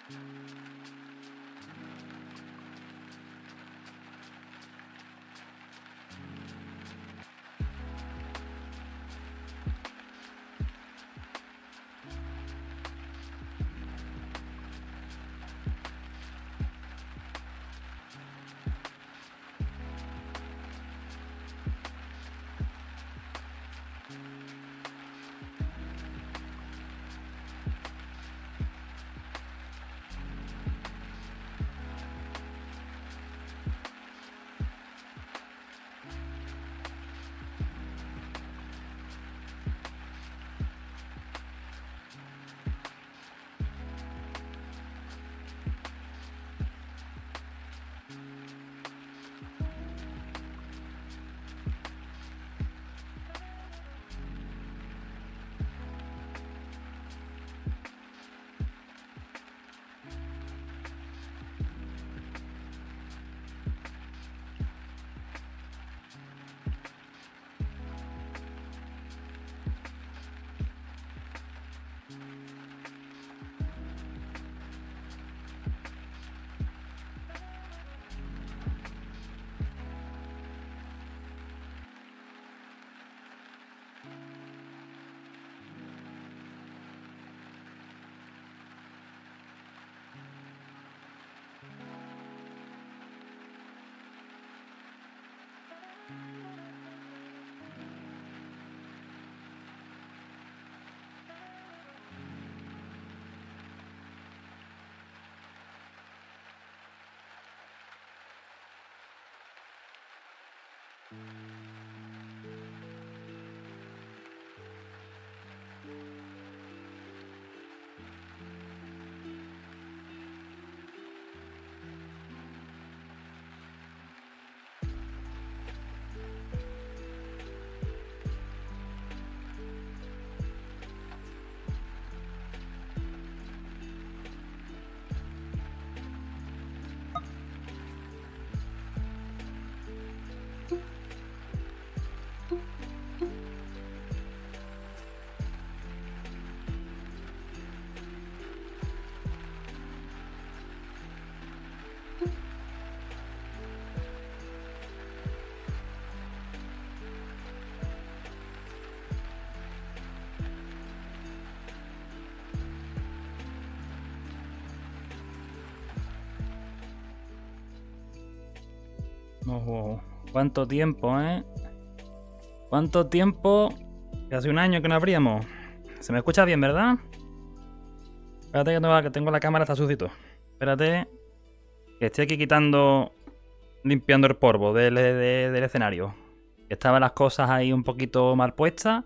Ojo, ¿cuánto tiempo, eh? ¿Cuánto tiempo? Hace un año que no abríamos. Se me escucha bien, ¿verdad? Espérate que tengo la cámara, está sucito. Espérate. Que estoy aquí limpiando el polvo del escenario. Estaban las cosas ahí un poquito mal puestas.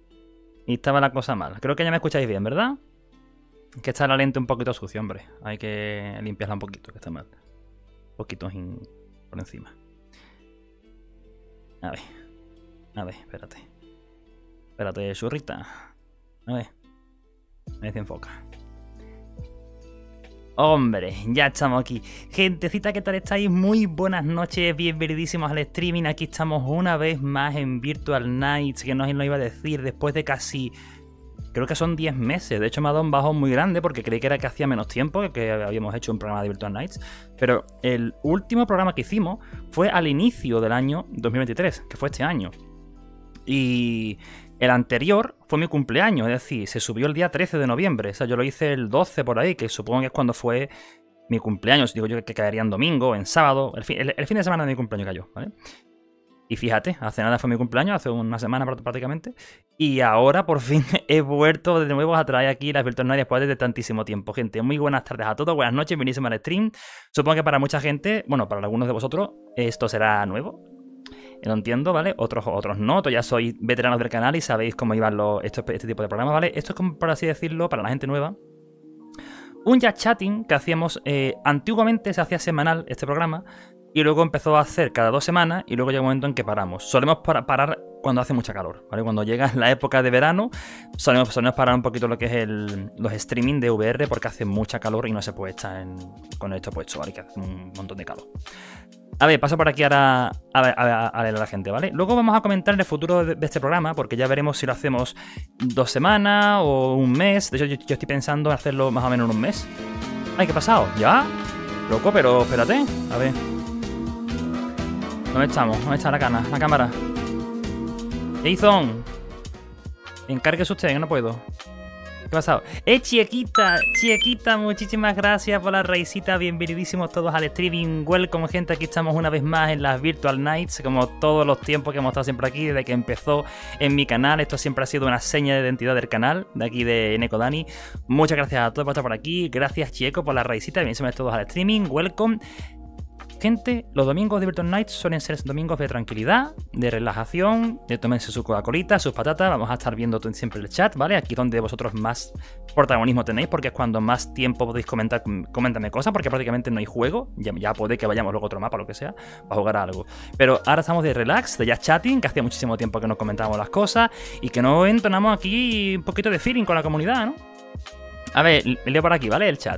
Y estaba la cosa mal. Creo que ya me escucháis bien, ¿verdad? Que está la lente un poquito sucia, hombre. Hay que limpiarla un poquito, que está mal. Un poquito por encima. A ver, espérate. Espérate, churrita. A ver si enfoca. Hombre, ya estamos aquí. Gentecita, ¿qué tal estáis? Muy buenas noches, bienvenidísimos al streaming. Aquí estamos una vez más en Virtual Nights, que no os lo iba a decir, después de casi... Creo que son 10 meses. De hecho me ha dado un bajón muy grande porque creí que era que hacía menos tiempo que habíamos hecho un programa de Virtual Nights. Pero el último programa que hicimos fue al inicio del año 2023, que fue este año. Y el anterior fue mi cumpleaños, es decir, se subió el día 13 de noviembre. O sea, yo lo hice el 12 por ahí, que supongo que es cuando fue mi cumpleaños. Digo yo que caería en domingo, en sábado. El fin de semana de mi cumpleaños cayó, ¿vale? Y fíjate, hace nada fue mi cumpleaños, hace una semana prácticamente. Y ahora por fin he vuelto de nuevo a traer aquí las Virtual Nights después de tantísimo tiempo, gente. Muy buenas tardes a todos, buenas noches, bienvenidos al stream. Supongo que para mucha gente, bueno, para algunos de vosotros, esto será nuevo. Lo entiendo, ¿vale? Otros no, ya sois veteranos del canal y sabéis cómo iban este tipo de programas, ¿vale? Esto es como, por así decirlo, para la gente nueva, un chat chatting que hacíamos, antiguamente se hacía semanal este programa. Y luego empezó a hacer cada 2 semanas y luego llega un momento en que paramos. Solemos parar cuando hace mucha calor, ¿vale? Cuando llega la época de verano, solemos parar un poquito lo que es los streaming de VR porque hace mucha calor y no se puede estar con esto puesto, ¿vale? Que hace un montón de calor. A ver, paso por aquí ahora a leer a la gente, ¿vale? Luego vamos a comentar el futuro de este programa porque ya veremos si lo hacemos 2 semanas o un mes. De hecho, yo estoy pensando en hacerlo más o menos en un mes. Ay, ¿qué ha pasado? ¿Ya? Loco, pero espérate. A ver. ¿Dónde estamos? ¿Dónde está la cámara? Jason. Encárguese usted, que no puedo. ¿Qué ha pasado? Chiequita, muchísimas gracias por la raicita. Bienvenidísimos todos al streaming. Welcome, gente. Aquí estamos una vez más en las Virtual Nights, como todos los tiempos que hemos estado siempre aquí, desde que empezó en mi canal. Esto siempre ha sido una seña de identidad del canal, de aquí de Neko Dani. Muchas gracias a todos por estar por aquí. Gracias, Chieco, por la raicita. Bienvenidos todos al streaming. Welcome. Gente, los domingos de Virtual Nights suelen ser domingos de tranquilidad, de relajación, de tomarse su Coca-Colita, sus patatas. Vamos a estar viendo siempre el chat, ¿vale? Aquí donde vosotros más protagonismo tenéis, porque es cuando más tiempo podéis comentarme cosas, porque prácticamente no hay juego. Ya puede que vayamos luego a otro mapa, lo que sea, para jugar a algo. Pero ahora estamos de relax, de ya chatting, que hacía muchísimo tiempo que nos comentábamos las cosas y que nos entonamos aquí un poquito de feeling con la comunidad, ¿no? A ver, leo por aquí, ¿vale? El chat.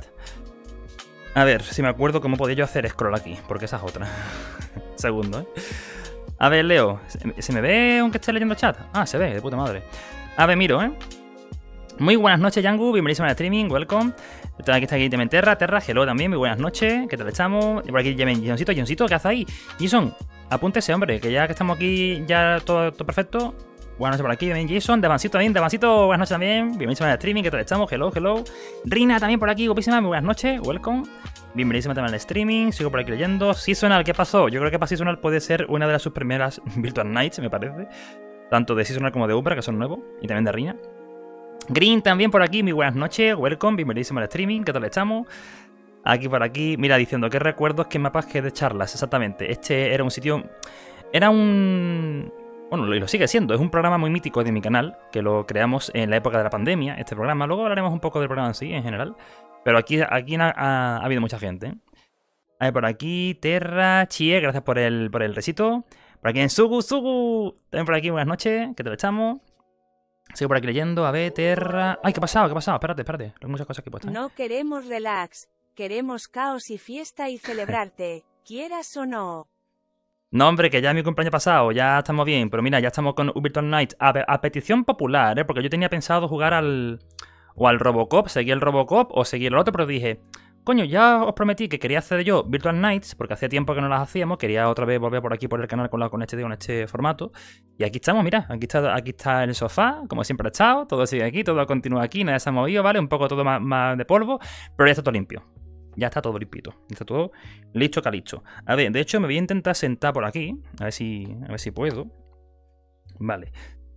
A ver, si me acuerdo cómo podía yo hacer scroll aquí, porque esa es otra. Segundo, ¿eh? A ver, Leo, ¿se me ve aunque esté leyendo el chat? Ah, se ve, de puta madre. A ver, miro, ¿eh? Muy buenas noches, Yangu, bienvenidos al streaming, welcome. Aquí está aquí también Terra, hello también, muy buenas noches. ¿Qué tal estamos? Y por aquí Jasoncito, ¿qué hace ahí? Jason, apúntese, hombre, que ya que estamos aquí, ya todo perfecto. Buenas noches por aquí, también Jason, Devancito también, buenas noches también, bienvenidos al streaming, ¿qué tal estamos? Hello. Rina también por aquí, guapísima, muy buenas noches, welcome. Bienvenidísima también al streaming, sigo por aquí leyendo. Seasonal, ¿qué pasó? Yo creo que para Seasonal puede ser una de sus primeras Virtual Nights, me parece. Tanto de Seasonal como de Umbra, que son nuevos, y también de Rina. Green también por aquí, muy buenas noches, welcome, bienvenidísima al streaming, ¿qué tal estamos? Aquí por aquí, mira, diciendo qué recuerdos, qué mapas, qué de charlas, exactamente. Este era un sitio, era un... Bueno, lo sigue siendo, es un programa muy mítico de mi canal, que lo creamos en la época de la pandemia, este programa. Luego hablaremos un poco del programa en sí, en general. Pero aquí ha habido mucha gente, ¿eh? A ver, por aquí, Terra, Chie, gracias por el recito. Por aquí en Sugu, también por aquí, buenas noches, ¿qué tal estamos? Sigo por aquí leyendo, a ver, Terra... ¡Ay, qué ha pasado! Espérate, hay muchas cosas aquí puestas, ¿eh? No queremos relax, queremos caos y fiesta y celebrarte, quieras o no. No, hombre, que ya es mi cumpleaños pasado, ya estamos bien, pero mira, ya estamos con Virtual Nights a petición popular, ¿eh? Porque yo tenía pensado jugar al Robocop, seguir el Robocop o seguir el otro, pero dije, coño, ya os prometí que quería hacer yo Virtual Nights, porque hacía tiempo que no las hacíamos, quería otra vez volver por aquí por el canal con este formato, y aquí estamos, mira, aquí está el sofá, como siempre ha estado, todo sigue aquí, todo continúa aquí, nada se ha movido, ¿vale? Un poco todo más de polvo, pero ya está todo limpio. Ya está todo limpito. Está todo listo, calisto. A ver, de hecho me voy a intentar sentar por aquí. A ver si puedo. Vale.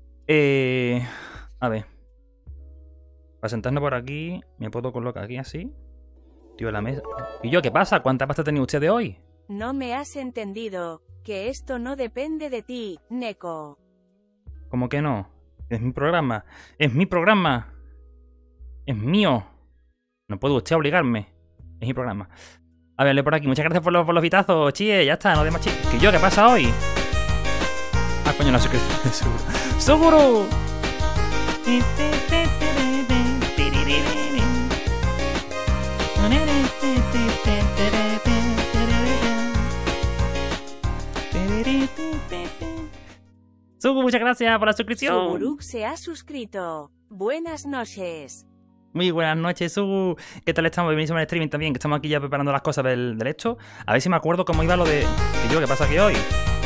A ver. Para sentarnos por aquí, me puedo colocar aquí así. Tío, la mesa. ¿Y yo qué pasa? ¿Cuánta pasta tenía usted de hoy? No me has entendido. Que esto no depende de ti, Neko. ¿Cómo que no? Es mi programa. Es mi programa. Es mío. No puede usted obligarme. Es mi programa. A ver, leo por aquí. Muchas gracias por los vitazos, chie. Ya está, no de más chie. ¿Que yo? ¿Qué pasa hoy? Ah, coño, no sé qué. ¡Seguro! Sugu, muchas gracias por la suscripción. Suguruk se ha suscrito. Buenas noches. Muy buenas noches, Sugu. ¿Qué tal estamos? Bienvenidos al streaming también, que estamos aquí ya preparando las cosas del esto. A ver si me acuerdo cómo iba lo de... ¿Qué pasa aquí hoy?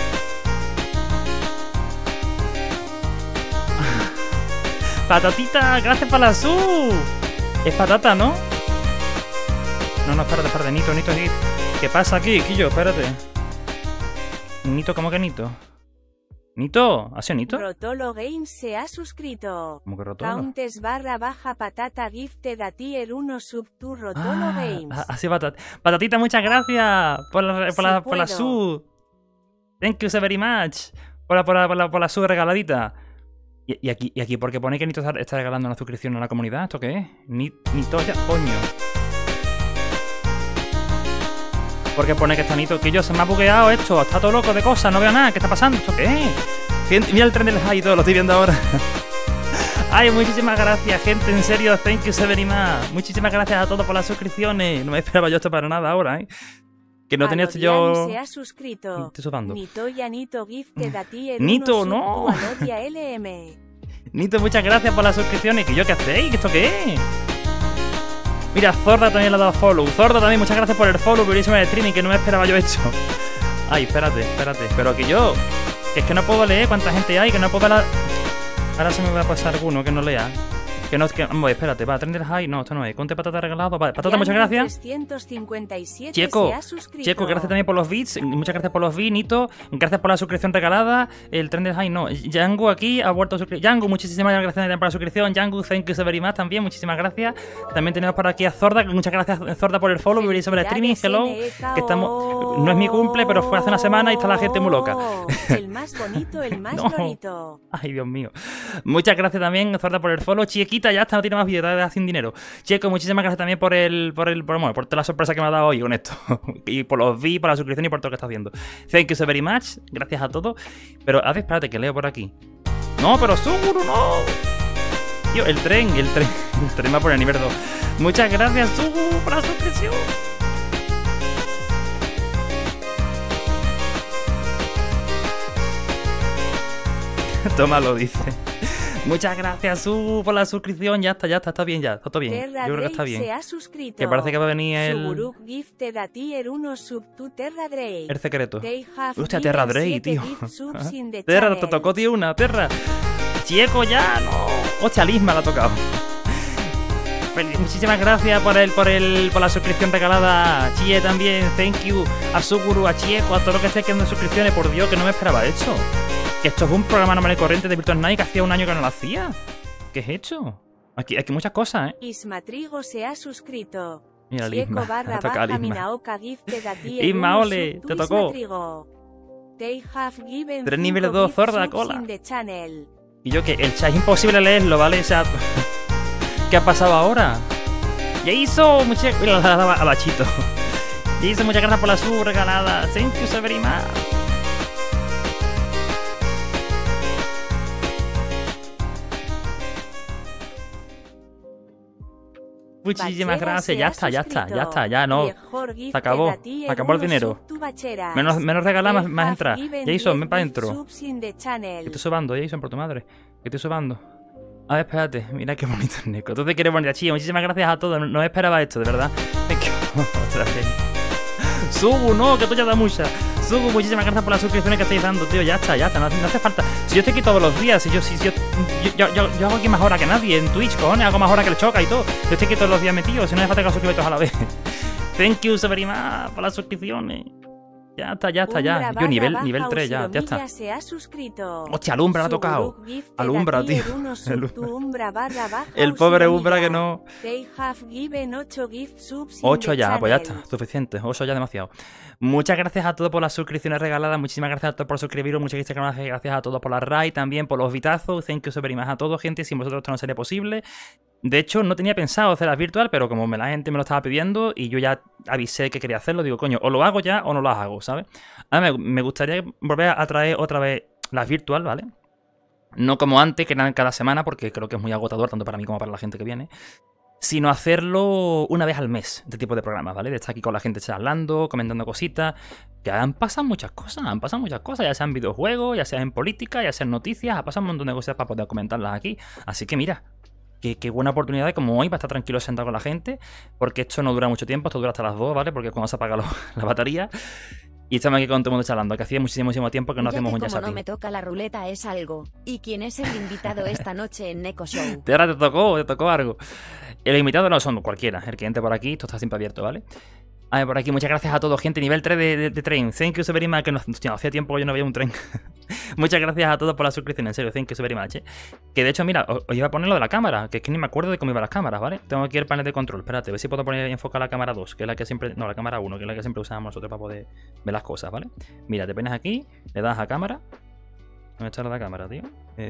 Patatita, gracias por la sub. Es patata, ¿no? No, espérate, Nito aquí. ¿Qué pasa aquí, Quillo? Espérate. Nito, ¿cómo que Nito? ¿Nito? ¿Ha sido Nito? Rotolo Games se ha suscrito. ¿Cómo que Rotolo? Countes / patata gifted a tier 1 sub tu Rotolo Games. Así Patatita, muchas gracias por la sub. Thank you so very much. Por la sub regaladita. Y aquí, ¿por qué pone que Nito está regalando una suscripción a la comunidad? ¿Esto qué es? Nito ya, coño. ¿Por qué pone que está Nito? Que yo se me ha bugueado esto. Está todo loco de cosas, no veo nada. ¿Qué está pasando? ¿Esto qué es? Gente, mira el tren del high y todo, lo estoy viendo ahora. Ay, muchísimas gracias, gente. En serio, thank you so very much. Muchísimas gracias a todos por las suscripciones. No me esperaba yo esto para nada ahora, ¿eh? Que no tenía esto yo... se ha suscrito. Estoy sudando. Nito gifted a tier Nito, 1 no. sub tu LM. Nito, muchas gracias por las suscripciones. ¿Que yo qué hacéis? ¿Esto qué es? Mira, Zorda también le ha dado follow. Zorda también, muchas gracias por el follow, buenísimo el streaming, que no me esperaba yo hecho. Ay, espérate. Pero que yo... Que es que no puedo leer cuánta gente hay, que no puedo ver. Ahora se me va a pasar alguno que no lea. Que no, que... Vamos, espérate, va, Trender High, no, esto no es. Conte patata regalado, vale, patata, muchas gracias. 357 Checo, se ha suscrito. Checo, gracias también por los bits, muchas gracias por los bits, Nito, gracias por la suscripción regalada. El Trender High, no, Django aquí ha vuelto a suscribir. Django, muchísimas gracias también por la suscripción. Django, thank you so very much también, muchísimas gracias. También tenemos por aquí a Zorda, muchas gracias Zorda por el follow, sobre el streaming, hello. Que estamos, no es mi cumple, pero fue hace una semana y está la gente muy loca. El más bonito, el más bonito. Ay, Dios mío. Muchas gracias también, Zorda, por el follow. Chiquita, ya está, no tiene más vídeos, está sin dinero. Checo, muchísimas gracias también por toda la sorpresa que me ha dado hoy con esto. Y por los vi, por la suscripción y por todo lo que está haciendo. Thank you so very much. Gracias a todos. Pero, a ver, espérate, que leo por aquí. No, pero Suguru, no. Tío, el tren va por el nivel 2. Muchas gracias, Suguru, por la suscripción. Tómalo, dice. Muchas gracias, por la suscripción. Ya está bien, ya. Está todo bien. Terra Yo creo que Drake está bien. se ha suscrito. Que parece que va a venir Suguruk gifted a tier 1 sub to Terra Drake. el secreto. They have Hostia, given Terra Drake, 7 tío. gift subs in the Terra, channel. te tocó, tío, una. Terra. Checo, ya, no. Hostia, Lisma la ha tocado. Muchísimas gracias por la suscripción regalada. Chie también, thank you. A Suguru, a Chieko, a todo lo que esté quedando suscripciones. Por Dios, que no me esperaba eso. Que esto es un programa normal y corriente de Virtual Night que hacía un año que no lo hacía. ¿Qué es hecho? Aquí muchas cosas, ¿eh? Isma Trigo se ha suscrito. Mira, Checo Lisma. barra Toca a baja Lisma. Minaoka gifted a tier Isma, 1 ole, sub to te Isma tocó. Trigo. They have given 3 niveles 5 2, gift zorda, subs cola. in the channel. Y yo que el chat es imposible leerlo, ¿vale? O sea, ¿qué ha pasado ahora? Ya hizo muchas... Mira, la daba a Bachito. Ya hizo muchas gracias por la sub regalada. Thank you so very much. Muchísimas Bachera gracias. se Ya ha está, suscrito. ya no. Mejor Se gifted acabó. a tier Acabó el 1 dinero. sub to Bachera. Menos regalar, They más have entrar. given Ya hizo, 10 ven para gift adentro. subs in the channel. Que estoy sobando, Jason, por tu madre. Que estoy sobando. A ver, espérate. Mira qué bonito el Neko. Entonces quieres bonita chilla. Muchísimas gracias a todos. No esperaba esto, de verdad. Es que... Otra vez. Sugu, no, que tú ya da mucha. Sugu, muchísimas gracias por las suscripciones que estáis dando, tío. Ya está. No hace falta. Si yo estoy aquí todos los días, yo hago aquí más hora que nadie en Twitch, cojones. Hago más hora que el Choca y todo. Yo estoy aquí todos los días metido. Si no hace falta que os suscribáis todos a la vez. Thank you so very much por las suscripciones. Ya está. Yo nivel 3, ya está. Se ha suscrito. Hostia, al Umbra le ha tocado. Suguruk gifted Al Umbra, a tier tío. 1 sub to Umbra barra baja El pobre Usuramiga. Umbra que no. They have given 8 gift subs in 8 the ya, pues ya channel. está, suficiente. 8 ya demasiado. Muchas gracias a todos por las suscripciones regaladas. Muchísimas gracias a todos por suscribiros. Muchas gracias a todos por la raid, también por los vitazos. Thank you so very much a todos, gente. Sin vosotros esto no sería posible. De hecho, no tenía pensado hacerlas virtual, pero como la gente me lo estaba pidiendo y yo ya avisé que quería hacerlo, digo, coño, o lo hago ya o no las hago, ¿sabes? Ahora me gustaría volver a traer otra vez las virtual, ¿vale? No como antes, que eran cada semana, porque creo que es muy agotador, tanto para mí como para la gente que viene. Sino hacerlo una vez al mes, este tipo de programas, ¿vale? De estar aquí con la gente charlando, comentando cositas. Que han pasado muchas cosas, ya sean videojuegos, ya sea en política, ya sean noticias, ha pasado un montón de cosas para poder comentarlas aquí. Así que mira, qué buena oportunidad como hoy para estar tranquilo sentado con la gente, porque esto no dura mucho tiempo, esto dura hasta las 2, ¿vale? Porque cuando se apaga la batería. Y estamos aquí con todo el mundo charlando, que hacía muchísimo tiempo que no hacemos un Como Yasati. no me toca la ruleta es algo. ¿Y quién es el invitado esta noche en Neko Show? Ahora te tocó algo. El invitado no son cualquiera, el que entre por aquí, esto está siempre abierto, ¿vale? A ver, por aquí, muchas gracias a todos, gente. Nivel 3 de tren. Thank you so very much. Que hacía tiempo que yo no veía un tren. Muchas gracias a todos por la suscripción, en serio. Thank you so very much, Que de hecho, mira, os iba a poner lo de la cámara, que es que ni me acuerdo de cómo iban las cámaras, ¿vale? Tengo aquí el panel de control. Espérate, a ver si puedo poner y enfocar la cámara 2, que es la que siempre... No, la cámara 1, que es la que siempre usábamos nosotros para poder ver las cosas, ¿vale? Mira, te pones aquí, le das a cámara. ¿Dónde está la cámara, tío?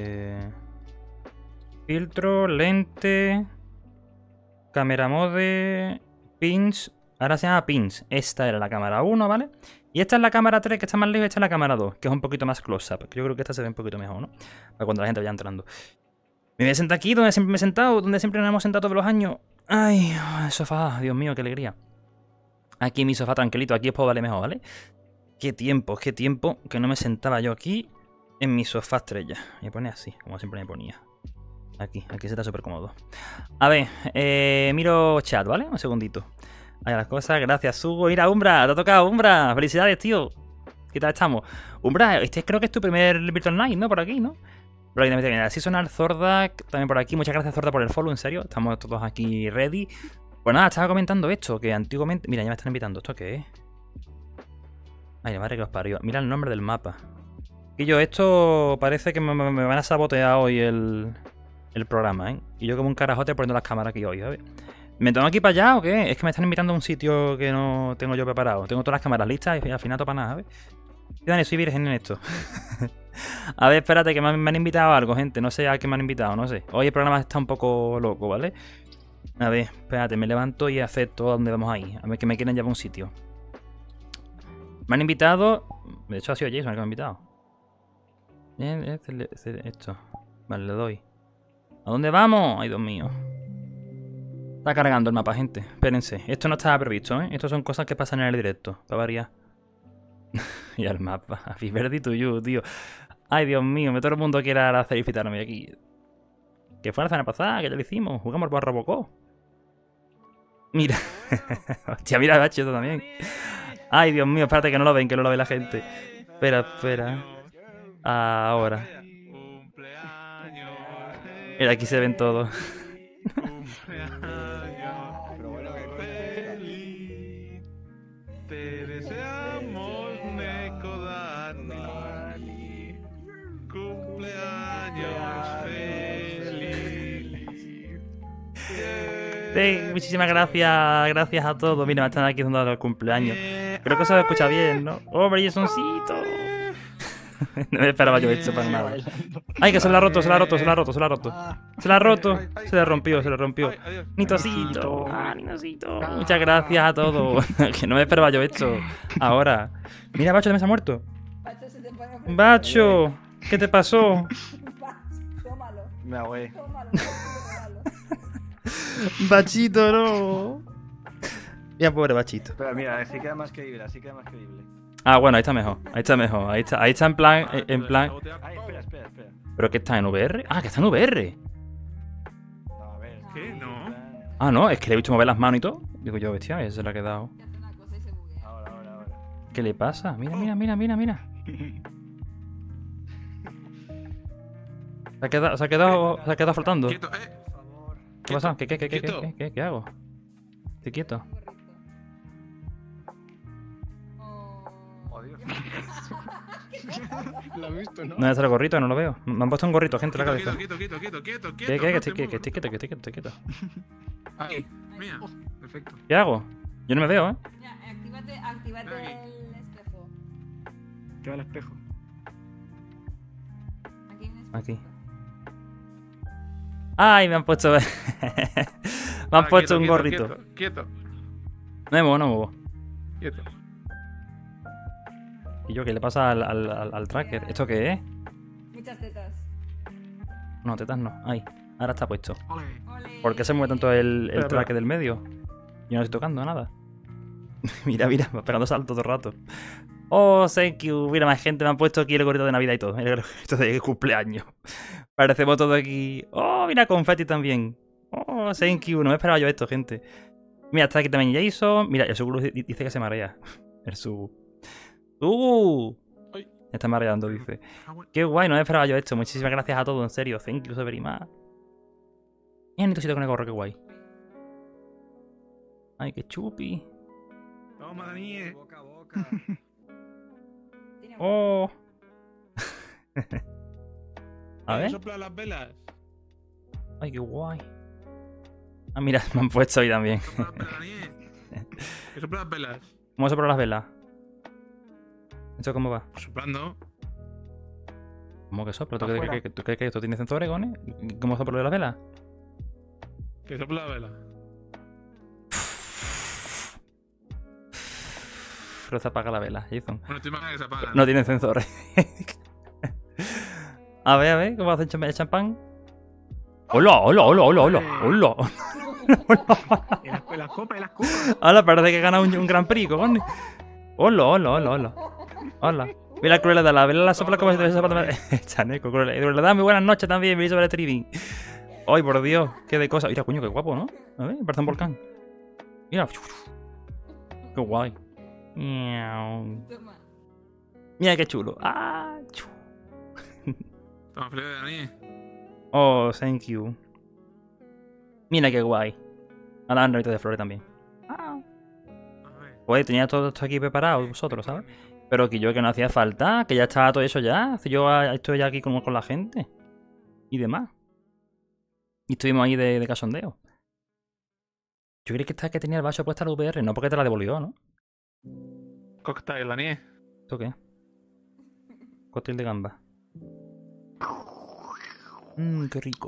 Filtro, lente... Cámara mode... Pins... Ahora se llama pins. Esta era la cámara 1, ¿vale? Y esta es la cámara 3, que está más lejos. Esta es la cámara 2, que es un poquito más close-up. Yo creo que esta se ve un poquito mejor, ¿no? Para cuando la gente vaya entrando. Me voy a sentar aquí, donde siempre me he sentado. Donde siempre nos hemos sentado todos los años. Ay, el sofá. Dios mío, qué alegría. Aquí en mi sofá tranquilito. Aquí os puedo valer mejor, ¿vale? Qué tiempo que no me sentaba yo aquí en mi sofá estrella. Me pone así, como siempre me ponía. Aquí se está súper cómodo. A ver, miro chat, ¿vale? Un segundito. Ahí las cosas, gracias, Hugo. Mira, Umbra, te ha tocado, Umbra. Felicidades, tío. ¿Qué tal estamos? Umbra, creo que es tu primer Virtual Night, ¿no? Por aquí, ¿no? Por aquí también así sonar Zordak, también por aquí. Muchas gracias, Zordak, por el follow, en serio. Estamos todos aquí ready. Pues nada, estaba comentando esto, que antiguamente... Mira, ya me están invitando. ¿Esto qué es? Ay, madre que os parió. Mira el nombre del mapa. Y yo, esto parece que me van a sabotear hoy el programa, ¿eh? Y yo como un carajote poniendo las cámaras aquí hoy, ¿sabes? ¿Me tengo aquí para allá o qué? Es que me están invitando a un sitio que no tengo yo preparado. Tengo todas las cámaras listas y al final no para nada, ¿sabes? Dani, soy virgen en esto. A ver, espérate, que me han invitado a algo, gente. No sé a qué me han invitado, no sé. Hoy el programa está un poco loco, ¿vale? A ver, espérate, me levanto y acepto a dónde vamos ahí. A ver, que me quieren llevar a un sitio. Me han invitado... De hecho ha sido Jason el que me ha invitado. Esto. Vale, le doy. ¿A dónde vamos? Ay, Dios mío. Está cargando el mapa, gente. Espérense. Esto no estaba previsto, ¿eh? Esto son cosas que pasan en el directo. Para variar. Y el mapa. Happy birthday to you, tío. Ay, Dios mío. Todo el mundo quiere ahora felicitarme aquí. Que fue la semana pasada, que ya lo hicimos. Jugamos por Robocop. Mira. Hostia, mira, bache esto también. Ay, Dios mío. Espérate que no lo ven, que no lo ve la gente. Espera. Ahora. Mira, aquí se ven todos. Te deseamos, Neko Dani. Cumpleaños feliz. Sí, muchísimas gracias. Gracias a todos. Mira, me están aquí dando el cumpleaños. Creo que se escucha bien, ¿no? ¡Hombre, Jasoncito! No me esperaba yo esto para nada. Ay, que se la ha roto. Se la ha roto. Se le rompió. Nitocito. Nitocito. Muchas gracias a todos. Que no me esperaba yo esto. Ahora. Mira, Bacho también se ha muerto. Bacho, ¿qué te pasó? Me ahogué. Bachito, no. Ya, pobre Bachito. Pero mira, así queda más creíble, Ah, bueno, ahí está mejor. Ahí está en plan. Ay, espera. ¿Pero qué está en VR? Ah, que está en VR. No, a ver. ¿Qué? No. Ah, no, es que le he visto mover las manos y todo. Digo yo, bestia, ese se le ha quedado. Ahora. ¿Qué le pasa? Mira. Se ha quedado flotando. Quieto, ¿Qué pasa? Quieto. ¿Qué hago? Estoy quieto. Oh, Dios. Lo has visto, ¿no? ¿Dónde está el gorrito? No lo veo. Me han puesto un gorrito, gente, en la cabeza. Quieto. ¿Qué? Que estoy quieto. Ahí, mía. Perfecto. ¿Qué hago? Yo no me veo, ¿eh? Ya, actívate el espejo. ¿Qué va el espejo? Aquí hay un espejo. Aquí. ¡Ay! Me han puesto... me han puesto un gorrito. Quieto. No me muevo. Quieto. ¿Y yo qué le pasa al tracker? ¿Esto qué es? Muchas tetas. No, tetas no. Ahí. Ahora está puesto. Ole. Ole. ¿Por qué se mueve tanto el Espera. tracker del medio? Yo no estoy tocando nada. mira, va pegando saltos todo el rato. Oh, thank you. Mira, más gente me han puesto aquí el gorrito de Navidad y todo. El gorrito de cumpleaños. Parecemos todos aquí. Oh, mira, confetti también. Oh, thank you. No me esperaba yo esto, gente. Mira, está aquí también Jason. Mira, el Sugu dice que se marea. El Sugu. Ay. Me está mareando, dice. Ah, bueno. Qué guay, no me esperaba yo esto. Muchísimas gracias a todos, en serio. Thank you so very much. Mira, Nitocito con el gorro, qué guay. Ay, qué chupi. Toma, Daniel. Boca a boca. Tiene Oh. A ver. Sopla las velas. Ay, qué guay. Ah, mira, me han puesto ahí también. Sopla las velas, Daniel. Que sopla las velas. ¿Cómo soplo las velas? ¿Esto cómo va? Soplando. ¿Cómo que soplo? ¿Tú crees que esto tiene sensores, Gone? ¿Cómo soplo de las velas? Que sopla la vela. Pero se apaga la vela, Jason. Bueno, te imaginas que se apaga. No tiene sensores. A ver, ¿cómo hacen el champán? ¡Hola! En las copas. Hola, parece que gana un Gran Prix, cojones. Hola. Mira, Crueldad, la vela la sopla como si te hubiese sopla. Chaneco, Crueldad, muy buenas noches también, me hizo el streaming. ¡Ay, por Dios! ¡Qué de cosas! Mira, coño, qué guapo, ¿no? A ver, parece un volcán. Mira. ¡Qué guay! Miau. Toma. Mira qué chulo. ¡Ah! Chu. Toma, flores, Dani. Oh, thank you. Mira qué guay. Ahora un ramito de flores también. A ver. Pues tenía todo esto aquí preparado vosotros, ¿sabes? Pero que yo que no hacía falta, que ya estaba todo eso ya. Si yo estoy ya aquí con la gente. Y demás. Y estuvimos ahí de casondeo. Yo creí que esta que tenía el vaso puesta la VR, no porque te la devolvió, ¿no? Cocktail, Dani. ¿Esto qué? Cóctel de gamba. Qué rico.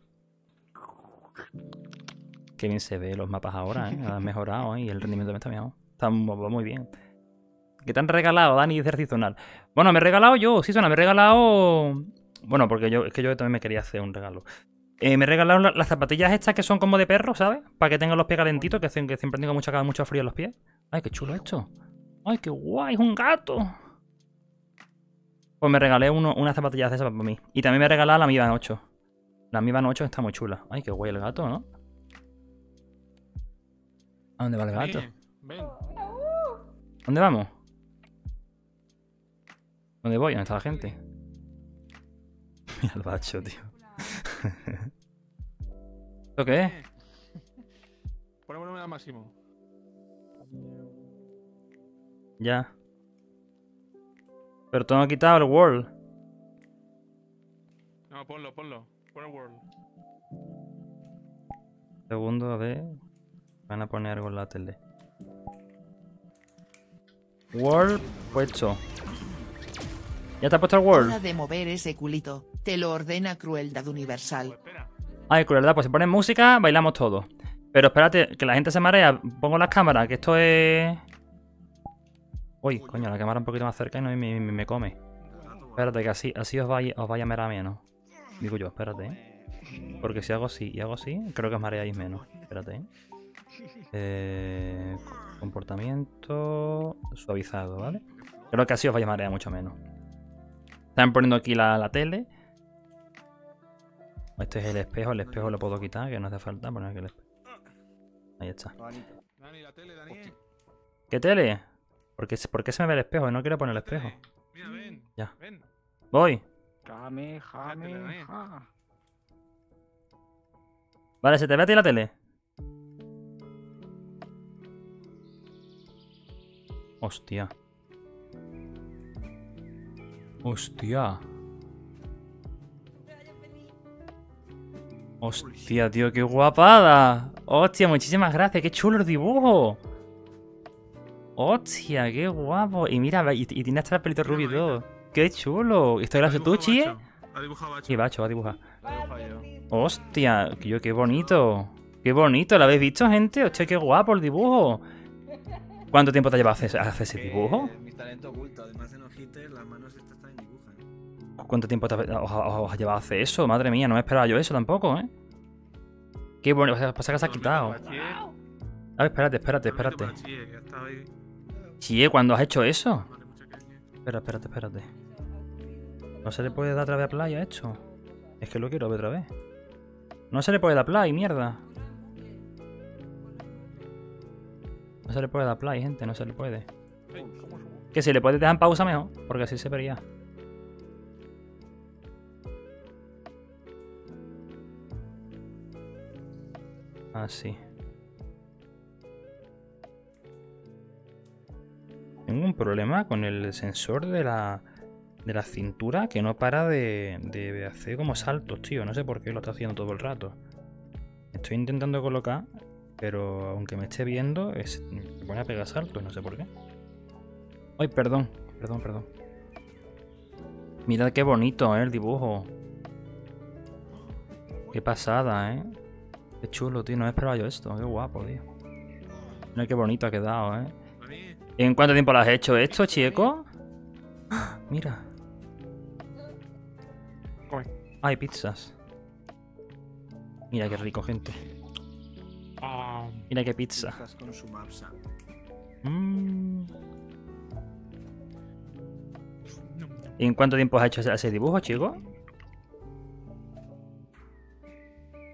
Qué bien se ve los mapas ahora, ¿eh? Han mejorado, ¿eh? Y el rendimiento también está mejor. Está muy bien. ¿Qué te han regalado, Dani, de Seasonal? Bueno, me he regalado yo, Seasonal, me he regalado... Bueno, porque yo también me quería hacer un regalo. Me he regalado las zapatillas estas que son como de perro, ¿sabes? Para que tengan los pies calentitos, que siempre tengo mucho frío en los pies. Ay, qué chulo esto. Ay, qué guay, es un gato. Pues me regalé unas zapatillas de esas para mí. Y también me he regalado la Mi Band 8. La Mi Band 8 está muy chula. Ay, qué guay el gato, ¿no? ¿A dónde va el gato? Dani, ven. ¿Dónde vamos? ¿Dónde voy? ¿Dónde está la gente? Mira el bacho, tío. ¿Esto qué es? Pon volumen al máximo. Ya. Pero tengo quitado el world. No, ponlo. Pon el world. Segundo, a ver. Van a poner algo en la tele. World puesto. ¿Ya te ha puesto el Hora world? de mover ese culito, te lo ordena crueldad Pues universal. espera. Ay, crueldad, pues si pones música, bailamos todos. Pero espérate, que la gente se marea. Pongo las cámaras, que esto es... Uy, coño, la cámara un poquito más cerca y no me come. Espérate, que así os vaya a marear menos. Digo yo, espérate, ¿eh? Porque si hago así y hago así, creo que os mareáis menos. Espérate, comportamiento suavizado, ¿vale? Creo que así os vaya a marear mucho menos. Están poniendo aquí la tele. Este es el espejo lo puedo quitar, que no hace falta poner aquí el espejo. Ahí está. Dani, la tele, Dani. ¿Qué tele? ¿Por qué se me ve el espejo? No quiero poner el espejo. Mira, ven. Ya. Ven. Voy. Kamehameha. Vale, ¿se te ve a ti la tele? Hostia. Hostia. Hostia, tío, qué guapada. Hostia, muchísimas gracias. Qué chulo el dibujo. Hostia, qué guapo. Y mira, y tiene hasta el pelito rubio y todo. Qué chulo. ¿Esto lo has hecho tú, Chie? Ha dibujado Bacho. Sí, Bacho, va a dibujar. Vaya, yo. feliz. Hostia, qué bonito. Qué bonito. ¿Lo habéis visto, gente? Hostia, qué guapo el dibujo. ¿Cuánto tiempo te ha llevado a hacer ese dibujo? Mi talento oculto, además de no hitter, las manos estas también dibujan. ¿Cuánto tiempo os ha llevado a hacer eso? Madre mía, no me esperaba yo eso tampoco, ¿eh? Qué bueno, pasa que se ha quitado. A ver, espérate. Chie, que ha estado ahí. Chie, ¿cuándo has hecho eso? Vale, mucho cariño. Espérate. ¿No se le puede dar otra vez a play a esto? Es que lo quiero ver otra vez. No se le puede dar play, mierda. No se le puede dar play, gente, no se le puede. Que si le puedes dejar en pausa mejor, porque así se vería. Así. Tengo un problema con el sensor de la cintura que no para de hacer como saltos, tío. No sé por qué lo está haciendo todo el rato. Estoy intentando colocar, pero aunque me esté viendo, me pone a pegar saltos, no sé por qué. Ay, perdón. Mirad qué bonito, el dibujo. Qué pasada, Qué chulo, tío. No me esperaba yo esto. Qué guapo, tío. Mira qué bonito ha quedado, Dani, ¿En cuánto tiempo lo has hecho esto, chico? ¡Ah! Mira. come. Hay pizzas. Mira qué rico, gente. Ah, Mira qué pizza. Estás con su mapsa. ¿En cuánto tiempo has hecho ese dibujo, chico?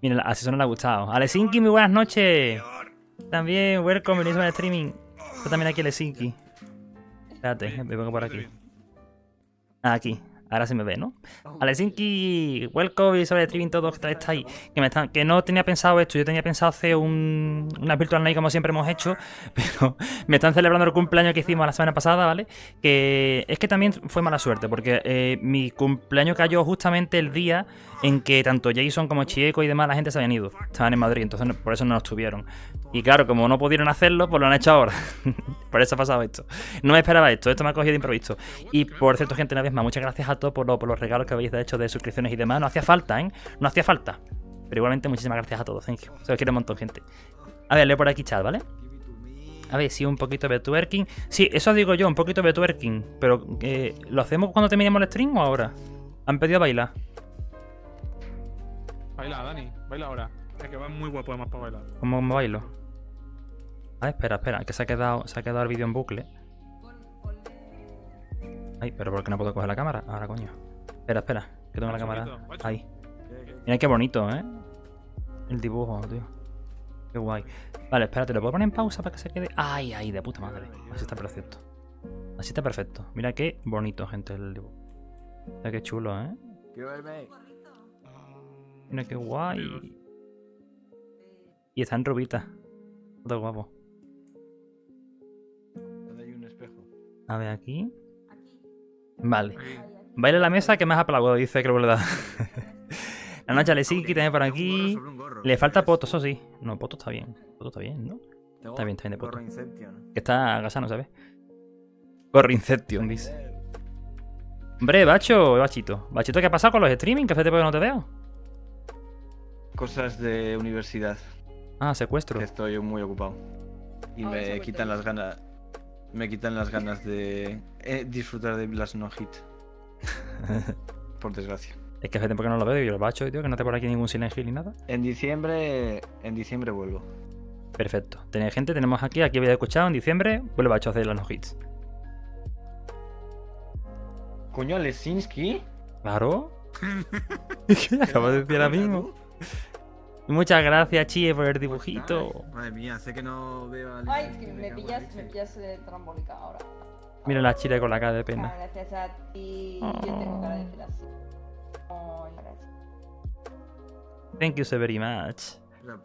Mira, así no le ha gustado. Alesinki, muy buenas noches. También, welcome, bienvenido al streaming. Está también aquí Alesinki. Espérate, me pongo por aquí. Aquí. Ahora se me ve, ¿no? Alesinki, welcome, sobre el streaming todos que estáis. Que no tenía pensado esto. Yo tenía pensado hacer una Virtual Night como siempre hemos hecho. Pero me están celebrando el cumpleaños que hicimos la semana pasada, ¿vale? Que es que también fue mala suerte. Porque mi cumpleaños cayó justamente el día en que tanto Jason como Chieco y demás la gente se habían ido. Estaban en Madrid, entonces por eso no nos tuvieron. Y claro, como no pudieron hacerlo, pues lo han hecho ahora. Por eso ha pasado esto. No me esperaba esto me ha cogido de improviso. Y por cierto, gente, una vez más, muchas gracias a todos por los regalos que habéis hecho de suscripciones y demás. No hacía falta, ¿eh? No hacía falta. Pero igualmente, muchísimas gracias a todos, thank you. Se os quiere un montón, gente. A ver, leo por aquí chat, ¿vale? A ver, sí, un poquito de twerking. Sí, eso digo yo, un poquito de twerking. Pero, ¿lo hacemos cuando terminemos el stream o ahora? Han pedido bailar. Baila, Dani. Baila ahora. Es que va muy guapo además para bailar. ¿Cómo me bailo? Ah, espera, que se ha quedado el vídeo en bucle. Ay, pero ¿por qué no puedo coger la cámara? Ahora, coño. Espera, que tengo la cámara. Ahí. Mira qué bonito, ¿eh? El dibujo, tío. Qué guay. Vale, espérate, ¿lo puedo poner en pausa para que se quede? Ay, de puta madre. Así está perfecto. Así está perfecto. Mira qué bonito, gente, el dibujo. Mira qué chulo, ¿eh? Quiero verme. Mira qué guay. Y está en rubita. Todo guapo. ¿Dónde hay un espejo? A ver, aquí. Vale. Baila en la mesa que más aplaudo, dice que lo da. La noche le sí, también por aquí. Le falta poto, eso sí. No, poto está bien. Poto está bien, ¿no? Está bien de poto. Gorro Inception. Que está gasano, ¿sabes? Gorro Inception, dice. Hombre, Bacho, Bachito. Bachito, ¿qué ha pasado con los streaming? Que hace tiempo que no te veo. Cosas de universidad. Ah, secuestro. Que estoy muy ocupado. Y me quitan las ganas. Me quitan las ganas de disfrutar de las no hit. Por desgracia. Es que hace tiempo que no lo veo y yo el Bacho, tío, que no te por aquí ningún Silent Hill ni nada. En diciembre vuelvo. Perfecto. Tenéis gente, tenemos aquí habéis escuchado, en diciembre vuelve Bacho a hacer los no hits. Coño, Lesinski. Claro. Acabo de decir ahora mismo. Muchas gracias, Chie, por el dibujito. Madre mía, sé que no veo a Ay, que me pillas trambólica ahora. Mira la chile con la cara de pena. Gracias a ti. Yo tengo cara de pena. Ay, gracias. Thank you so very much.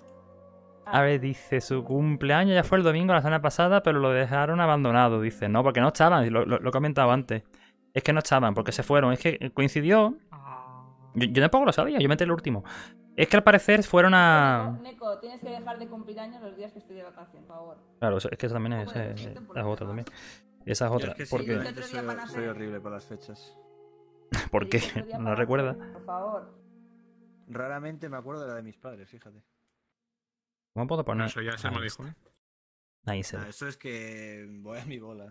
A ver, dice, su cumpleaños ya fue el domingo la semana pasada, pero lo dejaron abandonado. Dice, no, porque no estaban, lo he comentado antes. Es que no estaban, porque se fueron. Es que coincidió. Yo tampoco lo sabía, yo metí el último. Es que al parecer fueron a... Neko, tienes que dejar de cumplir años los días que estoy de vacación, por favor. Claro, es que eso también es otra también. Esa es otra. Es que sí, porque... soy horrible para las fechas. ¿Por qué? ¿No recuerda? Por favor. Raramente me acuerdo de la de mis padres, fíjate. ¿Cómo puedo poner? Eso ya se me dijo, ¿eh? Ahí se ve. Eso es que voy a mi bola.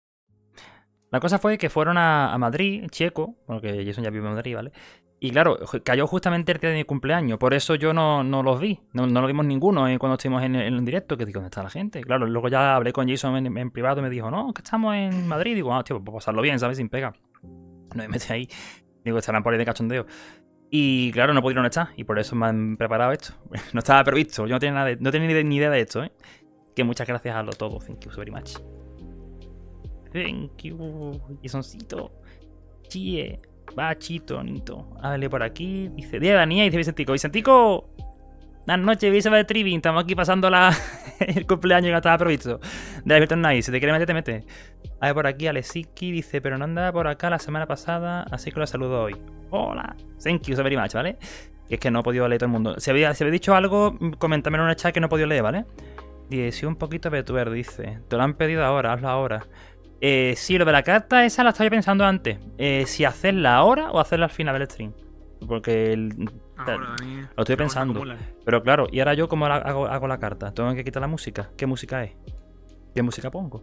La cosa fue que fueron a Madrid, Checo, porque Jason ya vive en Madrid, ¿vale? Y claro, cayó justamente el día de mi cumpleaños, por eso yo no los vi, no lo vimos ninguno cuando estuvimos en el directo, que digo, ¿dónde está la gente? Claro, luego ya hablé con Jason en privado y me dijo, no, que estamos en Madrid, digo, ah, tío, pues pasarlo bien, ¿sabes? Sin pega. No me metí ahí, digo, estarán por ahí de cachondeo. Y claro, no pudieron estar, y por eso me han preparado esto. No estaba previsto, yo no tenía ni idea de esto, ¿eh? Que muchas gracias a todos, thank you so very much. Thank you, Jasoncito, Chie. Bachito, Nito. A verle por aquí. Dice, día de Daniel, dice Vicentico. Vicentico, buenas noches, Visa de Triving. Estamos aquí pasando el cumpleaños que no estaba previsto. De la Virtual Night. Si te quiere meter, te mete. A ver por aquí, Alexiki dice, pero no andaba por acá la semana pasada, así que lo saludo hoy. Hola. Thank you so very much, ¿vale? Y es que no he podido leer todo el mundo. Si había dicho algo, coméntamelo en el chat que no he podido leer, ¿vale? Dice, sí, un poquito betuer, dice. Te lo han pedido ahora, hazlo ahora. Sí, lo de la carta esa la estaba pensando antes. Si hacerla ahora o hacerla al final del stream. Porque Ahora, Dani, lo estoy pensando. Pero claro, ¿y ahora yo cómo hago la carta? ¿Tengo que quitar la música? ¿Qué música es? ¿Qué música pongo?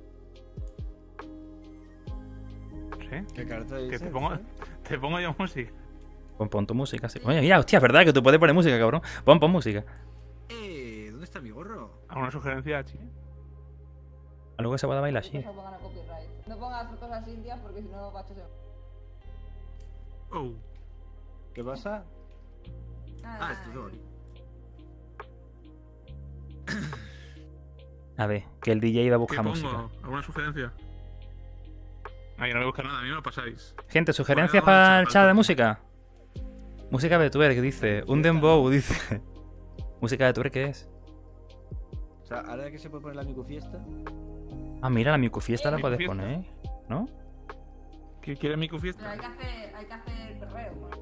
¿Sí? ¿Qué carta Que dices? te pongo yo música. Pon tu música, sí. Oye, mira, hostia, es verdad que tú puedes poner música, cabrón. Pon música. ¿Dónde está mi gorro? ¿Alguna sugerencia, Chi? Algo que se pueda bailar así. No pongan a copyright. No pongas cosas indias porque si no, Bacho se... Oh. ¿Qué pasa? Ah, esto es Dori. A ver, que el DJ iba a ¿Qué buscar pongo? música. ¿Alguna sugerencia? Ay, no voy a buscar nada, a mí me lo pasáis. Gente, ¿sugerencias Bueno, para el vamos a chat de echar música? Música de twerk, dice. Un dembow, dice. ¿Música de twerk qué es? O sea, ahora que se puede poner la Miku Fiesta. Ah, mira, la Miku Fiesta la Miku puedes Fiesta. poner, ¿no? ¿Qué quiere Miku Pero Fiesta? hay que hacer perreo, ¿no?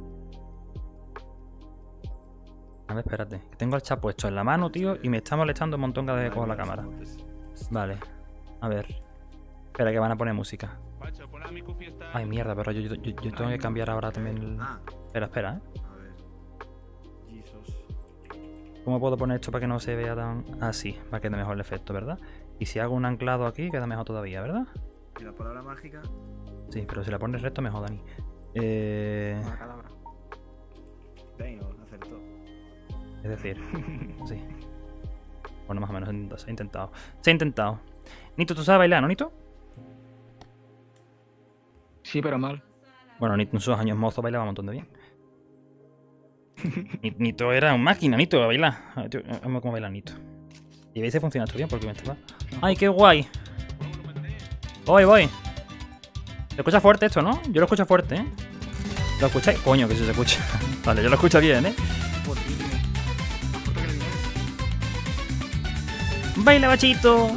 A ver, espérate. Que tengo el chat puesto en la mano, tío, y me está molestando un montón cada vez que cojo la cámara. Vale. A ver. Espera, que van a poner música. Pacho, pon la Miku Fiesta. Ay, mierda, pero yo tengo que cambiar ahora también el... Ah, Espera, ¿eh? a ver. Jesus. ¿Cómo puedo poner esto para que no se vea tan...? Así, para que quede mejor el efecto, ¿verdad? Y si hago un anclado aquí, queda mejor todavía, ¿verdad? ¿Y la palabra mágica? Sí, pero si la pones recto, mejor, Dani. Una calabra. Venga, acertó. Es decir, sí. Bueno, más o menos se ha intentado. Se ha intentado. Nito, ¿tú sabes bailar, no, Nito? Sí, pero mal. Bueno, Nito en sus años mozo bailaba un montón de bien. Nito era un máquina, Nito, a bailar. A ver, tío, vamos cómo baila Nito. Y veis si funciona esto bien, porque me estaba... ¡Ay, qué guay! Voy. Se escucha fuerte esto, ¿no? Yo lo escucho fuerte, ¿eh? ¿Lo escucháis? Coño, que sí se escucha. Vale, yo lo escucho bien, ¿eh? ¡Baila, bachito!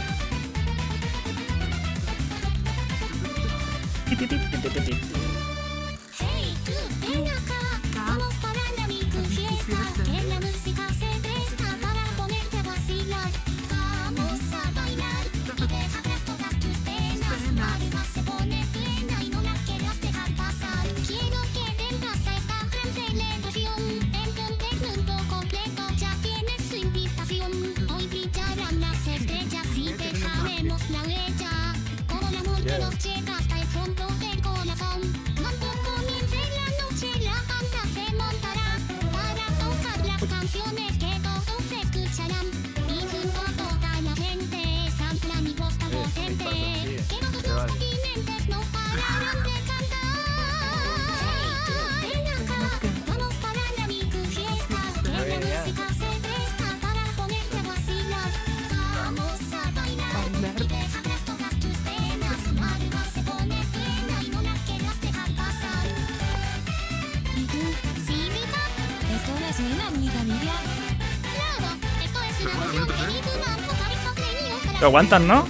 Lo aguantan, ¿no?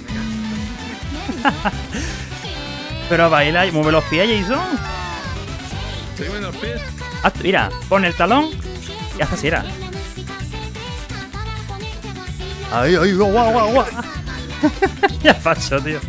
Pero baila y mueve los pies, Jason. Estoy moviendo los pies. Mira, pon el talón y haz así, era. Ay, guau. Ya pasó, tío.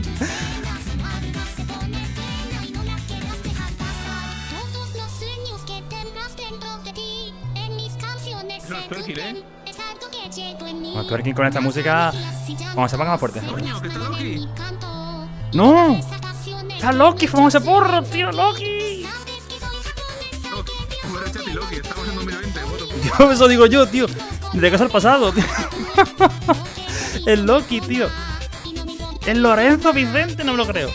Eso es twerking, ¿eh? Bueno, twerking con esta música, cuando se ponga más fuerte. Coño, que está Loki. ¡No! ¡Está Loki! ¡Fuimos ese porro, tío! ¡Loki! Loki. Joder, Chati Loki. Estamos en 2020. What the fuck? Tío, eso digo yo, tío. ¿De qué es el pasado, tío? El Loki, tío. El Lorenzo Vicente, no me lo creo.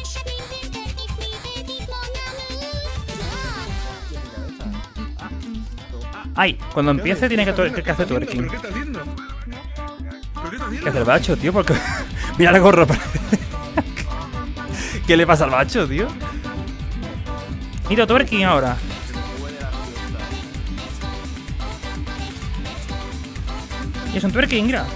Ay, cuando empiece tiene que hacer twerking. ¿Pero qué está haciendo? ¿Pero qué está ¿Qué haciendo? hace el bacho, tío? Porque... Mira la gorra, parece. ¿Qué le pasa al bacho, tío? Mira, twerking ahora. Y es un twerking, mira.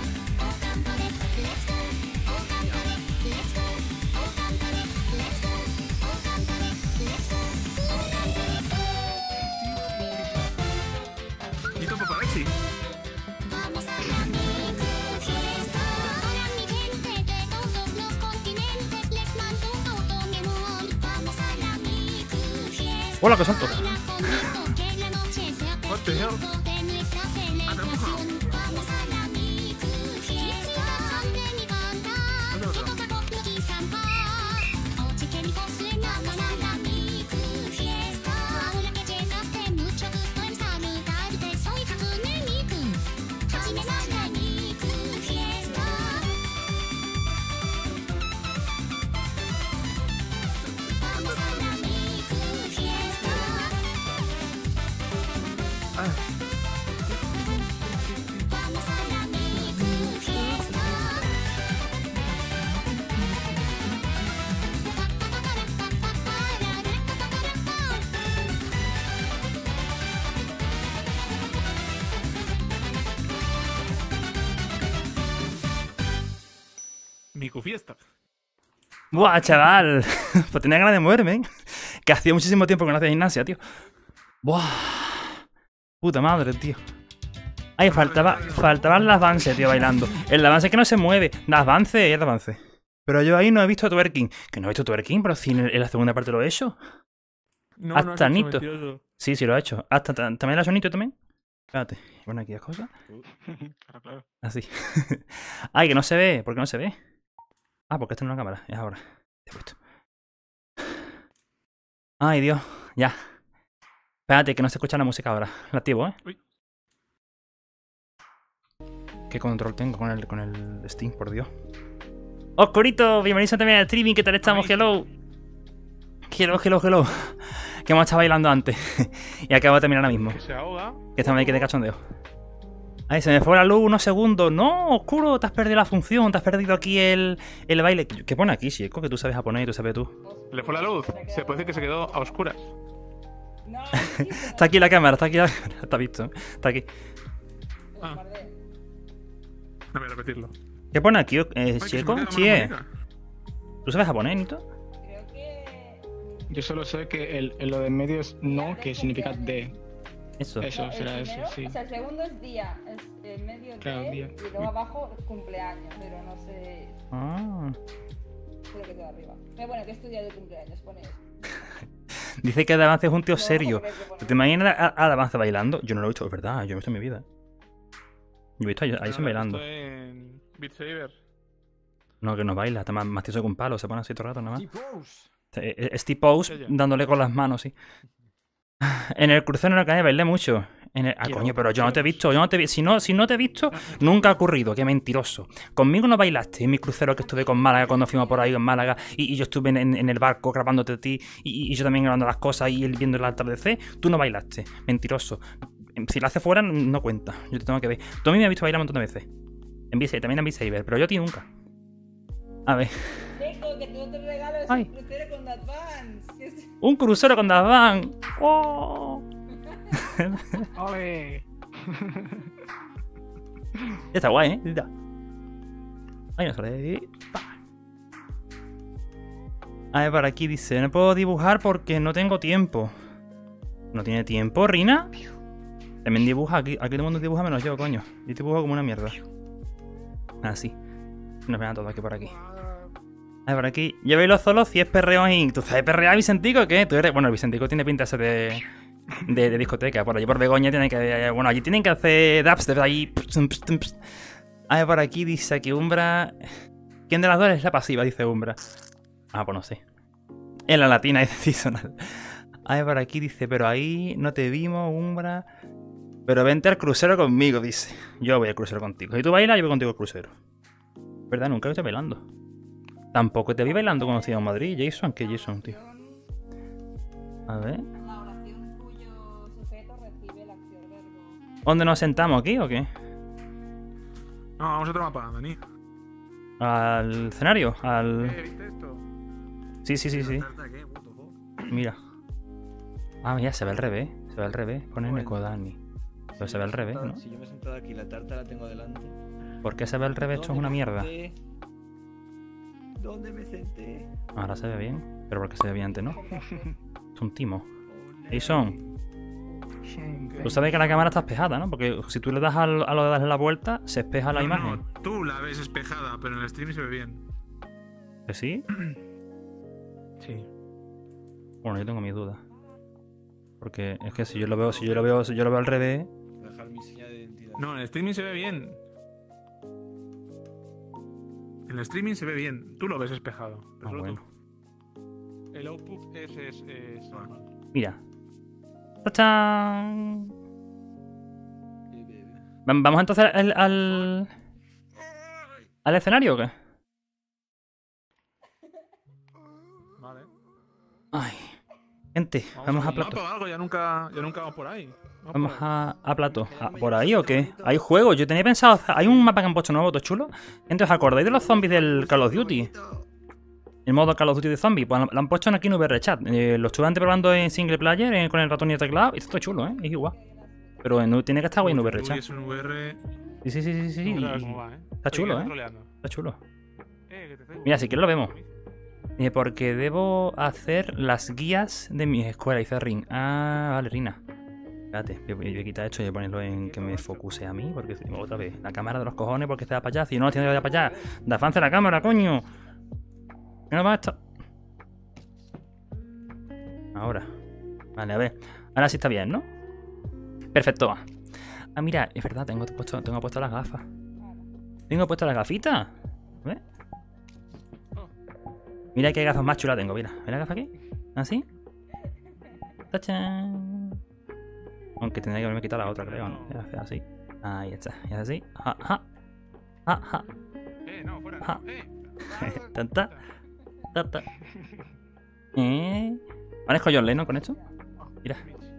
Nito Paparazzi. Hola, que salto. What the hell? Ah, te ha empujado. ¿Dónde otro? Miku Fiesta. Buah, chaval. Pues tenía ganas de moverme, ¿eh? Que hacía muchísimo tiempo que no hacía gimnasia, tío. Buah. Puta madre, tío. Ay, faltaba el avance, tío, bailando. El avance que no se mueve. Avance, es avance. Pero yo ahí no he visto twerking. Que no he visto twerking, pero si en la segunda parte lo he hecho. No, Hasta no Nito. Nito. Sí, sí lo he hecho. Hasta ¿también lo ha hecho Nito también? Espérate. Bueno, aquí las cosas. Claro, claro. Así. Ay, que no se ve. ¿Por qué no se ve? Ah, porque esto no es una cámara. Es ahora. Te he puesto. Ay, Dios. Ya. Espérate, que no se escucha la música ahora. La activo, ¿eh? Uy. ¿Qué control tengo con el Steam, por Dios? Oscurito, bienvenido también al streaming. ¿Qué tal estamos? Hello. Hello. Que hemos estado bailando antes. Y acabo de terminar ahora mismo. Que se ahoga. Que estamos ahí que de cachondeo. Ay, se me fue la luz unos segundos. No, Oscuro, te has perdido la función. Te has perdido aquí el baile. ¿Qué pone aquí, chico? Que tú sabes japonés y tú sabes tú. Le fue la luz. Se puede decir que se quedó a oscuras. No, Está aquí la cámara, está aquí la cámara. Está visto, ¿eh? Está aquí. Ah. No voy a repetirlo. ¿Qué pone aquí, Ay, que se me chico? queda la Chie. mano ¿Tú sabes japonés, Nito? creo que... Yo solo sé que lo de en medio es no, que significa de. Eso. Eso, no, será el eso, primero, sí. O sea, el segundo es día, el medio Claro, de, día. y luego abajo cumpleaños, pero no sé, Ah. creo que todo arriba. Pero bueno, que es tu día de cumpleaños, pone eso. Dice que de avance es un tío No, serio. porque hay que poner- ¿Te imaginas a de avance bailando? Yo no lo he visto, es verdad. Yo no he visto en mi vida. Yo he visto a Jason bailando. Estoy en Beat Saber. No, que no baila. Está más tieso que un palo. Se pone así todo el rato, nada más. T-pose. Es T-pose Ella. dándole con las manos, sí. En el crucero en la calle bailé mucho. Ah, Quiero coño, pero yo no te he veros. visto. Yo no te vi. Si no te he visto, nunca ha ocurrido. Qué mentiroso. Conmigo no bailaste. En mi crucero que estuve con Málaga cuando fuimos por ahí en Málaga. Y yo estuve en el barco grabándote a ti. Y yo también grabando las cosas y él viendo el atardecer. Tú no bailaste. Mentiroso. Si lo hace fuera, no cuenta. Yo te tengo que ver. Tú a mí me has visto bailar un montón de veces. En B-Saber, también en B-Saber. Pero yo a ti nunca. A ver. Dejo que tú te regalo es Ay. un crucero con Advance. que es- Un crucero con Dazban. ¡Oh! ¡Ole! Está guay, ¿eh? Ya. Ay, no sale. A ver, por aquí dice: no puedo dibujar porque no tengo tiempo. ¿No tiene tiempo, Rina? También dibuja. Aquí todo el mundo dibuja menos yo, coño. Yo dibujo como una mierda. Así. Nos vean todos aquí por aquí. A ver, por aquí. Yo bailo solo si es perreo y... ¿Tú sabes perrear, Vicentico, o qué? Tú eres... Bueno, el Vicentico tiene pinta ese de discoteca. Por allí por Begoña tienen que... Bueno, allí tienen que hacer dubstep ahí. A ver, por aquí dice que Umbra... ¿Quién de las dos es la pasiva? Dice Umbra. Ah, pues no sé. En la latina es seasonal. A ver, por aquí dice, pero ahí no te vimos, Umbra. Pero vente al crucero conmigo, dice. Yo voy al crucero contigo. Si tú bailas, yo voy contigo al crucero. ¿Verdad? Nunca he visto bailando. Tampoco te vi bailando cuando estuve en Madrid, Jason. ¿Qué Jason, tío? A ver. La oración cuyo sujeto recibe el acción verbo. ¿Dónde nos sentamos? ¿Aquí o qué? No, vamos a otro mapa, Dani. ¿Al escenario? Al... ¿Viste esto? Sí. ¿Tarta qué? What the fuck? Mira. Ah, mira, se ve al revés. Se ve al revés. Pone Nekodani. Pero se ve al revés, ¿no? Si yo me he sentado aquí, la tarta la tengo delante. ¿Por qué se ve al revés? Esto es una ¿Dónde me mierda. senté? ¿Dónde me senté? Ahora se ve bien. Pero porque se ve bien antes, ¿no? Es un timo. Jason, tú sabes que la cámara está espejada, ¿no? Porque si tú le das a lo de darle la vuelta, se espeja la No, imagen. no, tú la ves espejada, pero en el stream se ve bien. ¿Que sí? Sí. Bueno, yo tengo mis dudas. Porque es que si yo lo veo al revés. Dejar mi señal de identidad. No, en el streaming se ve bien. En el streaming se ve bien. Tú lo ves espejado. Pero Ah, solo bueno. tú. El output es normal. Mira. ¡Tachán! ¿Vamos entonces al escenario o qué? Vale. Ay. Gente, vamos a un plato. mapa o algo, ya nunca vamos por ahí. Vamos por ahí. a plato. ¿Por ahí o qué? Hay juegos. Yo tenía pensado... Hay un mapa que han puesto nuevo, todo chulo. Entonces, ¿os acordáis de los zombies del Call of Duty? El modo Call of Duty de zombies. Pues lo han puesto aquí en VR-Chat. Lo estuve antes probando en single player con el ratón y el teclado. Y esto está chulo, ¿eh? Es igual. Pero tiene que estar guay en Uy, VR-Chat. es un VR. Sí. Vamos a ver cómo va, Está chulo, Oye, ¿eh? troleando. Está chulo. Mira, si quieres lo vemos. Porque debo hacer las guías de mi escuela, dice Rin. Ah, vale, Rina. Espérate, voy a quitar esto y voy a ponerlo en que me focuse a mí. Porque otra vez, la cámara de los cojones, porque se va para allá. Si no la tiene que ir para allá, da avance la cámara, coño. ¿Qué no va esto? Ahora. Vale, a ver. Ahora sí está bien, ¿no? Perfecto. Ah, mira, es verdad, tengo puesto las gafas. Tengo puesto las gafitas. ¿Ves? Mira qué gafas más chulas tengo, mira. ¿Ves la gafa aquí? ¿Así? ¡Tachán! Aunque tendría que haberme quitado la otra, creo, ¿no? Así. Ahí está. Y así. ¡Ja, ja! ¡Ja, ja! No, fuera. Ja. ¡Tanta! ¡Tanta! ¿Parezco John Lennon con esto? Mira.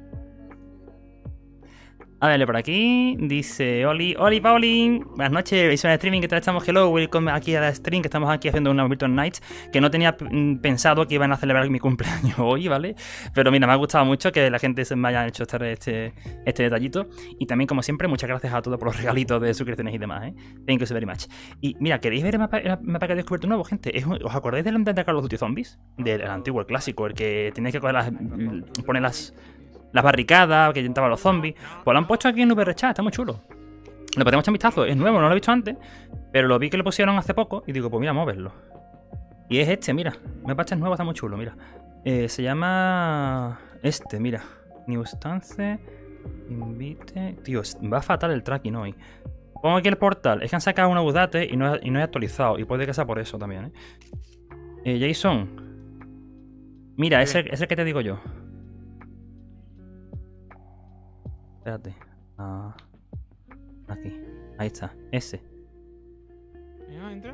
A ver, por aquí dice Oli Paulin. Buenas noches, veis en streaming, ¿qué tal estamos? Hello, welcome aquí a la stream, que estamos aquí haciendo una Virtual Nights, que no tenía pensado que iban a celebrar mi cumpleaños hoy, ¿vale? Pero mira, me ha gustado mucho que la gente se me haya hecho este detallito. Y también, como siempre, muchas gracias a todos por los regalitos de suscripciones y demás, ¿eh? Thank you so very much. Y mira, ¿queréis ver el mapa que he descubierto nuevo, gente? ¿Os acordáis del de Call of Duty Zombies? Del antiguo, el clásico, el que tenéis que poner las barricadas, que intentaba los zombies. Pues lo han puesto aquí en VRChat, está muy chulo. Le podemos echar un vistazo, es nuevo, no lo he visto antes, pero lo vi que lo pusieron hace poco y digo, pues mira, vamos a verlo. Y es este, mira, me parece nuevo, está muy chulo, mira. Se llama mira. New Stance, invite. Tío, va fatal el tracking hoy. Pongo aquí el portal, es que han sacado un update y no he actualizado, y puede que sea por eso también, Jason. Mira, es el que te digo yo. Espérate. Aquí. Ahí está. Ese. ¿Entra?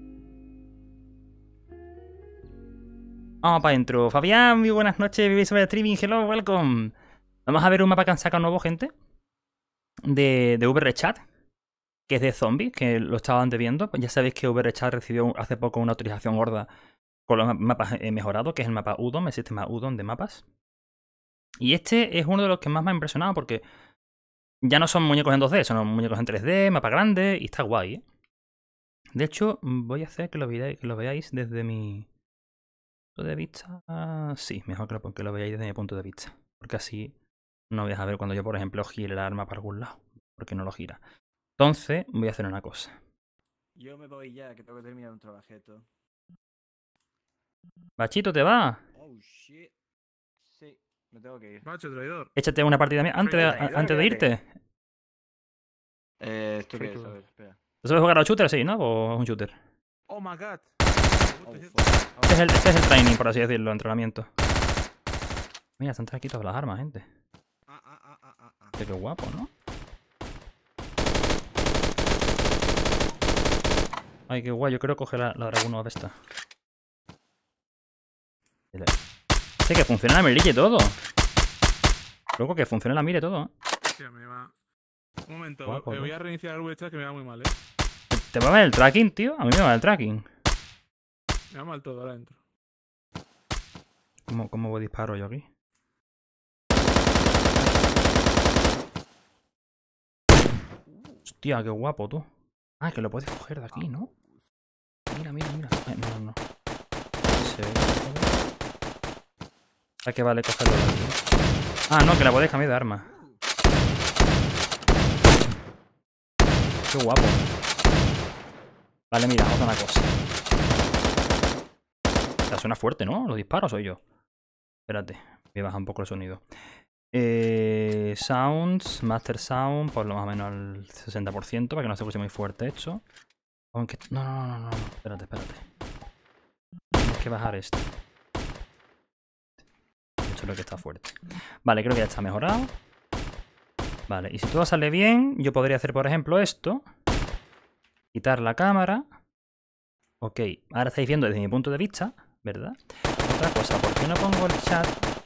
Vamos para adentro. Fabián, muy buenas noches. Vivís sobre el streaming. Hello, welcome. Vamos a ver un mapa que han sacado nuevo, gente. De VRChat. Que es de zombies. Que lo estaba antes viendo. Pues ya sabéis que VRChat recibió hace poco una autorización gorda con los mapas mejorados. Que es el mapa Udon. El sistema Udon de mapas. Y este es uno de los que más me ha impresionado porque ya no son muñecos en 2D, son muñecos en 3D, mapa grande y está guay, ¿eh? De hecho, voy a hacer que lo veáis desde mi punto de vista. Sí, mejor que lo veáis desde mi punto de vista. Porque así no vais a ver cuando yo, por ejemplo, gire el arma para algún lado. Porque no lo gira. Entonces, voy a hacer una cosa. Yo me voy ya, que tengo que terminar un trabajeto. Bachito, ¿te va? Oh, shit. Sí. Me tengo que ir. Macho, traidor. Échate una partida mía antes de irte. ¿Tú qué? A ver, espera. ¿Tú sabes jugar a shooter, sí, no? ¿O es un shooter? Oh my god. Este es el training, por así decirlo, entrenamiento. Mira, están tranquilos las armas, gente. Qué guapo, ¿no? Ay, qué guay, yo quiero coger la Dragunov esta. Este que funciona la mirilla y todo. Luego que funcione la mira y todo, ¿eh? Hostia, me va. Un momento, Guapo, voy a reiniciar el VChat que me va muy mal, ¿Te va mal el tracking, tío? A mí me va el tracking. Me va mal todo, ahora entro. ¿Cómo disparo yo aquí? Hostia, qué guapo, tú. Ah, que lo puedes coger de aquí, ¿no? Mira. No. ¿A qué vale cogerlo de aquí? Ah, no, que la puedes cambiar de arma. Qué guapo. Vale, mira, vamos a una cosa. Ya suena fuerte, ¿no? Los disparos soy yo. Espérate, voy a bajar un poco el sonido. Sounds, Master Sound, por lo más o menos al 60%, para que no se escuche muy fuerte esto. Aunque... No. Espérate. Tienes que bajar esto. Esto es lo que está fuerte. Vale, creo que ya está mejorado. Vale, y si todo sale bien, yo podría hacer, por ejemplo, esto. Quitar la cámara. Ok, ahora estáis viendo desde mi punto de vista, ¿verdad? Otra cosa, ¿por qué no pongo el chat?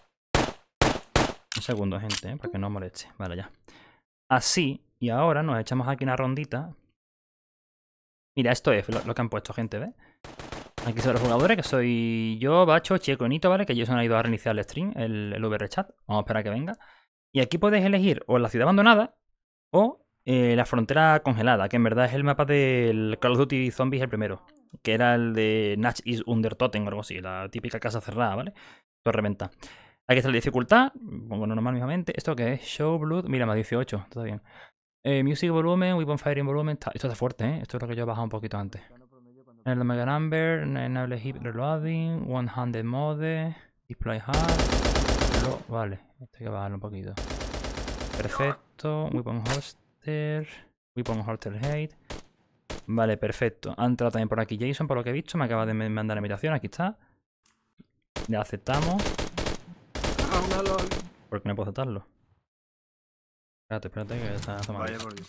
Un segundo, gente, para que no moleste. Vale, ya. Así, y ahora nos echamos aquí una rondita. Mira, esto es lo que han puesto, gente, ¿ves? Aquí son los jugadores, que soy yo, Bacho, Checo y Nito, ¿vale? Que ellos han ido a reiniciar el stream, el VRChat. Vamos a esperar a que venga. Y aquí podéis elegir o la ciudad abandonada o La frontera congelada, que en verdad es el mapa del Call of Duty Zombies el primero. Que era el de Natch is Under Totem o algo así, la típica casa cerrada, ¿vale? Todo reventa. Aquí está la dificultad, pongo normal mismamente. ¿Esto qué es? Show Blood, mira, más 18, está bien. Music volumen, Weapon Firing volumen, esto está fuerte, ¿eh? Esto es lo que yo he bajado un poquito antes. El Omega Number, Enable Hip Reloading, One Handed Mode, Display Hard. Vale, esto hay que bajarlo un poquito. Perfecto, Weapon Holster, Weapon Holster Hate. Vale, perfecto. Ha entrado también por aquí Jason, por lo que he visto. Me acaba de mandar la invitación, aquí está. Le aceptamos. ¿Por qué no puedo aceptarlo? Espérate, que está tomando. Vaya por Dios.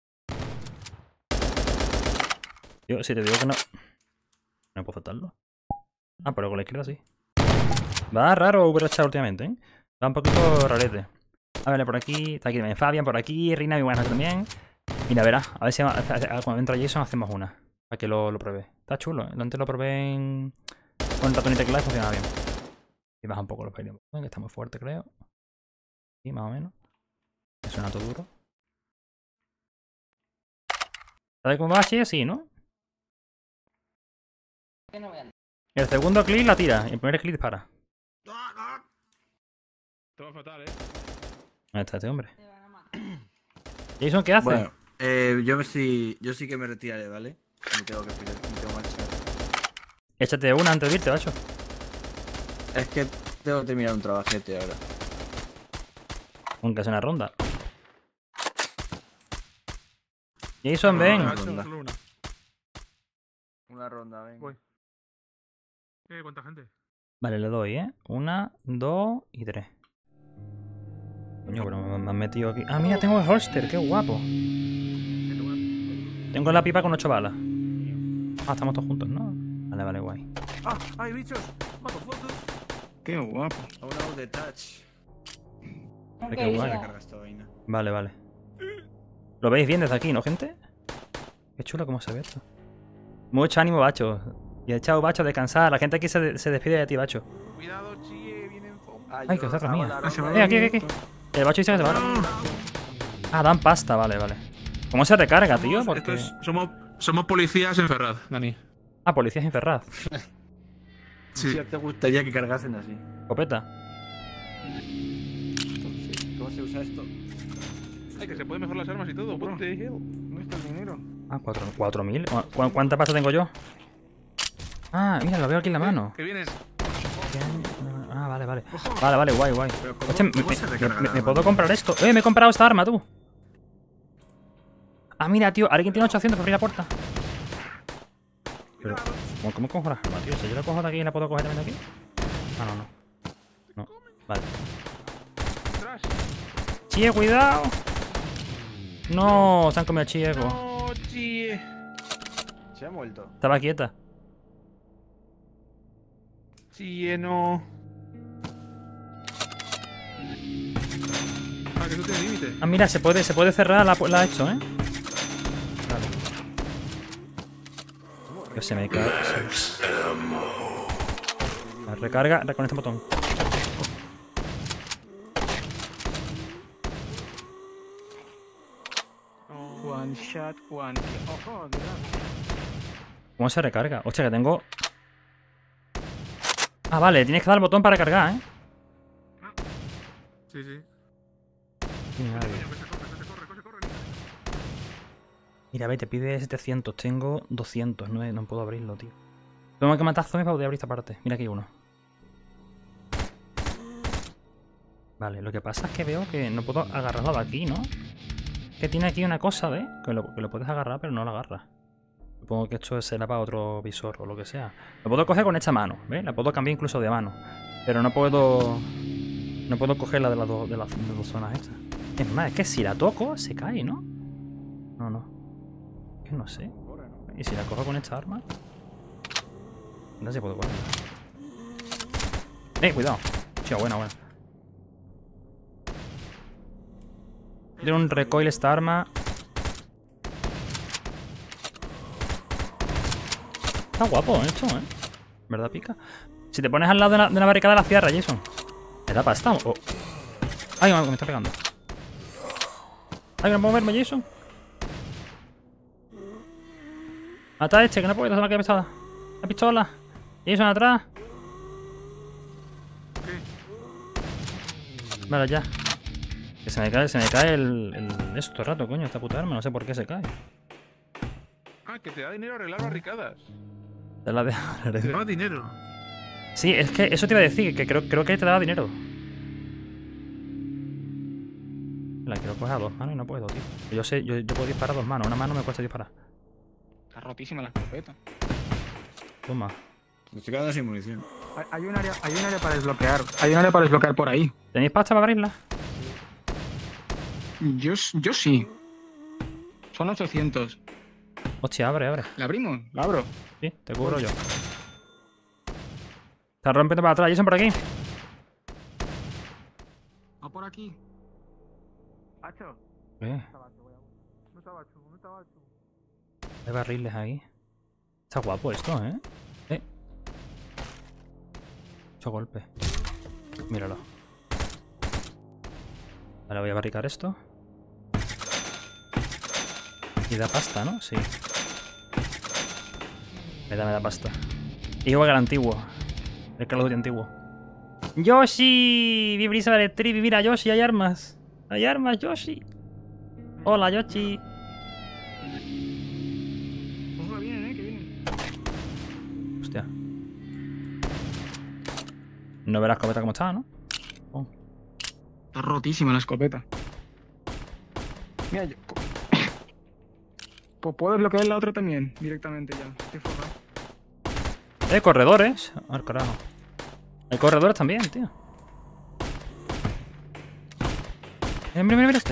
Yo, si te digo que no. No puedo aceptarlo. Ah, pero con la izquierda sí. Va raro VRH últimamente, ¿eh? Va un poquito rarete. A ver, por aquí. Está aquí también Fabian, por aquí. Rina, muy buenas también. Mira, verás. A ver si cuando entra Jason hacemos una. Para que lo pruebe. Está chulo, ¿eh? Antes lo probé con ratón y teclado y funcionaba bien. Y baja un poco los pailos. Que está muy fuerte, creo. Sí, más o menos. Suena todo duro. ¿Sabes cómo va así? Sí, ¿no? El segundo clic la tira. Y el primer clic dispara. Todo fatal, ¿Dónde está este hombre? Jason, ¿qué hace? Bueno, yo sí que me retiraré, ¿vale? Me tengo que marchar. Échate una antes de irte, macho. Es que tengo que terminar un trabajete ahora. Aunque sea una ronda. Jason, ven. Una ronda, ven. Voy. ¿Cuánta gente? Vale, le doy, ¿eh? 1, 2 y 3. Coño, pero me han metido aquí. Ah, mira, tengo el holster, qué guapo. Tengo la pipa con 8 balas. Ah, estamos todos juntos, ¿no? Vale, guay. ¡Ah! ¡Hay bichos! Qué guapo. A un lado de touch. Qué guay. Carga esta vaina. Vale. ¿Lo veis bien desde aquí, no, gente? Qué chulo cómo se ve esto. Mucho ánimo, bacho. Y chao, bacho, descansar. La gente aquí se despide de ti, bacho. Cuidado, chie, vienen zombies. Ay, que os saca mía. Aquí. El bacho dice que se va. Ah, dan pasta, vale. ¿Cómo se recarga, tío? Porque... Somos policías en Ferraz, Dani. Ah, policías en Ferraz. Sí. Si te gustaría que cargasen así. Copeta. ¿Cómo se usa esto? Ay, que se pueden mejorar las armas y todo. What the hell? ¿Dónde está el dinero? Ah, 4.000. ¿Cuánta pasta tengo yo? Ah, mira, lo veo aquí en la mano. Que vienes. Ah, vale. Vale, guay. Hostia, ¿Cómo se recarga ¿me puedo comprar esto? Me he comprado esta arma, tú. Ah, mira, tío, alguien tiene 800 por abrir la puerta. Pero, ¿cómo cojo las armas, tío? Si yo la cojo de aquí, ¿la puedo coger también de aquí? Ah, no. Vale. Chie, cuidado. No, se han comido a Chieko. No, chie. Se ha muerto. Estaba quieta. Chie, no. Ah, que eso tiene límite. Ah, mira, se puede cerrar, la ha hecho, ¿eh? Vale. Que se me cae. La recarga con este botón. One shot, one kill. Ojo, de verdad. ¿Cómo se recarga? Hostia, que tengo... Ah, vale, tienes que dar el botón para cargar, ¿eh? Sí. Corre. Mira, ve, te pide 700. Tengo 200. No puedo abrirlo, tío. Tengo que matar zombies para poder abrir esta parte. Mira, aquí hay uno. Vale, lo que pasa es que veo que no puedo agarrarlo de aquí, ¿no? Que tiene aquí una cosa, ¿ves? Que lo puedes agarrar, pero no lo agarras. Supongo que esto será para otro visor o lo que sea. Lo puedo coger con esta mano, ¿ves? La puedo cambiar incluso de mano. Pero no puedo... No puedo coger la de las dos zonas estas. Es más, es que si la toco, se cae, ¿no? No. Es que no sé. ¿Y si la cojo con esta arma? No sé si puedo cogerla. Cuidado. Chico, buena. Tiene un recoil esta arma. Está guapo esto, ¿eh? ¿Verdad, pica? Si te pones al lado de la barricada, la cierra, Jason. ¿Me da pasta? Oh. Ay, me está pegando. Ay, ¿no puedo moverme, Jason? Mata a este, que no puedo, la pistola. La pistola. Jason atrás. Vale, ya. Que se me cae el esto todo el rato, coño, esta puta arma, no sé por qué se cae. Ah, que te da dinero arreglar barricadas. Te la de... Te da dinero. Sí, es que eso te iba a decir, que creo que te daba dinero. La quiero coger a 2 manos y no puedo, tío. Yo sé, yo puedo disparar a 2 manos, una mano me cuesta disparar. Está rotísima la escopeta. Toma. Me estoy quedando sin munición. Hay un área para desbloquear. Hay un área para desbloquear por ahí. ¿Tenéis pasta para abrirla? Yo sí. Son 800. Hostia, abre. ¿La abrimos? ¿La abro? Sí, te cubro yo. Está rompiendo para atrás, Jason por aquí. Va por aquí. Hacho. ¿Qué? Hay barriles ahí. Está guapo esto, ¿eh? Mucho golpe. Míralo. Ahora voy a barricar esto. Y da pasta, ¿no? Sí. Me da pasta. Igual que el antiguo. El Call of Duty antiguo. ¡Yoshi! Bienvenido al stream. Mira, Yoshi, hay armas. Hay armas, Yoshi. Hola, Yoshi. Ojo, que vienen, que vienen. Hostia. No verás la escopeta como está, ¿no? Oh. Está rotísima la escopeta. Mira, yo... Pues puedo desbloquear la otra también, directamente ya. Estoy forrado. Corredores. Al carajo. Hay corredores también, tío. Mira este.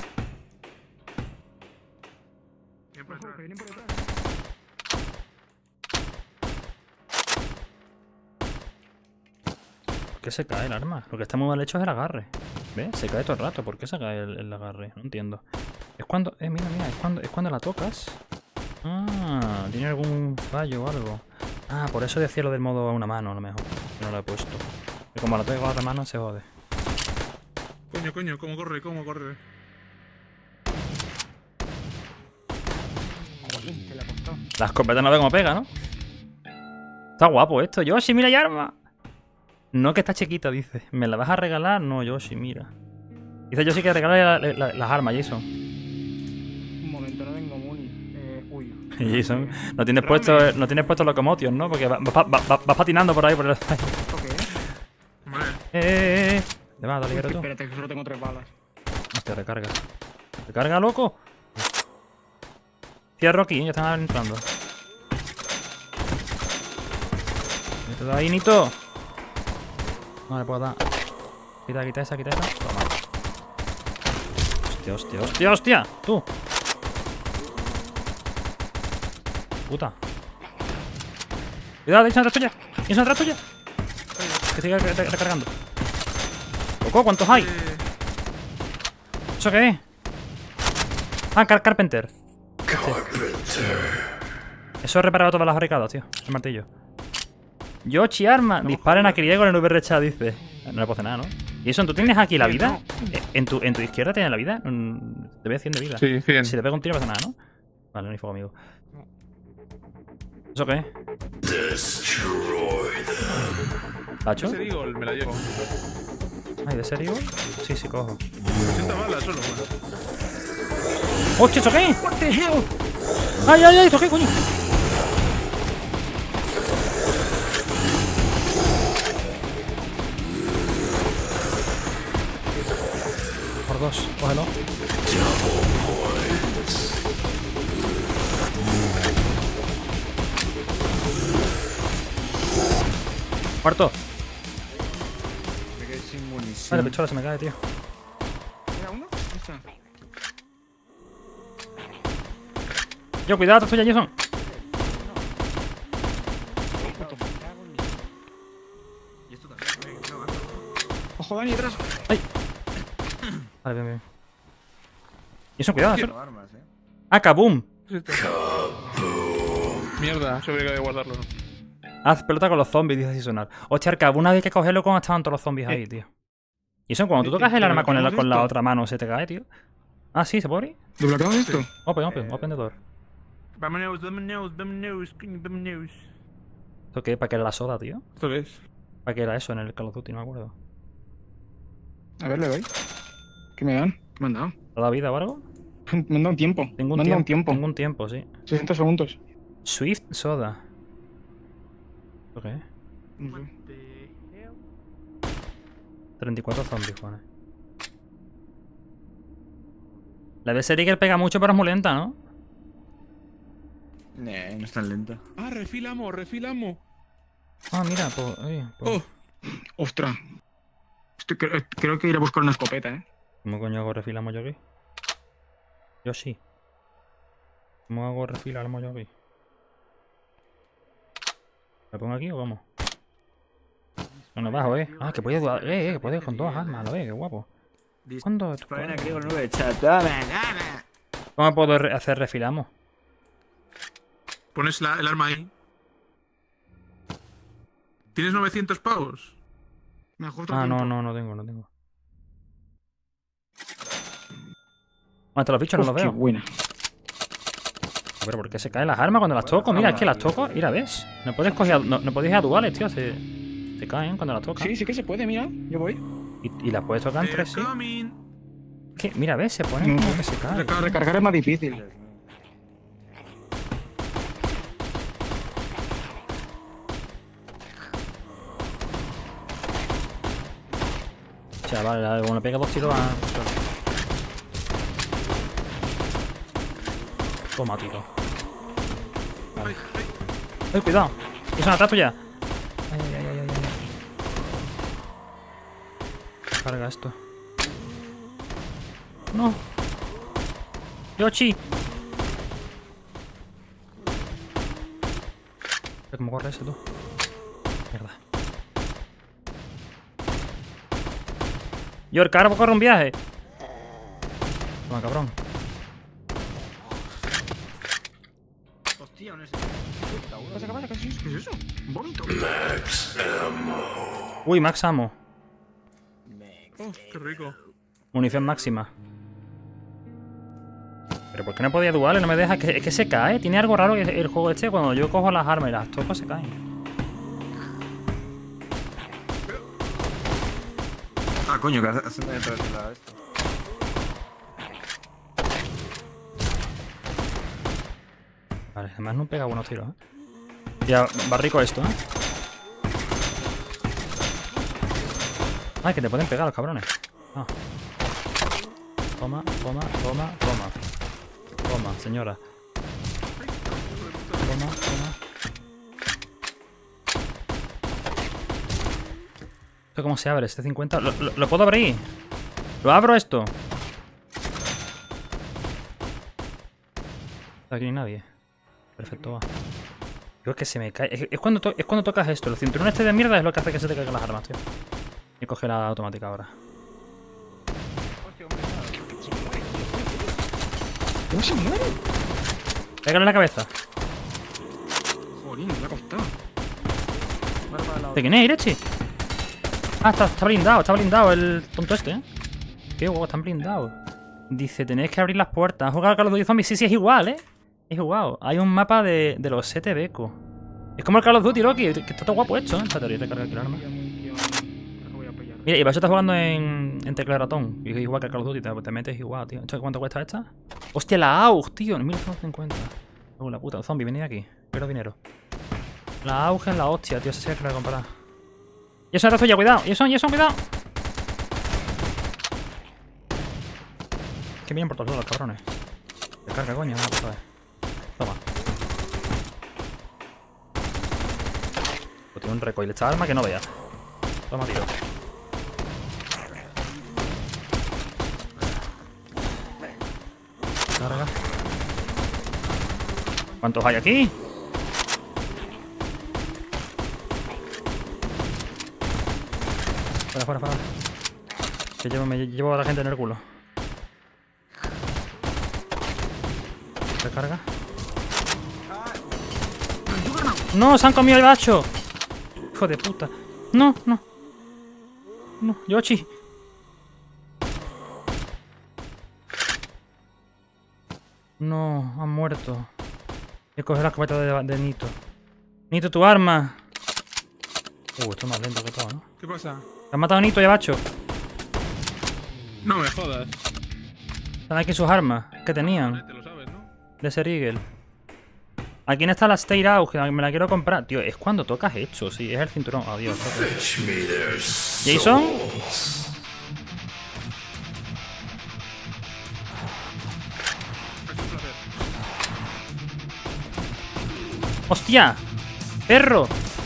Ojo, que vienen por detrás. ¿Por qué se cae el arma? Lo que está muy mal hecho es el agarre. ¿Ves? Se cae todo el rato. ¿Por qué se cae el agarre? No entiendo. Es cuando... mira, es cuando la tocas. Ah, tiene algún fallo o algo. Ah, por eso decía lo del modo a una mano, a lo mejor. Que no lo he puesto. Y como la tengo a otra mano, se jode. Coño, ¿cómo corre? Jolín, que le ha costado. La escopeta no ve cómo pega, ¿no? Está guapo esto. Yoshi, mira, hay arma. No, que está chiquita, dice. ¿Me la vas a regalar? No, Yoshi, mira. Dice Yoshi que regala las armas, Jason. Un momento, no tengo muni. Uy. Jason, no tienes puesto locomotion, ¿no? Porque vas patinando por ahí. Por el... ¿Esto qué es? Vale. ¿Te vas, libero tú? Espérate, que solo tengo 3 balas. Hostia, recarga. ¡Recarga, loco! Cierro aquí, ya están entrando. Métete ahí, Nito. No le puedo dar. Quita esa. Toma. Hostia. Tú. Puta. Cuidado, esa atrás tuya. Que siga recargando. Loco, ¿cuántos hay? ¿Eso qué es? Ah, Carpenter. Eso he reparado todas las barricadas, tío. El martillo. Yoshi, arma. Disparen a Krieg con el VR chat, dice. No le puedo hacer nada, ¿no? Y eso, ¿tú tienes aquí la vida? ¿En tu izquierda tienes la vida? Te veo 100 de vida. Sí, 100. Si te pego un tiro no pasa nada, ¿no? Vale, no hay fuego, amigo. ¿Eso qué es? ¿Pacho? Ese Deagle me la llevo. ¿Ay, de serio? Sí, cojo. 80 balas solo, bueno. ¡Hostia, eso qué! What the hell? ¡Ay, ¿eso qué, coño? Por 2, cógelo. Muerto. Me quedé sin munición. Vale, pistola se me cae, tío. ¿Era uno? Esta. Yo, cuidado, tuya, Jason. Y esto también. Ojo, Dani, atrás. Vale, bien. Jason, cuidado. Quiero armas, ¡Ah, kaboom! Mierda, se habría que guardarlo. Haz pelota con los zombies, dice así sonar. Hostia, el kaboom hay que cogerlo cuando estaban todos los zombies ahí, tío. Y eso, cuando tú tocas el arma con la otra mano, se te cae, tío. Ah, sí, ¿se puede abrir? ¿Desbloqueamos esto? Open the door. Vámonos, coño, vámonos. ¿Esto qué? ¿Para qué era la soda, tío? ¿Esto qué es? ¿Para qué era eso en el Call of Duty? No me acuerdo. A ver, le doy. ¿Qué me dan? ¿Qué me han dado? ¿Toda la vida o algo? Me han dado un tiempo. Tengo me han dado un tiempo. Tengo un tiempo, sí. 60 segundos. Swift Soda. ¿Esto qué es? No sé. 34 zombies, pone. La de Serigel pega mucho, pero es muy lenta, ¿no? No es tan lenta. Ah, refilamos, refilamos. Ah, mira, pues... Oh, Ostras. Creo que iré a buscar una escopeta, ¿eh? ¿Cómo coño hago refilamos yo aquí? Yo sí. ¿Cómo hago refilamos yo aquí? ¿Me pongo aquí o cómo? No, bajo, Ah, que puedes dudar. Que puedes con todas armas, lo ves, qué guapo. ¿Cuándo? Disparen aquí con 9 chat. Dame. ¿Cómo puedo hacer refilamos? pones el arma ahí. ¿Tienes 900 pavos? Me ajusto Ah, el tiempo. no tengo. ¿Dónde están los bichos? No los Qué veo. buena. Pero ¿por qué se caen las armas cuando las toco? Mira, es que las toco. Mira, ¿ves? No puedes coger no podéis ir a duales, tío. Se caen cuando las tocas. Sí que se puede, mira. Yo voy. Y las puedes tocar en They're 3, sí. coming. ¿Qué? Mira, ¿ves? Se ponen como que se caen. Recargar es más difícil. Chaval, como le pega 2 tiros a... Toma, tío. Vale. ¡Ay, cuidado! ¡Es una tatu ya! Ay. Carga esto. ¡No! ¡Yoshi! ¿Cómo corre ese, tú? Mierda. York, ahora corre un viaje. Toma, cabrón. Hostia, no es. ¿Qué es eso? Bonito. Uy, max ammo. Oh, qué rico. Munición máxima. ¿Pero por qué no podía duales? No me deja. Es que se cae. Tiene algo raro que el juego este. Cuando yo cojo las armas y las toco, se caen. Ah, coño, que hacen detrás de la esto. Vale, además no pega buenos tiros, Ya, barrico esto, Ay, que te pueden pegar los cabrones. Ah. Toma. Toma, señora. Toma. ¿Esto cómo se abre? Este 50... ¿Lo puedo abrir? ¿Lo abro esto? Aquí no hay nadie. Perfecto, va. Digo, es que se me cae. Es cuando tocas esto. El cinturón este de mierda es lo que hace que se te caigan las armas, tío. Y coge la automática ahora. ¿Cómo se muere? Pégale en la cabeza. Jolín, me ha costado. ¿De quién es, Irechi? Ah, está blindado el tonto este, Qué guapo, están blindados. Dice, tenéis que abrir las puertas. ¿Has jugado al Call of Duty Zombies? Sí, es igual, Es igual. Hay un mapa de los 7 becos. Es como el Call of Duty, Loki, que está todo guapo hecho, Esta teoría de carga aquí el arma. Mira, y para eso está jugando en tecla de ratón. Y es igual que el Call of Duty, te metes igual, tío. ¿Cuánto cuesta esta? Hostia, la AUG, tío, 1150. La puta, zombie, venid aquí. Quiero dinero. La AUG es la hostia, tío, esa sí es que la voy a comprar. Y eso, ya, cuidado. Y eso, cuidado. Que vienen por todos lados, cabrones. Recarga, coño, una puta vez. Toma. Pues tiene un recoil esta arma que no vea. Toma, tiro. Carga. ¿Cuántos hay aquí? Fuera. Que me llevo a la gente en el culo. Recarga. ¡No! ¡Se han comido el bacho! ¡Hijo de puta! ¡No! ¡Yoshi! No, han muerto. He cogido la escopeta de Nito. Nito, tu arma. Esto es más lento que todo, ¿no? ¿Qué pasa? ¿Te has matado a Nito y a Bacho? No me jodas. Están aquí sus armas. ¿Qué tenían? Te lo sabes, ¿no? De Ser Eagle. Aquí está la Stay Out, que me la quiero comprar. Tío, es cuando tocas hecho, sí, es el cinturón. Adiós. ¿Jason? ¡Hostia! ¡Perro!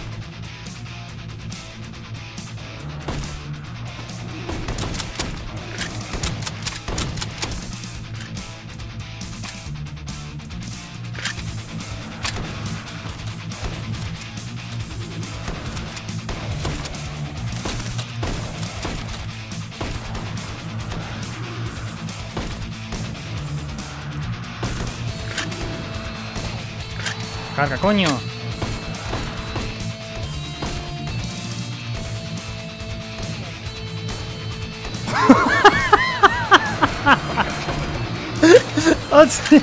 ¡Carga, coño! ¡Hostia!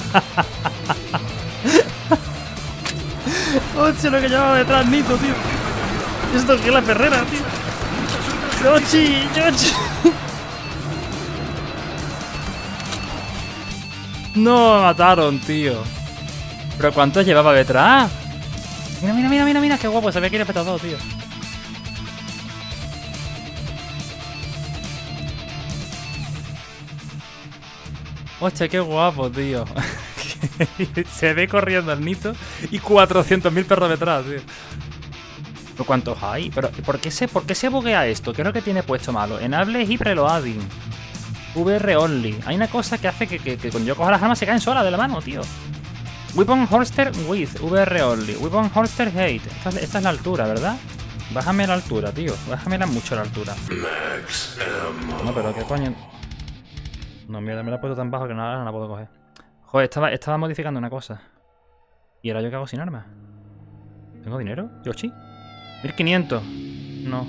¡Hostia, lo que llevaba detrás Nito, tío! Esto es que es la perrera, tío. ¡Yoshi! ¡Yoshi! No, me mataron, tío. ¿Pero cuántos llevaba detrás? Mira, mira, mira, mira, mira, qué guapo, se ve que ir petado, tío. Hostia, qué guapo, tío. Se ve corriendo el Nito y 400.000 perros detrás, tío. ¿Pero cuántos hay? ¿Pero por qué se buguea esto? ¿Qué es lo que tiene puesto malo? Enable y preloading. VR only. Hay una cosa que hace que cuando yo cojo las armas se caen solas de la mano, tío. Weapon holster with VR only. Weapon holster height. Esta es la altura, ¿verdad? Bájame la altura, tío. Bájamela mucho la altura. No, pero qué coño. No, mierda, me la he puesto tan bajo que no la puedo coger. Joder, estaba modificando una cosa. ¿Y ahora yo qué hago sin armas? ¿Tengo dinero? ¿Yoshi? 1500. No.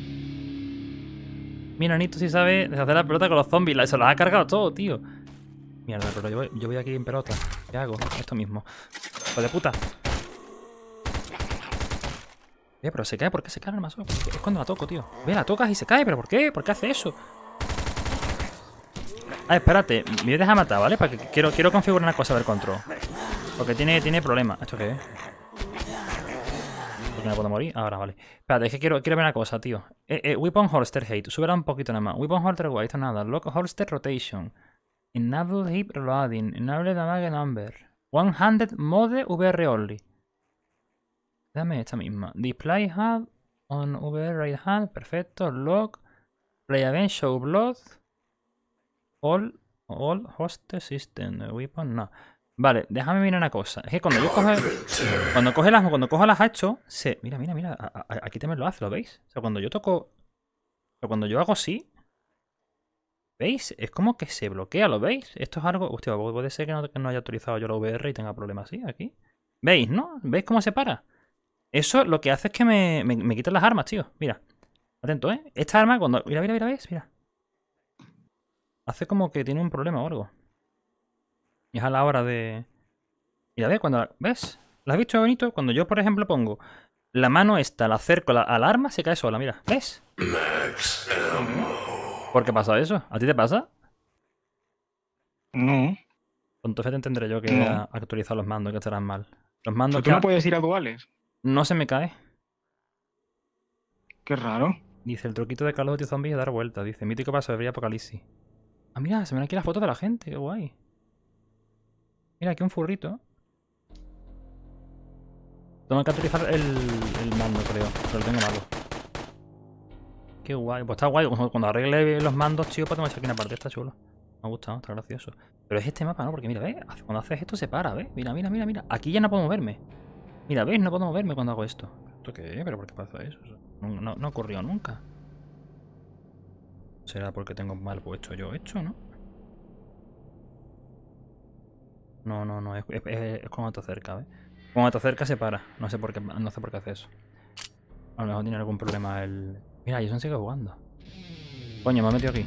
Mira, Nito sí sabe deshacer la pelota con los zombies. Se los ha cargado todo, tío. Mierda, pero yo voy aquí en pelota. ¿Qué hago? Esto mismo. ¡Hijo de puta! Pero se cae. ¿Por qué se cae el arma solo? Es cuando la toco, tío. Ve, la tocas y se cae. ¿Pero por qué? ¿Por qué hace eso? Ah, espérate. Me voy a dejar matar, ¿vale? Porque quiero configurar una cosa del control. Porque tiene problemas. ¿Esto qué es? ¿Por qué no puedo morir? Ahora, vale. Espérate, es que quiero ver una cosa, tío. Weapon holster height. Súbela un poquito nada más. Weapon holster weight. Esto nada. Lock holster rotation. Enable hip reloading. Enable damage number. One-handed mode VR only. Dame esta misma. Display HUD on VR right hand. Perfecto. Lock. Play event. Show blood. All host system. Weapon. No. Vale, déjame mirar una cosa. Es que cuando yo cojo las hachos, mira, mira, mira. Aquí también lo hace, ¿lo veis? O sea, cuando yo toco. O cuando yo hago así. ¿Veis? Es como que se bloquea, ¿lo veis? Esto es algo... Hostia, puede ser que no haya actualizado yo la VR y tenga problemas así, aquí. ¿Veis, no? ¿Veis cómo se para? Eso lo que hace es que me quitan las armas, tío. Mira. Atento, ¿eh? Esta arma cuando... Mira, mira, mira, ¿ves? Mira. Hace como que tiene un problema o algo. Y es a la hora de... Mira, ¿ves? Cuando... ¿Ves? ¿Lo has visto bonito? Cuando yo, por ejemplo, pongo la mano esta, la acerco al arma, se cae sola, mira. ¿Ves? ¿Por qué pasa eso? ¿A ti te pasa? No. Entonces te entenderé yo que No. actualizar los mandos, que estarán mal. Los mandos ¿Pero tú no puedes ir a duales? no se me cae. Qué raro. Dice, el truquito de Call of Duty Zombies es dar vueltas. Dice, mítico para sobrevivir Apocalipsis. Ah, mira, se ven aquí las fotos de la gente. Qué guay. Mira, aquí un furrito. Tengo que actualizar el mando, creo. Pero lo tengo malo. Qué guay. Pues está guay. Cuando arregle los mandos, tío, podemos echar aquí una parte. Está chulo. Me ha gustado, está gracioso. Pero es este mapa, ¿no? Porque mira, ¿ves? Cuando haces esto se para, ¿ves? Mira, mira, mira, mira. Aquí ya no puedo moverme. Mira, ¿ves? No puedo moverme cuando hago esto. ¿Esto qué? ¿Pero por qué pasa eso? No ocurrió nunca. ¿Será porque tengo mal puesto yo esto, no? No. Es cuando te acerca, ¿ves? Cuando te acerca se para. No sé por qué hace eso. A lo mejor tiene algún problema el... Mira, Jason sigue jugando. Coño, me ha metido aquí.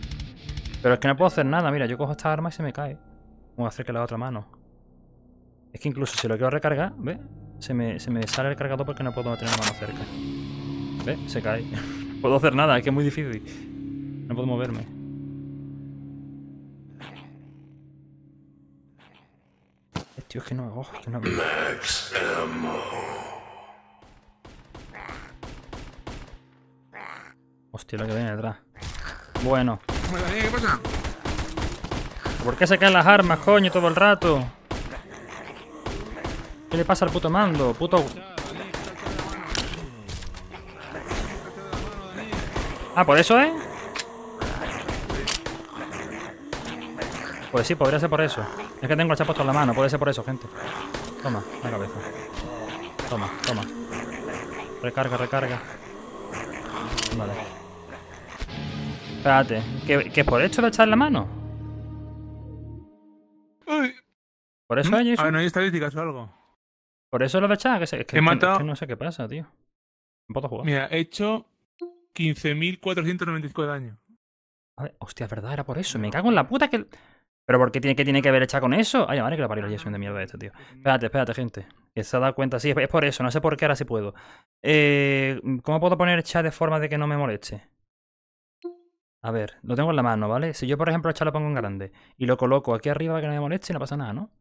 Pero es que no puedo hacer nada. Mira, yo cojo esta arma y se me cae. Voy a hacer que la otra mano. Es que incluso si lo quiero recargar, ¿ves? Se me sale el cargador porque no puedo tener la mano cerca. ¿Ves? Se cae. No puedo hacer nada, es que es muy difícil. No puedo moverme. Tío, es que no... Oh, es que no... Hostia, lo que viene detrás. Bueno. ¿Qué pasa? ¿Por qué se caen las armas, coño, todo el rato? ¿Qué le pasa al puto mando? Puto... Ah, ¿por eso, Pues sí, podría ser por eso. Es que tengo el chapo en la mano, puede ser por eso, gente. Toma, la cabeza. Toma, toma. Recarga, recarga. Vale. Espérate, ¿qué es por esto de echar la mano? Uy. ¿Por eso hay eso? Ah, no hay estadísticas o algo. ¿Por eso lo de echar? He matado... Es que no sé qué pasa, tío. No puedo jugar. Mira, he hecho 15.495 de daño. A ver, hostia, es verdad, era por eso. Me cago en la puta que... ¿Pero por qué tiene que haber echado con eso? Ay, madre que la parió el Jason de mierda este, tío. Espérate, gente. Que se ha dado cuenta. Sí, es por eso. No sé por qué, ahora sí puedo. ¿Cómo puedo poner el chat de forma de que no me moleste? A ver, lo tengo en la mano, ¿vale? Si yo, por ejemplo, el chat lo pongo en grande y lo coloco aquí arriba para que no me moleste, no pasa nada, ¿no?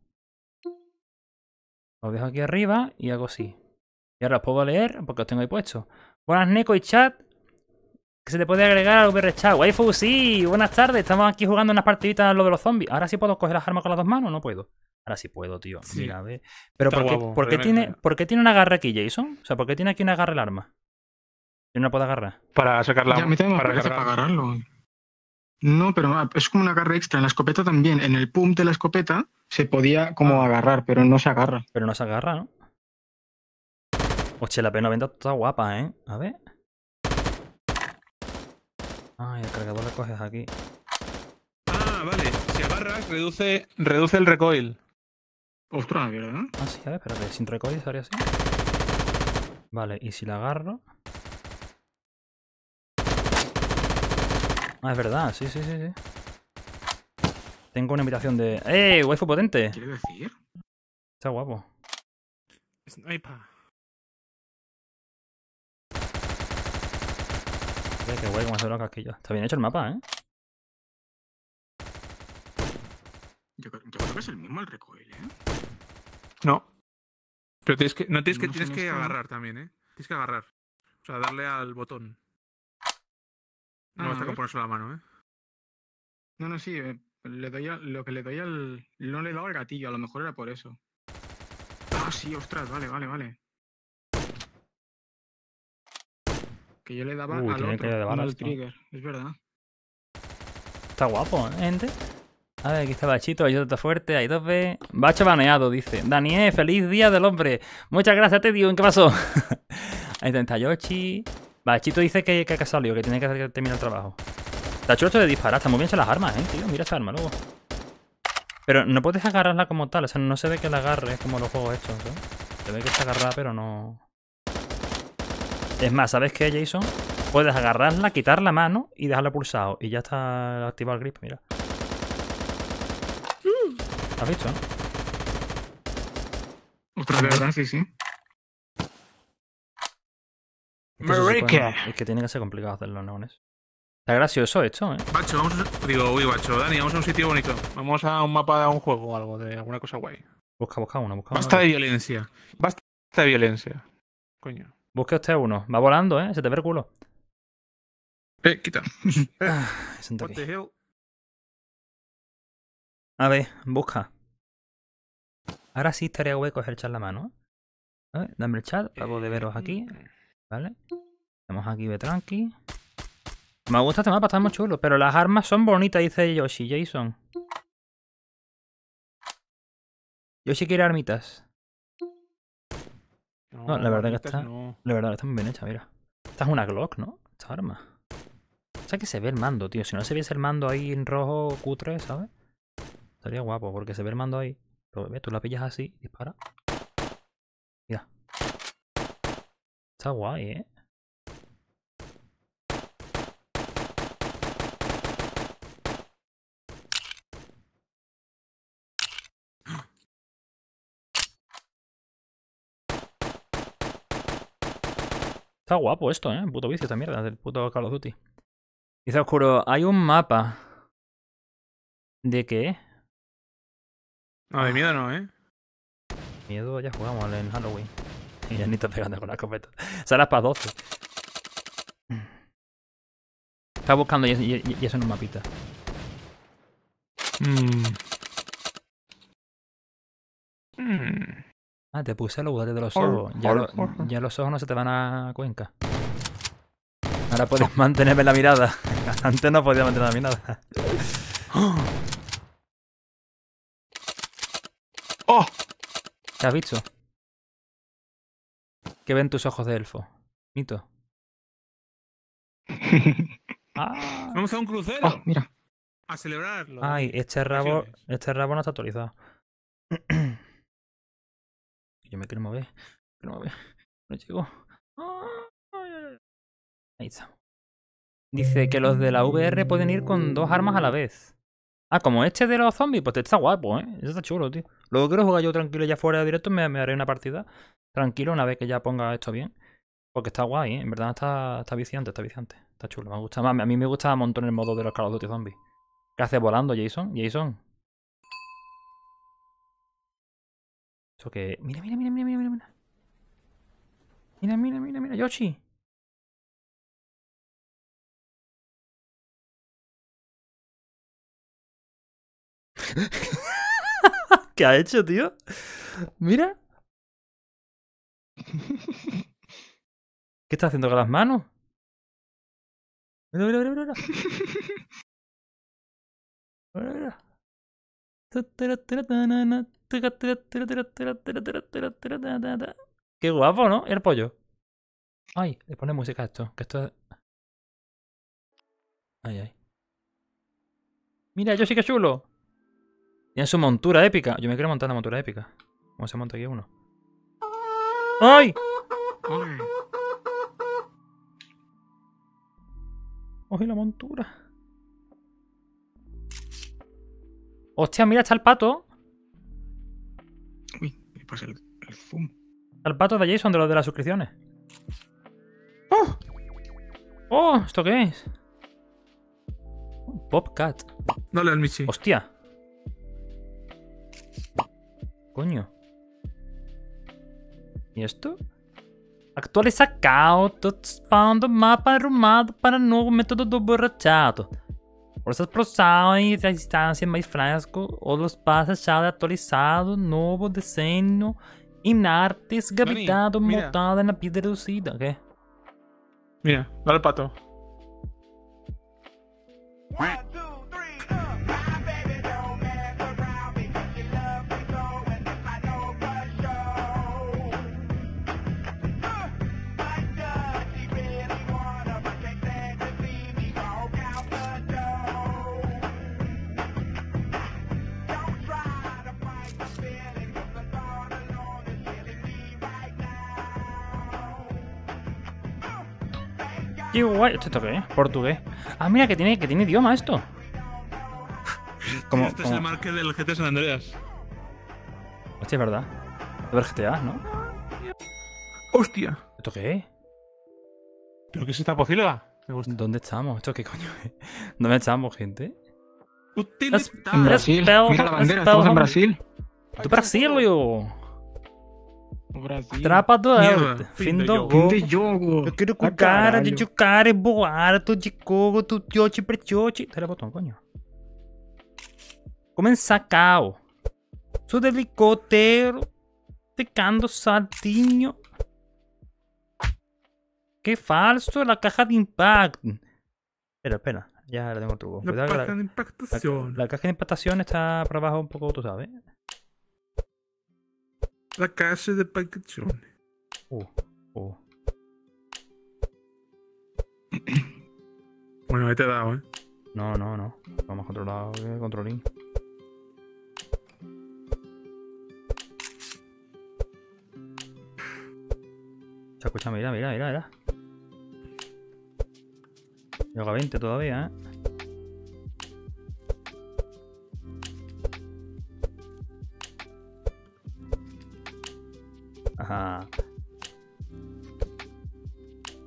Lo dejo aquí arriba y hago así. Y ahora os puedo leer porque os tengo ahí puesto. Buenas, Neko y chat. Que se te puede agregar al VR chat. Waifu, sí. Buenas tardes. Estamos aquí jugando unas partiditas a lo de los zombies. Ahora sí puedo coger las armas con las dos manos, ¿no puedo? Ahora sí puedo, tío. Sí. Mira, a ver. Pero Está ¿por qué tiene un agarre aquí, Jason? O sea, ¿por qué tiene aquí un agarre el arma? Yo no la puedo agarrar. Para sacar la... Ya, a mí también me parece para agarrarlo. No, pero es como un agarre extra. En la escopeta también. En el pump de la escopeta se podía como agarrar, pero no se agarra. Pero no se agarra, ¿no? Hostia, la P90 está guapa, ¿eh? A ver. Ay, el cargador lo coges aquí. Ah, vale. Si agarras, reduce el recoil. Ostras, ¿verdad? Ah, sí, a ver, espérate. Sin recoil estaría así. Vale, y si la agarro... Ah, es verdad, sí. Tengo una invitación de... ¡Eh! Waifu potente. ¿Quiere decir? Está guapo. Sniper. Qué guay como se ve los casquillos. Está bien hecho el mapa, ¿eh? Yo creo que es el mismo el recoil, ¿eh? No. Pero tienes que esto. agarrar también, ¿eh? Tienes que agarrar. O sea, darle al botón. No a basta con ver. ponerse la mano, ¿eh? No, sí. Lo que le doy al... No le he dado al gatillo. A lo mejor era por eso. Ah, sí, ostras. Vale. Que yo le daba al tiene otro, que dar no al esto. trigger. Es verdad. Está guapo, ¿eh, gente? A ver, aquí está Bachito, ayúdate fuerte, hay 2B. Bacho baneado, dice. Daniel, feliz día del hombre. Muchas gracias, Tedium, ¿qué pasó? Ahí está Yoshi. Bachito dice que ha salido, que tiene que terminar el trabajo. Está chulo esto de disparar, está muy bien hecho las armas, tío. Mira esa arma luego. Pero no puedes agarrarla como tal, o sea, no se ve que la agarre como los juegos estos, ¿sabes? Se ve que está agarrada, pero no... Es más, ¿sabes qué, Jason? Puedes agarrarla, quitar la mano y dejarla pulsado. Y ya está activado el grip, mira. ¿Has visto? Ostras, de verdad, sí. Es que tiene que ser complicado hacerlo, ¿no? Está gracioso esto, ¿eh? Bacho, Bacho, Dani, vamos a un sitio bonito. Vamos a un mapa de un juego o algo, de alguna cosa guay. Busca uno. Basta de violencia. Coño. Busque usted uno. Va volando, ¿eh? Se te ve el culo. Quita. Sienta What aquí. the hell? A ver, busca. Ahora sí estaría guay coger el chat en la mano. A ver, dame el chat para poder veros aquí. ¿Vale? Estamos aquí de tranqui. Me gusta este mapa, está muy chulo. Pero las armas son bonitas, dice Yoshi. Jason. Yoshi quiere armitas. No, la verdad que está... No. La verdad que está muy bien hecha, mira. Esta es una Glock, ¿no? Esta arma. O sea que se ve el mando, tío. Si no se viese el mando ahí en rojo cutre, ¿sabes? Estaría guapo, porque se ve el mando ahí. Pero ve, tú la pillas así, dispara. Mira. Está guay, ¿eh? Está guapo esto, puto vicio esta mierda del puto Call of Duty. Dice Oscuro, hay un mapa. ¿De qué? No, de miedo no, ¿eh? Miedo, ya jugamos en Halloween. Y ya ni te pegando con la escopeta. Será para 12. Está buscando y eso en un mapita. Ah, te puse los guantes de los ojos. Ya los ojos no se te van a Cuenca. Ahora puedes mantenerme la mirada. Antes no podía mantener la mirada. ¡Oh! ¿Qué has visto? ¿Qué ven tus ojos de elfo? Mito. Ah. Vamos a un crucero. Oh, mira. A celebrarlo. Ay, este rabo no está actualizado. Yo me quiero mover. No llego. Ahí está. Dice que los de la VR pueden ir con 2 armas a la vez. Ah, como este de los zombies, pues está guapo, Eso está chulo, tío. Luego quiero jugar yo tranquilo ya fuera de directo, me haré una partida. Tranquilo, una vez que ya ponga esto bien. Porque está guay, En verdad está viciante, Está chulo, me gusta. A mí me gusta un montón el modo de los Call of Duty Zombies. ¿Qué hace volando, Jason? Jason. Eso que... Mira. Mira, Yoshi. ¿Qué ha hecho, tío? Mira. ¿Qué está haciendo con las manos? Mira. Qué guapo, ¿no? ¿Y el pollo? Ay, le pone música a esto. Que esto es... Ay. Mira, yo sí que chulo. Tiene su montura épica. Yo me quiero montar la montura épica. ¿Cómo se monta aquí uno? ¡Ay! ¡Oye la montura! ¡Hostia, mira, está el pato! Uy, me pasa el zoom. Está el pato de Jason, de los de las suscripciones. ¡Oh! ¡Oh! ¿Esto qué es? Popcat. Dale al Michi. ¡Hostia! Coño. ¿Y esto? Actualiza Caos, expando mapa arrumado para nuevo método do borrachado. Forças pro sal e resistência mais fresco, ou los pasas já atualizado, novo desenho, inartes, gravitado, montada na vida reducida. ¿Qué? Mira, dale al pato. Qué guay. ¿Esto qué es? Portugués. Ah, mira, que tiene idioma esto. Este es el marker del GT San Andreas. Hostia, es verdad. De ver GTA, ¿no? ¡Hostia! ¿Esto qué es? ¿Pero qué es esta pocilga? Me gusta. ¿Dónde estamos? ¿Esto qué coño es? ¿Dónde estamos, gente? En Brasil. Mira la bandera, estamos en Brasil. Do Brasil, Brasil. Trapa do Mierda, fim do Fim jogo. de jogo. Eu quero com Ah, cara de caralho. jogar e boar, tu de cogo, tu tiote pretiote. Dale botão, coño. Começar cao. Sou de helicóptero, picando saltinho. Qué falso, la caja de impacto. Espera, ya le tengo el truco. La Cuidado que caja de impactación. la caja de impactación está por abajo un poco, tú sabes. La caja de impactación. Bueno, ahí te he dado, No. Vamos a controlar el controlín. Se escucha, mira. Llega 20 todavía, Ajá.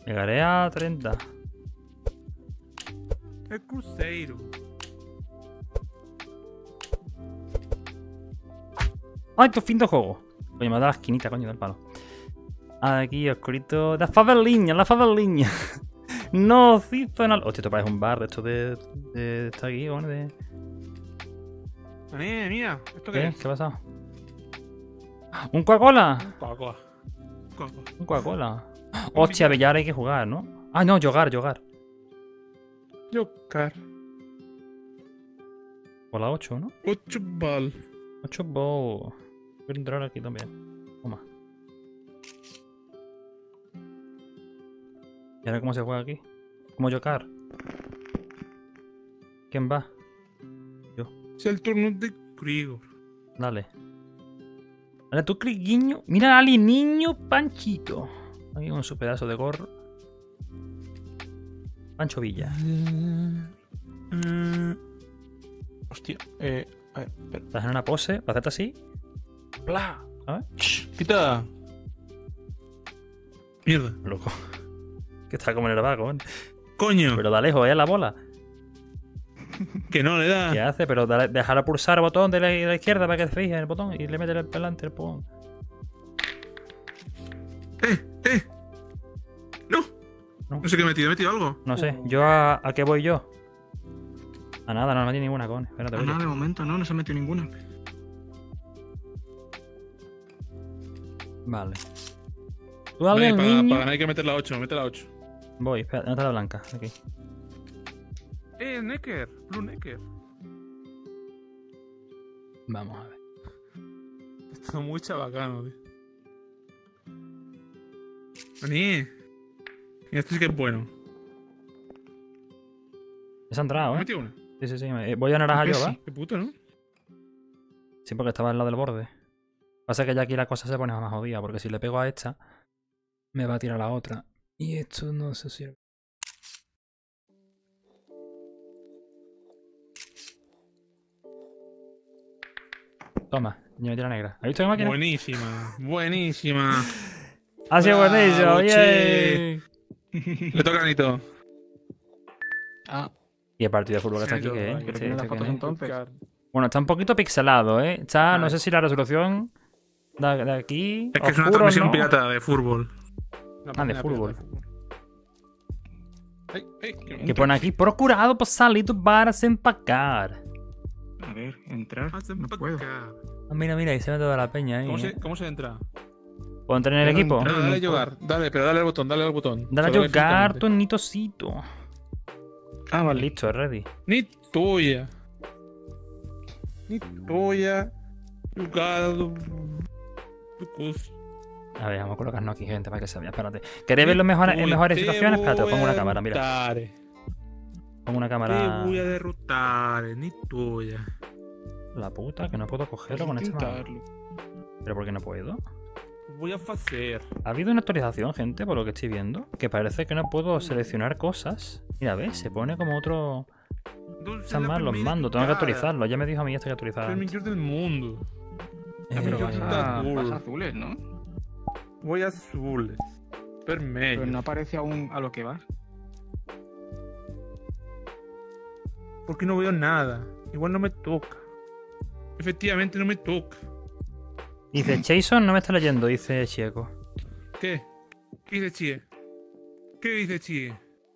Llegaré a 30. El cruceiro. ¡Ay, tu fin de juego! Coño, me ha dado la esquinita, coño, del palo. Aquí, oscurito. La favelinha, la favelinha. No, sí, zona. Hostia, esto parece un bar de esto de está aquí, ¿no? Mira, ¿esto qué ¿Qué? es? ¿Qué ha pasado? ¿Un Coca-Cola? Coca-Cola. Un Coca-Cola. Hostia, ya ahora hay que jugar, ¿no? Ah, no, jugar. Jocar. Por la 8, ¿no? 8 bal. 8 ball. Quiero entrar aquí también. Toma. ¿Y ahora cómo se juega aquí? ¿Cómo jocar? ¿Quién va? Es el turno de Grigor. Dale. Dale tú, Guiño. Mira, Ali, niño Panchito. Aquí con su pedazo de gorro. Pancho Villa. Hostia. A ver, espera. Estás en una pose. ¿Para hacerte así? ¡Pla! ¿Sabes? Quita. Mierda. Loco. Que está como en el vago, ¿eh? Coño. Pero da lejos, ¿eh? La bola. Que no le da. ¿Qué hace? Pero dejar pulsar el botón de la izquierda para que se fije en el botón y le mete el delante el botón. No. No. No sé qué he metido. ¿He metido algo? No sé. ¿Yo a qué voy yo? A nada, no metí ninguna, con. Espérate, Ah, oye. no, de momento no se ha metido ninguna. Vale. ¿Tú alguien, Para niño? ganar hay que meter la 8. Mete la 8. Voy, espera, ¿dónde está la blanca? Aquí. Necker. Blue Necker. Vamos a ver. Esto es muy chabacano, tío. Vení. Y esto sí que es bueno. ¿Se ha entrado, ¿Has eh? metido una? Sí. Voy a naranja yo, ¿va? Qué puto, ¿no? Sí, porque estaba al lado del borde. Pasa que ya aquí la cosa se pone más jodida, porque si le pego a esta, me va a tirar a la otra. Y esto no se sirve. Toma, yo metí la negra. ¿Has visto qué máquina? Buenísima. Buenísima. Ha sido Bravo, buenísimo, che. yay. Le toca a Nito. Ah, Y el partido de fútbol que está aquí, Sí, ¿qué yo- es? pero Este- tiene las este fotos que es. entonces. Bueno, está un poquito pixelado, ¿eh? Está, no Vale. sé si la resolución de aquí. Es que es una oscuro, transmisión ¿no? pirata de fútbol. Ah, de fútbol. Que ¿Qué pone aquí, procurado por salir tu bar sin empacar. a ver, entrar. Haz No puedo. empacar. Ah, mira, ahí se ve toda la peña ahí. ¿Cómo se entra? ¿Puedo entrar en el Pero equipo? entrar- Dale a no jugar. Dale, pero dale al botón, dale al botón. Dale a Solo jugar, físicamente. tu nitocito. Ah, vale. Listo, ready. Ni tuya. Ni tuya. Jugado. A ver, vamos a colocarnos aquí, gente, para que se vea. Espérate. ¿Queréis ver en mejores situaciones? Espérate, pongo una cámara, mira. Pongo una Te cámara. voy a derrotar, ni tuya. La puta, que no puedo cogerlo con esta mano. Intentarlo. ¿Pero por qué no puedo? Voy a hacer. Ha habido una actualización, gente, por lo que estoy viendo. Que parece que no puedo seleccionar cosas. Mira, ¿ves? Se pone como otro. Están mal los mandos, tengo que actualizarlo. Ya me dijo a mí esto que actualizar. Soy el antes. mejor del mundo. Pero Eh, Vas a azules, ¿no? Voy a azules. Vermelho. Pero no aparece aún a lo que vas. Porque no veo nada. Igual no me toca. Efectivamente no me toca. Dice, Jason no me está leyendo, dice Checo. ¿Qué? ¿Qué dice Chie? ¿Qué dice Chie?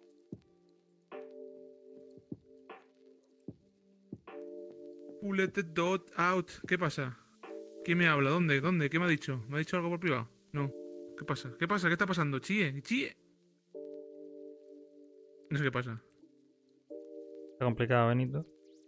Let the dot out. ¿Qué pasa? ¿Quién me habla? ¿Dónde? ¿Dónde? ¿Qué me ha dicho? ¿Me ha dicho algo por privado? No. ¿Qué pasa? ¿Qué pasa? ¿Qué está pasando? Chie, Chie. No sé qué pasa. Está complicado, Benito.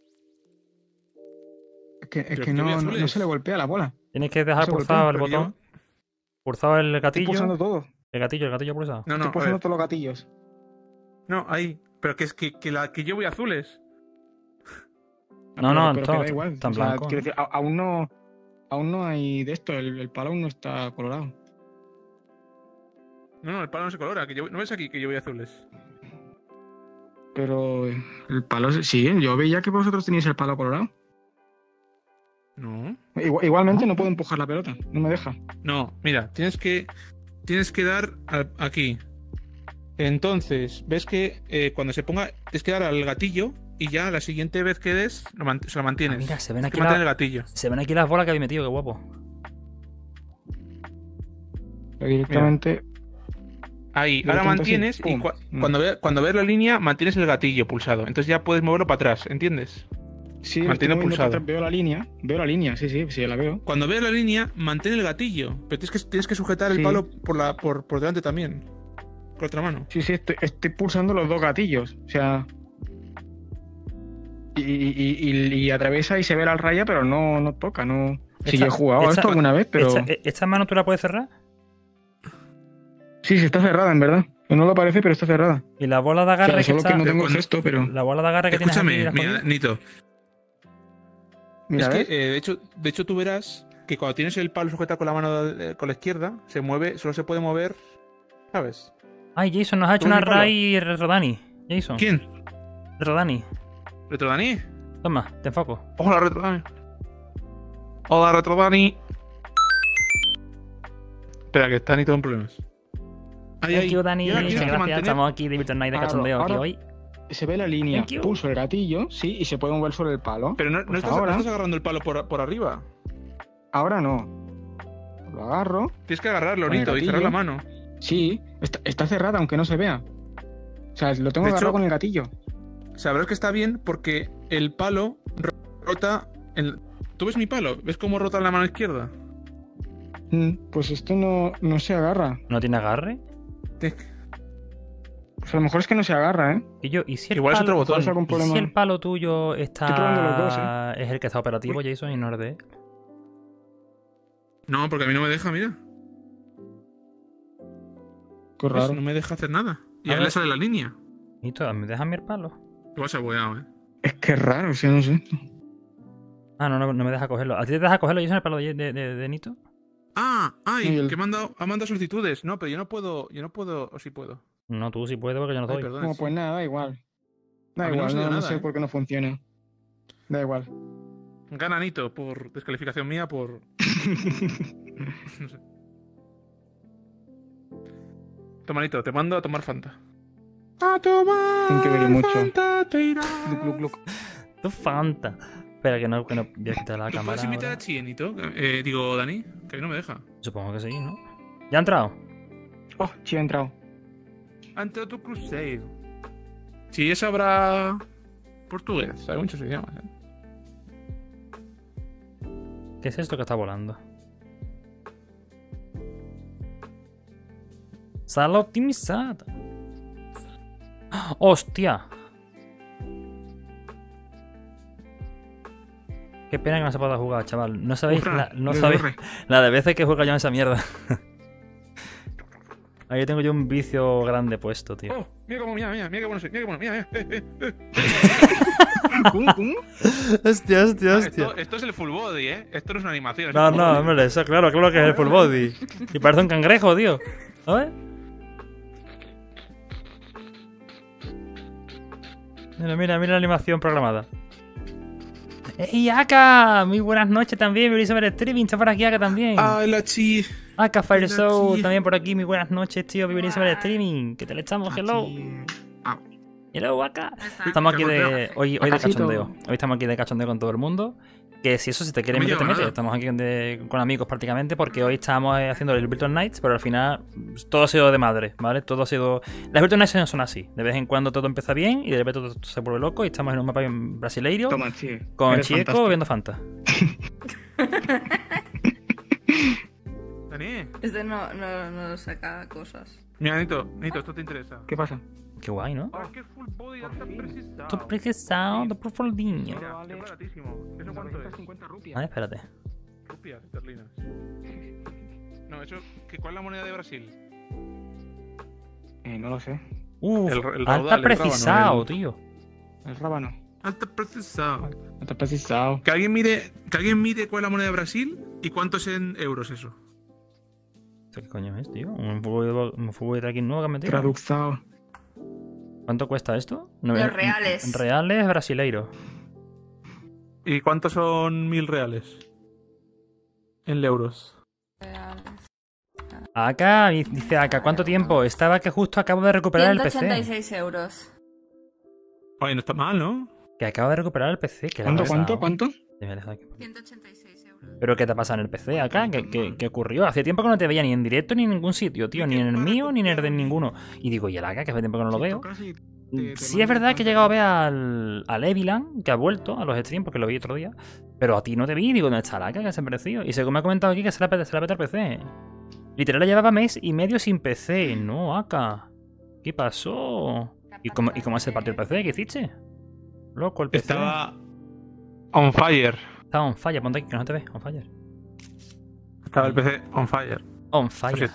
Es que Pero que voy no azules. se le golpea la bola. Tienes que dejar se golpea, pulsado el pero yo- botón. Pulsado el Estoy gatillo. pulsando todo. El gatillo pulsado. No, Estoy no, a pulsando ver. todos los gatillos. No, ahí. Pero que es que yo voy azules. No, no, pero todo queda igual. está en O sea, blanco, quiero ¿no? decir, aún no hay de esto. El palo aún no está colorado. No, el palo no se colora. Que yo, ¿no ves aquí que yo voy azules? Pero el palo sí, yo veía que vosotros teníais el palo colorado. No. Igualmente no puedo empujar la pelota, no me deja. No, mira, tienes que dar aquí. Entonces, ves que cuando se ponga, tienes que dar al gatillo y ya la siguiente vez que des, se lo mantienes. Ah, mira, se ven Tienes aquí que mantener el gatillo. Se ven aquí las bolas que habéis metido, qué guapo. Directamente. Ahí, Lo ahora intento mantienes así, y pum. cuando ves la línea, mantienes el gatillo pulsado. Entonces ya puedes moverlo para atrás, ¿entiendes? Sí, Mantiene estoy moviendo pulsado. para atrás, veo la línea, sí, la veo. Cuando veas la línea, mantén el gatillo. Pero tienes que sujetar el Sí. palo por delante también. Con otra mano. Sí, estoy pulsando los dos gatillos, o sea... Y atraviesa y se ve la raya, pero no toca, no... Sí, yo he jugado esto alguna vez, pero... ¿Esta mano tú la puedes cerrar? Sí, está cerrada, en verdad. No lo parece, pero está cerrada. Y la bola de agarre O sea, solo que está... que no tengo gesto, pero... La bola de agarre que tienes Escúchame, aquí... mira, Nito. Mira, es ¿ves? que, de hecho, tú verás que cuando tienes el palo sujetado con la mano con la izquierda, se mueve, solo se puede mover, ¿sabes? Ay, Jason, nos ha hecho ¿Cómo una mi palo? Ray Retrodani. Jason. ¿Quién? Retrodani. ¿Retrodani? Toma, te enfoco. Hola, Retrodani. Hola, Retrodani. Espera, que está Nito en problemas. Thank you, Dani. Y ahora Muchas tienes que gracias. mantener- Estamos aquí de Virtual Night de cachondeo aquí ahora- hoy. Se ve la línea, Thank you. pulso el gatillo, sí, y se puede mover sobre el palo. Pero no Pues estás, ahora- no estás agarrando el palo por arriba. Ahora no. Lo agarro. Tienes que agarrarlo, Con el Nito, y cerrar gatillo. la mano. Sí, está cerrada, aunque no se vea. O sea, lo tengo De agarrado hecho- con el gatillo. Sabrás que está bien porque el palo rota. ¿Tú ves mi palo? ¿Ves cómo rota en la mano izquierda? Pues esto no se agarra. ¿No tiene agarre? Tienes que- Pues a lo mejor es que no se agarra, ¿eh? ¿Y si el Igual es palo, otro botón. ¿Sabes algún ¿y problema? si el palo tuyo está... Estoy probando los dos, es el que está operativo, Jason, y no es de él? No, porque a mí no me deja, mira. Qué ¿Ves? raro. No me deja hacer nada. Y A a él ver. le sale la línea. Nito, ¿me dejas mi el palo? Igual se ha bugueado, ¿eh? Es que es raro, o sea, no sé. Ah, no me deja cogerlo. ¿A ti te deja cogerlo, Jason, el palo de Nito? Y el- Que ha mandado solicitudes. No, pero yo no puedo, o sí puedo. No, tú sí puedes porque yo no Ay, doy. perdón. Como sí. pues nada, da igual. Da A mí no me igual, salió no nada, sé ¿eh? por qué no funciona. Da igual. Gana Nito por descalificación mía por. No sé. Toma, Nito, te mando a tomar Fanta. A tomar Thank you very much. Fanta, te irá. Gluc, gluc, gluc. Tu Fanta. Espera, que no voy a quitar la ¿Tú cámara puedes invitar ahora. a Chie, Nito? Digo, Dani, que a mí no me deja. Supongo que sí, ¿no? ¿Ya ha entrado? Oh, sí ha entrado. Ante tu crusade. Chie sabrá portugués, sabe muchos idiomas, ¿eh? ¿Qué es esto que está volando? Sala optimizada. ¡Hostia! Qué pena que no se pueda jugar, chaval. No sabéis, Ufra, no de sabéis borre. la de veces que juego yo en esa mierda. Ahí tengo yo un vicio grande puesto, tío. Oh, mira qué bueno soy, mira qué bueno, mira. ¿Cómo? Hostia. Esto es el full body, ¿eh? Esto no es una animación. es No, el full no, body. hombre, eso claro que es el full body. Y parece un cangrejo, tío. A ver. Mira la animación programada. ¡Ey, Aka! Muy buenas noches también, me ver el streaming, está por aquí Aka también. Ay, la chi. Aka Fire la Show chi. también por aquí, muy buenas noches, tío, me ver el streaming. ¿Qué tal estamos? Hello. Hello, Aka. Estamos aquí de hoy de Acasito. cachondeo. Hoy estamos aquí de cachondeo con todo el mundo. Que si eso, si te quieres No me meter, te lleva metes. nada. Estamos aquí con amigos prácticamente porque hoy estábamos haciendo el Virtual Nights, pero al final todo ha sido de madre, ¿vale? Todo ha sido... Las Virtual Nights no son así. De vez en cuando todo empieza bien y de repente todo se vuelve loco y estamos en un mapa brasileiro Toma, sí. con Eres Chieco fantástico. viendo Fanta. Dani. Este no saca cosas. Mira, Nito, esto te interesa. ¿Qué pasa? Qué guay, ¿no? Es que full body está precisado. Tú precisado de profundinho. Mira, es baratísimo. ¿Eso cuánto es? 50 rupias. A ver, espérate. Rupias esterlinas. No, eso. ¿Cuál es la moneda de Brasil? No lo sé. Uf, El raudal, alta el precisado, rábano, tío. El rábano. Alta precisado. No está precisado. Que alguien mire cuál es la moneda de Brasil y cuánto es en euros eso. ¿Esto qué coño es, tío? Un fútbol de tracking nuevo que han metido. Traduxado. ¿Cuánto cuesta esto? No, Los reales. En reales brasileiro. ¿Y cuántos son 1000 reales? En euros. Reales. Acá, dice acá, ¿cuánto tiempo? Estaba que justo acabo de recuperar el PC. 186 euros. Oye, no está mal, ¿no? Que acabo de recuperar el PC. Que ¿Cuánto? 186 euros. ¿Pero qué te pasa en el PC acá? ¿Qué ocurrió? Hace tiempo que no te veía ni en directo ni en ningún sitio, tío. Ni en el mío ni en el de ninguno. Y digo, ¿y el acá? Que hace tiempo que no lo veo. Sí es verdad que he llegado a ver al Evilan, que ha vuelto a los streams, porque lo vi otro día. Pero a ti no te vi, digo, ¿dónde está el AK? Que se ha parecido. Y según me ha comentado aquí que se la peta el PC. Literal, llevaba mes y medio sin PC. No, AK. ¿Qué pasó? ¿Y cómo se partió el PC? ¿Qué hiciste? Loco, el PC. Estaba on fire. Estaba on fire, ponte aquí que no te ve. On fire. Estaba el PC on fire. On fire.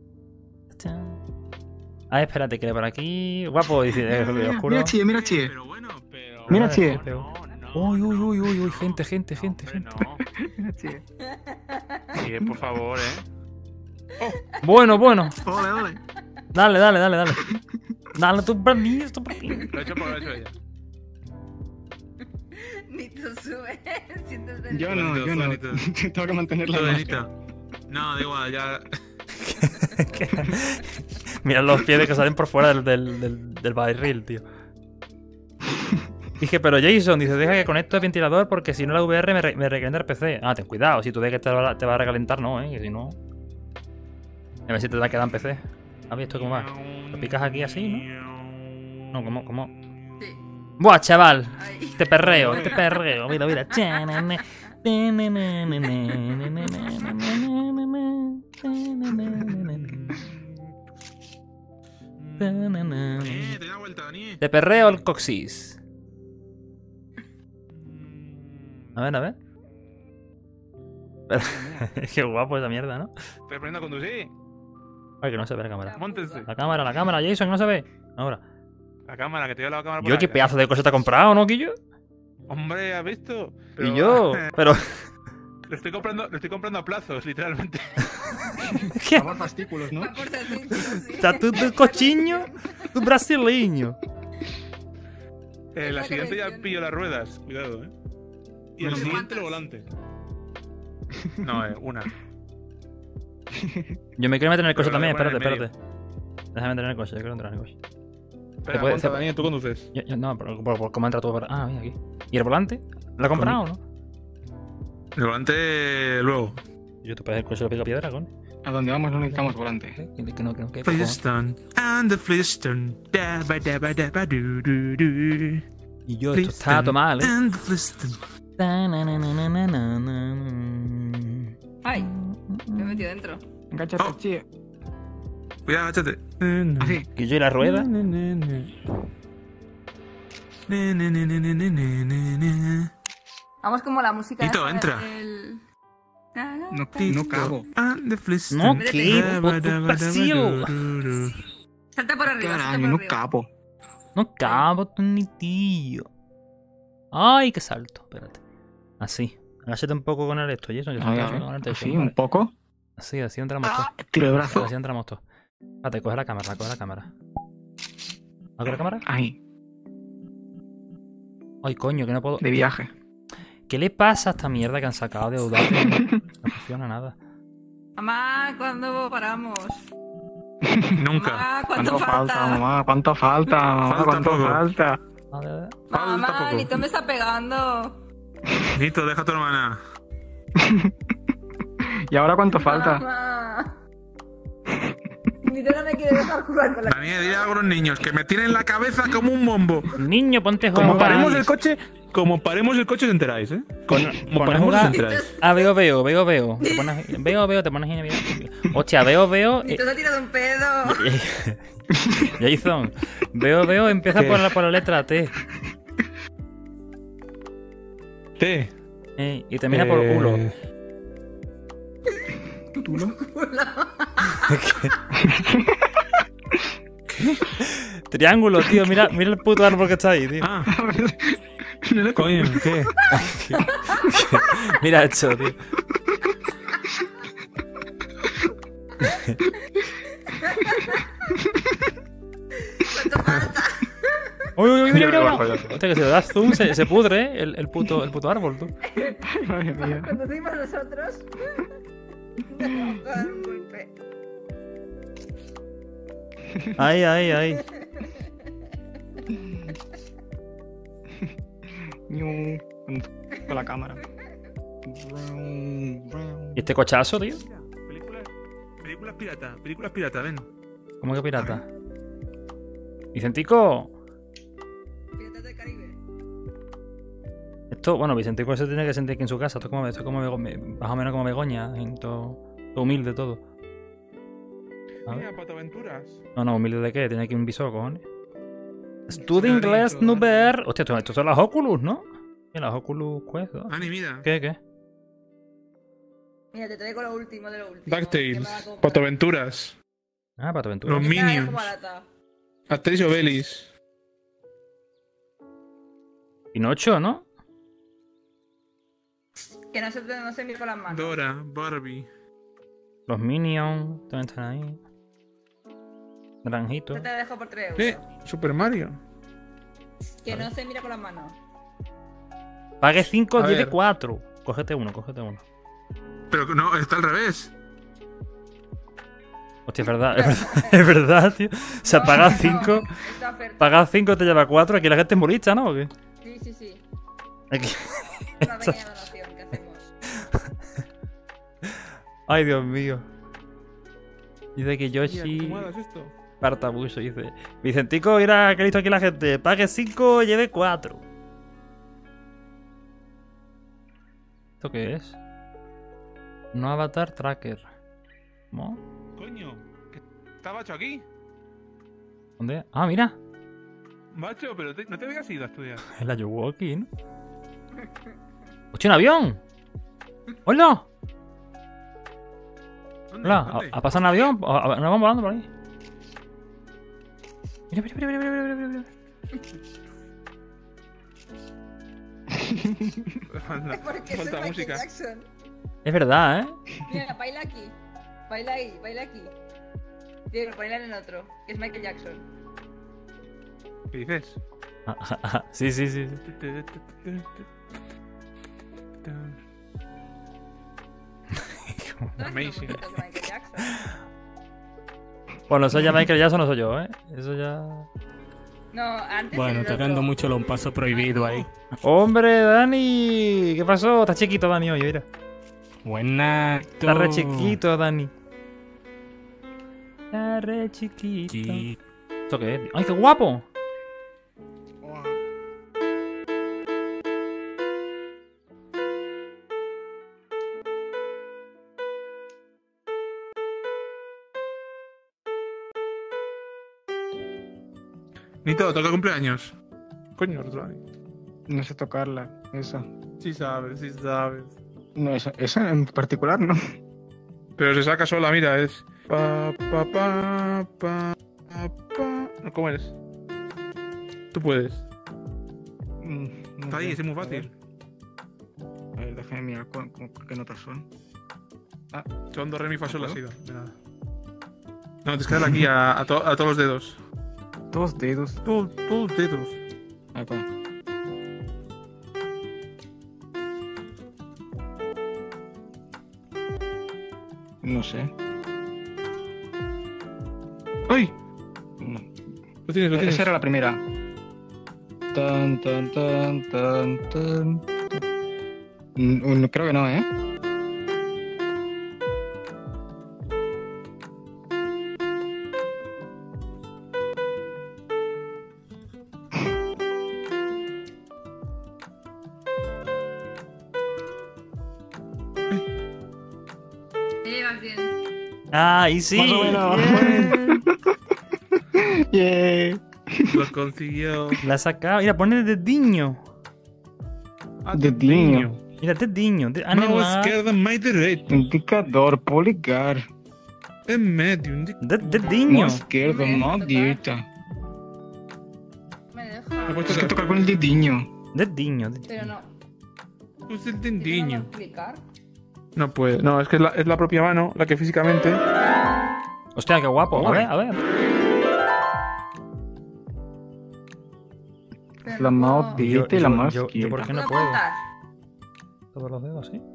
Ah, espérate, que por aquí. Guapo, dice. Oscuro. Mira, Chie, mira, Chie. Pero bueno, pero... Mira, Chie. Uy, gente. Mira, Chie. Sí, por favor, Bueno. Ole. Dale. Dale, tú para mí, esto para ti. Lo he hecho porque lo he hecho ella. Nito sube. Yo no. Tengo que mantener la máscara. No, da igual, ya... Mira los pies que salen por fuera del barril, tío. Dije, pero Jason, dice, deja que conecto el ventilador porque si no la VR me recalienta el PC. Ah, ten cuidado, si tú ves que te va a recalentar, no, que si no... A ver si te va a quedar en PC. ¿Has visto cómo va? Lo picas aquí así, ¿no? No, ¿cómo? Sí. Buah, chaval. Ay. Te perreo. Mira. Te da vuelta, Dani. Te perreo el coxis. A ver. Qué guapo esa mierda, ¿no? Estoy aprendiendo a conducir. Ay, que no se ve la cámara. Móntense. La cámara, Jason, que no se ve. Ahora. La cámara, que te lleva la cámara por Yo, qué acá. pedazo de cosa te ha comprado, ¿no, Quillo? Hombre, ¿has visto? Y yo, pero... Lo estoy comprando a plazos, literalmente. ¿Qué? Por fastículos, ¿no? Por salchichas, sí. Está tu cochiño, tu brasileño. La siguiente ya pillo las ruedas. Cuidado, Y el siguiente el volante. No, una. Yo me quiero meter en el coche Pero también, lo voy a poner en espérate. Déjame meter en el coche, yo quiero entrar en el coche. Espera, puede- aguanta, se- Daniel, tú conduces. No, pero ¿cómo entra tú? Ah, mira aquí. ¿Y el volante? ¿Lo has comprado o no? El volante luego. Yo te puedes el coche lo pica piedra, con. A donde vamos no necesitamos volante. Que no, que Flintstone and the Flintstone. Da-ba-da-ba-da-ba-do-do-do. Y yo, esto está todo mal, And the Flintstone. Ay, me he metido dentro. Engáchate, Oh. Chie. Cuidado, agáchate. Así. Que yo y la rueda. Vamos como la música. Nito, esa entra. del- No cabo. And the No, Flintstone. ¿qué? Por tu vacío. Salta por arriba, salta Carajo, por no arriba. cabo. No cabo tú ni tío. Ay, qué salto. Espérate. Así. Agáchate un poco con el esto, Jason. Que se está con el techo, Así, vale. un poco. Así entramos todos. Tiro el brazo. Así entramos todos. Espérate, coge la cámara, coge la cámara. ¿A la cámara? Ahí, Ay, coño, que no puedo. de viaje. ¿Qué le pasa a esta mierda que han sacado de Audacity? No funciona nada. Mamá, ¿cuándo paramos? Nunca. Mamá, ¿Cuánto ¿cuánto falta, falta? mamá? ¿Cuánto falta, mamá? Falta ¿Cuánto poco. falta? A ver. Mamá, Falta poco. Nito me está pegando. Nito, deja a tu hermana. ¿Y ahora cuánto falta? Mamá. Nito no me quiere dejar jugar con la... Daniel, dile a algunos niños que me tienen la cabeza como un bombo. Niño, ponte Como jugar. paremos el coche, os enteráis, ¿eh? Como Pon a paremos os jugar. enteráis. Ah, veo. Te pones, veo, te pones en el Hostia, veo. Nito se ha tirado un pedo. Jason, veo, empieza ¿Qué? por la letra T. T. Y termina por culo. ¿Tulo? Triángulo, tío, mira el puto árbol que está ahí, tío. Ah, No le coño, ¿qué? Mira esto, tío. ¿Cuánto falta? Uy, mira. Bajo ya. Hostia, que si le das zoom se pudre, el puto árbol, tú. Madre mía. Cuando fuimos nosotros. Nos vamos a dar un golpe. Ahí, ahí, ahí. Con la cámara. ¿Y este cochazo, tío? Películas pirata, ven. ¿Cómo que pirata? Vicentico. Piratas del Caribe. Esto, bueno, Vicentico se tiene que sentir aquí en su casa. Esto es como más o menos como Begoña. Todo humilde todo. A ver. Mira, Patoaventuras. No, humilde de qué, tiene aquí un visor, cojones. Estudio inglés no ver. Hostia, esto son las Oculus, ¿no? Mira, las Oculus Quest, ¿no? Ani, mira. ¿Qué? Mira, te traigo lo último de lo último. DuckTales. Patoaventuras. Ah, Patoaventura. Los Esta es Minions. barata. Asterix y Obelix. Pinocho, ¿no? Que no se mire con las manos. Dora, Barbie. Los Minions también están ahí. Naranjito. Yo te dejo por 3 euros. Super Mario. Que no se mira con las manos. Pague 5, A 10 de ver. 4. Cógete uno. Pero no, está al revés. Hostia, es verdad, es verdad, tío. O sea, No, pagas no, 5, esta oferta. pagas 5 te lleva 4. Aquí la gente es molista, ¿no? ¿O qué? Sí. Aquí- Una pequeña donación que hacemos. Ay, Dios mío. Dice que Tía, Yoshi. ¿cómo hagas esto? Partabuso, dice. Vicentico, mira que listo aquí la gente. Pague 5, lleve 4. ¿Esto qué es? No avatar tracker. ¿Cómo? Coño, que estaba hecho aquí. ¿Dónde? Ah, mira. Macho, pero no te habías ido a estudiar. Es la Yuwoki, ¿no? ¡Hostia, un avión! ¡Hola! ¿Dónde? Hola, ¿Dónde? ¿ha pasado un avión? ¿Nos vamos volando por ahí? Mira. Porque soy Falta Michael música. Jackson. Es verdad, ¿eh? Mira, baila aquí. Baila ahí, baila aquí. Diego, ponela en el otro. Que es Michael Jackson. ¿Qué dices? Sí. ¿No Amazing. es de Michael Jackson? Bueno, eso ya Michael Jackson no soy yo, ¿eh? Eso ya... No, antes Bueno, el otro. tocando mucho un paso prohibido ahí. ¡Hombre, Dani! ¿Qué pasó? Está chiquito Dani hoy, mira. Buena. Está re chiquito, Dani. Está re chiquito. Sí. ¿Esto qué es? ¡Ay, qué guapo! Nito, toca cumpleaños. Coño, otro año. No sé tocarla, esa. Sí sabes. No, esa en particular no. Pero se saca sola, mira, es. Pa. No, ¿cómo eres? Tú puedes. No Está ahí, sé, es muy a fácil. ver, déjame mirar qué notas son. Son do, re, mi, fa, sol, la, ¿Puedo? si, do. De nada. No, tienes que darle aquí a todos los dedos. 2 dedos. Todos los dedos. Acá. No sé. ¡Ay! No. Lo tienes. Esa era la primera. Tan. Creo que no, ¿eh? Vas bien. ¡Ah, y sí! Más o menos. Yeah. Lo consiguió. La ha sacado. Mira, pone dediño. Dediño. Mira, dediño. No Animal. izquierda, más derecha. Indicador, poligar. En medio. Dediño. Más izquierda, más derecha. Me deja. Es que tocar con el dediño. Dediño. Pero no. Pues el ¿Tiene tendiño. que clicar? No puede. No, es que es la propia mano la que físicamente. Hostia, qué guapo. A ver. Pero La no mano puedo- derecha y la mano yo, izquierda. ¿por qué no ¿Puedo puedo? apuntar? Todos los dedos, ¿sí?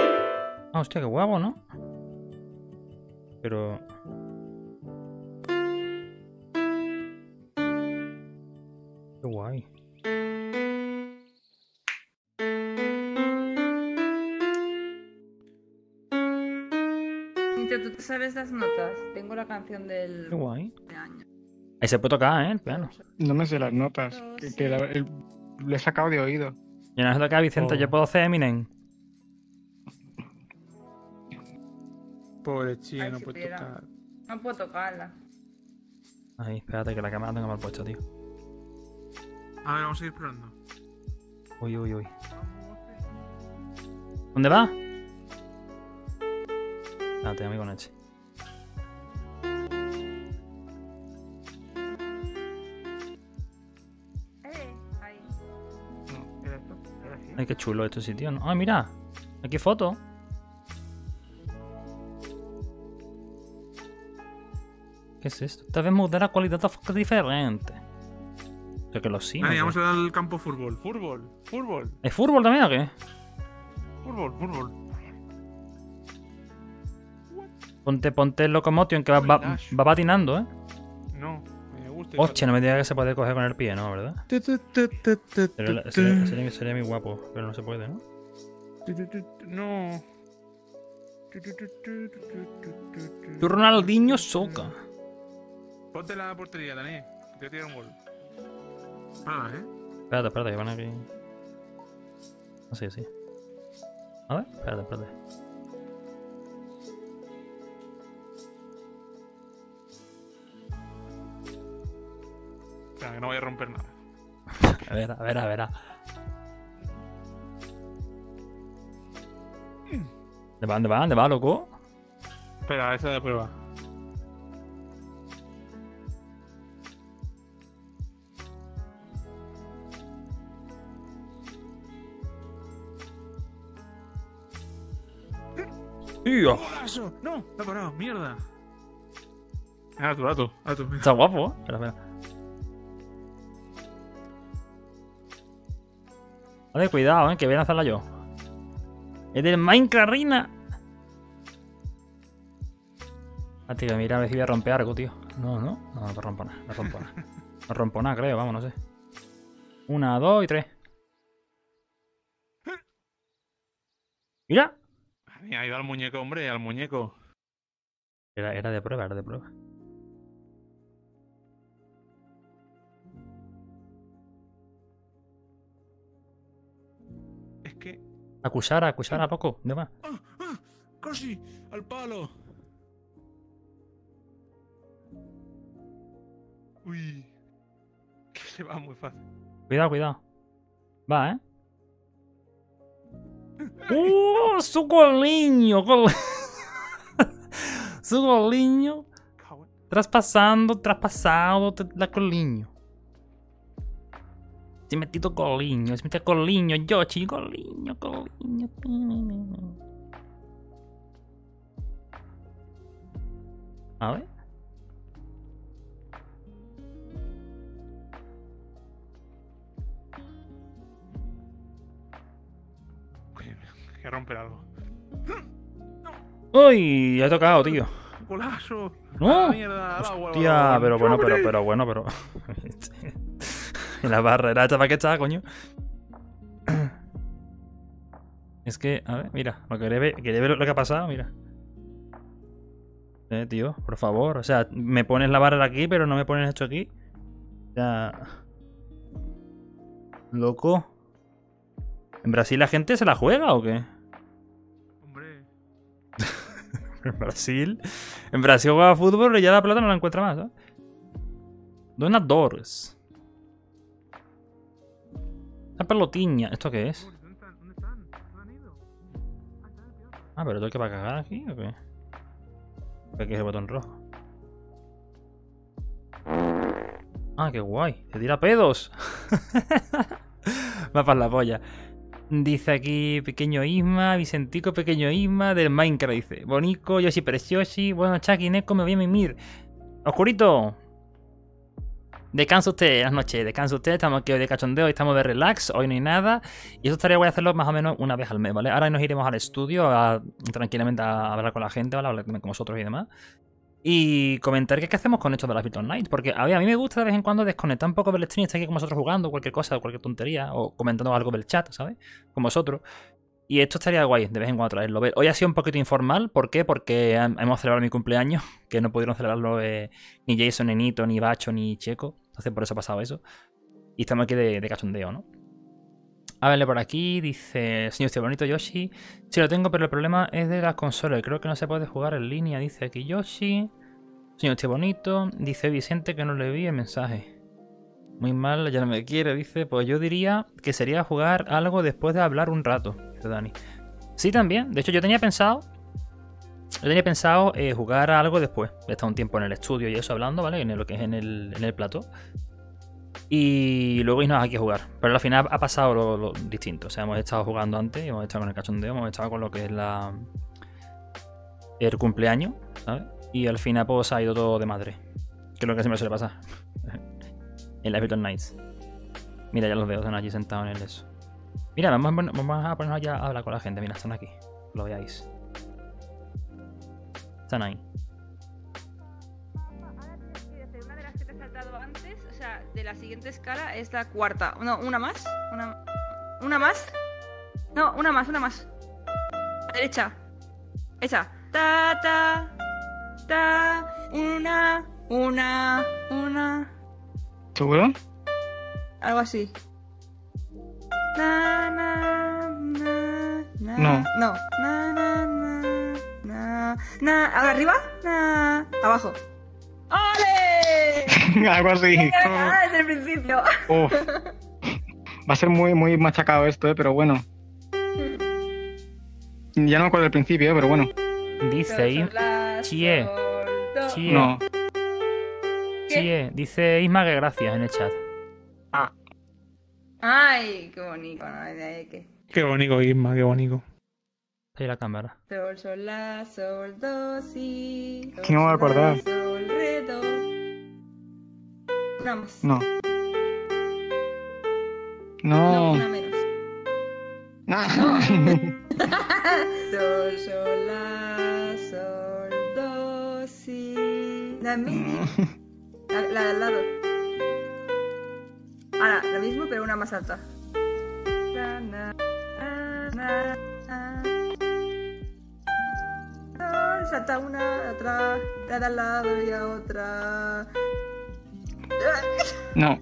Ah, hostia, qué guapo, ¿no? Pero... Qué guay. Cintia, ¿tú te sabes las notas? Tengo la canción del Qué guay. año. Ahí se puede tocar, ¿eh? El piano. No me sé las notas. Lo he sacado de oído. Y no se toca, Vicente, Oh. yo puedo hacer Eminem. Pobre chica, Ay, no si puede pudiera. tocar. No puedo tocarla. Ahí, espérate que la cámara la tengo mal puesta, tío. A ver, vamos a ir explorando. Uy, uy, uy. ¿Dónde va? Espérate, amigo Neche. Ahí. No, era esto. Era así. Ay, qué chulo este sitio, ¿no? Ah, mira. Aquí foto. ¿Qué es esto? Esta vez modera qualitat de foto diferente. O sea que los sí. Dani, vamos al campo fútbol. Fútbol. ¿Es fútbol también o qué? Fútbol. Ponte el locomotion que va patinando, ¿eh? No, me gusta. Hostia, no me digas que se puede coger con el pie, ¿no? ¿Verdad? Sería muy guapo, pero no se puede, ¿no? No. Tu Ronaldinho Soca. Ponte la portería, Dani. Que tira un gol. Nada, ¿eh? Espérate, que van aquí. Así, sí. A ver, espérate. Espera, que no voy a romper nada. A ver. ¿Dónde va, loco? Espera, esa de prueba. ¡Tío! ¡Golazo! ¡No! ¡La ha parado! ¡Mierda! Ah, tu dato. Ah, tú, Está guapo, ¿eh? Espera. Vale, cuidado, que voy a hacerla yo. Es del Minecraft Rina. Ah, tío, mira a ver si voy a romper algo, tío. No rompo nada. No rompo nada, creo, vamos, no sé. 1, 2 y 3. Mira. Dani, ha ido al muñeco, hombre, al muñeco. Era de prueba. Es que. Acusara, loco. ¿Dónde va? ¡Casi! ¡Al palo! Uy. Que se va muy fácil. Cuidado. Va, ¿eh? Su goliño. Su goliño. Traspasado la goliño. Si metito goliño, Yoshi, goliño. A ver. Que romper algo. ¡Uy! Ha tocado, tío. ¡Golazo! ¡No! ¡Mierda! Hostia, pero bueno. En la barra era esta para qué está, coño. Es que, a ver, mira, queréis ver lo que ha pasado, mira. Tío, por favor. O sea, me pones la barra aquí, pero no me pones esto aquí. O sea. Loco. ¿En Brasil la gente se la juega o qué? Hombre. En Brasil juega fútbol y ya la pelota no la encuentra más, ¿sabes? Donadores. La pelotiña. ¿Esto qué es? ¿Dónde están? ¿Dónde han ido? Ah, pero ¿tengo que va a cagar aquí o qué? Aquí es el botón rojo. Ah, qué guay. Se tira pedos. Va para la polla. Dice aquí Pequeño Isma, Vicentico Pequeño Isma del Minecraft, dice. Bonico, Yoshi Preciosi. Bueno, Chucky, Neko, me voy a mimir. Oscurito. Descansa usted, las noches, descansa usted. Estamos aquí hoy de cachondeo, hoy estamos de relax, hoy no hay nada. Y eso estaría voy a hacerlo más o menos una vez al mes, ¿vale? Ahora nos iremos al estudio tranquilamente a hablar con la gente, ¿vale? A hablar con vosotros y demás. Y comentar qué hacemos con esto de las Virtual Night. Porque a ver, a mí me gusta de vez en cuando desconectar un poco del stream, estar aquí con vosotros jugando, cualquier cosa, cualquier tontería, o comentando algo del chat, ¿sabes? Con vosotros. Y esto estaría guay, de vez en cuando traerlo. Hoy ha sido un poquito informal, ¿por qué? Porque hemos celebrado mi cumpleaños, que no pudieron celebrarlo ni Jason, ni Nito, ni Bacho, ni Checo. Entonces por eso ha pasado eso. Y estamos aquí de cachondeo, ¿no? A verle por aquí, dice... Señor, este bonito Yoshi. Sí lo tengo, pero el problema es de las consolas. Creo que no se puede jugar en línea, dice aquí Yoshi. Señor, este bonito. Dice Vicente que no le vi el mensaje. Muy mal, ya no me quiere, dice. Pues yo diría que sería jugar algo después de hablar un rato, dice Dani. Sí, también. De hecho, yo tenía pensado... jugar a algo después. He estado un tiempo en el estudio y eso hablando, ¿vale? En lo que es en el plató. Y luego irnos aquí a jugar. Pero al final ha pasado lo distinto. O sea, hemos estado jugando antes, hemos estado con el cachondeo, hemos estado con lo que es el cumpleaños, ¿sabes? Y al final pues ha ido todo de madre. Que es lo que siempre suele pasar. En las Virtual Nights. Mira, ya los veo, están allí sentados en el eso. Mira, vamos a ponernos ya a hablar con la gente. Mira, están aquí. Lo veáis. Están ahí. Una de las que te he saltado antes, o sea, de la siguiente escala es la cuarta. No, una más. Una más. No, una más. A la derecha. Esa. Ta, ta. Ta. Una. ¿Seguro? Algo así. Na, na, na, na. No. No. Na, na, na, na, na. ¿Ahora arriba? Na. Abajo. ¡Ole! Algo así. Desde el principio. Uf. Va a ser muy machacado esto, pero bueno. Ya no me acuerdo del principio, pero bueno. Dice Chie. No. Chie. Dice Isma que gracias en el chat. Ay, qué bonito. Qué bonito, Isma, qué bonito. Ahí la cámara. Sol, sol, la, sol, do, si. Que no me voy a acordar. Sol, re, do. Una más. No. No, No. una menos. No. Sol, sol, la, sol, do, si. La misma. La de al lado. Ahora, lo mismo, pero una más alta. Na, na, na, na. Sol, salta una, otra, la de al lado y a otra. No.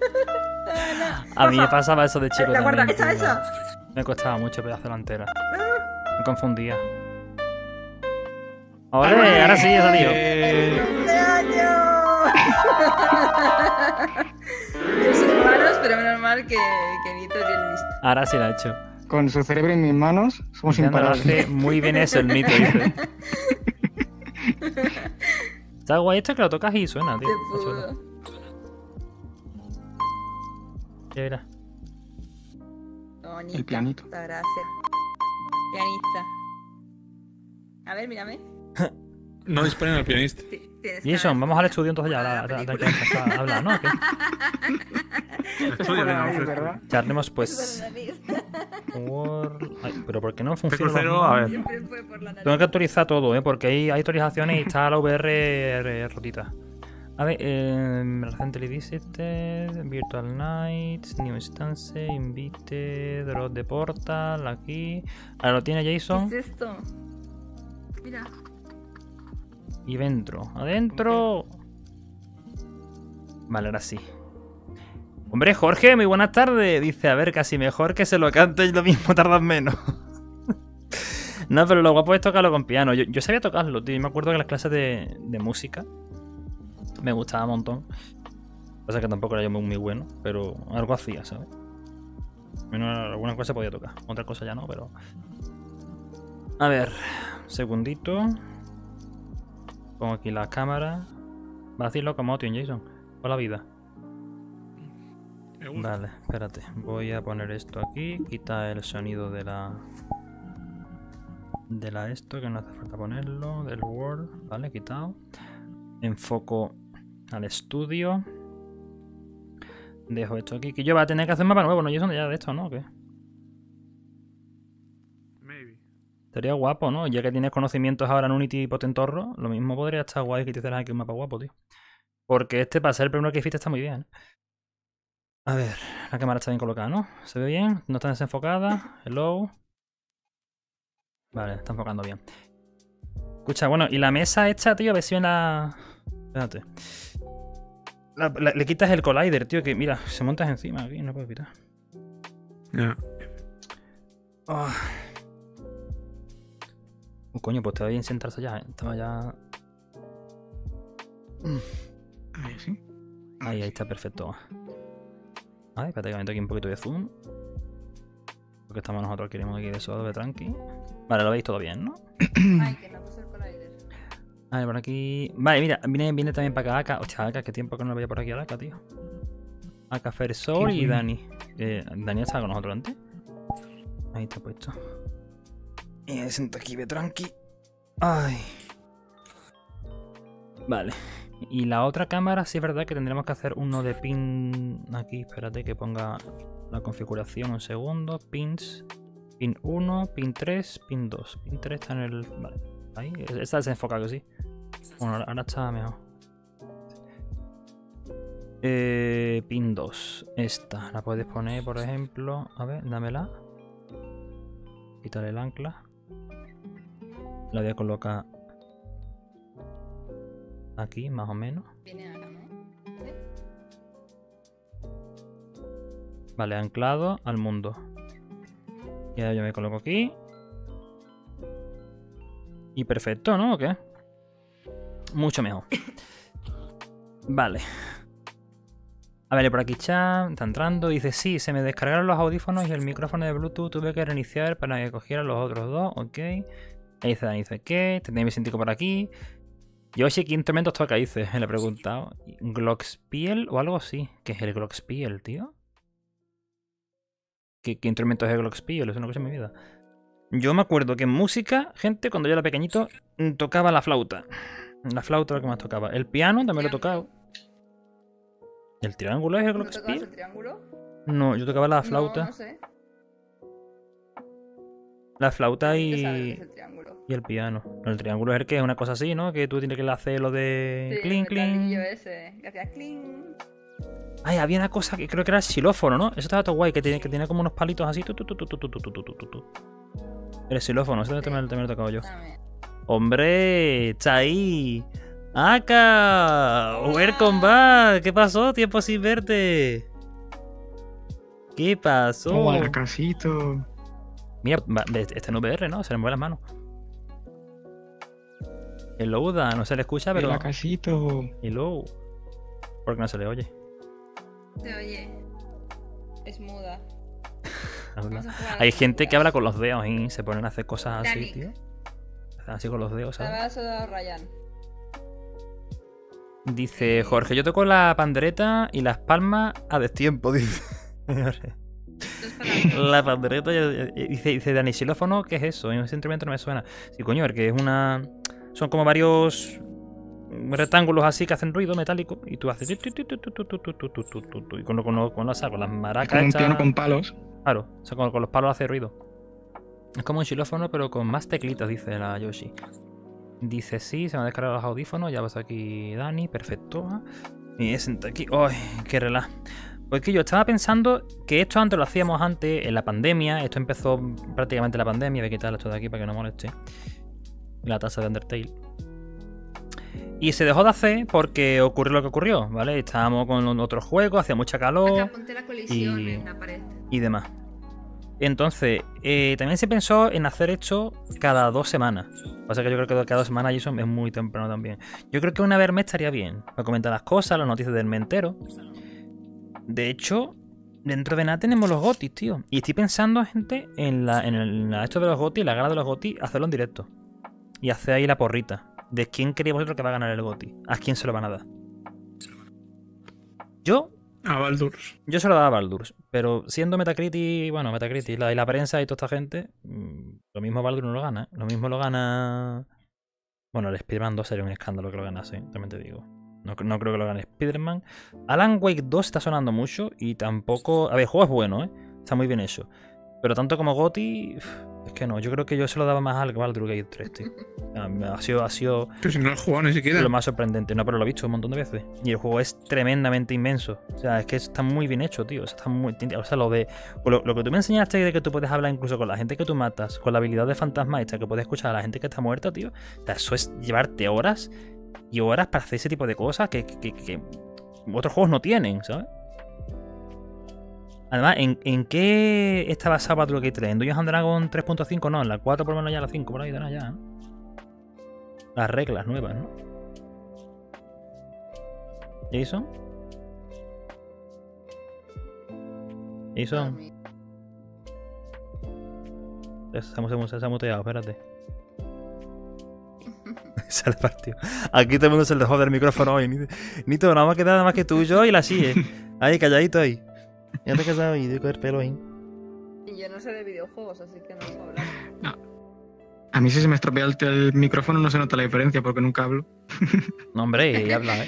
A mí me pasaba eso de chico ¿Te acuerdas? también. Esa. Me costaba mucho pedazo la entera. Me confundía. ¡Ole! Ahora sí, ha salido. Yo soy malos, pero menos mal que Nito es bien listo. Ahora sí la he hecho. Con su cerebro en mis manos, somos Ya no lo imparables. hace muy bien eso el Nito, dice. Está guay esto que lo tocas y suena, tío. Te Está chulo. pudo. Ya verás. Bonita. El pianito. Muchas gracias. Pianista. A ver, mírame. No disparen al pianista. Sí, tienes Y eso, vamos al estudio entonces ya a hablar, ¿no? ¿Qué? Estudio, venga, Es vamos. verdad. Charlemos pues. Ay, pero ¿por qué no funciona? crucero, a ver. Siempre fue por la nariz. Tengo que actualizar todo, porque hay actualizaciones y está la VR rotita. A ver, Recently Visited, Virtual Nights, New Instance, Invite, Drop de Portal, aquí. Ahora lo tiene Jason. ¿Qué es esto? Mira. Y dentro. ¡Adentro! Vale, ahora sí. Hombre, Jorge, muy buenas tardes. Dice, a ver, casi mejor que se lo cante y lo mismo tardas menos. No, pero lo guapo es tocarlo con piano. Yo sabía tocarlo, tío. Me acuerdo que las clases de música me gustaba un montón. Pasa que tampoco era yo muy bueno, pero algo hacía, ¿sabes? Menos alguna cosa podía tocar. Otra cosa ya no, pero... A ver, segundito. Pongo aquí la cámara. Va a decir Locomotion, Jason. Hola vida. Me gusta. Vale, espérate. Voy a poner esto aquí. Quita el sonido de la esto, que no hace falta ponerlo. Del Word. Vale, quitado. Enfoco al estudio. Dejo esto aquí. Que yo va a tener que hacer un mapa nuevo, ¿no? Jason, ya de esto, ¿no? ¿O qué? Maybe. Estaría guapo, ¿no? Ya que tienes conocimientos ahora en Unity y Potentorro, lo mismo podría estar guay que te hicieras aquí un mapa guapo, tío. Porque este, para ser el primero que hiciste, está muy bien. A ver, la cámara está bien colocada, ¿no? ¿Se ve bien? ¿No está desenfocada? Hello. Vale, está enfocando bien. Escucha, bueno, y la mesa esta, tío, a ver si ven la... Espérate. Le quitas el collider, tío, que mira, se montas encima aquí, no puedo quitar. Ya. Oh. Coño, pues estaba bien sentarse ya, ¿eh? Estaba ya... Ahí sí. Ahí está, perfecto. Vale, espérate que meto aquí un poquito de zoom. Porque estamos nosotros, queremos aquí de suave, tranqui. Vale, lo veis todo bien, ¿no? Ay, que no puse el collider. Vale, por aquí... Vale, mira, viene también para acá Aka. Hostia, Aka, qué tiempo que no veía por aquí a Aka, tío. Aka, Fersol y Dani. ¿Dani estaba con nosotros antes? Ahí está puesto. Y me siento aquí, ve tranqui. Ay. Vale. Y la otra cámara, sí es verdad que tendremos que hacer uno de pin... Aquí, espérate que ponga la configuración un segundo. Pins. Pin 1, pin 3, pin 2. Pin 3 está en el... Vale. Ahí, está desenfocado, sí. Bueno, ahora está mejor. Pin 2. Esta. La puedes poner, por ejemplo... A ver, dámela. Quítale el ancla. La voy a colocar... Aquí, más o menos. Viene acá, ¿no? ¿Sí? Vale, anclado al mundo. Y ahora yo me coloco aquí. Y perfecto, ¿no? ¿O qué? Mucho mejor. Vale. A ver, por aquí chat está entrando. Dice, sí, se me descargaron los audífonos y el micrófono de Bluetooth. Tuve que reiniciar para que cogiera los otros dos. Ok. Ahí dice, ¿qué? Tenía mi cintico por aquí. Yoshi, ¿qué instrumentos toca? Dice, le he preguntado. ¿Glockenspiel o algo así? ¿Qué es el Glockenspiel, tío? ¿Qué instrumento es el Glockenspiel? Eso no sé en mi vida. Yo me acuerdo que en música, gente, cuando yo era pequeñito, tocaba la flauta. La flauta es lo que más tocaba. El piano también lo he tocado. ¿El triángulo es el ¿No tocabas Glockenspiel? el triángulo? No, yo tocaba la flauta. No, no sé. La flauta ¿Qué sabes qué y... es el triángulo? Y el piano. El triángulo es el que es una cosa así, ¿no? Que tú tienes que hacer lo de... Sí, clink, el clink. metalillo ese, que hacía clink. Ay, había una cosa que creo que era el xilófono, ¿no? Eso estaba todo guay, que tenía como unos palitos así. El xilófono, ese también lo he tocado yo. ¡Hombre! ¡Está ahí! ¡Aka! ¡Welcome back! ¿Qué pasó? Tiempo sin verte. ¿Qué pasó? Hola, casito. Mira, este en VR, ¿no? Se le mueven las manos. Hello, Da, no se le escucha, pero... Hola, casito. Hello. Porque no se le oye. Se oye. Es muda. Habla. Vamos a jugar a Hay las gente que figuras. habla con los dedos y se ponen a hacer cosas así, Danik. tío. Así con los dedos, ¿sabes? Estaba solo Ryan. Dice Jorge, yo toco la pandereta y las palmas a destiempo, dice. La pandereta, dice Dani, xilófono, ¿qué es eso? Ese instrumento no me suena. Sí, coño, porque es una... Son como varios rectángulos así que hacen ruido metálico y tú haces... Y cuando lo saco, las maracas Como un estas... piano con palos. Claro, o sea, con los palos hace ruido. Es como un xilófono, pero con más teclitas, dice la Yoshi. Dice, sí, se me han descargado los audífonos. Ya vas aquí, Dani, perfecto. Y senta aquí. ¡Ay, qué relaj! Pues que yo estaba pensando que esto antes lo hacíamos antes en la pandemia. Esto empezó prácticamente en la pandemia. Voy a quitar esto de aquí para que no moleste. La taza de Undertale. Y se dejó de hacer porque ocurrió lo que ocurrió, ¿vale? Estábamos con otros juegos, hacía mucha calor. Acá ponte la colisión en la pared. Y demás. Entonces, también se pensó en hacer esto cada 2 semanas. Pasa que yo creo que cada 2 semanas y eso es muy temprano también. Yo creo que una vez al mes estaría bien. Para comentar las cosas, las noticias del mes entero. De hecho, dentro de nada tenemos los GOTY, tío. Y estoy pensando, gente, en esto de los GOTY, la gala de los GOTY, hacerlo en directo. Y hacer ahí la porrita. De quién creéis vosotros que va a ganar el GOTY. ¿A quién se lo van a dar? Yo... A Baldur's. Yo se lo daba a Baldur's, pero siendo Metacritic, bueno, Metacritic y la prensa y toda esta gente, lo mismo Baldur's no lo gana, ¿eh? Lo mismo lo gana... Bueno, el Spider-Man 2 sería un escándalo que lo ganase, también te digo. No creo que lo gane Spider-Man. Alan Wake 2 está sonando mucho y tampoco... A ver, el juego es bueno, ¿eh? Está muy bien hecho. Pero tanto como GOTY... Es que no, yo creo que yo se lo daba más al Baldur's Gate 3, tío. Ha sido Pero si no lo has jugado ni siquiera. lo más sorprendente. No, pero lo he visto un montón de veces. Y el juego es tremendamente inmenso. O sea, es que está muy bien hecho, tío. O sea, está muy... O sea, lo que tú me enseñaste de que tú puedes hablar incluso con la gente que tú matas, con la habilidad de fantasma esta, que puedes escuchar a la gente que está muerta, tío. O sea, eso es llevarte horas y horas para hacer ese tipo de cosas que otros juegos no tienen, ¿sabes? Además, ¿en qué está basado Baldur's Gate 3? ¿En Dungeons and Dragons 3.5? No, en la 4 por lo menos ya, la 5 por ahí, ya, ¿no? Las reglas nuevas, ¿no? ¿Jason? ¿Jason? Se ha muteado, espérate. Se le partió. Aquí todo el mundo se le dejó del micrófono hoy. Nito, nada más queda nada más que tú y yo y la sigue. Ahí, calladito ahí. Ya te has casado y de coger pelo ahí. Y yo no sé de videojuegos, así que no puedo hablar. No. A mí si se me estropea el micrófono no se nota la diferencia porque nunca hablo. No, hombre, y habla,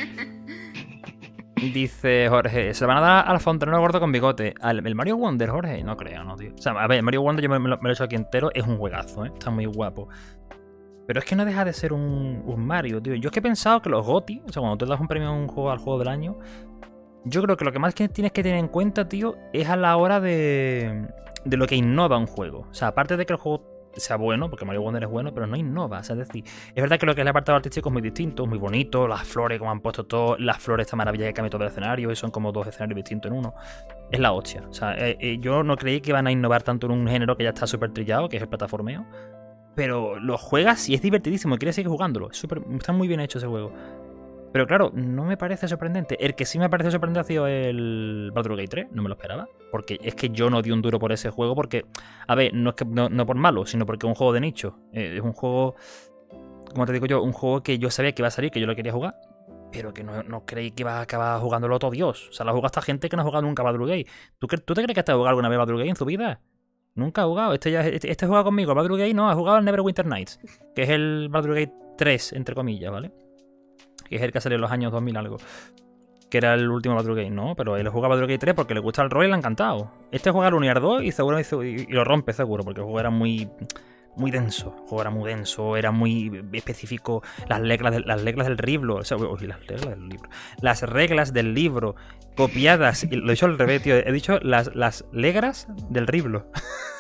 Dice Jorge, se van a dar al fontanero gordo con bigote. ¿El Mario Wonder, Jorge? No creo, no, tío. O sea, a ver, el Mario Wonder yo me lo he hecho aquí entero. Es un juegazo, Está muy guapo. Pero es que no deja de ser un Mario, tío. Yo es que he pensado que los GOTY, o sea, cuando tú das un premio a un juego al juego del año, yo creo que lo que más que tienes que tener en cuenta, tío, es a la hora de lo que innova un juego. O sea, aparte de que el juego sea bueno, porque Mario Wonder es bueno, pero no innova. O sea, es decir, es verdad que lo que es el apartado artístico es muy distinto, es muy bonito, las flores, como han puesto todo, las flores, esta maravilla que cambia todo el escenario, y son como dos escenarios distintos en uno. Es la hostia. O sea, yo no creí que iban a innovar tanto en un género que ya está súper trillado, que es el plataformeo. Pero lo juegas y es divertidísimo, y quieres seguir jugándolo. Está muy bien hecho ese juego. Pero claro, no me parece sorprendente. El que sí me parece sorprendente ha sido el Baldur's Gate 3. No me lo esperaba. Porque es que yo no di un duro por ese juego. Porque, a ver, no es que no por malo, sino porque es un juego de nicho. Es un juego, como te digo yo, un juego que yo sabía que iba a salir, que yo lo quería jugar. Pero que no creí que iba a acabar jugándolo todo Dios. O sea, lo ha jugado esta gente que no ha jugado nunca Baldur's Gate. ¿Tú te crees que has jugado alguna vez Baldur's Gate en su vida? Nunca ha jugado. Este juega conmigo. Baldur's Gate no, ha jugado el Neverwinter Nights. Que es el Baldur's Gate 3, entre comillas, ¿vale? Que es el que salió en los años 2000 algo. Que era el último Baldur's Gate, ¿no? Pero él juega Baldur's Gate 3 porque le gusta el rol y le ha encantado. Este juega el Uniar 2 y seguro y lo rompe seguro, porque el juego era muy denso. El juego era muy denso, era muy específico. Las reglas del libro. O sea, las reglas del libro. Las reglas del libro copiadas. Lo he dicho al revés, tío. He dicho las reglas del libro.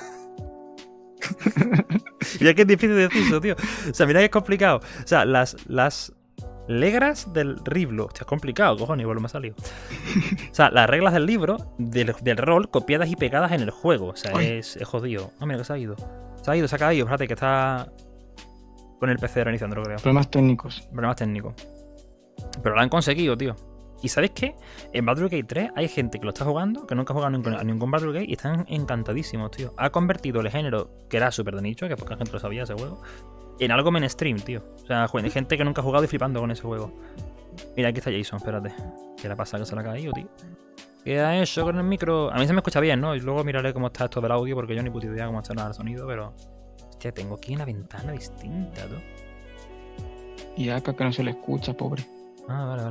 Ya que es difícil decir eso, tío. O sea, mira que es complicado. O sea, las reglas del libro. Hostia, es complicado, cojones, igual me ha salido. O sea, las reglas del libro, del rol, copiadas y pegadas en el juego. O sea, es jodido. Ah, mira que se ha ido. Se ha caído. Fíjate que está con el PC reiniciando, creo. Problemas técnicos. Pero lo han conseguido, tío. ¿Y sabéis qué? En Baldur's Gate 3 hay gente que lo está jugando, que nunca ha jugado a ningún Baldur's Gate y están encantadísimos, tío. Ha convertido el género, que era súper de nicho, que poca gente lo sabía ese juego, en algo mainstream, tío. O sea, hay gente que nunca ha jugado y flipando con ese juego. Mira, aquí está Jason, espérate. ¿Qué le pasa? Que se le ha caído, tío. Queda eso con el micro. A mí se me escucha bien, ¿no? Y luego miraré cómo está esto del audio, porque yo ni puta idea cómo está el sonido, pero... Hostia, tengo aquí una ventana distinta, ¿no? Y acá que no se le escucha, pobre. Ah, vale.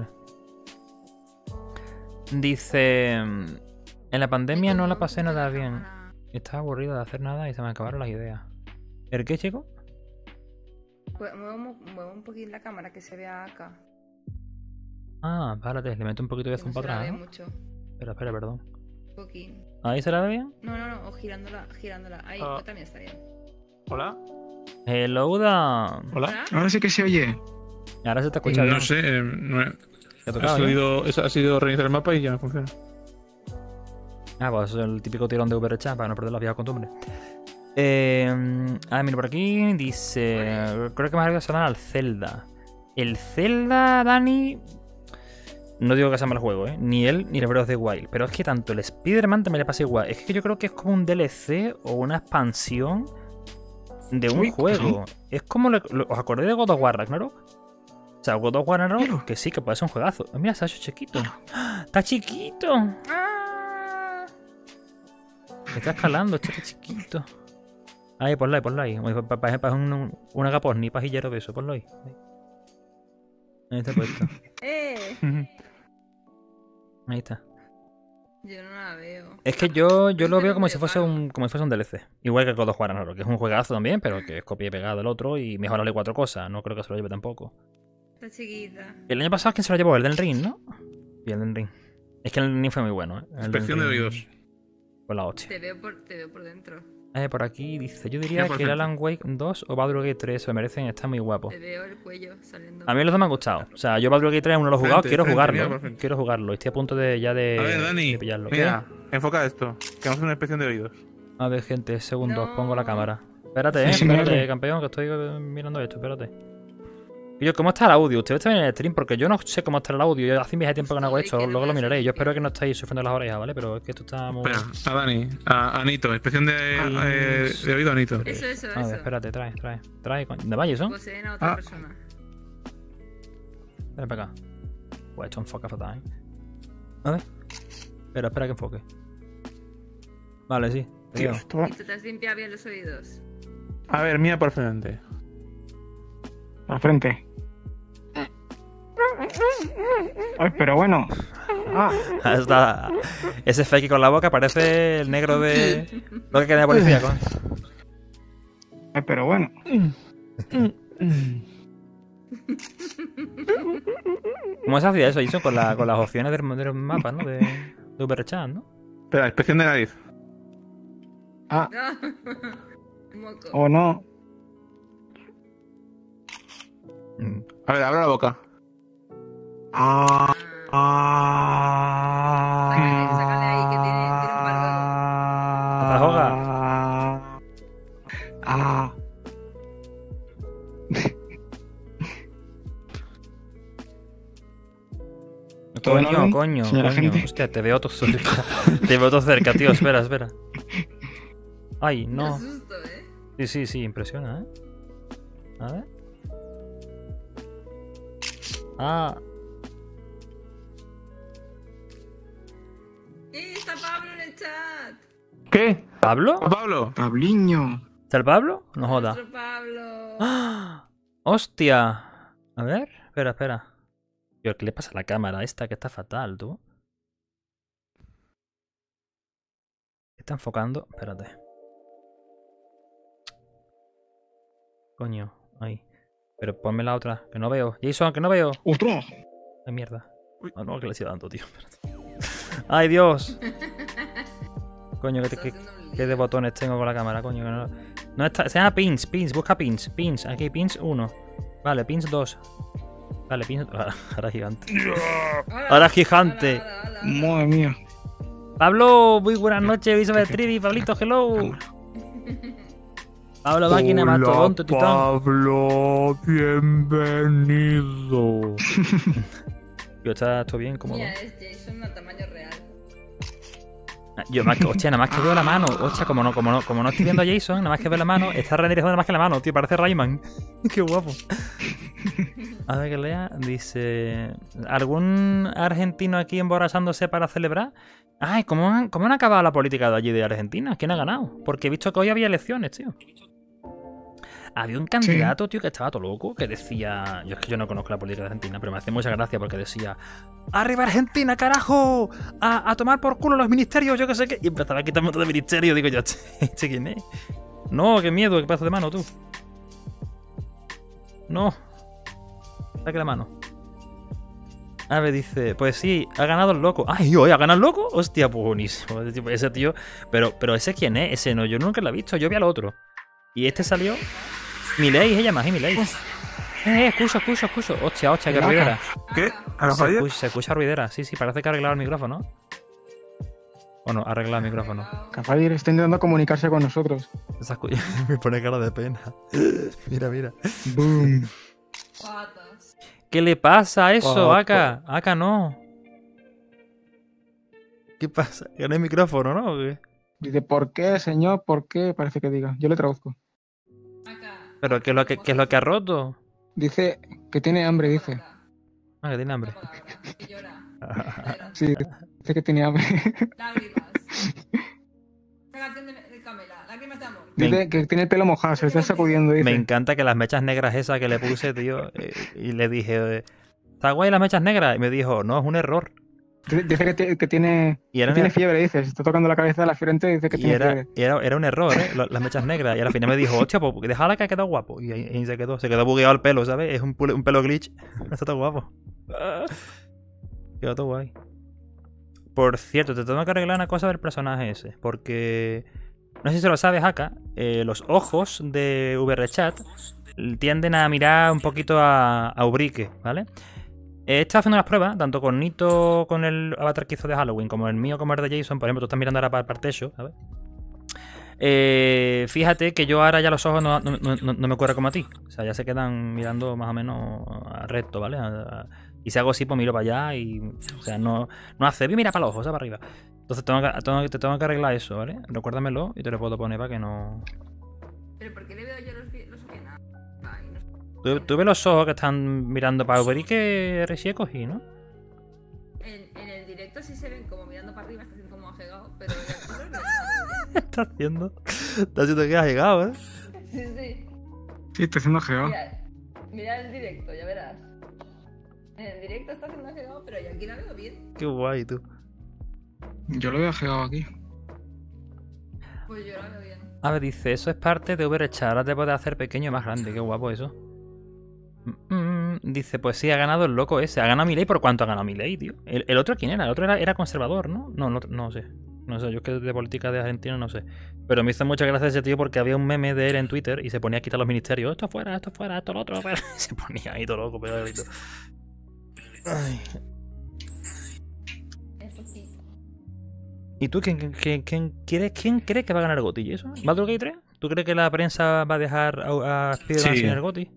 Dice... En la pandemia no la pasé nada bien. Estaba aburrido de hacer nada y se me acabaron las ideas. ¿El qué, chico? Pues muevo un poquito la cámara que se vea acá. Ah, párate, le meto un poquito de zoom para atrás, ¿no? Mucho. Espera, perdón. Un poquín. ¿Ahí se la ve bien? No, o girándola. Ahí también está bien. Hola. Hello, da. Hola. Ahora sí que se oye. Ahora se te escucha bien. No sé, Ha sido reiniciar el mapa y ya no funciona. Ah, pues eso es el típico tirón de VRChat para no perder las viejas costumbres. Mira, por aquí dice... Creo que me ha relacionado al Zelda. El Zelda, Dani... No digo que sea mal juego, ni él ni el Breath of the Wild. Pero es que tanto el Spider-Man también le pasa igual. Es que yo creo que es como un DLC o una expansión de un juego. Es como... ¿Os acordáis de God of War Ragnarok? O sea, God of War Ragnarok, que sí, que puede ser un juegazo. Mira, está hecho chiquito. ¡Está chiquito! Está escalando, está chiquito. Ahí, ponlo ahí. Para un agaporni, pajillero de eso, ponlo ahí. Ahí está puesto. Ahí está. Yo no la veo. Es que yo lo veo como si fuese un DLC. Igual que God of War Ragnarok, que es un juegazo también, pero que es copia y pegada del otro y mejorarle 4 cosas. No creo que se lo lleve tampoco. Está chiquita. El año pasado, ¿quién se lo llevó? Elden Ring, ¿no? Y Elden Ring. Es que Elden Ring fue muy bueno, ¿eh? Elden Inspección de Ring oídos. fue la hostia. Te veo por dentro. Por aquí dice, yo diría que el Alan Wake 2 o Baldur's Gate 3 se merecen, está muy guapo. Te veo el cuello saliendo. A mí los dos me han gustado. O sea, yo Baldur's Gate 3 aún no lo he jugado, Frente, quiero frente, jugarlo. mira por frente. Quiero jugarlo. Estoy a punto de A ver, Dani, de pillarlo. ¿Qué? Mira, enfoca esto. Que vamos a hacer una inspección de oídos. A ver, gente, segundos, No. pongo la cámara. Espérate, Sí, espérate, señor. campeón, que estoy mirando esto, espérate. Y yo, ¿cómo está el audio? ¿Ustedes están en el stream? Porque yo no sé cómo está el audio. Yo hace viaje tiempo que no hago esto, luego lo miraré. Yo espero que no estéis sufriendo las orejas, ¿vale? Pero es que esto está muy... Espera, a Dani, a Anito, inspección de oído a Anito. Eso. A ver, espérate, trae. ¿De Valle son? Poseen a otra Ah. persona. Ven para acá. Pues esto enfoca fatal, ¿eh? A ver. Espera que enfoque. Vale, sí. te Tío, digo. esto- ¿Y tú te has limpiado bien los oídos? A ver, mira por frente. Al frente. Ay, pero bueno. Ah, Está... Ese fake con la boca parece el negro de... Lo que queda de policía, con... ay, pero bueno. ¿Cómo se hacía eso? Hizo con las opciones del mapa, ¿no? De VRChat, ¿no? Espera, inspección de nariz. Ah, Moco. o no. A ver, abre la boca. Ah, Sácale ahí, que tiene un Atajoga. Ah. ¿Todo en orden, Coño. señora gente? Hostia, te veo todo cerca. Te veo todo cerca, tío. Espera. Ay, Qué no. susto, Sí, impresiona, ¿eh? A ver. Ah, Está Pablo en el chat. ¿Qué? ¿Pablo? Pablo. Pabliño. ¿Está el Pablo? No joda. Nuestro Pablo. ¡Ah! ¡Hostia! A ver, espera. Tío, ¿qué le pasa a la cámara esta que está fatal, tú? ¿Está enfocando? Espérate. Coño, ahí. Pero ponme la otra, que no veo. Jason, que no veo. ¡Ostras! ¡Ay, mierda! Uy. Ah, no, que le estoy dando, tío. Espérate. ¡Ay, Dios! Coño, ¿qué de botones tengo con la cámara, coño? Que no, no está, se llama pins, busca pins. Aquí, pins 1. Vale, pins 2. Vale, pins... Ahora gigante. Ahora gigante. Hola. Madre mía. Pablo, muy buenas noches, Elizabeth Trivi, Pablito, hello. Pablo Máquina, Mastodonte, Titán. Pablo, bienvenido. Yo, ¿está todo bien? ¿Cómo va? Mira, es Jason a tamaño real. Yo, hostia, nada más que veo la mano. Hostia, como no estoy viendo a Jason, nada más que veo la mano, está renderizando nada más que la mano, tío, parece Rayman. Qué guapo. A ver que lea, dice... ¿Algún argentino aquí emborrachándose para celebrar? Ay, ¿cómo han acabado la política de allí de Argentina? ¿Quién ha ganado? Porque he visto que hoy había elecciones, tío. Había un candidato, tío, que estaba todo loco, que decía... Yo es que yo no conozco la política de Argentina, pero me hace mucha gracia porque decía... ¡Arriba Argentina, carajo! ¡A tomar por culo los ministerios, yo qué sé qué! Y empezaba a quitar un montón de ministerios. Digo yo, ¿este quién es? No, qué miedo, qué pedazo de mano, tú. No. Saque la mano. A ver, dice... Pues sí, ha ganado el loco. ¡Ay, ¿ha ganado el loco? Hostia, pues buenísimo. Ese tío... Pero ¿ese quién es? Ese no, yo nunca lo he visto. Yo vi al otro. Y este salió... Milei, ella más, Milei. Escucho. Hostia, qué ruidera. ¿Qué? ¿A la falla? Se escucha ruidera. Sí, parece que ha arreglado el micrófono. Bueno, ha arreglado el micrófono. Cafadir está intentando comunicarse con nosotros. Me pone cara de pena. Mira. Boom. Patas. ¿Qué le pasa a eso, Aka? Aka no. ¿Qué pasa? Que no hay micrófono, ¿no? ¿O qué? Dice, ¿por qué, señor? ¿Por qué? Parece que diga. Yo le traduzco. ¿Pero qué es lo que ha roto? Dice que tiene hambre, dice. Ah, que tiene hambre. Que llora. Sí, dice que tiene hambre. Lágrimas. La canción de Camela. Lágrimas de amor. Dice que tiene el pelo mojado, se le está sacudiendo, dice. Me encanta que las mechas negras esas que le puse, tío, y le dije, ¿está guay las mechas negras? Y me dijo, no, es un error. Dice que tiene, Y era que tiene una- fiebre, dice. Se está tocando la cabeza de la frente y dice que Y tiene era, fiebre. era un error, ¿eh? Las mechas negras. Y al final me dijo, hostia, pues déjala que ha quedado guapo. Y ahí se quedó. Se quedó bugueado el pelo, ¿sabes? Es un pelo glitch. Está todo guapo. Quedó todo guay. Por cierto, te tengo que arreglar una cosa del personaje ese. Porque... No sé si se lo sabes, Aka. Los ojos de VRChat tienden a mirar un poquito a Ubrique, ¿vale? He estado haciendo unas pruebas, tanto con Nito, con el avatar que hizo de Halloween, como el mío, como el de Jason. Por ejemplo, tú estás mirando ahora para el techo, ¿sabes? Fíjate que yo ahora ya los ojos no me corren como a ti. O sea, ya se quedan mirando más o menos recto, ¿vale? Y si hago así, pues miro para allá y... O sea, no hace... Mira para los ojos, para arriba. Entonces te tengo que arreglar eso, ¿vale? Recuérdamelo y te lo puedo poner para que no... Pero ¿por qué le veo yo los pies nada? Ay, no sé. Tú ves los ojos que están mirando para Ubrique recién cogí, ¿no? En el directo sí se ven como mirando para arriba, está haciendo como ajegado, pero en el otro no. ¿Qué está haciendo? Está haciendo que ha llegado, ¿eh? Sí, sí. Sí, está haciendo geo. Mira el directo, ya verás. En el directo está haciendo ajegado, pero yo aquí la veo bien. Qué guay, tú. Yo lo veo geado aquí. Pues yo la veo bien. A ver, dice, eso es parte de VRChat. Ahora te puedes hacer pequeño y más grande. Qué guapo eso. Dice, pues sí, ha ganado el loco ese. ¿Ha ganado Milei? ¿Por cuánto ha ganado Milei, tío? ¿El otro quién era? El otro era conservador, ¿no? No sé. No sé, yo es que de política de Argentina no sé. Pero me hizo mucha gracia ese tío porque había un meme de él en Twitter y se ponía a quitar los ministerios. Esto fuera, esto lo otro. Fuera. Se ponía ahí todo loco, pegadito. Ay. ¿Y tú quién crees que va a ganar el GOTY? ¿Y eso? ¿Baldur's Gate 3? ¿Tú crees que la prensa va a dejar a Spider-Man Sí. sin el GOTY?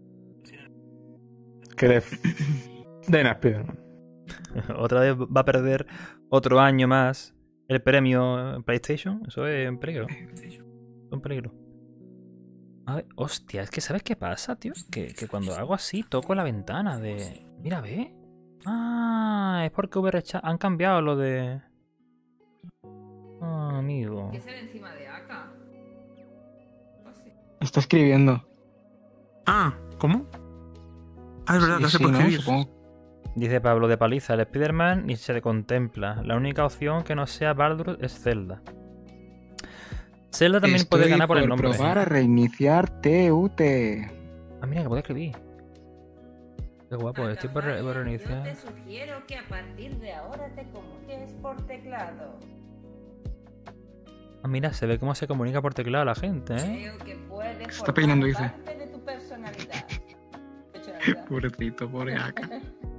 Que den a Spider-Man. Otra vez va a perder otro año más el premio PlayStation. Eso es un peligro. Es un peligro. A ver, hostia, es que ¿sabes qué pasa, tío? Que cuando hago así, toco la ventana de... Mira, ve. Ah, es porque VRChat han cambiado lo de... Ah, amigo. ¿Qué sale encima de Aka? Está escribiendo. Ah, ¿cómo? Ah, es verdad, no sé por qué escribir. Dice Pablo de Paliza, el Spider-Man ni se le contempla. La única opción que no sea Baldur es Zelda. Zelda también puede ganar por el nombre. Probar a reiniciar TUT. Ah, mira, que puede escribir. Qué guapo, estoy por reiniciar. Yo te sugiero que a partir de ahora te comuniques por teclado. Ah, mira, se ve cómo se comunica por teclado la gente, ¿eh? Creo que puede Se está peinando, dice. parte de tu personalidad. Pobrecito, pobre Aka.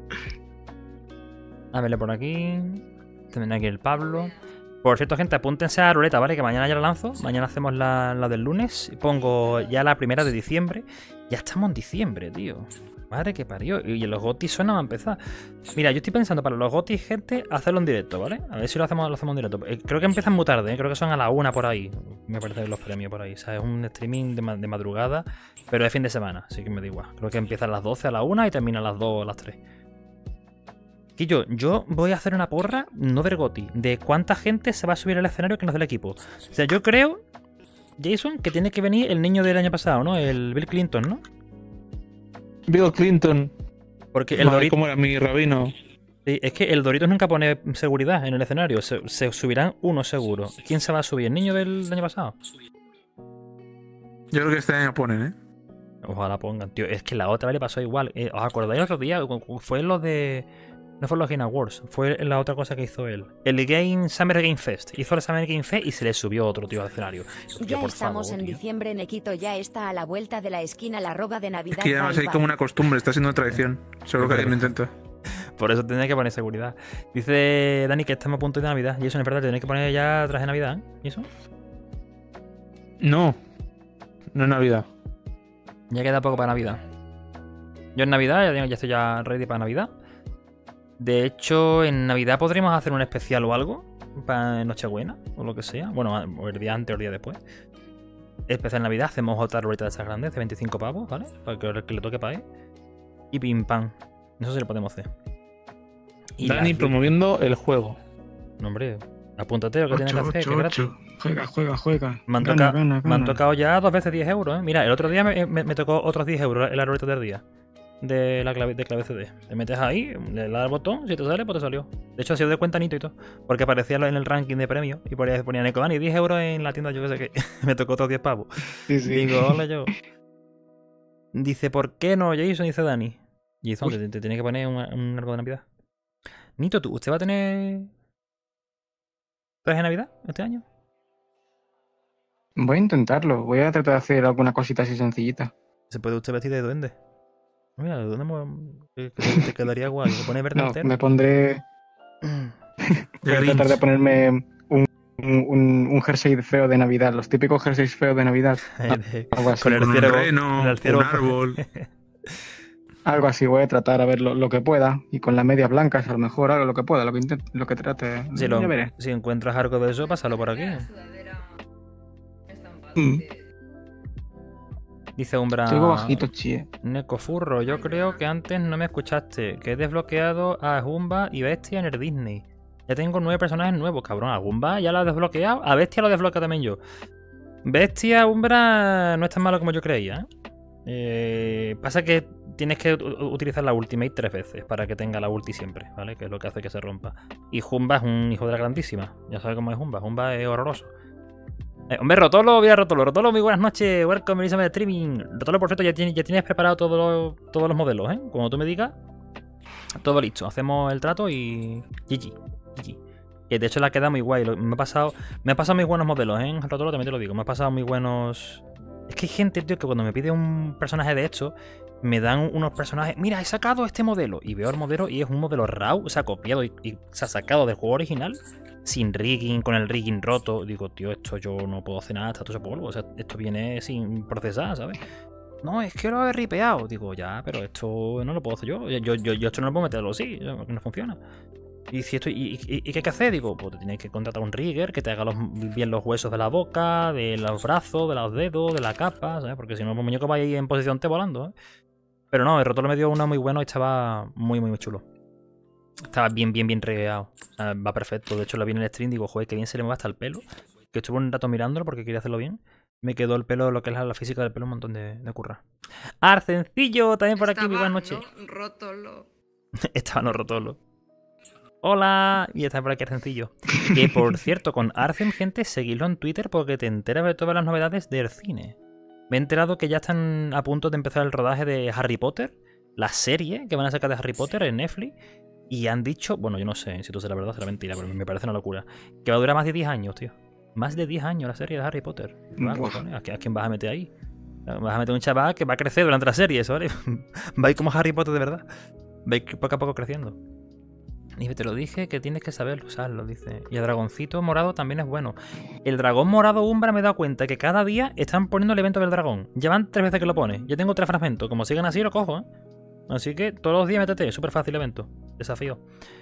A verle por aquí. También aquí el Pablo. Por cierto, gente, apúntense a la ruleta, ¿vale? Que mañana ya la lanzo. Mañana hacemos la del lunes. Pongo ya la primera de diciembre. Ya estamos en diciembre, tío. Madre que parió. Y los GOTY suenan a empezar. Mira, yo estoy pensando para los GOTY, gente, hacerlo en directo, ¿vale? A ver si lo hacemos en directo. Creo que empiezan muy tarde, ¿eh? Creo que son a la 1 por ahí. Me parece los premios por ahí. O sea, es un streaming de madrugada, pero es fin de semana, así que me da igual. Creo que empieza a las 12 a la 1 y termina a las 2 o a las 3. Y yo voy a hacer una porra, no del GOTY, de cuánta gente se va a subir al escenario que no es del equipo. O sea, yo creo, Jason, que tiene que venir el niño del año pasado, ¿no? El Bill Clinton, ¿no? Bill Clinton. Porque el Madre, Dorito... ¿cómo era mi rabino? Sí, es que el Doritos nunca pone seguridad en el escenario. Se subirán uno seguro. ¿Quién se va a subir? ¿El niño del año pasado? Yo creo que este año ponen, ¿eh? Ojalá pongan, tío. Es que la otra vez le pasó igual. ¿Os acordáis el otro día? Fue lo de... No fue los Game Awards, fue la otra cosa que hizo él. El Summer Game Fest. Hizo el Summer Game Fest y se le subió otro tío al escenario. Tío, Ya por estamos favor, en tío. diciembre, Nequito ya está a la vuelta de la esquina la roba de Navidad. Es que además bye, hay bye. como una costumbre, está siendo una tradición. Seguro que alguien lo intenta. Por eso tendría que poner seguridad. Dice Dani que estamos a punto de Navidad. Y eso no es verdad, tenéis que poner ya traje de Navidad, ¿eh? ¿Y eso? No. No es Navidad. Ya queda poco para Navidad. Yo en Navidad ya estoy ya ready para Navidad. De hecho, en Navidad podríamos hacer un especial o algo. Para Nochebuena o lo que sea. Bueno, o el día antes o el día después. Especial Navidad, hacemos otra ruleta de esas grandes de 25 pavos, ¿vale? Para que el que le toque pague. Y pim pam. Eso sí lo podemos hacer. Y Dani promoviendo el juego. No, hombre, apúntate lo que tienes que hacer, que es gratis. Juega. Me han, me han tocado ya 2 veces 10 euros, ¿eh? Mira, el otro día me tocó otros 10 euros en la ruleta del día. de la clave CD. Te metes ahí, le das al botón, si te sale, pues te salió. De hecho, ha sido de cuenta Nito y todo. Porque aparecía en el ranking de premios y ponía Necodani 10 euros en la tienda, yo que sé qué. Me tocó otros 10 pavos. Sí, sí. Digo, hola yo. Dice, ¿por qué no, Jason? Dice Dani. Jason, te tiene que poner un árbol de Navidad. Nito, ¿usted va a tener traje de Navidad este año? Voy a intentarlo. Voy a tratar de hacer alguna cosita así sencillita. ¿Se puede usted vestir de duende? Mira, ¿de dónde te quedaría guay? ¿Te pone verde No, entero? me pondré... Voy a tratar de ponerme un jersey feo de Navidad. Los típicos jerseys feos de Navidad. Algo así. Con el Con un ciervo. reno, con el ciervo- un árbol. Algo así. Voy a tratar a ver lo que pueda. Y con las medias blancas, a lo mejor, algo lo que pueda. Lo que trate. Si, Ya veré. si encuentras algo de eso, pásalo por aquí. Dice Umbra. Sigo bajito, chie. Necofurro, yo creo que antes no me escuchaste. Que he desbloqueado a Goomba y Bestia en el Disney. Ya tengo 9 personajes nuevos, cabrón. A Goomba ya lo he desbloqueado. A Bestia lo desbloqueo también yo. Bestia, Umbra, no es tan malo como yo creía, pasa que tienes que utilizar la Ultimate 3 veces para que tenga la ulti siempre, ¿vale? Que es lo que hace que se rompa. Y Goomba es un hijo de la grandísima. Ya sabes cómo es Goomba. Goomba es horroroso. Hombre, Rotolo, voy a Rotolo. Rotolo, muy buenas noches. Welcome, bienvenido a streaming. Rotolo, por cierto, ya tienes preparado todos los modelos, ¿eh? Como tú me digas, todo listo. Hacemos el trato y... GG. Que de hecho la queda muy guay. Me ha pasado muy buenos modelos, ¿eh? Rotolo, también te lo digo. Me ha pasado muy buenos... Es que hay gente, tío, que cuando me pide un personaje de estos, me dan unos personajes... Mira, he sacado este modelo. Y veo el modelo y es un modelo RAW, o sea, copiado y se ha sacado del juego original. Sin rigging, con el rigging roto. Digo, tío, esto yo no puedo hacer nada, está todo ese polvo. O sea, esto viene sin procesar, ¿sabes? No, es que lo he ripeado. Digo, ya, pero esto no lo puedo hacer yo. Yo esto no lo puedo meterlo así, porque no funciona. Y si esto, ¿y qué hay que hacer? Digo, pues te tienes que contratar un rigger que te haga bien los huesos de la boca, de los brazos, de los dedos, de la capa, ¿sabes? Porque si no, el muñeco va ahí en posición T volando, ¿eh? Pero no, el Rotolo me dio uno muy bueno y estaba muy chulo. Estaba bien regueado. O sea, va perfecto. De hecho, lo vi en el stream. Digo, joder, que bien se le mueve hasta el pelo. Que estuve un rato mirándolo porque quería hacerlo bien. Me quedó el pelo, lo que es la física del pelo, un montón de curra. Arcencillo, también por aquí. Muy buenas noches. Rotolo. Estaba no Rotolo. Hola. Y está por aquí Arcencillo. Que por cierto, con Arcen, gente, seguidlo en Twitter porque te enteras de todas las novedades del cine. Me he enterado que ya están a punto de empezar el rodaje de Harry Potter. La serie que van a sacar de Harry Potter en Netflix. Y han dicho, bueno, yo no sé si esto será verdad o será mentira, pero me parece una locura, que va a durar más de 10 años, tío. Más de 10 años la serie de Harry Potter. ¿A quién vas a meter ahí? Vas a meter un chaval que va a crecer durante la serie, ¿vale? Va a ir como Harry Potter de verdad. Va a ir poco a poco creciendo. Y te lo dije que tienes que saber usarlo, dice. Y el dragoncito morado también es bueno. El dragón morado Umbra me he dado cuenta que cada día están poniendo el evento del dragón. Llevan 3 veces que lo pone. Yo tengo 3 fragmentos. Como sigan así, lo cojo, ¿eh? Así que todos los días métete, súper fácil el evento. Desafío.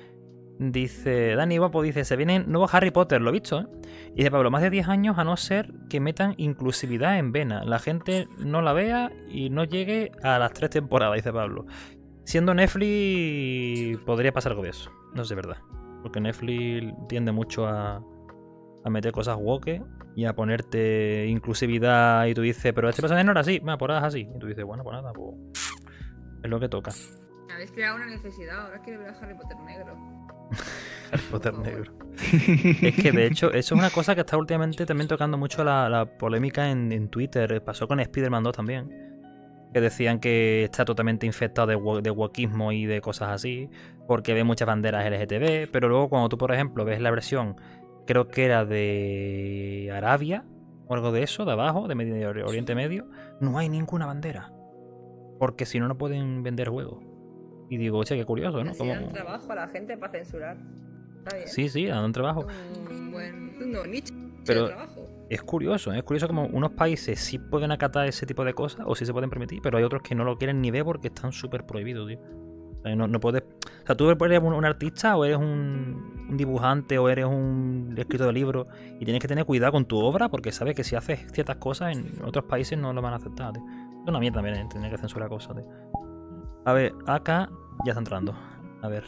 Dice Dani Guapo, dice, se vienen nuevos Harry Potter, lo he visto, ¿eh? Y dice Pablo, más de 10 años a no ser que metan inclusividad en vena. La gente no la vea y no llegue a las 3 temporadas, dice Pablo. Siendo Netflix podría pasar algo de eso. No sé si es verdad. Porque Netflix tiende mucho a meter cosas woke y a ponerte inclusividad y tú dices, pero este personaje no era así, por ahora es así. Y tú dices, bueno, pues nada, pues... es lo que toca. Habéis creado una necesidad, ahora quiero ver a Harry Potter negro. Harry Potter negro. Es que de hecho, eso es una cosa que está últimamente también tocando mucho la polémica en Twitter. Pasó con Spider-Man 2 también. Que decían que está totalmente infectado de wokismo y de cosas así. Porque ve muchas banderas LGTB. Pero luego cuando tú, por ejemplo, ves la versión, creo que era de Arabia o algo de eso, de abajo, de Oriente Medio, no hay ninguna bandera. Porque si no, no pueden vender juegos. Y digo, oye, qué curioso, ¿no? Así dan trabajo a la gente para censurar. Está bien. Sí, dan trabajo. Un buen nicho pero de trabajo. Es curioso como unos países sí pueden acatar ese tipo de cosas o sí se pueden permitir, pero hay otros que no lo quieren ni ver porque están súper prohibidos, tío. O sea, no puedes... O sea, tú eres un artista o eres un dibujante o eres un escritor de libros y tienes que tener cuidado con tu obra porque sabes que si haces ciertas cosas en otros países no lo van a aceptar, tío. Es una mierda también tener que censurar cosas, tío. A ver, acá ya está entrando. A ver.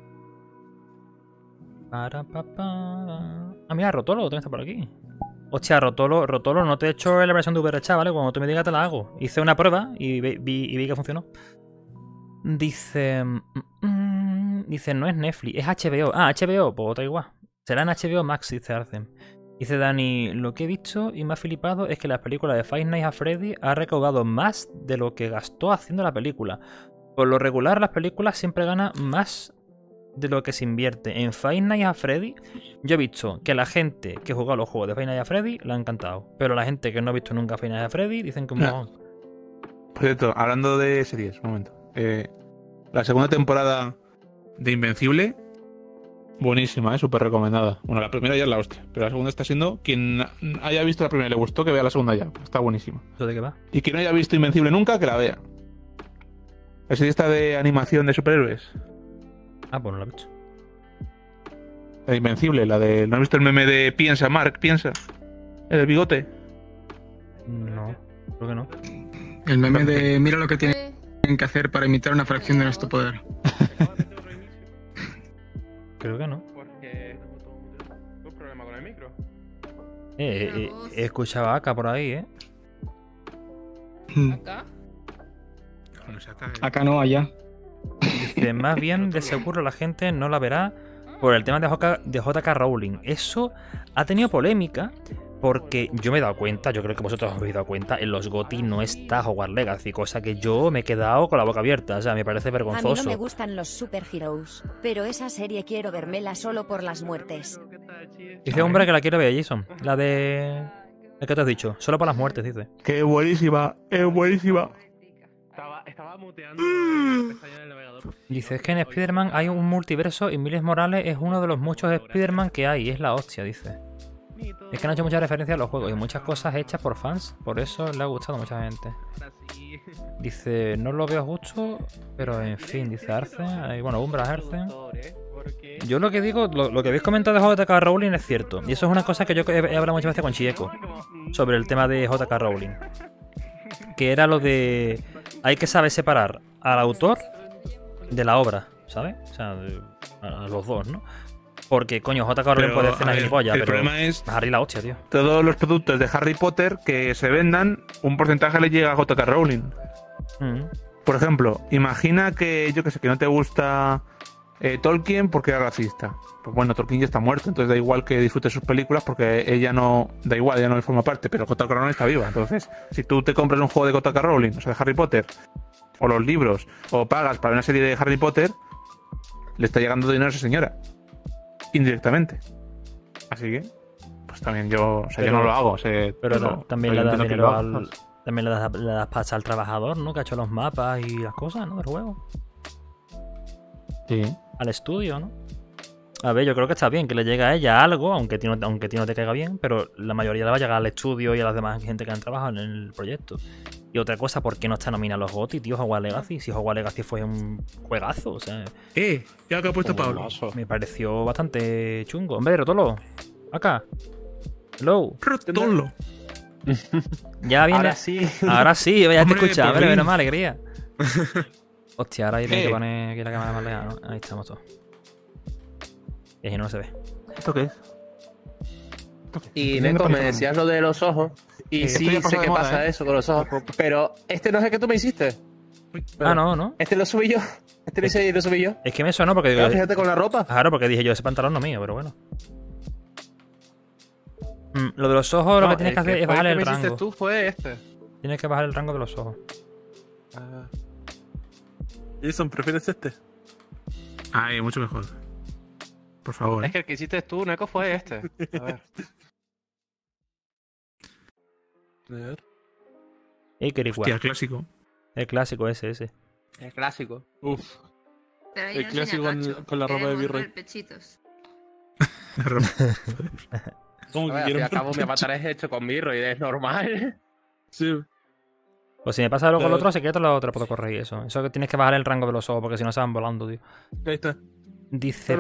Ah, mira, Rotolo también está por aquí. Hostia, Rotolo, no te he hecho la versión de VRChat, ¿vale? Cuando tú me digas te la hago. Hice una prueba y vi que funcionó. Dice... dice, no es Netflix, es HBO. Ah, HBO, pues otra igual. Será en HBO Max, dice Arcem. Dice Dani, lo que he visto y me ha flipado es que la película de Five Nights at Freddy ha recaudado más de lo que gastó haciendo la película. Por lo regular, las películas siempre ganan más de lo que se invierte. En Five Nights at Freddy, yo he visto que la gente que ha jugado los juegos de Five Nights at Freddy le ha encantado. Pero la gente que no ha visto nunca Five Nights at Freddy dicen que un mojón. Por cierto, hablando de series, un momento. La segunda temporada de Invencible, buenísima, súper recomendada. Bueno, la primera ya es la hostia, pero la segunda está siendo... Quien haya visto la primera y le gustó, que vea la segunda ya. Está buenísima. ¿Eso de qué va? Y quien no haya visto Invencible nunca, que la vea. La serie esta de animación de superhéroes. Ah, pues no la he visto. La de Invencible, la de... ¿No has visto el meme de Piensa, Mark? Piensa. El del bigote. No, creo que no. El meme de mira lo que tienen que hacer para imitar una fracción de nuestro poder. Creo que no. Porque... ¿Tuvo un problema con el micro? He escuchado a Aka por ahí, ¿eh? ¿Acá? Acá no, allá. Dice, más bien, de seguro la gente no la verá por el tema de JK Rowling. Eso ha tenido polémica porque yo me he dado cuenta, yo creo que vosotros os habéis dado cuenta, en los GOTY no está Hogwarts Legacy, cosa que yo me he quedado con la boca abierta, o sea, me parece vergonzoso. A mí no me gustan los superheroes, pero esa serie quiero vermela solo por las muertes. Dice hombre que la quiere ver, Jason. La de... ¿El que te has dicho? Solo por las muertes, dice. ¡Qué buenísima! ¡Es buenísima! Estaba muteando el pestaña del navegador. Dice, es que en Spider-Man hay un multiverso y Miles Morales es uno de los muchos Spider-Man que hay, es la hostia, dice. Es que han hecho muchas referencias a los juegos y muchas cosas hechas por fans, por eso le ha gustado a mucha gente. Dice, no lo veo justo, pero en fin, dice Arce, y bueno, Umbra Arce. Yo lo que digo, lo que habéis comentado de JK Rowling es cierto, y eso es una cosa que yo he hablado muchas veces con Chieco, sobre el tema de JK Rowling. Que era lo de... Hay que saber separar al autor de la obra, ¿sabes? O sea, a los dos, ¿no? Porque, coño, JK Rowling puede hacer una gilipollas, pero... El problema es... Harry la hostia, tío. Todos los productos de Harry Potter que se vendan, un porcentaje le llega a JK Rowling. Por ejemplo, imagina que, yo que sé, que no te gusta Tolkien porque era racista. Pues bueno, Tolkien ya está muerto, entonces da igual que disfrutes sus películas porque ella no... Da igual, ella no le forma parte, pero JK Rowling está viva. Entonces, si tú te compras un juego de JK Rowling, o sea, de Harry Potter, o los libros, o pagas para una serie de Harry Potter, le está llegando dinero a esa señora. Indirectamente. Así que, pues también yo... O sea, yo no lo hago. Pero también le das dinero al... También le das pasta al trabajador, ¿no? Que ha hecho los mapas y las cosas, ¿no? Del juego. Sí. Al estudio, ¿no? A ver, yo creo que está bien que le llegue a ella algo, aunque a ti no te caiga bien, pero la mayoría le va a llegar al estudio y a las demás gente que han trabajado en el proyecto. Y otra cosa, ¿por qué no está nominado a los GOTY, tío, Hogwarts Legacy? Si Hogwarts Legacy fue un juegazo, o sea... Ya que ha puesto Pablo. Me pareció bastante chungo. Hombre, Rotolo, acá. Hello. Rotolo. Ya viene... Ahora sí, ya te escucha. A ver, menos mal, alegría. Hostia, ahora ahí tiene que poner aquí la cámara más lejana, ¿no? Ahí estamos todos. Y ahí no se ve. ¿Esto qué es? Y Neko, me decías lo de los ojos. Y sí, sé que pasa eso con los ojos. Pero este no es el que tú me hiciste. No. Este lo subí yo. Este lo subí yo. Es que me sonó porque... Fíjate con la ropa. Claro, porque dije yo, ese pantalón no es mío, pero bueno. Lo de los ojos, lo que tienes que hacer es bajar el rango. El que me hiciste tú fue este. Tienes que bajar el rango de los ojos. Jason, ¿prefieres este? Ay, mucho mejor. Por favor. Es que el que hiciste tú, Neko, fue este. A ver. Hostia, clásico. El clásico ese. El clásico. Uf. El clásico con la ropa de Virrey. Pechitos. ¿Cómo que Al fin y quieren al cabo, mi avatar es hecho con Virrey, es normal. Sí. Pues si me pasa algo con el otro, se queda te lo puedo corregir eso. Eso que tienes que bajar el rango de los ojos, porque si no se van volando, tío. Ahí está. Dice,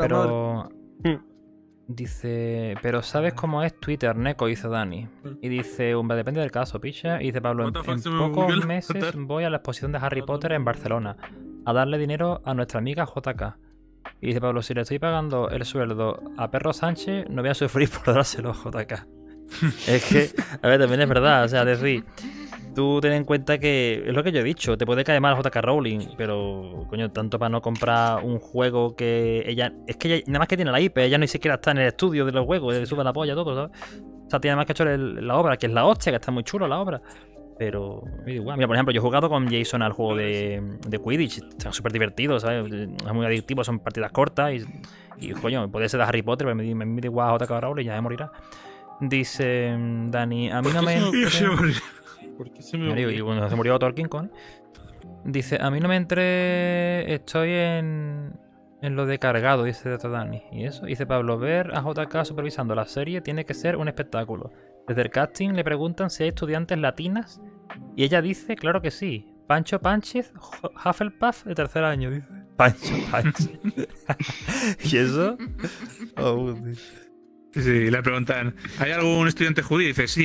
Dice, pero ¿sabes cómo es Twitter, Neko? Dice Dani. Y dice, depende del caso, picha. Y dice Pablo, en pocos meses voy a la exposición de Harry Potter en Barcelona a darle dinero a nuestra amiga JK. Y dice Pablo, si le estoy pagando el sueldo a Perro Sánchez, no voy a sufrir por dárselo a JK. Es que, a ver, también es verdad, o sea, decir... Tú ten en cuenta que es lo que yo he dicho, te puede caer mal JK Rowling, pero coño, tanto para no comprar un juego que ella... Es que ella nada más que tiene la IP, ella ni siquiera está en el estudio de los juegos, le sube la polla todo, ¿sabes? O sea, tiene más que hecho la obra, que es la hostia, que está muy chulo la obra. Pero me da igual. Mira, por ejemplo, yo he jugado con Jason al juego de Quidditch, está súper divertido, ¿sabes? Es muy adictivo, son partidas cortas y coño, puede ser de Harry Potter, pero me da igual a JK Rowling y ya me morirá. Dice Dani, a mí no me... ¿Por qué se me murió? Y cuando se murió Tolkien, con dice, a mí no me entré, estoy en lo de cargado, dice Dani. ¿Y eso? Dice Pablo, ver a JK supervisando la serie tiene que ser un espectáculo. Desde el casting le preguntan si hay estudiantes latinas y ella dice, claro que sí. Pancho Panches, Hufflepuff de tercer año, dice. Pancho Panches. ¿Y eso? Oh, sí, le preguntan, ¿hay algún estudiante judío? Y dice, sí,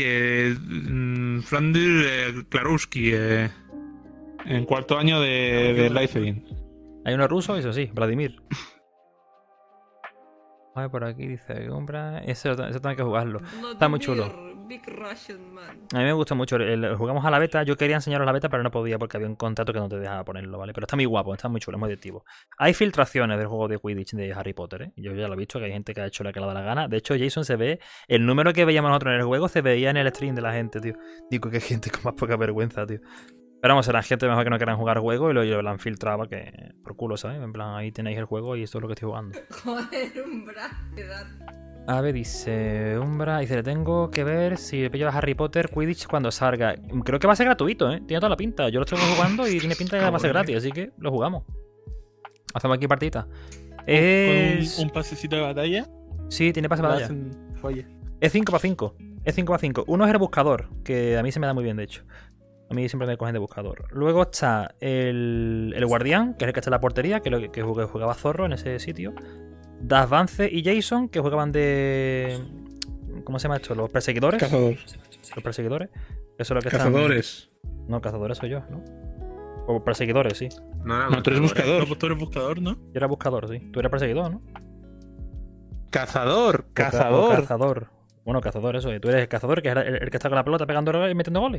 Flandir Klarowski, en cuarto año de Slytherin. ¿Hay uno ruso? Eso sí, Vladimir. A ver, por aquí dice, compra... Eso tengo que jugarlo. Está muy chulo. Big Russian man. A mí me gusta mucho. Jugamos a la beta. Yo quería enseñaros la beta, pero no podía porque había un contrato que no te dejaba ponerlo, ¿vale? Pero está muy guapo, está muy chulo, es muy adictivo. Hay filtraciones del juego de Quidditch de Harry Potter, ¿eh? Yo ya lo he visto, que hay gente que ha hecho lo que le da la gana. De hecho, Jason se ve... El número que veíamos nosotros en el juego se veía en el stream de la gente, tío. Digo que hay gente con más poca vergüenza, tío. Pero vamos, será gente mejor que no quieran jugar juego y lo han filtrado que por culo, ¿sabes? En plan, ahí tenéis el juego y esto es lo que estoy jugando. Joder, Umbra, edad. A ver, dice Umbra, dice, le tengo que ver si le pillo a Harry Potter Quidditch cuando salga. Creo que va a ser gratuito, ¿eh? Tiene toda la pinta. Yo lo estoy jugando y tiene pinta de que va a ser gratis, así que lo jugamos. Hacemos aquí partidita. ¿Con un pasecito de batalla? Sí, tiene pase de batalla. Es 5 para 5. Es 5 para 5. Uno es el buscador, que a mí se me da muy bien, de hecho. A mí siempre me cogen de buscador. Luego está el guardián, que es el que está en la portería, que jugaba Zorro en ese sitio. Das Vance y Jason, que jugaban de... ¿Cómo se llama esto? Los perseguidores. Cazadores. Los perseguidores. Eso es lo que Cazadores. No, cazadores soy yo, ¿no? O perseguidores, sí. No, tú eres buscador. No, tú eres buscador, ¿no? Yo era buscador, sí. Tú eres perseguidor, ¿no? Cazador. Cazador. Bueno, cazador, eso. Tú eres el cazador, que es el que está con la pelota pegando y metiendo goles.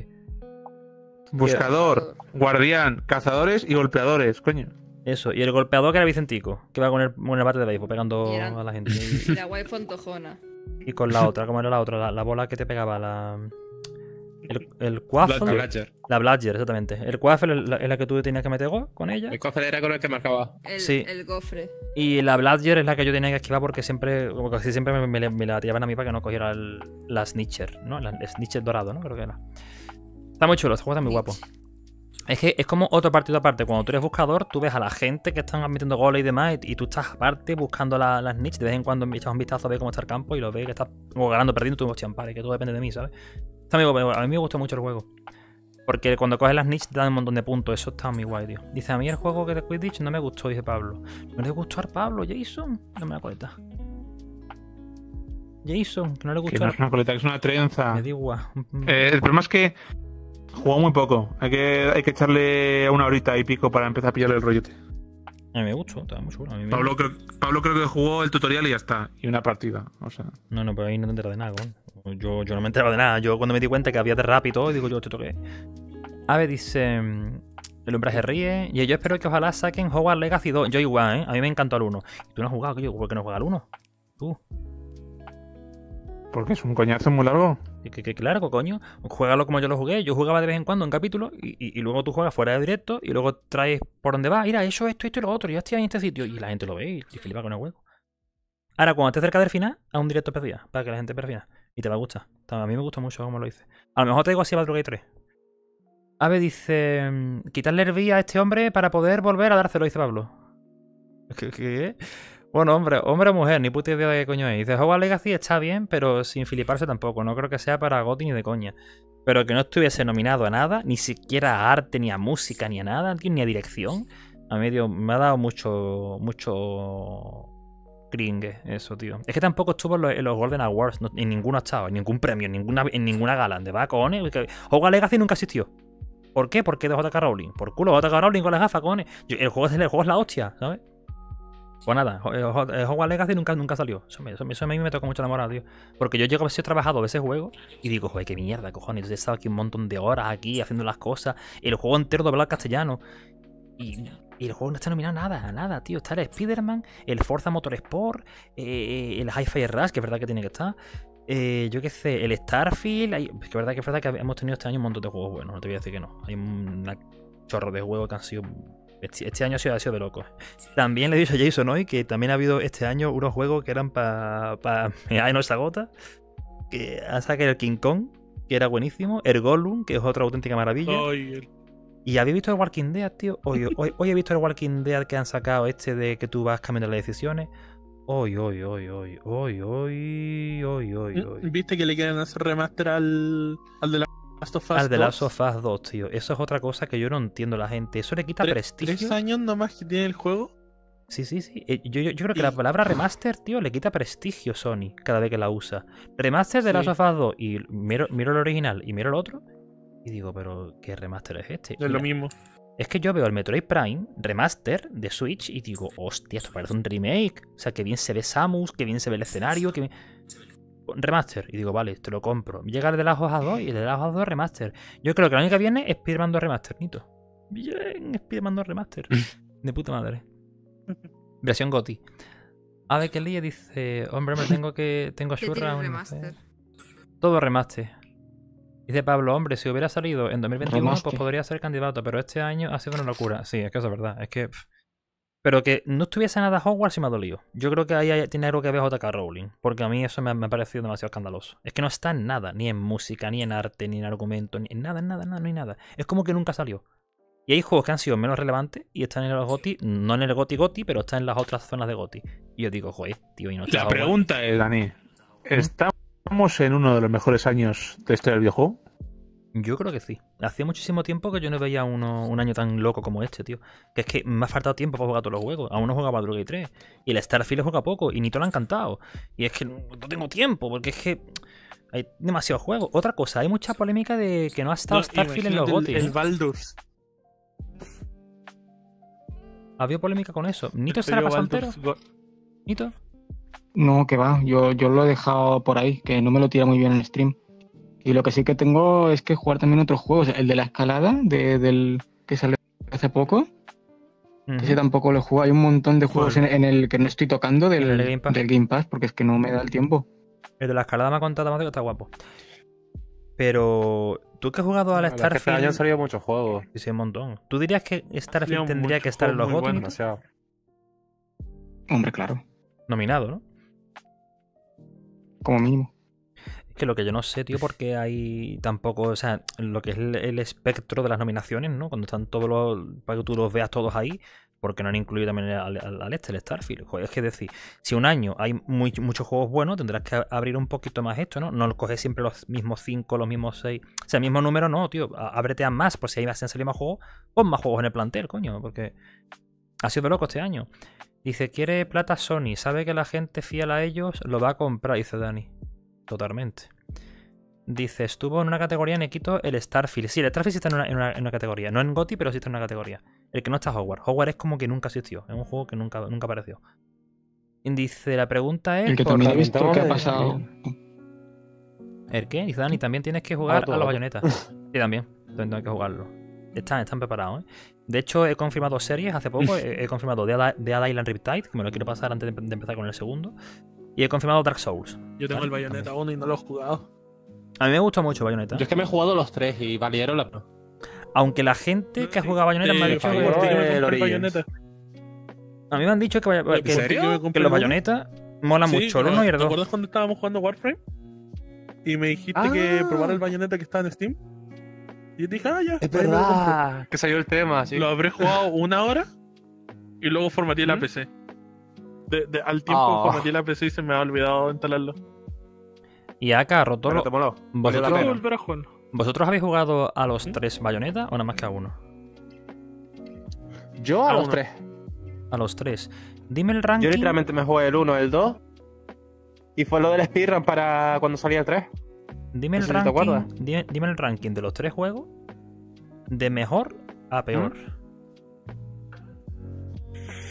Buscador, guardián, cazadores y golpeadores, coño. Eso, y el golpeador que era Vicentico, que va con el bate de béisbol pegando a la gente. Y la guay fontojona. Y con la otra, ¿cómo era la otra? La bola que te pegaba, el Quaffle. La Bludger, exactamente. El Quaffle es la que tú tenías que meter gol con ella. El Quaffle era con el que marcaba. El gofre. Y la Bludger es la que yo tenía que esquivar porque siempre me la tiraban a mí para que no cogiera la Snitcher, ¿no? La Snitcher dorado, ¿no? Creo que era. Está muy chulo, este juego está muy guapo. Es que es como otro partido aparte. Cuando tú eres buscador, tú ves a la gente que están metiendo goles y demás, y tú estás aparte buscando las snitch. De vez en cuando echas un vistazo a ver cómo está el campo y lo ves que estás ganando, perdiendo, tú champare, que todo depende de mí, ¿sabes? Está muy guapo. A mí me gusta mucho el juego. Porque cuando coges las snitch te dan un montón de puntos. Eso está muy guay, tío. Dice, a mí el juego que de Quidditch no me gustó, dice Pablo. ¿No le gustó a Pablo, Jason? No me da coleta. Jason, que no le gustó. Que no es una coleta, que es una trenza. Me da igual. El problema es que jugó muy poco. Hay que echarle una horita y pico para empezar a pillarle el rollote. A mí me gustó, estaba muy chulo. Pablo creo que jugó el tutorial y ya está. Y una partida, o sea. No, pero ahí no te enteras de nada, Yo no me enteraba de nada. Yo cuando me di cuenta que había de rap y todo, digo yo, te toqué. A ver, dice... El hombre se ríe. Y yo espero que ojalá saquen Hogwarts Legacy 2. Yo igual, ¿eh? A mí me encantó el 1. ¿Y tú no has jugado? ¿Por qué no juegas al 1? Tú. Porque es un coñazo muy largo. ¿Qué largo, coño? Juégalo como yo lo jugué. Yo jugaba de vez en cuando en capítulos y luego tú juegas fuera de directo y luego traes por donde vas. Mira, eso, esto y lo otro. Ya estoy en este sitio. Y la gente lo ve y flipa con el juego. Ahora, cuando estés cerca del final, haz un directo especial para que la gente perfila. Y te va a gustar. A mí me gusta mucho como lo hice. A lo mejor te digo así a Baldur's Gate 3. A ver, dice... Quitarle el B a este hombre para poder volver a dárselo, dice Pablo. ¿Qué? Bueno, hombre o mujer, ni puta idea de qué coño es. Dice, Hogwarts Legacy está bien, pero sin filiparse tampoco. No creo que sea para GOTY ni de coña. Pero que no estuviese nominado a nada, ni siquiera a arte, ni a música, ni a nada, ni a dirección. A mí, me ha dado mucho cringe eso, tío. Es que tampoco estuvo en los Golden Awards, en ninguno ha estado, en ningún premio, en ninguna gala. ¿De va, cojones? Hogwarts Legacy nunca existió. ¿Por qué? Porque de JK Rowling. Por culo, JK Rowling con las gafas, cojones. El juego es la hostia, ¿sabes? Pues nada, Hogwarts Legacy nunca salió. Eso a mí me tocó mucho la moral, tío. Porque yo llego a ver si he trabajado de ese juego y digo, joder, qué mierda, cojones. He estado aquí un montón de horas aquí haciendo las cosas. Y el juego entero doblado al castellano. Y el juego no está nominado a nada, tío. Está el Spider-Man, el Forza Motorsport, el Hi-Fi Rush, que es verdad que tiene que estar. Yo qué sé, el Starfield. Es verdad que hemos tenido este año un montón de juegos buenos, no te voy a decir que no. Hay un chorro de juegos que han sido. Este año ha sido de locos. También le he dicho a Jason hoy que también ha habido este año unos juegos que eran para nuestra gota. Que han sacado el King Kong, que era buenísimo. El Gollum, que es otra auténtica maravilla. Y había visto el Walking Dead, tío. Hoy he visto el Walking Dead que han sacado de que tú vas cambiando las decisiones. Hoy. ¿Viste que le quieren hacer remaster al de Last of Us 2? Al de Last of Us 2, tío. Eso es otra cosa que yo no entiendo a la gente. Eso le quita prestigio. 3 años nomás que tiene el juego. Sí. Yo creo que la palabra remaster, tío, le quita prestigio a Sony cada vez que la usa. Remaster de Last of Us 2 y miro el original y miro el otro y digo, pero ¿qué remaster es este? Es lo mismo. Es que yo veo el Metroid Prime remaster de Switch y digo, hostia, esto parece un remake. O sea, que bien se ve Samus, que bien se ve el escenario, que bien... Remaster. Y digo, vale, te lo compro. Llega el de Last of Us 2 y el de Last of Us 2 remaster. Yo creo que el año que viene es Spider-Man 2 remaster, Nito. Bien, Spider-Man 2 remaster. De puta madre. Versión GOTY. A ver, que Lía dice, hombre, tengo Shurra. Todo remaster. Dice Pablo, hombre, si hubiera salido en 2021, pues podría ser candidato, pero este año ha sido una locura. Sí, es que eso es verdad. Es que... Pero que no estuviese nada Hogwarts sí me ha dolido. Yo creo que ahí tiene algo que ver J.K. Rowling. Porque a mí eso me ha parecido demasiado escandaloso. Es que no está en nada. Ni en música, ni en arte, ni en argumento, ni en nada, no hay nada. Es como que nunca salió. Y hay juegos que han sido menos relevantes y están en los GOTY, no en el GOTY, pero están en las otras zonas de GOTY. Y yo digo, joder, tío, y no está. La pregunta es, Dani, ¿estamos en uno de los mejores años de la historia del videojuego? Yo creo que sí. Hacía muchísimo tiempo que yo no veía un año tan loco como este, tío. Que es que me ha faltado tiempo para jugar todos los juegos. Aún no jugaba Baldur's Gate 3. Y el Starfield juega poco. Y ni todo lo han encantado. Y es que no tengo tiempo. Porque es que hay demasiados juegos. Otra cosa, hay mucha polémica de que no ha estado Starfield en los GOTY. El Baldur's. ¿Había polémica con eso? ¿Nito se la pasó entero? ¿Nito? No, que va. Yo lo he dejado por ahí. Que no me lo tira muy bien en stream. Y lo que sí que tengo es que jugar también otros juegos. El de la escalada, del que salió hace poco. Ese tampoco lo he jugado. Hay un montón de juegos en el que no estoy tocando del Game Pass, porque es que no me da el tiempo. El de la escalada me ha contado más de que está guapo. Pero tú que has jugado al Starfield... Este año han salido muchos juegos. Sí, un montón. ¿Tú dirías que Starfield tendría que estar en los GOTY? Hombre, claro. Nominado, ¿no? Como mínimo. Que lo que yo no sé, tío, porque hay tampoco, o sea, lo que es el espectro de las nominaciones, ¿no? Cuando están todos los, para que tú los veas todos ahí, porque no han incluido también el Starfield. Joder, es que decir, si un año hay muchos juegos buenos, tendrás que abrir un poquito más esto, ¿no? No coges siempre los mismos 5, los mismos 6. O sea, el mismo número no, tío. Ábrete a más, por si ahí van a salir más juegos, pon más juegos en el plantel, coño, porque ha sido loco este año. Dice, quiere plata Sony, sabe que la gente fiel a ellos, lo va a comprar, dice Dani. Totalmente. Dice, estuvo en una categoría en Equito el Starfield. Sí, el Starfield sí está en una categoría. No en GOTY, pero sí está en una categoría. El que no está Hogwarts. Hogwarts es como que nunca existió. Es un juego que nunca apareció. Dice, la pregunta es... El que también he visto que ha pasado... ¿El qué? Dice Dani, también tienes que jugar a los bayonetas. Sí, también tengo que jugarlo. Están preparados, ¿eh? De hecho, he confirmado series hace poco. He confirmado Dead Island Riptide, que me lo quiero pasar antes de empezar con el segundo. Y he confirmado Dark Souls. Yo tengo el Bayonetta 1 y no lo he jugado. A mí me gusta mucho Bayonetta. Yo es que me he jugado los 3 y valieron la... Aunque la gente que ha jugado Bayonetta me ha dicho que... A mí me han dicho que los Bayonetta molan mucho, el 1 y el 2. ¿Te acuerdas cuando estábamos jugando Warframe? Y me dijiste que probara el Bayonetta que estaba en Steam. Y yo dije, ya. Es verdad, que salió el tema, sí. Lo habré jugado 1 hora y luego formateé la PC. Al tiempo formateé la PC y se me ha olvidado instalarlo. Y acá, Rotolo, ¿vosotros habéis jugado a los 3 Bayonetta o nada más que a uno? Yo a los 3. A los 3. Dime el ranking. Yo literalmente me jugué el 1, el 2. Y fue lo del speedrun para cuando salía el 3. Dime el ranking. Dime el ranking de los 3 juegos. De mejor a peor.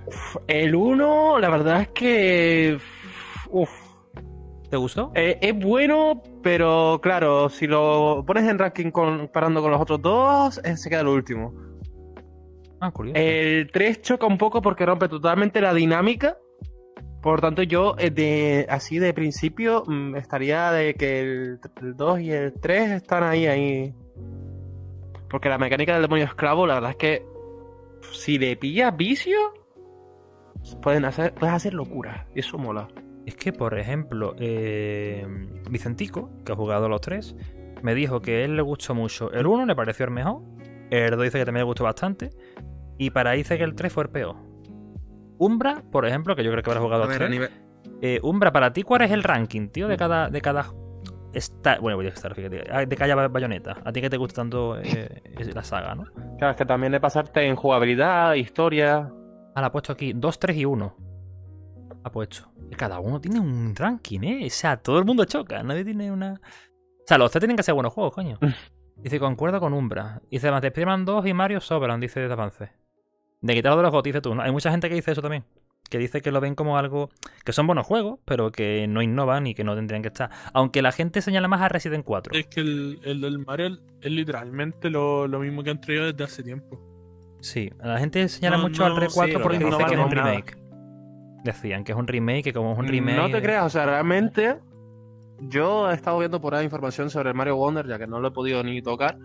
El 1, la verdad es que... ¿Te gustó? Es bueno, pero claro, si lo pones en ranking comparando con los otros dos, se queda el último. Ah, curioso. El 3 choca un poco porque rompe totalmente la dinámica. Por tanto, yo así de principio estaría de que el 2 y el 3 están ahí. Porque la mecánica del demonio esclavo, la verdad es que si le pillas vicio, puedes hacer locuras. Y eso mola. Es que, por ejemplo, Vicentico, que ha jugado los 3, me dijo que a él le gustó mucho. El 1 le pareció el mejor. El 2 dice que también le gustó bastante. Y para ahí dice que el 3 fue el peor. Umbra, por ejemplo, que yo creo que habrás jugado los 3. Umbra, para ti, ¿cuál es el ranking, tío? De cada bueno, voy a estar, fíjate. De cada bayoneta. A ti que te gusta tanto la saga, ¿no? Claro, es que también de pasarte en jugabilidad, historia. Ah, la ha puesto aquí. 2, 3 y 1. Ha puesto. Y cada uno tiene un ranking, ¿eh? O sea, todo el mundo choca. Nadie tiene una... O sea, los 3 tienen que ser buenos juegos, coño. Dice, concuerdo con Umbra. Dice, además, Spider-Man 2 y Mario sobran, dice de avance. De quitarlo de los GOTY, dice tú, ¿no? Hay mucha gente que dice eso también. Que dice que lo ven como algo... Que son buenos juegos, pero que no innovan y que no tendrían que estar. Aunque la gente señala más a Resident 4. Es que el del Mario es literalmente lo mismo que han traído desde hace tiempo. Sí, la gente señala mucho al Re 4 porque dice que es un remake. Decían que es un remake, que como es un remake... No te creas, o sea, realmente... Yo he estado viendo por ahí información sobre el Mario Wonder, ya que no lo he podido ni tocar.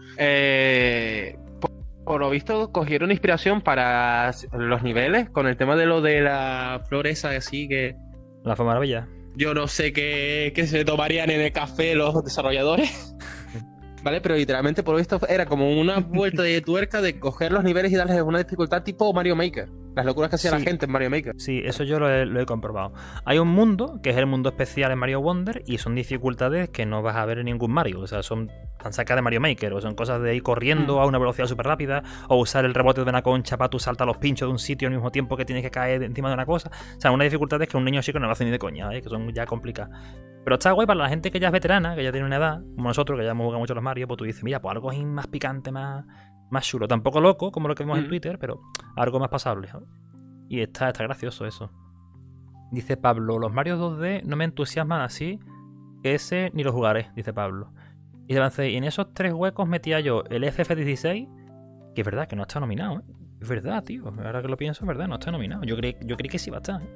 Por lo visto, cogieron inspiración para los niveles con el tema de lo de la flor esa así que... La fue maravilla. Yo no sé qué se tomarían en el café los desarrolladores. ¿Vale? Pero literalmente, por lo visto, era como una vuelta de tuerca de coger los niveles y darles una dificultad tipo Mario Maker. Las locuras que hacía la gente en Mario Maker. Sí, eso yo lo he comprobado. Hay un mundo, que es el mundo especial en Mario Wonder, y son dificultades que no vas a ver en ningún Mario. O sea, están sacadas de Mario Maker, o son cosas de ir corriendo a una velocidad súper rápida, o usar el rebote de una concha para tú saltar los pinchos de un sitio al mismo tiempo que tienes que caer encima de una cosa. O sea, unas dificultades que un niño chico no lo hace ni de coña, que son ya complicadas. Pero está guay para la gente que ya es veterana, que ya tiene una edad, como nosotros, que ya hemos jugado mucho a los Mario, pues tú dices, mira, pues algo es más picante, más chulo. Tampoco loco, como lo que vemos en Twitter, pero algo más pasable, ¿sabes? Y está gracioso eso. Dice Pablo, los Mario 2D no me entusiasman así, que ese ni lo jugaré, dice Pablo. Y avancé, y en esos 3 huecos metía yo el FF16, que es verdad que no está nominado, ¿eh? Es verdad, tío. Ahora que lo pienso, es verdad, no está nominado. Yo creí que sí va a estar, ¿eh?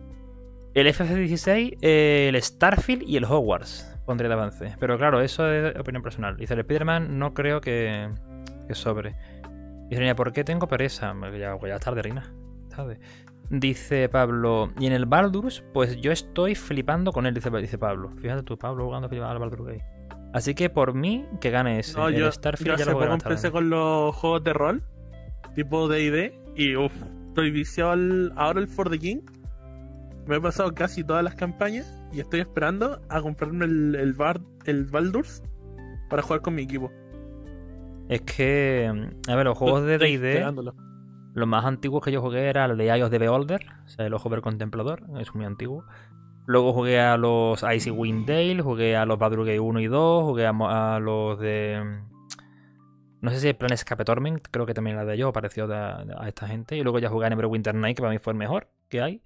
El FF16, el Starfield y el Hogwarts pondré de avance. Pero claro, eso es opinión personal. Dice, el Spider-Man no creo que sobre. Dice, Reina, ¿por qué tengo pereza? Ya es tarde, Reina. Tarde. Dice Pablo, y en el Baldur's, pues yo estoy flipando con él, dice Pablo. Fíjate tú, Pablo jugando al Baldur's Gate. Así que por mí, que gane ese. No, el Starfield yo ya lo voy a empecé con los juegos de rol, tipo D&D, y estoy viciado ahora el For the King. Me he pasado casi todas las campañas y estoy esperando a comprarme el Baldur's para jugar con mi equipo. Es que, a ver, los juegos de D&D, los más antiguos que yo jugué era el de Eye of the Beholder, o sea, el ojo del contemplador, es muy antiguo. Luego jugué a los Icewind Dale, jugué a los Baldur's Gate 1 y 2, jugué a los de... No sé si el Planescape Torment, creo que también era de ellos, apareció a esta gente. Y luego ya jugué a Neverwinter Night, que para mí fue el mejor que hay.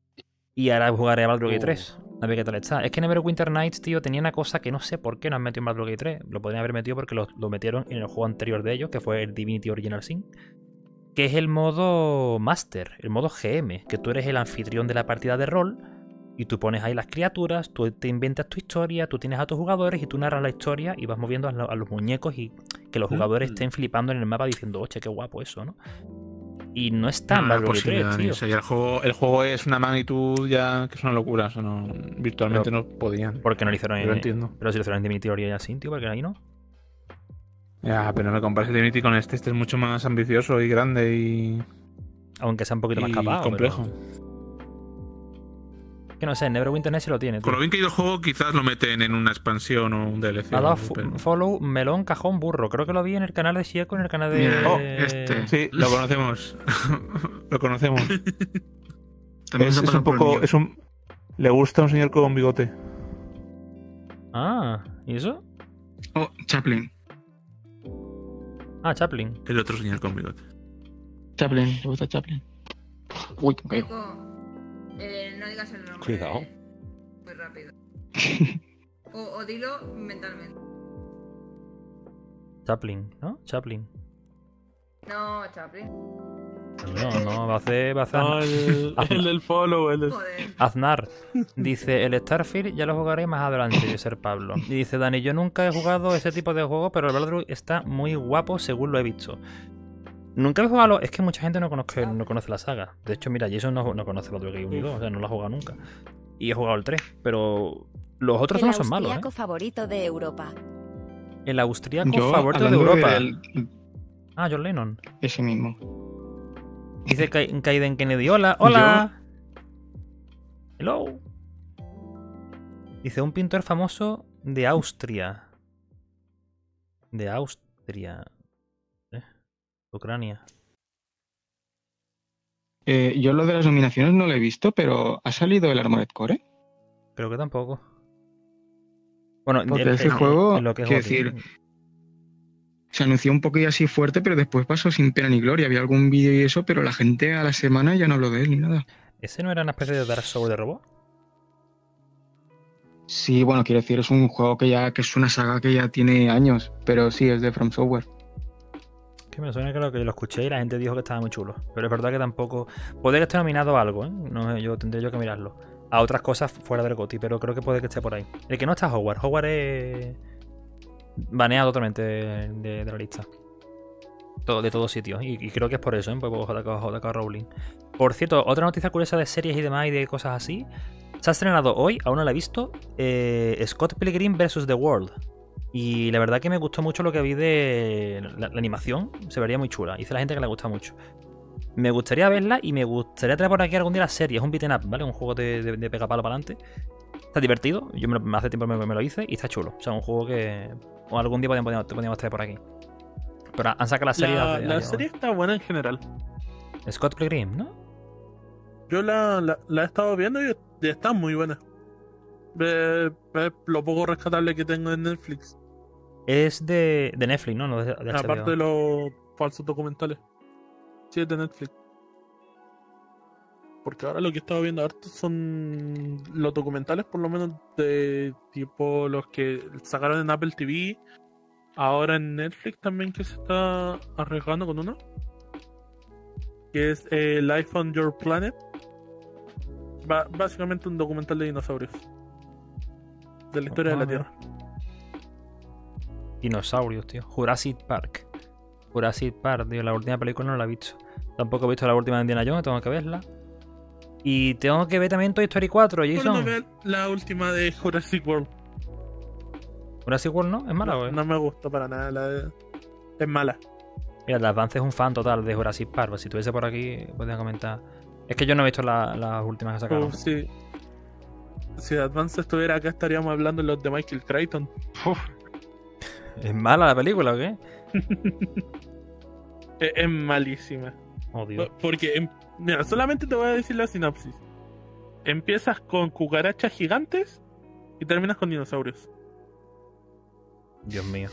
Y ahora jugaré a Baldur's Gate 3. A ver qué tal está. Es que Neverwinter Nights, tío, tenía una cosa que no sé por qué no han metido en Baldur's Gate 3. Lo podrían haber metido porque lo metieron en el juego anterior de ellos, que fue el Divinity Original Sin. Que es el modo Master, el modo GM. Que tú eres el anfitrión de la partida de rol. Y tú pones ahí las criaturas, tú te inventas tu historia, tú tienes a tus jugadores y tú narras la historia y vas moviendo a los muñecos y que los jugadores estén flipando en el mapa diciendo, oye, qué guapo eso, ¿no? Y no está en Baldur's Gate 3, tío. O sea, el juego es una magnitud ya que es una locura. O sea, virtualmente no podían. ¿Por qué no lo hicieron Yo lo entiendo. Pero si lo hicieron en Divinity Original Sin, tío, porque ahí no. Ya, pero no me compares el Divinity con este. Este es mucho más ambicioso y grande y... Aunque sea un poquito más capaz. complejo. Pero... Que no sé, Neverwinter Nights se lo tiene, tío. Con lo bien que ha ido el juego, quizás lo meten en una expansión o un DLC. Ha dado follow, melón, cajón, burro. Creo que lo vi en el canal de Shieco, en el canal de... Sí, lo conocemos. Lo conocemos. También es un poco... Le gusta un señor con bigote. Ah, ¿y eso? Oh, Chaplin. Ah, Chaplin. El otro señor con bigote. Chaplin, ¿te gusta Chaplin? Uy, que caigo. No digas el nombre. Cuidado. Muy rápido. o dilo mentalmente. Chaplin, ¿no? Chaplin. No, Chaplin. No, va a hacer No, el del follow, el del... Aznar dice: el Starfield ya lo jugaré más adelante, dice ser Pablo. Y dice Dani: yo nunca he jugado ese tipo de juego, pero el Baldur's está muy guapo según lo he visto. Nunca he jugado. Es que mucha gente no conoce la saga. De hecho, mira, Jason no conoce Baldur's Gate 1 y 2, o sea, no lo ha jugado nunca. Y he jugado el 3, pero los otros no son malos, El austríaco favorito de Europa. El austríaco favorito de Europa. Ah, John Lennon. Ese mismo. Dice Kaiden Kennedy: hola, hola. Hello. Dice: un pintor famoso de Austria. De Austria. Ucrania. Yo lo de las nominaciones no lo he visto, pero ¿ha salido el Armored Core? Creo que tampoco. Bueno, porque ese juego, lo que quiero decir, se anunció un poquillo así fuerte, pero después pasó sin pena ni gloria. Había algún vídeo y eso, pero la gente a la semana ya no habló de él ni nada. ¿Ese no era una especie de Dark Souls de robot? Sí, bueno, quiero decir, es un juego que es una saga que ya tiene años, pero sí, es de From Software. Que me suena que lo escuché y la gente dijo que estaba muy chulo. Pero es verdad que tampoco... Puede que esté nominado a algo, ¿eh? No, tendría yo que mirarlo. A otras cosas fuera del GOTY, pero creo que puede que esté por ahí. El que no está es Howard. Howard es... baneado totalmente de la lista. De todos sitios. Y creo que es por eso, ¿eh? Pues JK Rowling. Por cierto, otra noticia curiosa de series y demás y de cosas así. Se ha estrenado hoy, aún no la he visto, Scott Pilgrim vs. The World. Y la verdad que me gustó mucho lo que vi de la animación. Se vería muy chula. Dice la gente que le gusta mucho. Me gustaría verla y me gustaría traer por aquí algún día la serie. Es un beat'em up, ¿vale? Un juego de pegapalo para adelante. Está divertido. Yo hace tiempo me lo hice y está chulo. O sea, un juego que... o algún día podríamos traer por aquí. Pero han sacado la serie... La serie está buena en general. Scott Pilgrim, ¿no? Yo la he estado viendo y está muy buena. Lo poco rescatable que tengo en Netflix. Es de Netflix, ¿no? No de HBO. Aparte de los falsos documentales. Sí, es de Netflix. Porque ahora lo que he estado viendo harto son los documentales, por lo menos de tipo los que sacaron en Apple TV. Ahora en Netflix también, que se está arriesgando con uno. Que es Life on Your Planet. Básicamente un documental de dinosaurios. De la historia de la Tierra. Dinosaurios, tío. Jurassic Park. Jurassic Park, tío. La última película no la he visto. Tampoco he visto la última de Indiana Jones, tengo que verla. Y tengo que ver también Toy Story 4, Jason. No ver la última de Jurassic World. Jurassic World, ¿no? ¿Es mala, güey? No me gustó para nada. Es mala. Mira, el Advance es un fan total de Jurassic Park. Si estuviese por aquí, podría comentar. Es que yo no he visto las últimas que sacaron. Sí. Si Advance estuviera acá, estaríamos hablando de los de Michael Crichton. ¿Es mala la película o qué? Es malísima. Oh, Dios. Porque, mira, solamente te voy a decir la sinopsis. Empiezas con cucarachas gigantes y terminas con dinosaurios. Dios mío.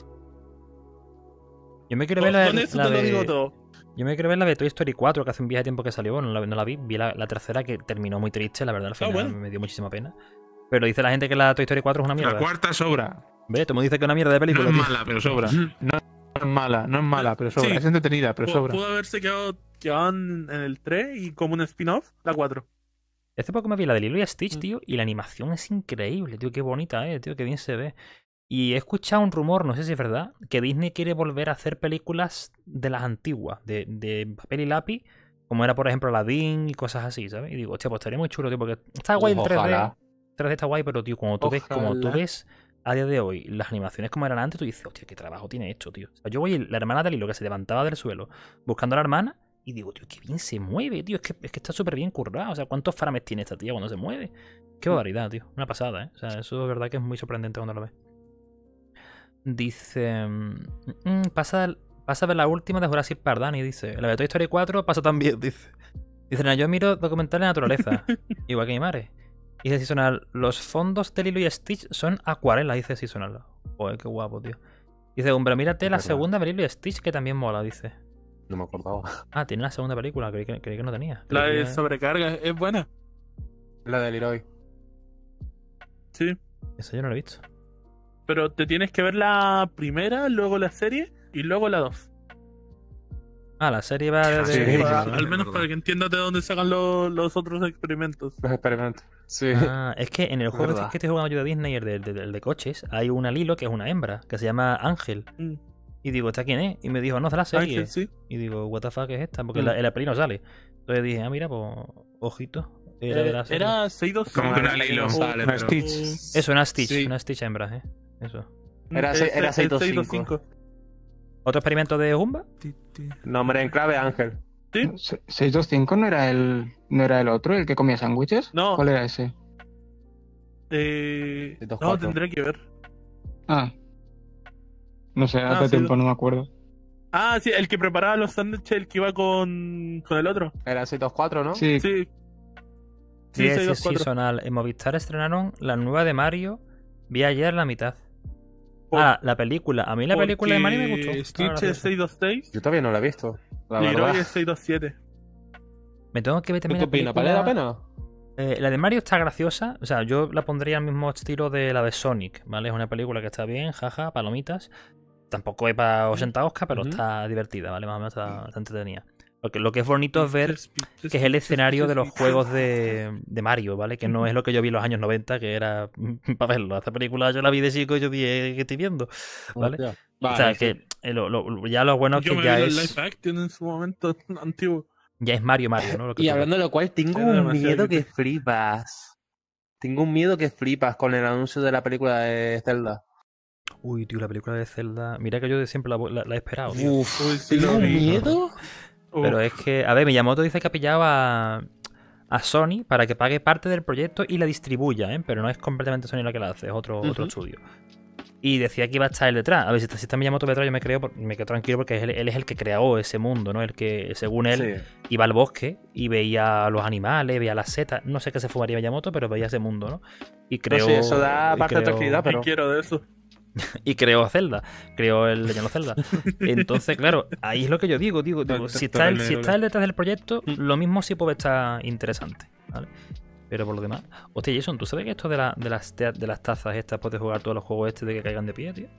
Yo me quiero ver la Yo me quiero ver la de Toy Story 4, que hace un viaje de tiempo que salió. No la vi. Vi la tercera, que terminó muy triste, la verdad. Al final me dio muchísima pena. Pero dice la gente que la Toy Story 4 es una mierda. La cuarta sobra. Ve, tú me dices que es una mierda de película. No es mala, pero sobra. No es mala, pero sobra. Sí. Es entretenida, pero sobra. Pudo haberse quedado en el 3 y como un spin-off, la 4. Hace poco me vi la de Lilo y Stitch, tío, y la animación es increíble, tío. Qué bonita, tío, qué bien se ve. Y he escuchado un rumor, no sé si es verdad, que Disney quiere volver a hacer películas de las antiguas, de papel y lápiz, como era, por ejemplo, Aladdin y cosas así, ¿sabes? Y digo, hostia, pues estaría muy chulo, tío, porque está guay el 3D. Ojalá. 3D está guay, pero, tío, como tú ves a día de hoy las animaciones como eran antes, tú dices, hostia, qué trabajo tiene esto, tío. O sea, yo voy, la hermana de Lilo, que se levantaba del suelo buscando a la hermana, y digo, tío, qué bien se mueve, tío. Es que está súper bien currado. O sea, ¿cuántos frames tiene esta tía cuando se mueve? Qué barbaridad, tío. Una pasada, ¿eh? O sea, eso es verdad que es muy sorprendente cuando lo ves. Dice... pasa a ver la última de Jurassic Park, Dani, dice. La de Toy Story 4 pasa también, dice. Dice, no, yo miro documentales de naturaleza. Igual que mi madre. Dice Seasonal, los fondos de Lilo y Stitch son acuarela, dice Seasonal. Joder, qué guapo, tío. Dice, pero mírate la segunda de Lilo y Stitch, que también mola, dice. No me acordaba. Ah, tiene la segunda película, creí que no tenía. La Creí de que- sobrecarga es buena. La de Leroy. Sí. Eso yo no lo he visto. Pero te tienes que ver la primera, luego la serie y luego la 2. Ah, la serie va de... Sí, Al menos para que entiendas de dónde sacan los otros experimentos. Los experimentos. Sí. Ah, es que en el juego verdad. que estoy jugando yo de Disney, el de coches, hay una Lilo que es una hembra, que se llama Ángel. Mm. Y digo, ¿esta quién es? Y me dijo, no, es de la serie. Ángel, sí. Y digo, what the fuck es esta? Porque Mm. en la peli no sale. Entonces dije, ah, mira, pues, ojito. Era de la serie. Era 625. Como que una Lilo sale, Una pero... Stitch. Eso, una Stitch, Sí. una Stitch hembra, Eso. Era 625. ¿Otro experimento de Gumba? Nombre en clave Ángel. ¿Sí? 625 no era el otro, el que comía sándwiches. No. ¿Cuál era ese? No, 624. tendré que ver. Ah. No sé, hace sí, tiempo no me acuerdo. Ah, sí, el que preparaba los sándwiches, el que iba con el otro. Era 624, ¿no? Sí. Sí. Sí, Sí, sí, 624. Seasonal. En Movistar estrenaron la nueva de Mario. Vi ayer la mitad. Por- Ah, la película. A mí la película de Mario me gustó. Porque Estaba Stitch es graciosa. 626, Yo todavía no la he visto. La Leroy verdad. es 627. Me tengo que ver ¿Tú también qué la opinas? película... ¿Vale la pena? La de Mario está graciosa. O sea, yo la pondría al mismo estilo de la de Sonic, ¿vale? Es una película que está bien, jaja, palomitas. Tampoco es para 80 Oscar, pero Ujú. está divertida, ¿vale? Más o menos está entretenida. Porque lo que es bonito es ver que es el escenario de los juegos de Mario, ¿vale? Que no es lo que yo vi en los años 90, que era para verlo. Esta película yo la vi de chico y yo dije, ¿qué estoy viendo? ¿Vale? Hostia. O sea, Vale, sí. que ya lo bueno es Yo que me ya vi los es, live action en su momento antiguo. ya es Mario, ¿no? Lo que Y tú hablando de lo cual, tengo Es un demasiado miedo que que flipas. Tengo un miedo que flipas con el anuncio de la película de Zelda. Uy, tío, la película de Zelda. Mira que yo siempre la he esperado, tío. Uf, Uy, sí tengo lo un vi. miedo. Pero es que, a ver, Miyamoto dice que ha pillado a Sony para que pague parte del proyecto y la distribuya, ¿eh? Pero no es completamente Sony la que la hace, es otro estudio. Y decía que iba a estar él detrás. A ver, si está Miyamoto detrás, yo me quedo tranquilo porque él es el que creó ese mundo, ¿no? El que, según él, Sí. iba al bosque y veía a los animales, veía las setas. No sé qué se fumaría Miyamoto, pero veía ese mundo, ¿no? Y creó. sí, eso da y parte de creó- tranquilidad, pero- Y quiero de eso. Y creó Zelda, creó el Legend of Zelda. Entonces, claro, ahí es lo que yo digo, si está él detrás del proyecto, lo mismo sí puede estar interesante, ¿vale? Pero por lo demás, hostia, Jason, ¿tú sabes que esto de las tazas estas puedes jugar todos los juegos de que caigan de pie, tío?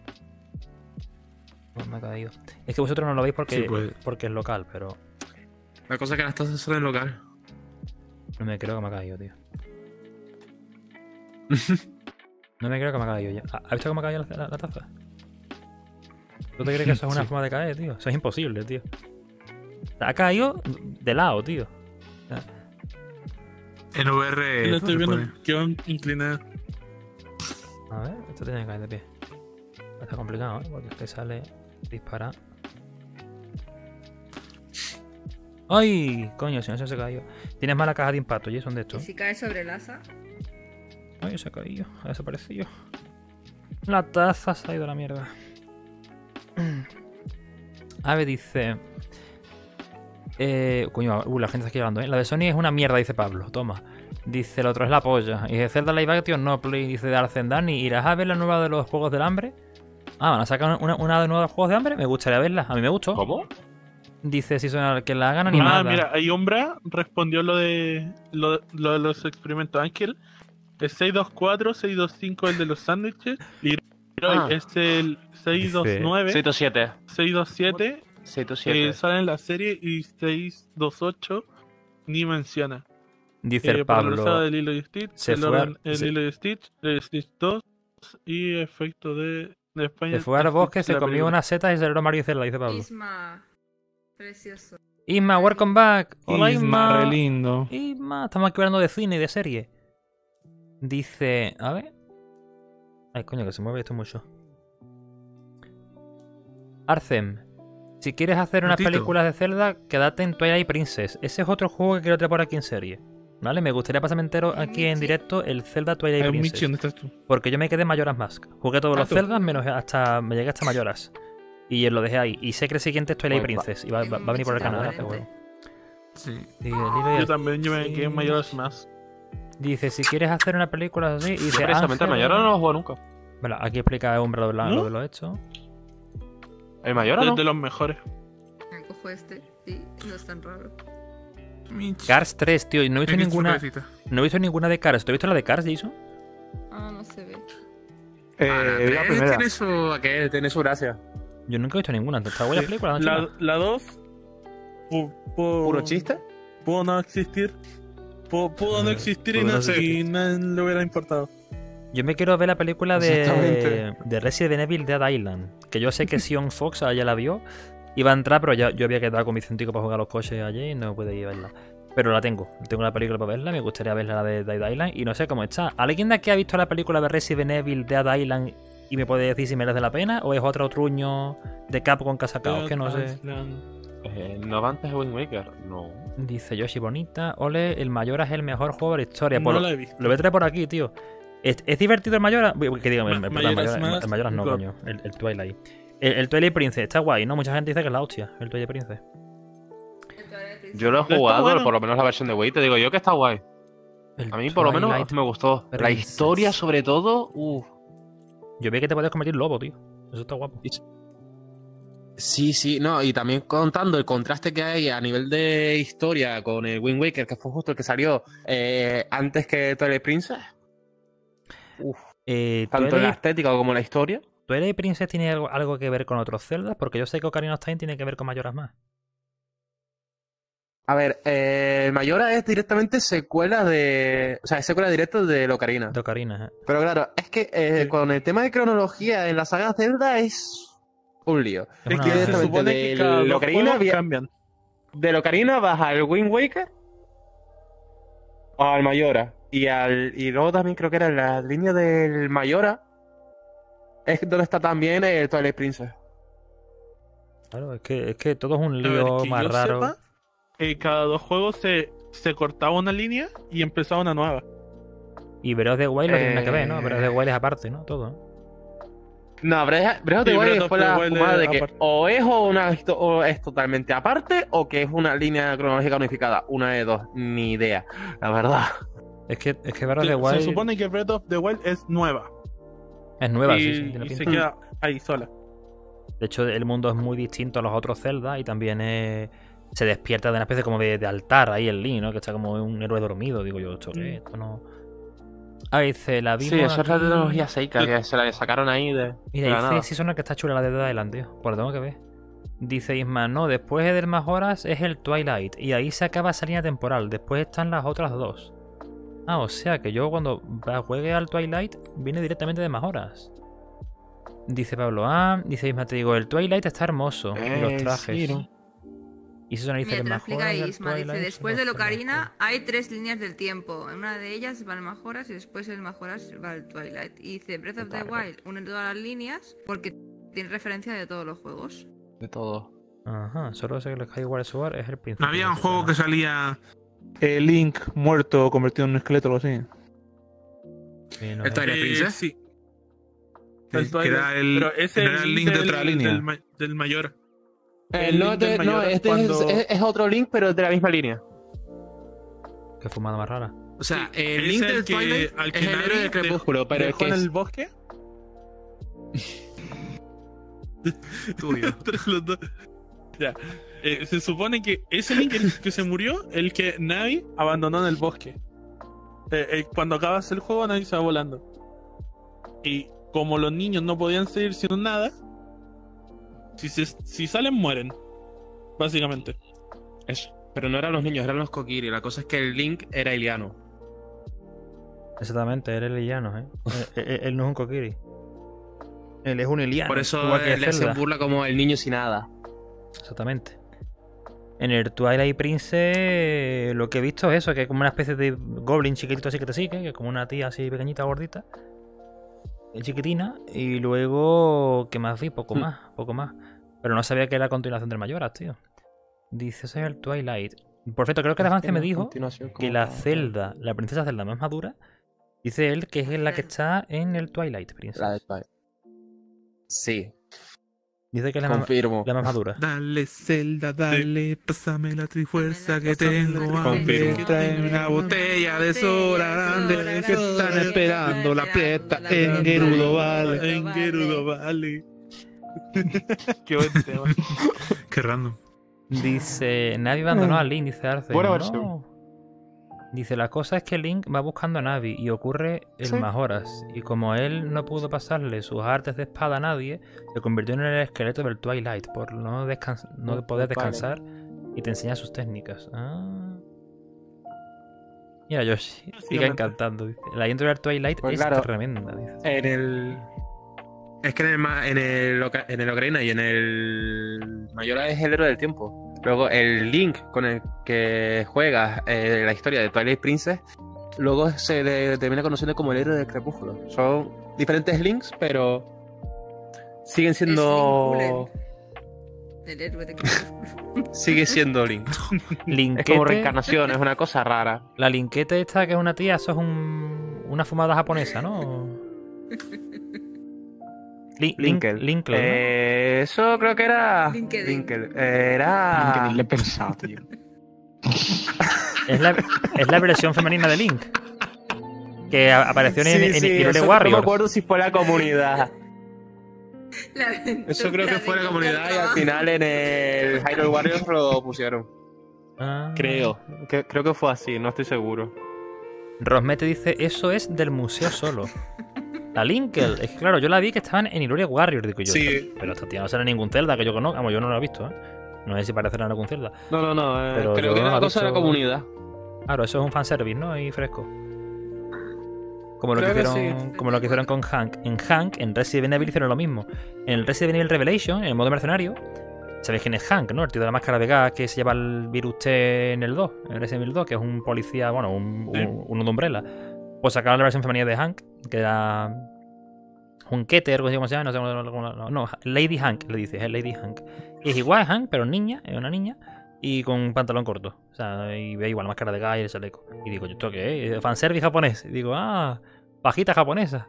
No, me ha caído. Es que vosotros no lo veis porque, Sí, pues. porque es local, pero La cosa es que las tazas son en local. no me creo que me ha caído, tío. No me creo que me ha caído ya. ¿Has visto cómo me ha caído la taza? ¿Tú te crees que eso es una Sí. forma de caer, tío? Eso es imposible, tío. Ha caído de lado, tío. En VR. Lo estoy se viendo puede. que van inclinadas. A ver, esto tiene que caer de pie. Está complicado, ¿eh? Porque es que sale disparar. ¡Ay! Coño, si no se ha caído. Tienes mala caja de impacto, Jason, de esto. Y si cae sobre el asa. Ay, se ha caído, ha desaparecido. La taza se ha ido a la mierda. Ave dice. Coño, la gente está aquí hablando, ¿eh? La de Sony es una mierda, dice Pablo. Toma. Dice, el otro es la polla. Y dice, Zelda Live Action, no, play. Dice, de Arcendani, ¿irás a ver la nueva de los Juegos del Hambre? Ah, ¿van a sacar una de nuevos Juegos de Hambre? Me gustaría verla. A mí me gustó. ¿Cómo? Dice, si son que la hagan animada. Ah, mira, ahí Umbra respondió lo de los experimentos. Ángel es 624, 625 el de los sándwiches. Leroy Ah. es el 629, 627. 627 627. sale en la serie y 628 ni menciona. Dice el Para la Pablo. saga de Lilo y Stitch, se el, fue orden- a- el se- Lilo y Stitch, el Stitch 2 y efecto de España. Se fue al bosque, se la comió película. unas setas y se lo Mario y Zelda, dice Pablo. Isma. Precioso. Isma, welcome back. Hola, Isma. re lindo. Isma, estamos aquí hablando de cine y de serie. Dice, a ver. Ay, coño, que se mueve esto mucho. Arcem, si quieres hacer unas Tito. películas de Zelda, quédate en Twilight Princess. Ese es otro juego que quiero traer por aquí en serie. ¿Vale? Me gustaría pasarme entero aquí en directo el Zelda Twilight Ay, Michi, Princess. ¿dónde estás tú? Porque yo me quedé en Majora's Mask. Jugué todos los tú. Zeldas, menos hasta. Me llegué hasta Majora's. Y lo dejé ahí. Y sé que el siguiente es Twilight Pues va. Princess. Y va a venir por el canal, este juego. Sí. Y el hilo y Yo el- también, yo me quedé en Majora's Mask. Dice, si quieres hacer una película así. Y Yo dice, precisamente el Ángel- Mayora no lo juego nunca. Bueno, aquí explica Umbra lo de ¿No? lo hecho. ¿El Mayora Es no? de los mejores. rojo este. Sí, no es tan raro. Cars 3, tío. Y no he visto He visto ninguna. su cabecita. No he visto ninguna de Cars. ¿Tú has visto la de Cars, Jason? Ah, no se ve. La primera. Tiene su gracia. Yo nunca he visto ninguna. ¿Está buena la película? ¿No, La 2. ¿Puro chiste? Pudo no existir. Pudo no existir pudo no y nadie le hubiera importado. Yo me quiero ver la película de Exactamente. Resident Evil Dead Island. Que yo sé que Sion Fox ya la vio. Iba a entrar, pero yo había quedado con Vicentico para jugar a los coches ayer y no pude ir a verla. Pero la tengo. Tengo la película para verla. Me gustaría verla, la de Dead Island. Y no sé cómo está. ¿Alguien de aquí ha visto la película de Resident Evil Dead Island y me puede decir si merece la pena? ¿O es otro truño de Capcom que ha sacado? Que no sé. ¿No va antes de Wind Waker? No. Dice Yoshi Bonita. Ole, el Mayora es el mejor juego de la historia. No Pues la he visto. lo voy a traer por aquí, tío. ¿Es divertido el Mayora? Que diga, el Majora's Mask, el Majora's no, God. coño. El Twilight. El Twilight Princess está guay, ¿no? Mucha gente dice que es la hostia, el Twilight Princess. Yo lo he Está jugado, bueno. por lo menos la versión de Wii. Te digo yo que está guay. A mí, por lo menos, Twilight me gustó. La Princess. historia, sobre todo, Yo vi que te puedes convertir en lobo, tío. Eso está guapo. Sí, no, y también contando el contraste que hay a nivel de historia con el Wind Waker, que fue justo el que salió antes que Twilight Princess. Tanto en la estética como la historia. ¿Twilight Princess tiene algo que ver con otros Zeldas? Porque yo sé que Ocarina of Time tiene que ver con Majora's Mask. A ver, Mayora es directamente secuela de... O sea, es secuela directa de Ocarina. De Ocarina, Pero claro, es que con el tema de cronología en la saga Zelda es un lío. Es que se supone que cada dos juegos cambian. De Ocarina vas al Wind Waker o al Mayora. Y luego también creo que era en la línea del Mayora es donde está también el Twilight Princess. Claro, es que todo es un A lío ver, que más yo raro. sepa, cada dos juegos se cortaba una línea y empezaba una nueva. Y Breath of the Wild no tiene nada que ver, ¿no? Breath of the Wild es aparte, ¿no? Todo. No, Breath of the Sí, Wild Breath of fue the la Wild fumada de es que aparte. o es totalmente aparte o que es una línea cronológica unificada. Una de dos, ni idea, la verdad. Es que Breath of the Wild Se supone que Breath of the Wild es nueva. es nueva, y, sí, tiene y pinta. se queda ahí sola. De hecho, el mundo es muy distinto a los otros Zelda y también se despierta de una especie como de altar ahí el Link, ¿no? Que está como un héroe dormido. Digo yo, ¿esto qué? Esto no... Ah, dice, la vimos Sí, eso es la aquí. tecnología Seika que se la sacaron ahí de Mira, la dice nada. sí suena que está chula la de Dead Island, tío. Pues lo tengo que ver. Dice Isma, no, después del Majora's es el Twilight. Y ahí se acaba esa línea temporal. Después están las otras dos. Ah, o sea que yo cuando juegue al Twilight viene directamente de Majora's. Dice Pablo, dice Isma, te digo, el Twilight está hermoso. Y los trajes. Sí, ¿no? Y eso dice Mira, que te lo explica Majora's y el Isma. Dice, Twilight después son del los que Ocarina hay 3 líneas del tiempo. En una de ellas va el Majora's y después el Majora's va al Twilight. Y dice, Breath of the Wild une todas las líneas porque tiene referencia de todos los juegos. De todo. Ajá, solo sé que el Skyward Sword es el principio. No había un juego que salía. Link muerto convertido en un esqueleto o algo así. Sí, no ¿El es- Twilight Princess? Sí. El Que era el, Pero ese era el link de otra línea. Del mayor. No, El Link del no, Mayor este cuando- es otro Link, pero de la misma línea. Qué fumada más rara. O sea, Sí, el es Link el del que- Twilight al que es el Navi héroe de dejó- Crepúsculo, pero el ¿Dejó que en es... el bosque? tuyo. Los dos. Ya. Se supone que ese Link el que se murió, el que Navi abandonó en el bosque. Cuando acabas el juego, Navi se va volando. Y como los niños no podían seguir sin nada, si salen, mueren. Básicamente. Eso. Pero no eran los niños, eran los Kokiri. La cosa es que el Link era Iliano. Exactamente, él es Liliano, ¿eh? Él no es un Kokiri. Él es un Iliano. Por eso igual que él se Zelda. burla como el niño sin nada. Exactamente. En el Twilight Princess lo que he visto es eso, que es como una especie de goblin chiquitito así que te sigue, que es como una tía así pequeñita, gordita, chiquitina, y luego, ¿qué más vi? Poco más. Pero no sabía que era la continuación del Majora's, tío. Dice, ese es el Twilight. Por cierto, creo que Avance me dijo que la Zelda, la princesa Zelda más madura, dice él que es la que está en el Twilight Princess. La de Twilight. Sí. Dice que es Confirmo. la más madura. Dale, Zelda, dale, pásame la trifuerza que tengo. Confirmo. Trae una botella de soda grande que están esperando la fiesta en Gerudo Valley. En Gerudo Valley. Qué buen tema. Qué random. Dice, Navi abandonó a Link, dice Arce. Buena No. versión. Dice, la cosa es que Link va buscando a Navi y ocurre en Sí. Majoras. Y como él no pudo pasarle sus artes de espada a nadie, se convirtió en el esqueleto del Twilight por no poder descansar y te enseña sus técnicas. Ah. Mira, Yoshi, sigue encantando. Dice. La intro del Twilight Pues es claro, tremenda. Dice. En el. Es que en el Ocarina y en el Majora es el héroe del tiempo. Luego el Link con el que juegas la historia de Twilight Princess, luego se le termina conociendo como el héroe del crepúsculo. Son diferentes Links, pero siguen siendo. El héroe de Crepúsculo. Sigue siendo Link. Linkete, Es como reencarnación, es una cosa rara. La Linkete esta que es una tía, eso es una fumada japonesa, ¿no? Linkle. Linkle, ¿no? Eso creo que era. LinkedIn. Linkle. Era. LinkedIn le he pensado, tío. Es la versión femenina de Link. Que apareció en Hyrule eso Warriors. No me acuerdo si fue la comunidad. La aventura Eso creo que fue la de comunidad y al Trabajo. final en el Hyrule Warriors lo pusieron. Ah. Creo. Creo que fue así, no estoy seguro. Rosmete dice, eso es del museo solo. La Linkle. Es que claro, yo la vi que estaban en Hyrule Warriors, digo yo. Sí. Pero esta tía no será ningún Zelda que yo conozca. Vamos, yo no la he visto, ¿eh? No sé si parecerá algún Zelda. No. Pero Creo yo que no era la una he cosa de la visto. comunidad. Claro, eso es un fanservice, ¿no? Ahí fresco. Como lo, que Creo que hicieron, como lo que hicieron con Hank. En Resident Evil hicieron lo mismo. En el Resident Evil Revelation, en el modo mercenario, sabéis quién es Hank, ¿no? El tío de la máscara de gas que se lleva el virus T en el 2, en el Resident Evil 2, que es un policía, bueno, uno de Umbrella. Pues sacaron la versión femenina de Hank, que era Hunketer, ¿cómo se llama? No sé no, Lady Hank, le dices, es Lady Hank. Y es igual a Hank, pero niña, es una niña, y con pantalón corto. O sea, y ve igual la máscara de gas y el chaleco. Y digo, ¿esto qué es? Fanservice japonés. Y digo, pajita japonesa.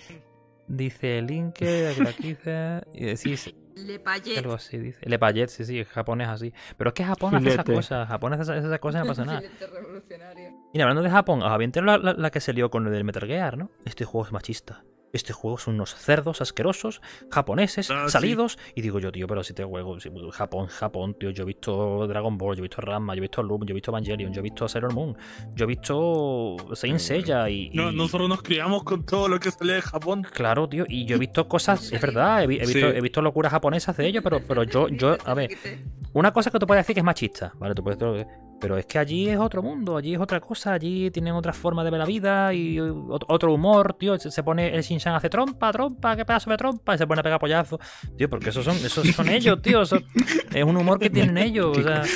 Dice Linke, aquí dice. Y decís. Le Payet. Algo así, dice. Le Payet, sí, es japonés así. Pero es que Japón hace esas cosas. Japón hace esas cosas y no pasa nada. Filete revolucionario. Y hablando de Japón, os había enterado la que se lió con lo del Metal Gear, ¿no? Este juego es machista. Este juego son unos cerdos asquerosos, japoneses, salidos. Sí. Y digo yo, tío, pero si te juego, Japón, tío. Yo he visto Dragon Ball, yo he visto Ranma, yo he visto Loop, yo he visto Evangelion, yo he visto Sailor Moon, yo he visto Saint Seiya No, nosotros nos criamos con todo lo que salía de Japón. Claro, tío, y yo he visto cosas, es verdad, he visto locuras japonesas de ellos, pero yo, a ver, una cosa que tú puedes decir que es machista, ¿vale? Tú puedes decir, pero es que allí es otro mundo, allí es otra cosa, allí tienen otra forma de ver la vida y otro humor, tío. Se pone el Shin-Chan hace trompa, qué pedazo de trompa, y se pone a pegar pollazos. Tío, porque esos son ellos, tío. Es un humor que tienen ellos, o sea.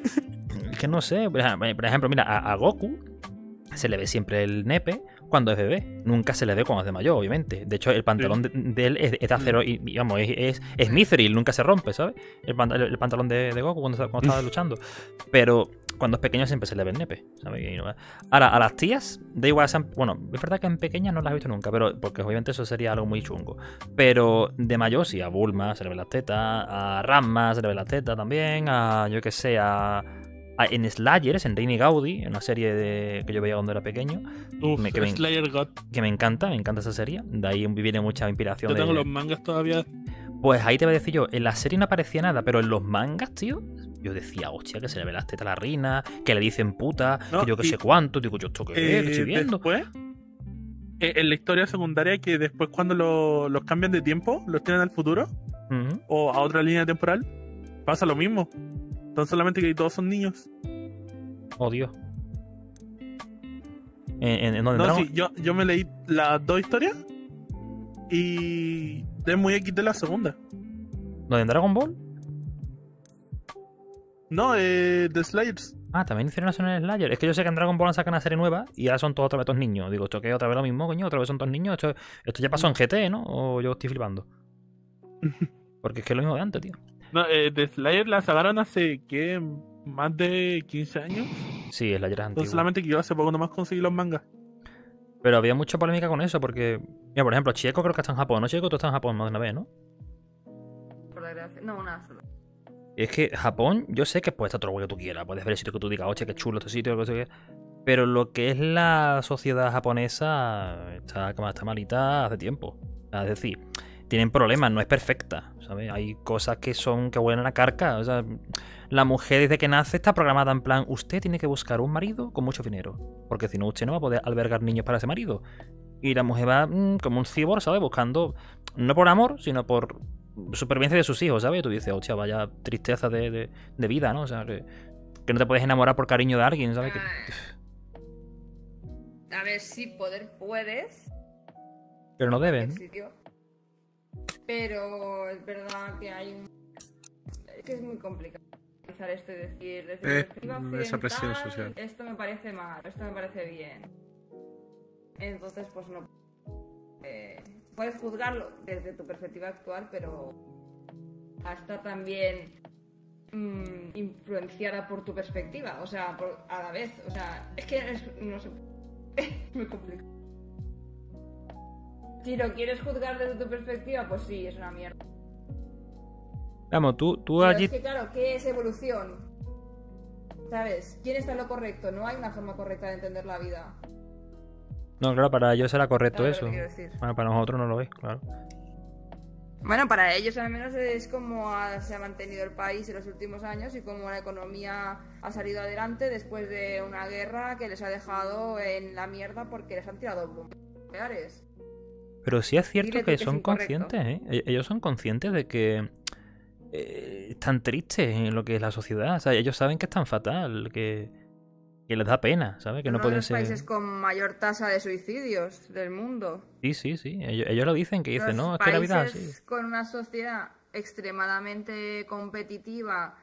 Que no sé. Por ejemplo, mira, a Goku se le ve siempre el nepe cuando es bebé. Nunca se le ve cuando es de mayor, obviamente. De hecho, el pantalón de él es de acero y, digamos, es mithril, nunca se rompe, ¿sabes? El pantalón de Goku cuando estaba luchando. Pero cuando es pequeño siempre se le ve el nepe, ¿sabes? Ahora, a las tías, da igual, bueno, es verdad que en pequeñas no las he visto nunca, pero porque obviamente eso sería algo muy chungo. Pero de mayor sí, a Bulma se le ven las tetas, a Ranma se le ven las tetas también, a yo que sé, en Slayers, en Reini Gaudi, una serie que yo veía cuando era pequeño. Slayer God. Que me encanta esa serie. De ahí viene mucha inspiración. Yo tengo los mangas todavía. Pues ahí te voy a decir yo, en la serie no aparecía nada, pero en los mangas, tío, yo decía, hostia, que se le ve las tetas a la Rina, que le dicen puta, que yo que sé cuánto, digo, yo esto qué es, que estoy viendo. Después, en la historia secundaria, que después cuando los cambian de tiempo, los tienen al futuro, o a otra línea temporal, pasa lo mismo. Entonces solamente que todos son niños. Oh, Dios. ¿En dónde no, sí, yo me leí las dos historias y es muy X de la segunda. ¿No en Dragon Ball? No, de Slayers. También hicieron eso en el Slayer. Es que yo sé que en Dragon Ball sacan una serie nueva y ahora son todos otra vez todos niños. Digo, ¿esto qué? ¿Otra vez lo mismo, coño? ¿Otra vez son todos niños? Esto ya pasó en GT, ¿no? ¿O yo estoy flipando? Porque es que es lo mismo de antes, tío. No, de Slayer la sacaron hace, ¿qué? ¿Más de 15 años? Sí, Slayer es antiguo. Entonces solamente que yo hace poco nomás conseguí los mangas. Pero había mucha polémica con eso porque... Mira, por ejemplo, Chieko creo que está en Japón, ¿no? Chieko, tú estás en Japón más de una vez, ¿no? Por desgracia. No, una sola. Y es que Japón, yo sé que puede estar todo lo que tú quieras. Puedes ver el sitio que tú digas, oye, qué chulo este sitio, que sé qué. Pero lo que es la sociedad japonesa está malita hace tiempo. Es decir, tienen problemas, no es perfecta, ¿sabes? Hay cosas que huelen a carca. O sea, la mujer desde que nace está programada en plan, usted tiene que buscar un marido con mucho dinero, porque si no, usted no va a poder albergar niños para ese marido. Y la mujer va como un cyborg, ¿sabes? Buscando, no por amor, sino por supervivencia de sus hijos, ¿sabes? Y tú dices, hostia, vaya tristeza de vida, ¿no? O sea, que no te puedes enamorar por cariño de alguien, ¿sabes? A ver, sí, poder puedes. Pero no deben. Pero es verdad que hay un... Es que es muy complicado analizar esto y decir, desde perspectiva esa presión occidental, social. esto me parece mal, esto me parece bien. Entonces, pues no... puedes juzgarlo desde tu perspectiva actual, pero hasta también influenciada por tu perspectiva, o sea, a la vez, o sea, es que no sé, es muy complicado. Si lo quieres juzgar desde tu perspectiva, pues sí, es una mierda. Vamos, tú Pero allí... es que claro, ¿qué es evolución? ¿Sabes? ¿Quién está en lo correcto? No hay una forma correcta de entender la vida. No, claro, para ellos era correcto ¿Sabes eso. lo que quiero decir? Bueno, para nosotros no lo es, claro. Bueno, para ellos al menos es como se ha mantenido el país en los últimos años y como la economía ha salido adelante después de una guerra que les ha dejado en la mierda porque les han tirado bombas nucleares. Pero sí es cierto Dile que tú que es son incorrecto. conscientes, ¿eh? Ellos son conscientes de que están tristes en lo que es la sociedad. O sea, ellos saben que están fatal, que les da pena, ¿sabes? Que no Uno de pueden los ser... países con mayor tasa de suicidios del mundo. Sí, sí, sí. Ellos lo dicen, que dicen, Los no, es que la vida es países así. con una sociedad extremadamente competitiva,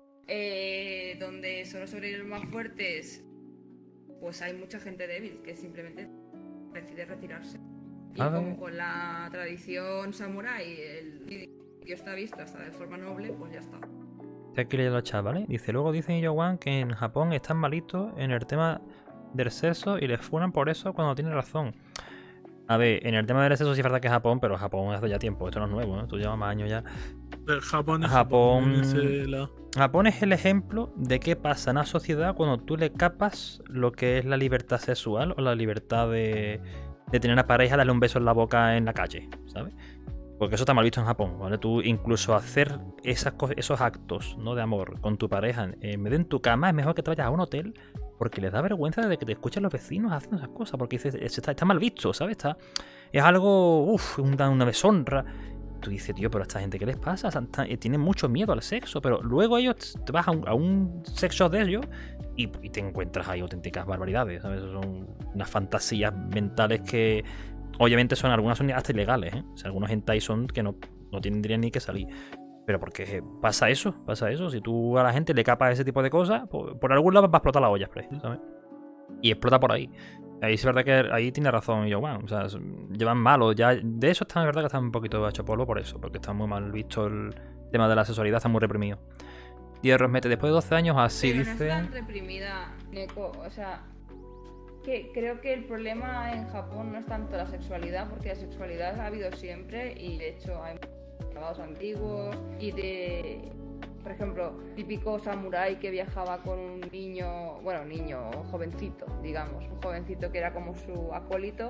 donde solo sobreviven los más fuertes, pues hay mucha gente débil que simplemente decide retirarse. Y A ver. como con la tradición samurái, el vídeo está visto hasta de forma noble, pues ya está. Estoy aquí leyendo el chat, ¿vale? Dice, luego dicen ellos, Juan, que en Japón están malitos en el tema del sexo y les funan por eso cuando tienen razón. A ver, en el tema del sexo sí es verdad que es Japón, pero Japón hace ya tiempo, esto no es nuevo, ¿no? Esto lleva más años ya. Japón es Japón... ese lado. Japón es el ejemplo de qué pasa en la sociedad cuando tú le capas lo que es la libertad sexual o la libertad de tener una pareja, darle un beso en la boca en la calle, ¿sabes? Porque eso está mal visto en Japón, ¿vale? Tú incluso hacer esos actos, ¿no?, de amor con tu pareja en vez de en tu cama, es mejor que te vayas a un hotel porque les da vergüenza de que te escuchen los vecinos haciendo esas cosas, porque dices, está mal visto, ¿sabes? Es algo, una deshonra. Tú dices, tío, pero a esta gente, ¿qué les pasa? Tienen mucho miedo al sexo, pero luego ellos te vas a un sexo de ellos y te encuentras ahí auténticas barbaridades, ¿sabes? Son unas fantasías mentales que obviamente algunas son hasta ilegales, ¿eh? O sea, algunos hentai son que no tendrían ni que salir. Pero porque pasa eso. Si tú a la gente le capas ese tipo de cosas, pues, por algún lado va a explotar la olla, ¿sabes? Y explota por ahí. Ahí es verdad que ahí tiene razón yo, bueno, o sea, llevan malo. Ya, de eso está, es verdad que está un poquito hecho polvo por eso, porque está muy mal visto el tema de la sexualidad, está muy reprimido. Y Rosmete, después de 12 años, así Pero dice... no es tan reprimida, Neko, o sea... Que creo que el problema en Japón no es tanto la sexualidad, porque la sexualidad ha habido siempre y de hecho hay grabados antiguos y por ejemplo, típico samurái que viajaba con un niño, jovencito, digamos, un jovencito que era como su acólito,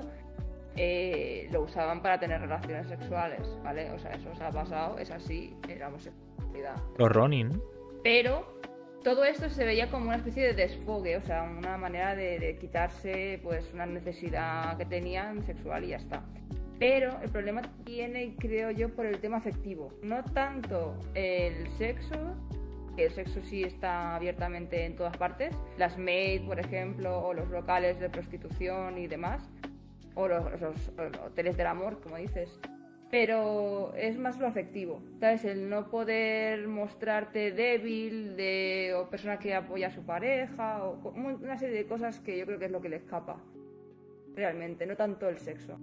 lo usaban para tener relaciones sexuales, ¿vale? O sea, eso se ha pasado, es así, la homosexualidad. Los Ronin. Pero todo esto se veía como una especie de desfogue, o sea, una manera de quitarse pues una necesidad que tenían sexual y ya está. Pero el problema viene, creo yo, por el tema afectivo. No tanto el sexo, que el sexo sí está abiertamente en todas partes. Las maid, por ejemplo, o los locales de prostitución y demás. O los hoteles del amor, como dices. Pero es más lo afectivo, ¿sabes? El no poder mostrarte débil o persona que apoya a su pareja, o una serie de cosas que yo creo que es lo que le escapa. Realmente, no tanto el sexo.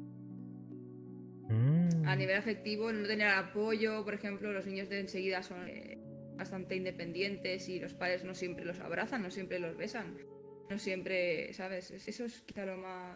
A nivel afectivo, no tener apoyo, por ejemplo, los niños de enseguida son bastante independientes y los padres no siempre los abrazan, no siempre los besan, no siempre, ¿sabes? Eso es quizá lo más...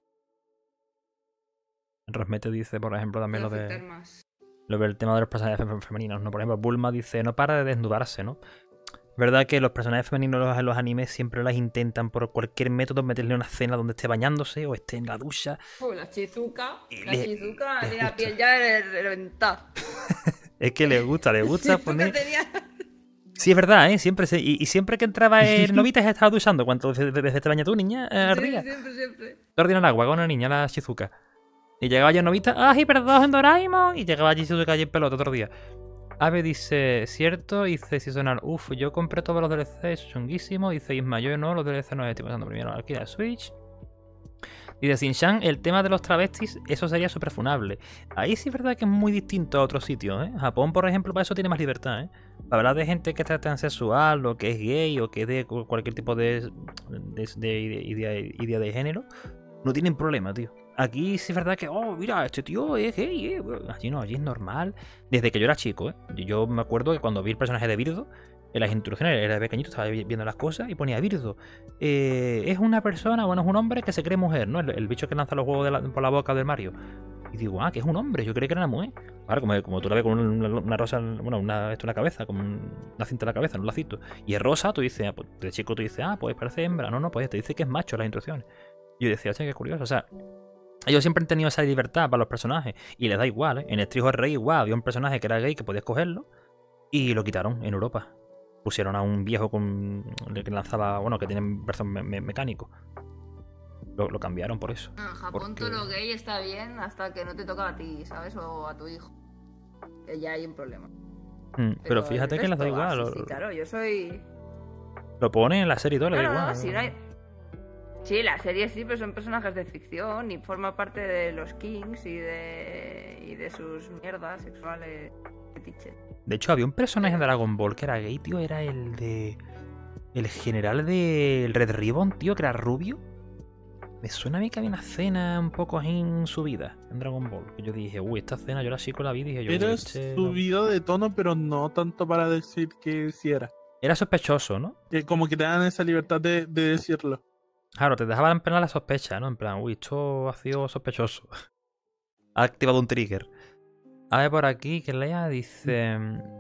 Rosmete dice, por ejemplo, también lo afectar más. del tema de los personajes femeninos, ¿no? Por ejemplo, Bulma dice, no para de desnudarse, ¿no? ¿Verdad que los personajes femeninos en los animes siempre las intentan por cualquier método meterle una escena donde esté bañándose o esté en la ducha? La Shizuka. Y La le- Shizuka les tiene la gusta. piel ya reventada. Es que le gusta Shizuka poner... tenía- Sí, es verdad, ¿eh? Siempre y siempre que entraba en Novita se estaba duchando. ¿Cuánto veces te bañas tú, niña? Al Sí, día. siempre. Te ordena el agua con una niña, la Shizuka. Y llegaba yo en Novita, ¡ay, perdón, Doraemon! Y llegaba allí Shizuka allí en pelota otro día. Ave dice, ¿cierto? Dice Seasonal, uf, yo compré todos los DLCs, chunguísimo. Dice Isma, yo no, los DLCs no estoy pasando primero aquí la Switch. Dice Sinshan, el tema de los travestis, eso sería súper funable. Ahí sí es verdad que es muy distinto a otros sitios, ¿eh? Japón, por ejemplo, para eso tiene más libertad, ¿eh? Para hablar de gente que está transexual, o que es gay, o que es de cualquier tipo de idea de género, no tienen problema, tío. Aquí sí es verdad que, oh, mira, este tío es gay, Allí no, allí es normal. Desde que yo era chico, ¿eh? Yo me acuerdo que cuando vi el personaje de Birdo, en las introducciones era pequeñito, estaba viendo las cosas y ponía Birdo. Es una persona, bueno, es un hombre que se cree mujer, ¿no? El bicho que lanza los huevos por la boca del Mario. Y digo, que es un hombre, yo creí que era una mujer. Claro, como tú la ves con una rosa, bueno, esto en la cabeza, con una cinta en la cabeza, un lacito. Y es rosa, tú dices, pues, de chico tú dices, pues parece hembra. No, pues te dice que es macho en las instrucciones. Y yo decía, che, qué curioso, o sea... Ellos siempre han tenido esa libertad para los personajes. Y les da igual, ¿eh? En el Trigo del Rey igual había un personaje que era gay que podías cogerlo. Y lo quitaron en Europa. Pusieron a un viejo que lanzaba, bueno, que tiene brazos mecánicos. Lo cambiaron por eso. En Japón todo lo gay está bien hasta que no te toca a ti, ¿sabes? O a tu hijo. Que ya hay un problema. Pero fíjate el que les da resto, igual. sí, claro, yo soy... Lo ponen en la serie y todo, le da No, igual. no, sí, no hay... Sí, la serie sí, pero son personajes de ficción y forma parte de los Kings y de sus mierdas sexuales fetiches. De hecho, había un personaje de Dragon Ball que era gay, tío. Era el general del Red Ribbon, tío, que era rubio. Me suena a mí que había una escena un poco así en su vida en Dragon Ball. Que yo dije, esta escena yo la sí con la vi y dije yo. Era subido de tono, pero no tanto para decir que sí era. Era sospechoso, ¿no? Como que te dan esa libertad de decirlo. Claro, te dejaban en plan la sospecha, ¿no? En plan, esto ha sido sospechoso. Ha activado un trigger. A ver por aquí, que lea, dice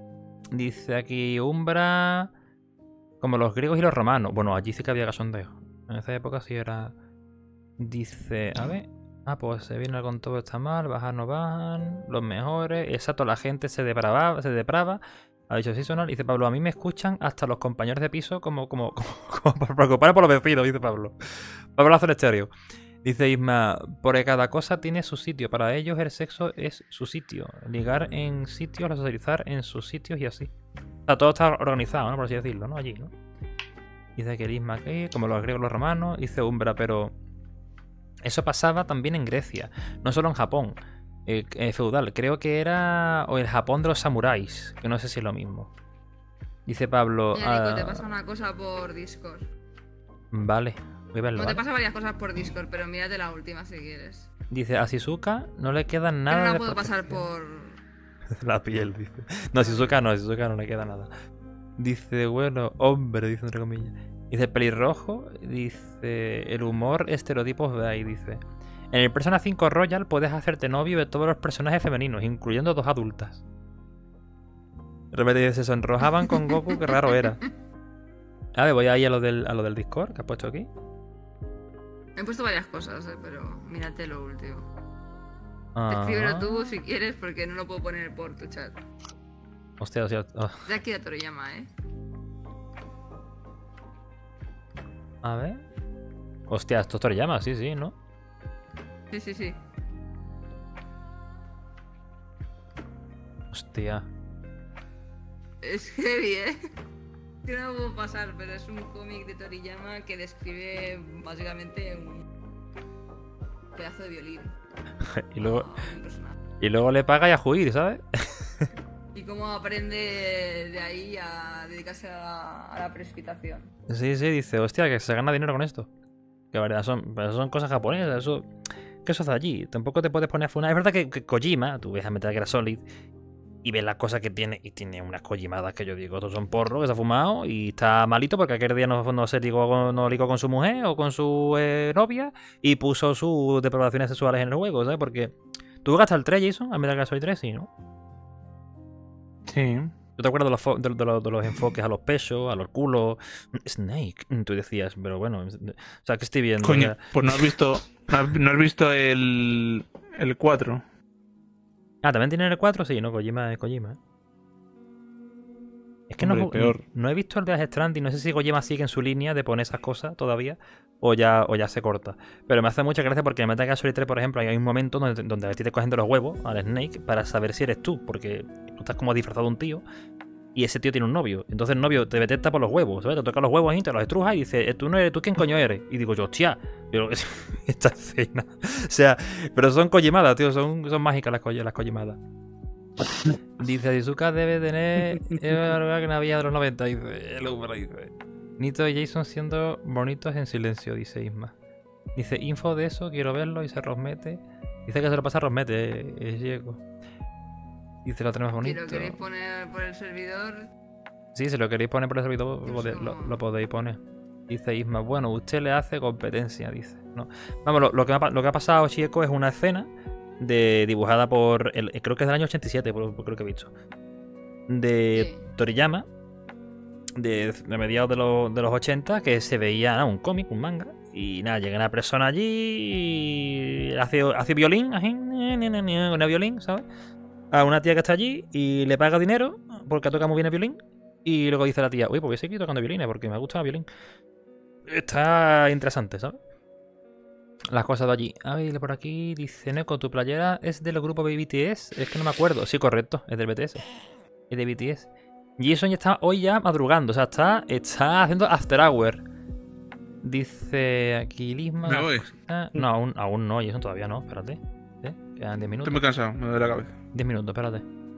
aquí, Umbra, como los griegos y los romanos. Bueno, allí sí que había cachondeo. En esa época sí era... Dice, a ver... pues se viene con todo está mal, bajar no bajan, los mejores... Exacto, la gente se deprava. Ha dicho Seasonal, dice Pablo, a mí me escuchan hasta los compañeros de piso como por preocupar por los vecinos, dice Pablo. Pablo hace el estéreo. Dice Isma, porque cada cosa tiene su sitio. Para ellos el sexo es su sitio. Ligar en sitios, socializar en sus sitios y así. O sea, todo está organizado, ¿no? Por así decirlo, ¿no? Allí, ¿no? Dice que el Isma, como los griegos y los romanos. Dice Umbra, pero eso pasaba también en Grecia. No solo en Japón. Feudal, creo que era... O el Japón de los samuráis. Que no sé si es lo mismo. Dice Pablo... Mira, Nico, te pasa una cosa por Discord. Vale. Voy a verlo, No te ¿vale? pasa varias cosas por Discord, pero mírate la última si quieres. Dice, a Shizuka no le queda Pero nada no la de puedo pasar protección. por... La piel, dice. No, a Shizuka no le queda nada. Dice, bueno, hombre, dice entre comillas. Dice, pelirrojo, dice, el humor, estereotipos de ahí, dice. En el Persona 5 Royal puedes hacerte novio de todos los personajes femeninos, incluyendo 2 adultas. De repente dice, se sonrojaban con Goku, qué raro era. A ver, voy ahí a lo del Discord que has puesto aquí. He puesto varias cosas, pero mírate lo último. Ah. Escríbelo tú si quieres, porque no lo puedo poner por tu chat. Hostia. De aquí a Toriyama, A ver. Hostia, esto es Toriyama, sí, ¿no? Sí. Hostia. Es heavy, Que no lo puedo pasar, pero es un cómic de Toriyama que describe básicamente un pedazo de violín. y luego le paga y a juir, ¿sabes? Y cómo aprende de ahí a dedicarse a la precipitación. Sí, dice, hostia, que se gana dinero con esto. Que verdad, son cosas japonesas, eso... ¿Qué eso hace allí? Tampoco te puedes poner a funar. Es verdad que Kojima, tú ves a Metal Gear Solid y ves las cosas que tiene, y tiene unas Kojimadas que yo digo, estos son porros que se ha fumado y está malito porque aquel día no ligó con su mujer o con su novia y puso sus depravaciones sexuales en el juego, ¿sabes? Porque tú jugaste al 3, Jason, al Metal Gear Solid 3, sí, ¿no? Sí. ¿Tú te acuerdas de los enfoques a los pechos, a los culos? Snake, tú decías, pero bueno, o sea, ¿qué estoy viendo? Coño, Ya. pues no has visto el 4. Ah, ¿también tiene el 4? Sí, no, Kojima es Kojima. Es que Hombre, peor. no he visto el de Death Stranding, no sé si Kojima sigue en su línea de poner esas cosas todavía o ya se corta. Pero me hace mucha gracia porque en Metal Gear Solid 3, por ejemplo, hay un momento donde a ti te cogen de los huevos al Snake para saber si eres tú, porque tú estás como disfrazado de un tío y ese tío tiene un novio. Entonces el novio te detecta por los huevos, ¿sabes? Te toca los huevos y te los estruja y dice, ¿tú no eres tú quién coño eres? Y digo yo, hostia, pero esta escena. O sea, pero son Kojimadas, tío, son mágicas las Kojimadas. Dice, Shizuka debe tener que no había de los 90, dice el hombre, dice. Nito y Jason siendo bonitos en silencio, dice Isma. Dice, info de eso, quiero verlo, y se Rosmete. Dice que se lo pasa a Rosmete, es Diego. Dice, lo tenemos bonito. Si lo queréis poner por el servidor... Sí, si lo queréis poner por el servidor, lo podéis poner. Dice Isma, bueno, usted le hace competencia, dice. No. Vamos, lo que ha pasado, Chieko, es una escena dibujada por creo que es del año 87, por creo que he visto, de Toriyama, de mediados de los 80, que se veía un cómic, un manga, y nada, llega una persona allí y hace violín, una violín, ¿sabes? A una tía que está allí y le paga dinero porque toca muy bien el violín, y luego dice la tía, uy, pues voy a seguir tocando violines porque me gusta el violín. Está interesante, ¿sabes? Las cosas de allí. A ver, por aquí dice Neko, ¿tu playera es del grupo BTS? Es que no me acuerdo. Sí, correcto, es del BTS. Es de BTS. Jason ya está hoy ya madrugando, o sea, está haciendo after hour. Dice aquí Lisma. ¿Me voy? No, aún no, Jason todavía no, espérate. Quedan 10 minutos. Estoy muy cansado, me duele la cabeza. 10 minutos, espérate.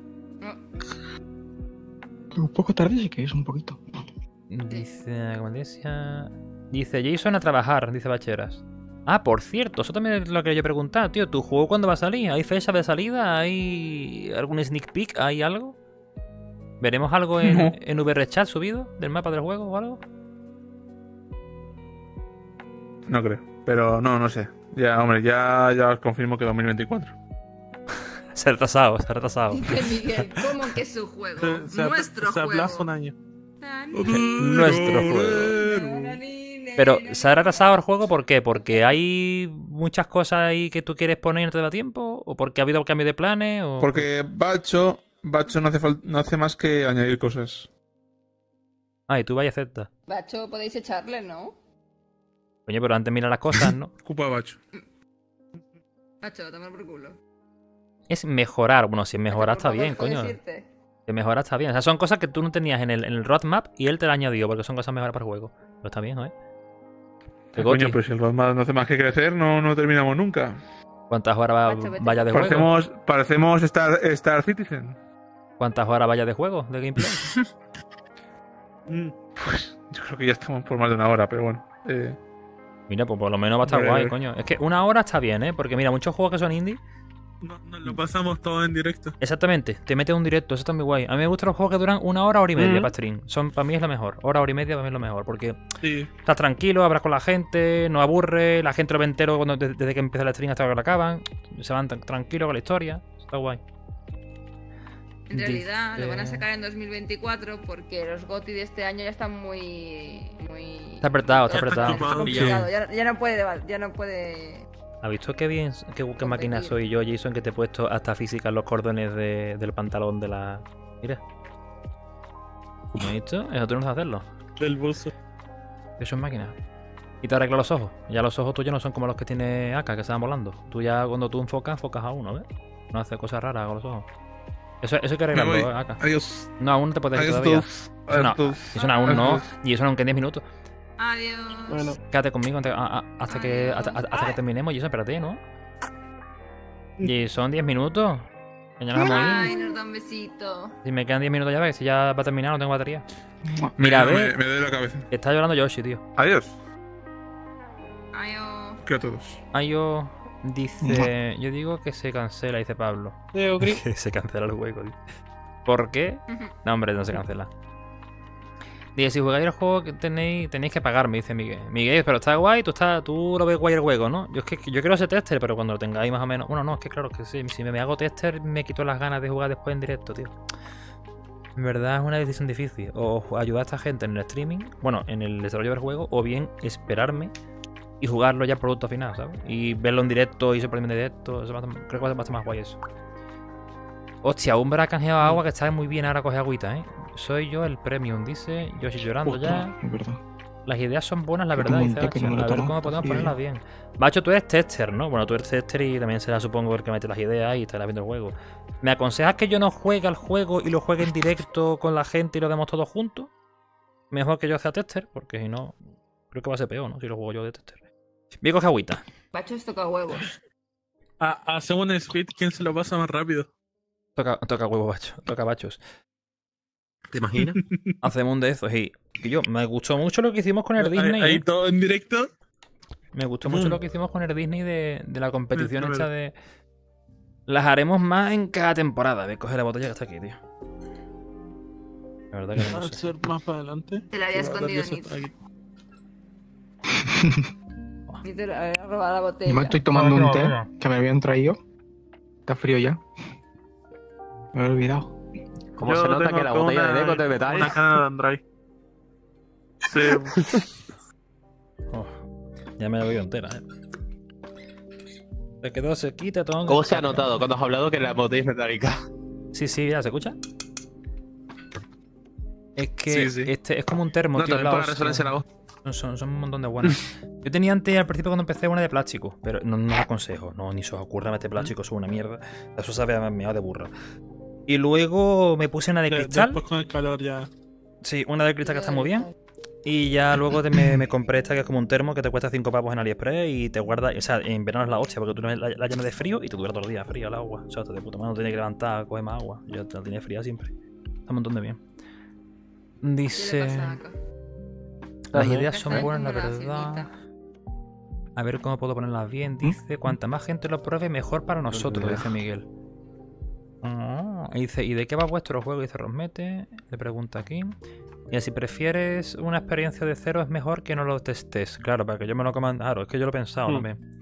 Un poco tarde sí que es, un poquito. Dice, como decía... Dice Jason a trabajar, dice Bacheras. Ah, por cierto, eso también es lo que yo preguntar, tío. ¿Tu juego cuándo va a salir? ¿Hay fecha de salida? ¿Hay algún sneak peek? ¿Hay algo? ¿Veremos algo en VRChat subido del mapa del juego o algo? No creo, pero no sé. Ya, hombre, ya os confirmo que 2024. Se ha retrasado, se ha retrasado. Dice Miguel, ¿cómo que es su juego? Nuestro se juego. aplaza un año. Nuestro juego. Pero, ¿se ha retrasado el juego por qué? ¿Porque hay muchas cosas ahí que tú quieres poner y no te da tiempo? ¿O porque ha habido cambio de planes? ¿O... Porque Bacho no hace más que añadir cosas. Ah, y tú vaya acepta. Bacho, podéis echarle, ¿no? Coño, pero antes mira las cosas, ¿no? Culpa Bacho. Bacho, toma por culo. Es mejorar. Bueno, si mejorar está bien, ¿puedes coño. irte? Que mejorar está bien. O sea, son cosas que tú no tenías en el roadmap y él te la ha añadido porque son cosas mejoras para el juego. Pero está bien, ¿eh? Coño, pero si el roadmap no hace más que crecer, no terminamos nunca. ¿Cuántas horas vaya de juego? Parecemos Star Citizen. ¿Cuántas horas vaya de juego, de gameplay? Pues yo creo que ya estamos por más de una hora, pero bueno. Mira, pues por lo menos va a estar guay, coño. Es que una hora está bien, ¿eh? Porque mira, muchos juegos que son indie... Nos lo pasamos todo en directo. Exactamente, te metes un directo, eso está muy guay. A mí me gustan los juegos que duran una hora y media para stream. Para mí es lo mejor. Hora y media para mí es lo mejor. Porque estás tranquilo, hablas con la gente, no aburre, la gente lo ve entero desde que empieza el stream hasta que lo acaban. Se van tranquilos con la historia. Está guay. En realidad lo van a sacar en 2024 porque los GOTY de este año ya están muy... Está apretado, está apretado. Está complicado. Ya no puede... ¿Has visto qué bien, qué máquina soy yo, Jason, que te he puesto hasta física en los cordones del pantalón de la... Mira. ¿Me has visto? Eso tú no sabes hacerlo. Del buzo. Eso es máquina. Y te arregla los ojos. Ya los ojos tuyos no son como los que tiene Aka, que se van volando. Tú ya cuando tú enfocas a uno, ¿ves? No hace cosas raras con los ojos. Eso hay que arreglarlo, Aka. Adiós. No, aún no te puedes ir todavía. Eso aún no. Y eso no en 10 minutos. Adiós. Bueno. Quédate conmigo hasta que terminemos. Y eso, espérate, ¿no? Y son 10 minutos. Que ya nos vamos a ir. Ay, nos da un besito. Si me quedan 10 minutos ya ves, si ya va a terminar, no tengo batería. Mira, a ver. Me duele la cabeza. Está llorando Yoshi, tío. Adiós. Adiós. Que a todos. Ayo dice... Yo digo que se cancela, dice Pablo. Que se cancela el juego, dice. ¿Por qué? No, hombre, no se cancela. Dice, si jugáis el juego que tenéis que pagarme, dice Miguel. Miguel, pero está guay, tú lo ves guay el juego, ¿no? Yo quiero ser tester, pero cuando lo tengáis más o menos... Bueno, no, es que claro, que sí, si me hago tester me quito las ganas de jugar después en directo, tío. En verdad es una decisión difícil. O ayudar a esta gente en el streaming, bueno, en el desarrollo del juego, o bien esperarme y jugarlo ya producto final, ¿sabes? Y verlo en directo y sorprenderme en directo. Creo que va a estar más guay eso. Hostia, Umbra ha canjeado agua que está muy bien ahora coge agüita, ¿eh? Soy yo el premium, dice Yoshi llorando ya. Es verdad. Las ideas son buenas, la verdad, dice Hacho. A ver cómo podemos ponerlas bien. Bacho, tú eres tester, ¿no? Bueno, tú eres tester y también será, supongo, el que mete las ideas y estará viendo el juego. ¿Me aconsejas que yo no juegue al juego y lo juegue en directo con la gente y lo vemos todos juntos? Mejor que yo sea tester, porque si no, creo que va a ser peor, ¿no? Si lo juego yo de tester. Voy a coger agüita. Bachos toca huevos. Hacemos un speed, ¿quién se lo pasa más rápido? Toca huevos, Bacho. Toca bachos. ¿Te imaginas? Hacemos un de esos y yo, me gustó mucho lo que hicimos con el Disney. Ahí todo en directo. Me gustó mucho lo que hicimos con el Disney de la competición hecha de... Las haremos más en cada temporada. Voy a coger la botella que está aquí, tío. La verdad que no Va a sé. ser más para adelante. Te la había escondido Nitz. Nitz le había robado la botella. Yo me estoy tomando un té que me habían traído. Está frío ya. Me he olvidado. ¿Cómo se nota que la botella de Deco es de metal? Una cana de Android. Sí. Ya me la voy entera, Se quedó sequita todo. ¿Cómo se ha notado cuando has hablado que la botella es metálica? Sí, ya se escucha. Es que Sí. este es como un termo, No, tío. también para resonancia la voz. Son un montón de buenas. Yo tenía antes, al principio, cuando empecé, una de plástico, pero no os aconsejo. No, ni se os ocurra meter plástico, eso es una mierda. Eso sabe a meado de burra. Y luego me puse una de cristal. Después con el calor ya. Sí, una de cristal que está muy bien. Y ya luego me compré esta que es como un termo que te cuesta 5 pavos en AliExpress y te guarda. O sea, en verano es la hostia porque tú la llenas de frío y te dura todo el día fría el agua. O sea, te de puta madre, no tienes que levantar, coger más agua. Yo la tenía fría siempre. Está un montón de bien. Dice. Las ideas son buenas, la verdad. A ver cómo puedo ponerlas bien. Dice, cuanta más gente lo pruebe, mejor para nosotros, dice Miguel. Y dice, ¿y de qué va vuestro juego? Dice Rosmete. Le pregunta aquí. Y si prefieres una experiencia de cero, es mejor que no lo testes. Claro, para que yo me lo coma. Claro, es que yo lo he pensado también.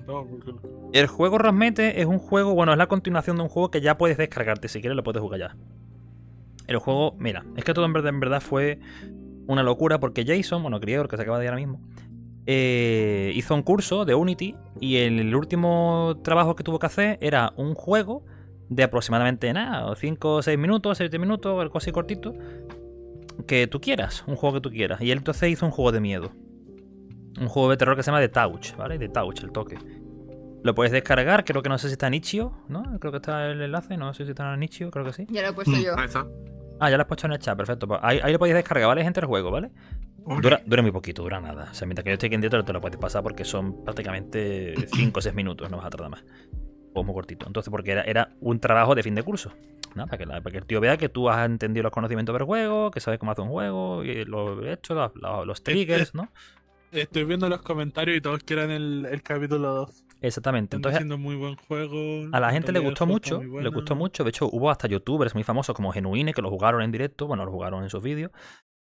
El juego Rosmete es un juego, bueno, es la continuación de un juego que ya puedes descargarte. Si quieres, lo puedes jugar ya. El juego, mira, es que todo en verdad fue una locura porque Jason, bueno, creador que se acaba de ir ahora mismo, hizo un curso de Unity y el último trabajo que tuvo que hacer era un juego de aproximadamente nada, 5 o 6 minutos, 7 minutos, algo así cortito, que tú quieras, un juego que tú quieras. Y él entonces hizo un juego de miedo. Un juego de terror que se llama The Touch, ¿vale? The Touch, el toque. Lo puedes descargar, creo que no sé si está en Itch.io, ¿no? Creo que está el enlace, no sé si está en Itch.io, creo que sí. Ya lo he puesto yo. Ahí está. Ah, ya lo has puesto en el chat, perfecto. Pues ahí lo podéis descargar, ¿vale, gente? El juego, ¿vale? Dura muy poquito, dura nada. O sea, mientras que yo esté aquí en directo te lo puedes pasar porque son prácticamente 5 o 6 minutos, no vas a tardar más. Pues muy cortito. Entonces, porque era un trabajo de fin de curso. Nada, para que el tío vea que tú has entendido los conocimientos del juego, que sabes cómo hacer un juego, y lo he hecho, los triggers, ¿no? Estoy viendo los comentarios y todos quieren el capítulo 2. Exactamente. Están Entonces, haciendo muy buen juego. a la gente le gustó mucho, muy le gustó mucho. De hecho, hubo hasta youtubers muy famosos como Genuine que lo jugaron en directo, bueno, lo jugaron en sus vídeos.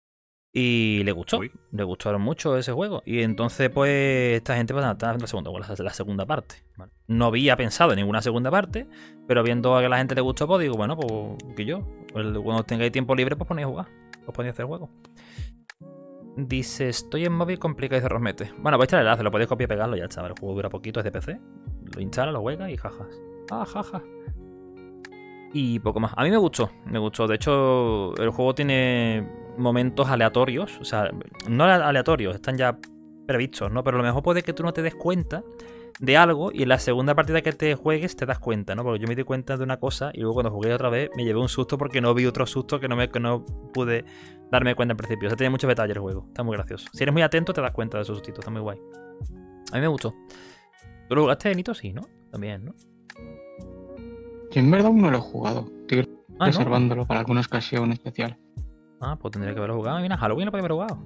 Y le gustó, le gustaron mucho ese juego. Y entonces, pues, esta gente está haciendo la segunda parte. ¿Vale? No había pensado en ninguna segunda parte, pero viendo a que a la gente le gustó, pues digo, bueno, pues que yo, cuando tengáis tiempo libre, pues ponéis a jugar, os ponéis a hacer juego. Dice, estoy en móvil complicado, dice Rosmete. Bueno, vais a echar el enlace, lo podéis copiar y pegarlo, ya está. El juego dura poquito, es de PC. Lo instala, lo juega y jajas. Ah, jaja. Y poco más. A mí me gustó. De hecho, el juego tiene momentos aleatorios. O sea, no aleatorios, están ya previstos, ¿no? Pero a lo mejor puede que tú no te des cuenta de algo y en la segunda partida que te juegues te das cuenta, ¿no? Porque yo me di cuenta de una cosa y luego cuando jugué otra vez me llevé un susto porque no vi otro susto que no pude darme cuenta en principio. O sea, tiene muchos detalles el juego. Está muy gracioso. Si eres muy atento te das cuenta de esos sustitos. Está muy guay. A mí me gustó. ¿Tú lo jugaste, Nito? Sí, ¿no? También, ¿no? Yo en verdad aún no lo he jugado. Estoy ¿no? reservándolo para alguna ocasión especial. Ah, pues tendría que haberlo jugado. Mira, Halloween lo podía haber jugado.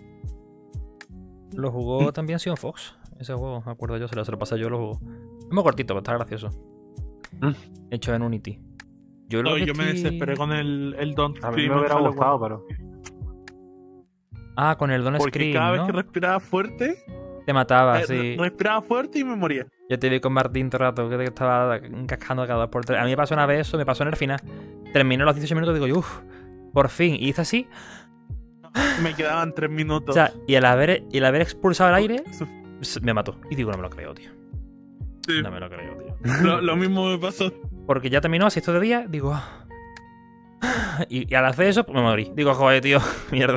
Lo jugó también Sion Fox. Ese juego, me acuerdo yo, se lo pasé yo, lo jugó. Es muy cortito, pero está gracioso. Hecho en Unity. Yo me desesperé con el Don't Scream. A mí me hubiera gustado, pero... Ah, con el Don't Scream, porque cada vez que respiraba fuerte... Te mataba, sí. Respiraba fuerte y me moría. Yo te vi con Martín todo el rato, que te estaba cascando cada 2 por 3. A mí me pasó una vez eso, me pasó en el final. Terminé los 18 minutos y digo, uff, Por fin, y hice así. Me quedaban 3 minutos. O sea, y al haber expulsado el aire, me mató. Y digo, no me lo creo, tío. Sí. No me lo creo, tío. Lo mismo me pasó. Porque ya terminó, así esto de día, digo... Y al hacer eso, pues me morí. Digo, joder, tío, mierda.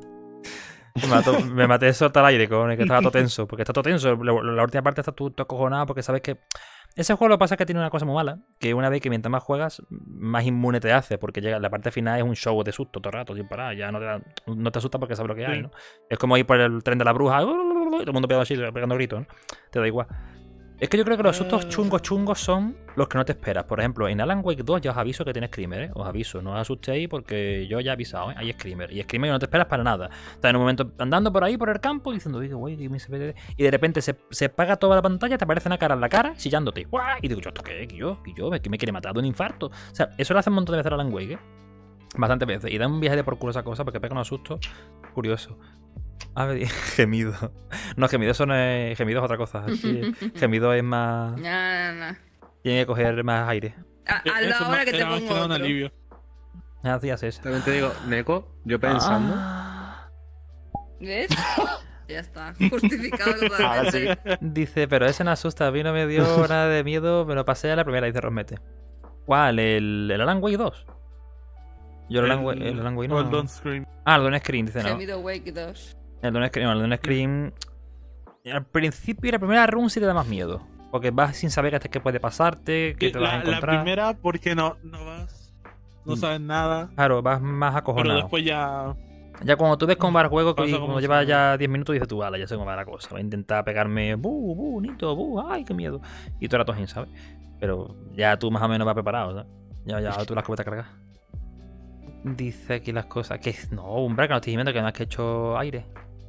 Me maté soltar el aire, con el que estaba todo tenso. Porque está todo tenso. La última parte está todo acojonado porque sabes que... Ese juego lo que pasa es que tiene una cosa muy mala. Que una vez que mientras más juegas, más inmune te hace. Porque llega la parte final es un show de susto todo el rato, sin parar. Ya no te asusta porque sabes lo que hay, ¿no? Es como ir por el tren de la bruja. Y todo el mundo pegando gritos, ¿no? Te da igual. Es que yo creo que los sustos chungos son los que no te esperas. Por ejemplo, en Alan Wake 2 ya os aviso que tiene Screamer, ¿eh? Os aviso, no os asustéis porque yo ya he avisado, ¿eh? Hay Screamer. Y Screamer no te esperas para nada. Estás en un momento andando por ahí, por el campo, diciendo, oye, güey, y de repente se apaga toda la pantalla, te aparece una cara en la cara, chillándote. ¡Guau! Y digo, ¿yo esto qué? ¿Que me quiere matar de un infarto? O sea, eso lo hace un montón de veces Alan Wake, ¿eh? Bastantes veces. Y da un viaje de por culo esa cosa porque pega unos sustos curiosos. A ver, gemido. No, gemido eso no es. Gemido es otra cosa. Sí, gemido es más. No. Tiene que coger más aire. Hazlo ahora que te pongo un otro. alivio. Así haces. También te digo, Neko, yo pensando. ¿Ves? Ya está. Justificado totalmente. Dice, pero ese no asusta. A mí no me dio nada de miedo. Me lo pasé a la primera, dice Rosmete. ¿Cuál? ¿El Alan Wake 2? Yo el Alan Wake no. O el Don't Scream. Ah, el Don't Scream, dice no. Gemido Wake 2. El Don't Scream. Al principio y la primera run sí te da más miedo. Porque vas sin saber qué puede pasarte, qué te vas a encontrar. La primera, porque no vas. No sabes nada. Claro, vas más acojonado. Pero después ya. Ya cuando tú ves cómo va el juego, cuando llevas ya 10 minutos, dices tú, ala, ya sé cómo va la cosa. Voy a intentar pegarme, bonito, ay, qué miedo. Y tú eras tojín, ¿sabes? Pero ya tú más o menos vas preparado, ¿sabes? Ya tú las puedes cargar. Dice aquí las cosas. Que no, Umbral, que no estoy diciendo que no es que he hecho aire.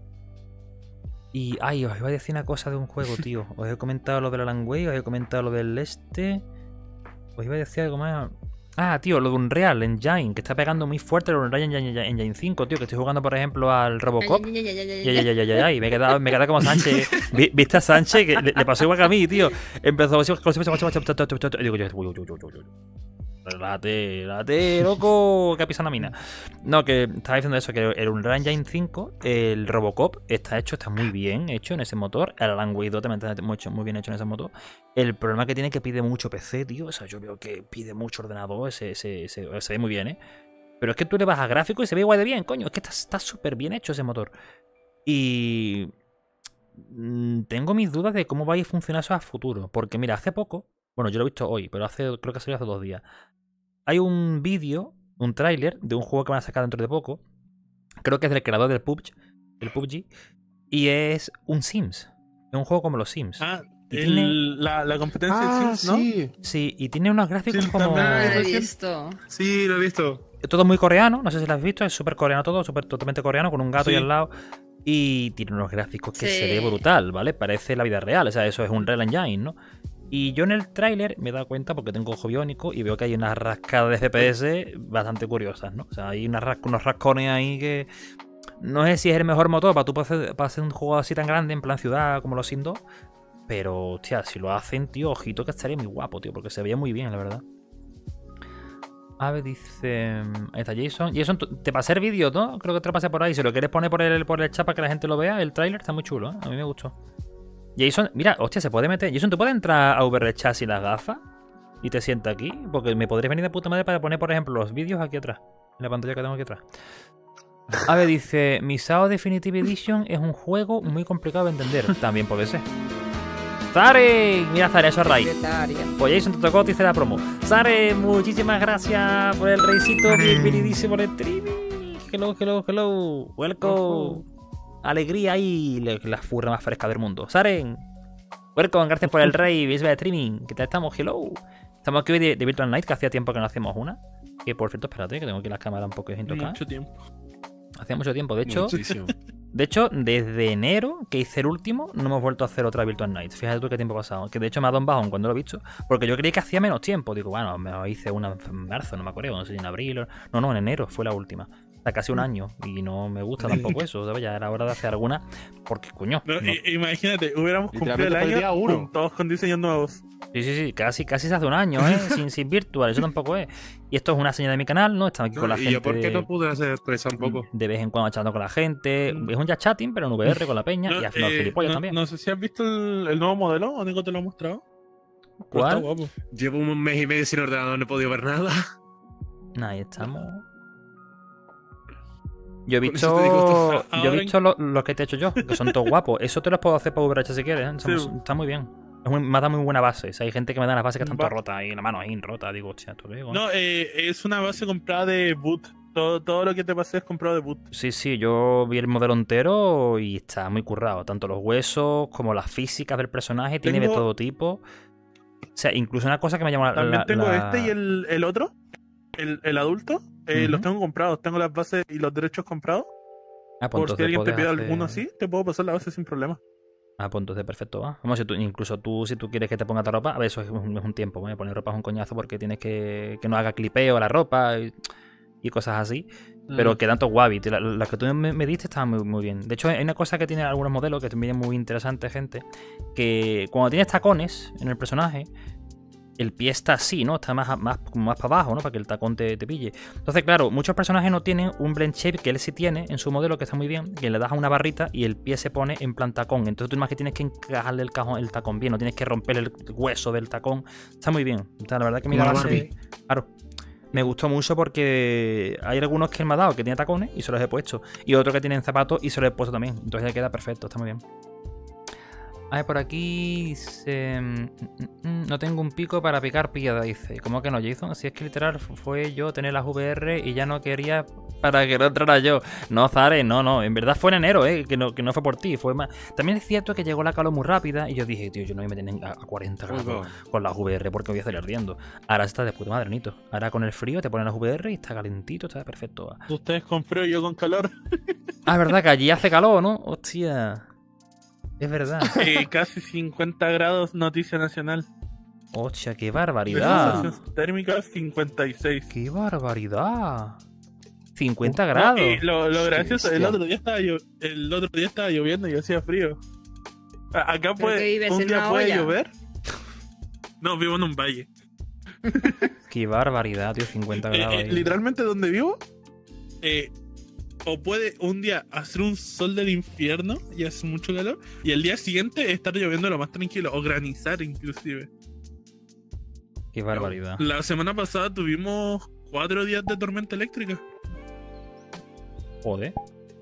Y, ay, os iba a decir una cosa de un juego, tío. Os he comentado lo del Alan Wake, os he comentado lo del este. Os iba a decir algo más. Ah, tío, lo de Unreal Engine, que está pegando muy fuerte el Unreal Engine 5, tío. Que estoy jugando, por ejemplo, al Robocop. Y me he quedado como Sánchez. ¿Viste a Sánchez? Que le pasó igual que a mí, tío. Empezó. Y digo yo, Relájate, loco, que ha pisado una mina. No, que estaba diciendo eso, que el Unreal Engine 5, el Robocop, está muy bien hecho en ese motor. El Alan Wake 2 también está muy bien hecho en ese motor. El problema que tiene es que pide mucho PC, tío. O sea, yo veo que pide mucho ordenador, se ve muy bien, ¿eh? Pero es que tú le vas a gráfico y se ve igual de bien, coño. Es que está súper bien hecho ese motor. Y... tengo mis dudas de cómo va a funcionar eso a futuro. Porque mira, hace poco... Bueno, yo lo he visto hoy, pero creo que salió hace 2 días. Hay un vídeo, un tráiler de un juego que van a sacar dentro de poco. Creo que es del creador del PUBG. Y es un Sims. Es un juego como los Sims. Ah, la competencia de Sims, ¿no? Sí. Sí, y tiene unos gráficos como... No lo he visto. Sí, lo he visto. Todo muy coreano, no sé si lo has visto. Es súper coreano todo, totalmente coreano, con un gato ahí al lado. Y tiene unos gráficos que se ve brutal, ¿vale? Parece la vida real. O sea, eso es un Unreal Engine, ¿no? Y yo en el tráiler me he dado cuenta, porque tengo ojo biónico, y veo que hay unas rascadas de FPS bastante curiosas, ¿no? O sea, hay unos rascones ahí que... No sé si es el mejor motor para tú para hacer un juego así tan grande, en plan ciudad, como los Sims 2. Pero, hostia, si lo hacen, tío, ojito que estaría muy guapo, tío, porque se veía muy bien, la verdad. A ver, dice... Ahí está Jason. Jason, te pasé el vídeo, ¿no? Creo que te lo pasé por ahí. Si lo quieres poner por el chat para que la gente lo vea, el tráiler está muy chulo, ¿eh? A mí me gustó. Jason, mira, hostia, se puede meter. Jason, ¿tú puedes entrar a VRChat sin las gafas? Y te sienta aquí. Porque me podrías venir de puta madre para poner, por ejemplo, los vídeos aquí atrás. En la pantalla que tengo aquí atrás. A ver, dice... Misao Definitive Edition es un juego muy complicado de entender. También puede ser. ¡Saren! Mira, Saren, eso es Ray. Pues Jason, te tocó, te hice la promo. Saren, muchísimas gracias por el reycito. Bienvenidísimo al streaming. Hello. Welcome. Alegría ahí, la furra más fresca del mundo. Saren, welcome, gracias por el rey, ves streaming. ¿Qué tal estamos? Hello. Estamos aquí hoy de Virtual Night, que hacía tiempo que no hacíamos una. Que por cierto, espérate, que tengo aquí las cámaras un poco sin tocar. Mucho tiempo. Hacía mucho tiempo, de hecho. Muchísimo. De hecho, desde enero, que hice el último, no hemos vuelto a hacer otra Virtual Night. Fíjate tú qué tiempo ha pasado. Que de hecho me ha dado un bajón cuando lo he visto. Porque yo creí que hacía menos tiempo. Digo, bueno, me hice una en marzo, no me acuerdo, no sé si en abril. No, en enero fue la última. Hasta casi un año. Y no me gusta tampoco eso, ¿sabes? Ya era hora de hacer alguna. Porque, coño. No, no. Imagínate, hubiéramos cumplido el Literalmente fue el año día 1. todos con diseños nuevos. Sí, casi se hace un año, ¿eh? sin virtual, eso tampoco es. Y esto es una señal de mi canal, ¿no? Estamos aquí con la ¿Y gente. yo por qué no pude hacer eso tampoco? De vez en cuando chateando con la gente. Es un chat chatting, pero en VR con la peña. No, y haciendo gilipollas también. No sé si has visto el nuevo modelo, ¿o Nico te lo ha mostrado? Pero ¿Cuál? Está guapo. Llevo un mes y medio sin ordenador, no he podido ver nada. Ahí estamos. Yo he Por eso te digo, visto, ahora yo he visto los que te he hecho yo, que son todos guapos. Eso te los puedo hacer para VRH si quieres, ¿eh? Sí. Está muy bien. Me ha dado muy buena base. O sea, hay gente que me da las bases que están Va. todas rotas ahí, la mano ahí rota. Digo, hostia, tú digo. No, es una base comprada de boot. Todo lo que te pasé es comprado de boot. Sí, yo vi el modelo entero y está muy currado. Tanto los huesos como las físicas del personaje, tiene de Tengo- todo tipo. O sea, incluso una cosa que me llama También tengo la- este y el otro, el adulto. Los tengo comprados. Tengo las bases y los derechos comprados. Ah, pues Por si entonces alguien te puedes pide hacer- alguno así, te puedo pasar la base sin problema. Ah, pues entonces perfecto, va. Vamos, incluso tú, si tú quieres que te ponga tu ropa, a ver, eso es un tiempo, ¿vale? Poner ropa es un coñazo porque tienes que no haga clipeo a la ropa y cosas así. Pero quedan todos guapi. Las que tú me diste estaban muy bien. De hecho, hay una cosa que tienen algunos modelos que también es muy interesante, gente. Que cuando tienes tacones en el personaje, el pie está así, ¿no? Está más para abajo, ¿no? Para que el tacón te pille. Entonces, claro, muchos personajes no tienen un blend shape que él sí tiene en su modelo, que está muy bien, que le das a una barrita y el pie se pone en plan tacón. Entonces tú más que tienes que encajarle el tacón bien, no tienes que romper el hueso del tacón. Está muy bien. O sea, la verdad que mi Como la base... Barbie. Claro. Me gustó mucho porque hay algunos que él me ha dado que tiene tacones y se los he puesto. Y otros que tienen zapatos y se los he puesto también. Entonces ya queda perfecto, está muy bien. A ver, por aquí dice... no tengo un pico para picar piedra, dice. ¿Cómo que no, Jason? Si es que literal fue yo tener las VR y ya no quería para que no entrara yo. No, Zare, no. En verdad fue en enero, que no fue por ti. Fue más... También es cierto que llegó la calor muy rápida y yo dije, tío, yo no voy a meter a 40 grados con las VR porque me voy a salir ardiendo. Ahora está de puta madre, Nito. Ahora con el frío te ponen las VR y está calentito, está perfecto. Ustedes con frío y yo con calor. Ah, es verdad que allí hace calor, ¿no? Hostia. Es verdad. Casi 50 grados, noticia nacional. Hostia, qué De barbaridad. sensación térmica 56. ¡Qué barbaridad! 50 grados. Y lo gracioso, el Hostia. otro día estaba lloviendo y hacía frío. Acá ¿Pero que vives un en día una puede olla? llover. No, vivo en un valle. Qué barbaridad, tío, 50 grados. ahí. Literalmente donde vivo, o puede un día hacer un sol del infierno y hace mucho calor, y el día siguiente estar lloviendo lo más tranquilo, o granizar inclusive. Qué barbaridad. La semana pasada tuvimos 4 días de tormenta eléctrica. Joder.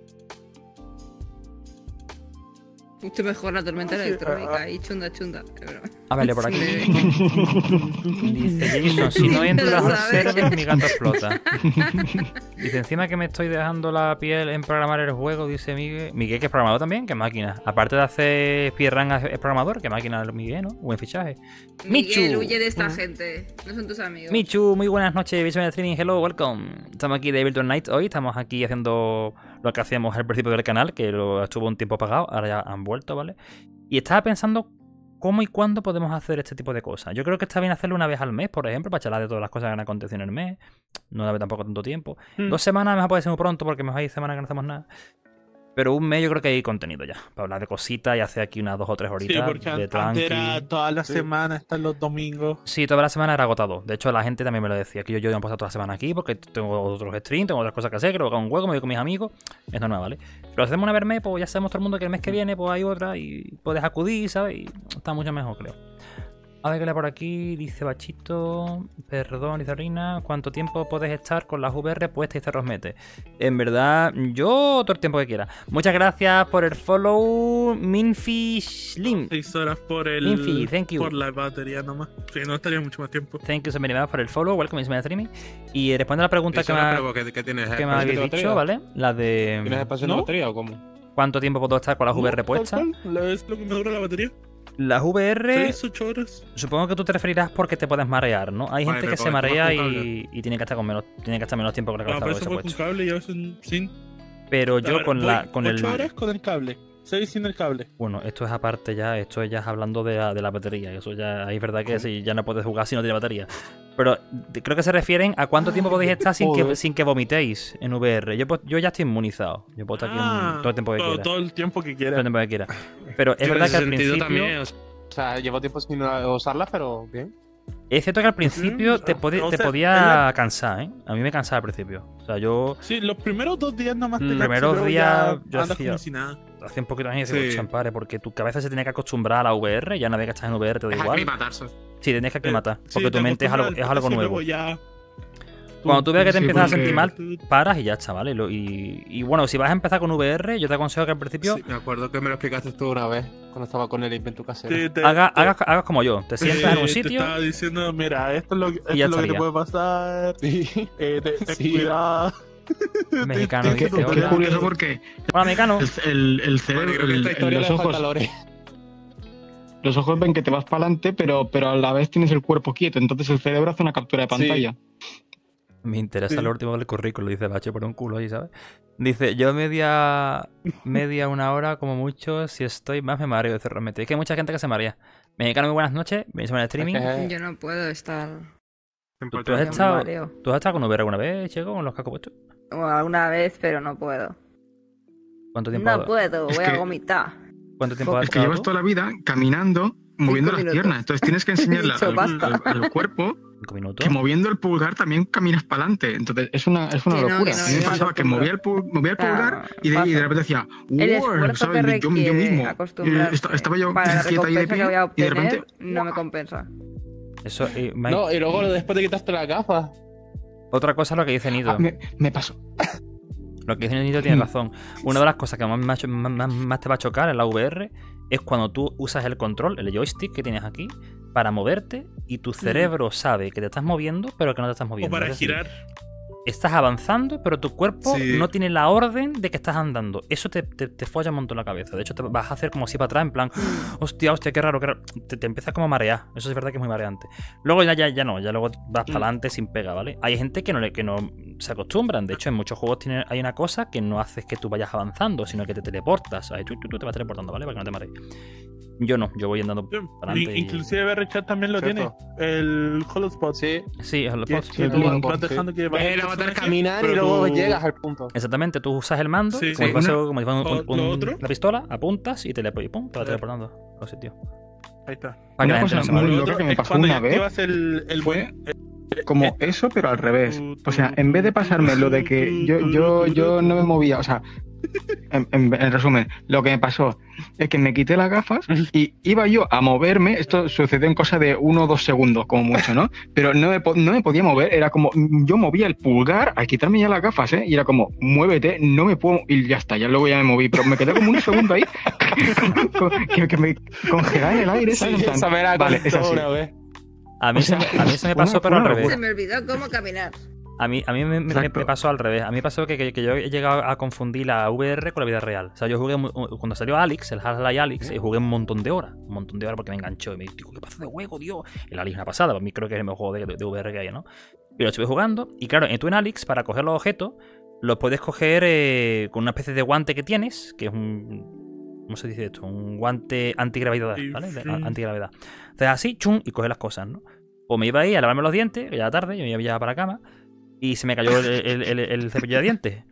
Mucho mejor la tormenta Sí, electrónica y chunda. Qué broma. A ver, por aquí. Sí. Dice Jason, si no entras Lo al sabe. server, mi gato explota. Dice, encima que me estoy dejando la piel en programar el juego, dice Miguel. Miguel, que es programador también, que máquina. Aparte de hacer speedrun, es programador, que máquina Miguel, ¿no? Buen fichaje. Miguel, Michu. huye de esta gente. No son tus amigos. Michu, muy buenas noches, Visual Streaming, hello, welcome. Estamos aquí de Virtual Night hoy, estamos aquí haciendo lo que hacíamos al principio del canal, que lo estuvo un tiempo apagado, ahora ya han vuelto, ¿vale? Y estaba pensando cómo y cuándo podemos hacer este tipo de cosas. Yo creo que está bien hacerlo una vez al mes, por ejemplo, para charlar de todas las cosas que han acontecido en el mes. No debe tampoco tanto tiempo. 2 semanas mejor puede ser muy pronto, porque mejor hay semanas que no hacemos nada. Pero un mes yo creo que hay contenido ya, para hablar de cositas y hacer aquí unas 2 o 3 horitas Sí, porque de antes tranqui. era toda la semana, están los domingos. Sí, toda la semana era agotado. De hecho, la gente también me lo decía, que yo no he pasado toda la semana aquí porque tengo otros streams, tengo otras cosas que hacer, creo que hago un juego, me voy con mis amigos. Es normal, ¿vale? Pero si hacemos una vez al mes, pues ya sabemos todo el mundo que el mes que viene pues hay otra y puedes acudir, ¿sabes? Y está mucho mejor, creo. A ver qué leo por aquí, dice Bachito, perdón, dice Rina, ¿cuánto tiempo puedes estar con las VR puestas y cerros mete? En verdad, yo todo el tiempo que quiera. Muchas gracias por el follow, Minfi Slim. 6 horas por Minfi, thank you. por la batería nomás. Sí, no estaría mucho más tiempo. Thank you so many much por el follow, welcome to my streaming. Y responde a la pregunta Eso que me, no, pero ¿qué tienes? que me habéis ¿Espacio de dicho, batería? ¿vale? La de... ¿Tienes espacio de batería o cómo? ¿Cuánto tiempo puedo estar con las VR puestas? Es lo que me dura la batería. Las VR... 6, 8 horas. Supongo que tú te referirás porque te puedes marear, ¿no? Hay Vale, gente que pero se ¿cómo marea es con y tiene que estar menos tiempo con la A cabeza veces que se ha voy con puesto. cable y a veces sin. Pero yo Ahora, con voy la con el 8 horas con el cable. 6 sin el cable. Bueno, esto es aparte ya, esto es ya hablando de la batería. Eso ya es verdad que si ya no puedes jugar si no tiene batería. Pero creo que se refieren a cuánto tiempo podéis estar Joder. sin que vomitéis en VR. Yo ya estoy inmunizado. Yo puedo estar aquí todo el tiempo que quiera. Todo el tiempo que Todo quieras. el tiempo que quiera. Pero es verdad que al principio... O sea, llevo tiempo sin usarlas, pero bien. Es cierto que al principio te podía cansar, ¿eh? A mí me cansaba al principio. O sea, yo... Sí, los primeros 2 días nomás te Los cansas, primeros luego días ya yo andas hacía... como si nada. Hace un poquito de años Sí. champare, porque tu cabeza se tiene que acostumbrar a la VR, ya una vez que estás en VR te da Es igual. aclimatarse. Sí, tienes que aclimatar, Sí, porque te tu mente es algo acostumbras, nuevo. luego ya... Cuando tú veas que te Sí, empiezas a porque- sentir mal, paras y ya está, ¿vale? Y bueno, si vas a empezar con VR, yo te aconsejo que al principio Me acuerdo que me lo explicaste tú Una vez, cuando estaba con el invento casero. Sí, hagas como yo, te sientas en un Te sitio estaba diciendo, mira, esto es lo, esto y ya es lo que te estaría. puede pasar. Ten Sí. cuidado. Mexicano Es que, dice, es que es hola. curioso porque Hola, mexicano. el cerebro, Bueno, creo que esta historia los le falta ojos, Lore. los ojos ven que te vas para adelante, pero a la vez tienes el cuerpo quieto. Entonces el cerebro hace una captura de pantalla. Me interesa Sí. lo último del currículo, dice Bache, por un culo ahí, ¿sabes? Dice, yo media una hora como mucho, si estoy más me mareo, dice Romete. Es que hay mucha gente que se marea. Mexicano, muy buenas noches, bienvenido al streaming. Yo no puedo estar. ¿Tú has me estado, mareo. ¿Tú has estado con VR alguna vez, Checo, con los cascos puestos? O alguna vez, pero no puedo. ¿Cuánto tiempo No puedo, Es voy a que- vomitar. ¿Cuánto tiempo has Es que estado llevas tú? toda la vida caminando, moviendo las minutos. piernas. Entonces tienes que enseñarle He dicho, al, basta. al cuerpo 5 minutos. que moviendo el pulgar también caminas para adelante. Entonces es una Que no, locura. que no, a mí me yo me pasaba que acostumbro. movía el pulgar y de repente decía, El "Wow", esfuerzo que ¿sabes? Yo requiere mismo. acostumbrarse Estaba yo para la quieta ahí de recompensa que voy a pie y de obtener repente no me compensa. Eso, Mike, No, y luego después de quitarte las gafas. otra cosa es lo que dice Nido. me pasó. Lo que dice Nido tiene razón. Una de las cosas que más te va a chocar en la VR es cuando tú usas el control, el joystick que tienes aquí, para moverte y tu cerebro sabe que te estás moviendo, pero que no te estás O moviendo. para Es decir, girar. estás avanzando, pero tu cuerpo Sí. no tiene la orden de que estás andando. Eso te folla un montón la cabeza. De hecho, te vas a hacer como así para atrás, en plan, hostia, qué raro, qué raro. Te empiezas como a marear. Eso es verdad que es muy mareante. Luego ya no, ya luego vas para adelante sin pega, ¿vale? Hay gente que no se acostumbran. De hecho, en muchos juegos hay una cosa que no haces que tú vayas avanzando, sino que te teleportas. ¿Sabes? Tú te vas teleportando, ¿vale? Para que no te marees. Yo no, yo voy andando para adelante. Inclusive VRChat también lo Cierto. tiene. El Holospot. Sí. Sí, es lo Que, puedo. que tú vas dejando que vaya El avatar personaje, caminar y pero luego tú- llegas al punto. Exactamente, tú usas el mando Sí, como, sí. si fuese como si fuese ¿Lo otro? una pistola, apuntas y te pum, te va teleportando a los sitios. Ahí está. Para que la Una gente no cosa se muy maree. Lo loca otro que me es pasó cuando una ya vez activas el fue como eso, pero al revés. O sea, en vez de pasarme lo de que yo no me movía, o sea, en resumen, lo que me pasó es que me quité las gafas y iba yo a moverme. Esto sucedió en cosa de 1 o 2 segundos, como mucho, ¿no? Pero no me podía mover. Era como, yo movía el pulgar al quitarme ya las gafas, ¿eh? Y era como, muévete, no me puedo. Y ya está, ya luego ya me moví. Pero me quedé como un segundo ahí, que me congelaba en el aire, ¿sabes? En plan, Esa me la vale, contó es así. una vez. A mí, O sea, a mí se me pasó, pero al una revés. Se me olvidó cómo caminar. A mí me Exacto. pasó al revés. A mí me pasó que yo he llegado a confundir la VR con la vida real. O sea, yo jugué, cuando salió Alex, el Half-Life Alex, jugué un montón de horas. Un montón de horas porque me enganchó. Y me dijo, ¿qué pasa de juego, Dios? El Alex es una pasada. Para mí creo que es el mejor juego de VR que hay, ¿no? Y lo estuve jugando. Y claro, tú en Alex, para coger los objetos, los puedes coger con una especie de guante que tienes, que es un... ¿Cómo se dice esto? Un guante antigravedad, ¿vale? Antigravedad. Entonces así, chum, y coges las cosas, ¿no? Pues me iba ahí a lavarme los dientes, que ya era tarde, yo me iba ya para la cama, y se me cayó el cepillo de dientes.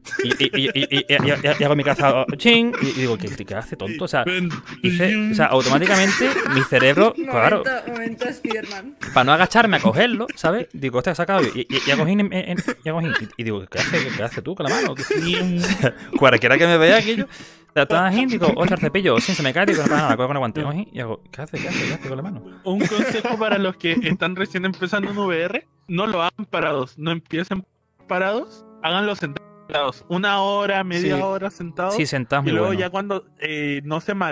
Y hago mi cabeza, ching, y digo, ¿qué hace, tonto? O sea, automáticamente mi cerebro, claro, Momento Spiderman. para no agacharme a cogerlo, ¿sabes? Digo, hostia, he sacado. Y hago y digo, ¿qué hace tú con la mano? Cualquiera que me vea aquello. O sea, toda la gente, digo, hostia, el cepillo, sí, se me cae, digo, no pasa nada, cojo con el guante. Y hago, ¿qué hace con la mano? Un consejo para los que están recién empezando en VR: no lo hagan parados, no empiecen parados, háganlo sentados. 1 hora, media hora sentados. Sí, sentados, y muy luego bueno. ya cuando no se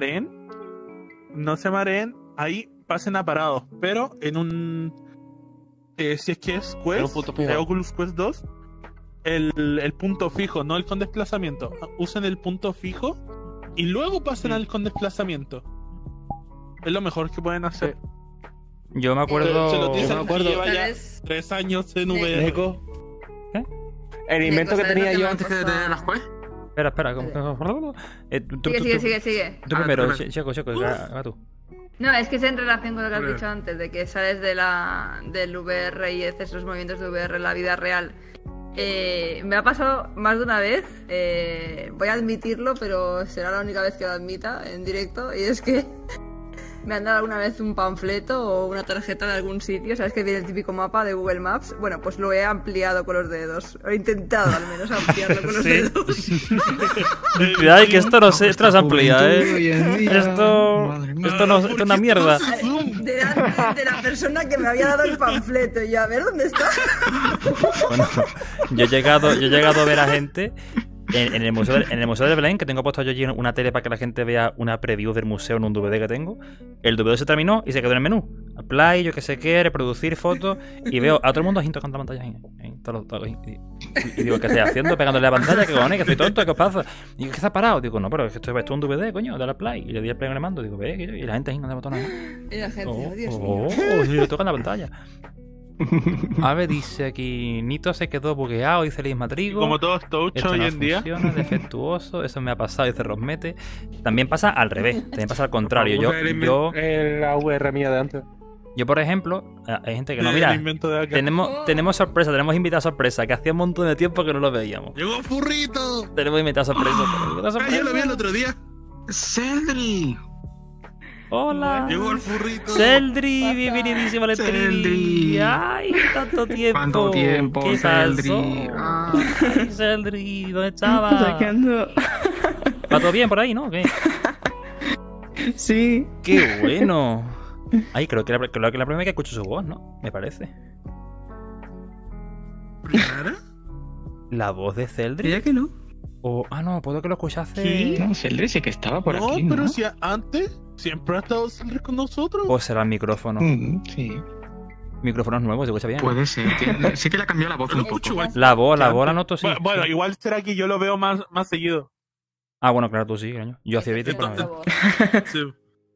mareen, ahí pasen a parados. Pero en un. Si es que es Quest, Oculus Quest 2, el punto fijo, no el con desplazamiento. Usen el punto fijo y luego pasen al con desplazamiento. Es lo mejor que pueden hacer. Yo me acuerdo. Se lo dicen Yo me acuerdo. que lleva ya ¿Sabes? 3 años en VR. Neko. ¿Qué? El invento que ¿sabes tenía lo que yo me antes pasó? que tener las juez. Espera, ¿cómo? Sigue. Tú primero, Checo, va tú. No, es que es en relación con lo que has Hombre. dicho antes, de que sales del VR y haces los movimientos de VR en la vida real. Me ha pasado más de una vez, voy a admitirlo, pero será la única vez que lo admita en directo, y es que me han dado alguna vez un panfleto o una tarjeta de algún sitio, ¿sabes que viene el típico mapa de Google Maps? Bueno, pues lo he ampliado con los dedos, o he intentado al menos ampliarlo con los Sí. dedos. Ay, que esto no sé, esto no se amplía, juventud hoy en día, Esto madre mía. no es una mierda. Delante de la persona que me había dado el panfleto, y yo, a ver dónde está. Bueno, yo he llegado a ver a gente en el museo de Belén, que tengo puesto yo allí una tele para que la gente vea una preview del museo en un DVD que tengo. El DVD se terminó y se quedó en el menú. Play, yo que sé qué, reproducir fotos, y veo a todo el mundo así tocando la pantalla. Y digo, ¿qué estoy haciendo? Pegándole a la pantalla, que cojones, que estoy tonto, ¿qué os pasa? Y digo, ¿qué está parado? Digo, no, pero es que esto es un DVD, coño, dale a play. Y le di el play en el mando, digo, ve, y la gente ahí no le botó nada. Y la gente, oh, Dios Oh, mío. sí, le toca en la pantalla. A ver, dice aquí, Nito se quedó bugueado, dice Liz Matrigo. Como todo touch Esto hoy no en día. funciona, defectuoso, eso me ha pasado, dice Rosmete. También pasa al revés, también pasa al contrario. La VR mía de antes. Yo, por ejemplo, hay gente que no, El mira, invento de acá. tenemos sorpresa, tenemos invitado sorpresa, que hacía un montón de tiempo que no lo veíamos. ¡Llegó Furrito! Tenemos invitado sorpresa. Ah, yo lo vi el otro día. ¡Celdri! Hola. Llegó el Furrito. Celdri, bienvenidísimo al stream. Celdri. Ay, tanto tiempo. ¿Cuánto tiempo, ¿Qué Celdri? pasó? Ay, Celdri, ¿dónde estabas? ¿Va todo bien por ahí, no? ¿Qué? Sí. ¡Qué bueno! Ay, creo que la primera vez que escucho su voz, ¿no? Me parece. ¿Primera? ¿La voz de Celdri? Mira que no. No, puedo que lo escuchase. Sí, no, Celdri sí que estaba por No, aquí, pero ¿no? si antes siempre ha estado Celdri con nosotros. O será el micrófono. Sí. Micrófonos nuevos, ¿se escucha bien? Puede ser. Sí que le ha cambiado la voz un poco. La voz la noto, sí. Bueno, igual será que yo lo veo más seguido. Ah, bueno, claro, tú sí, coño. Yo hacía vídeo, pero no. Sí.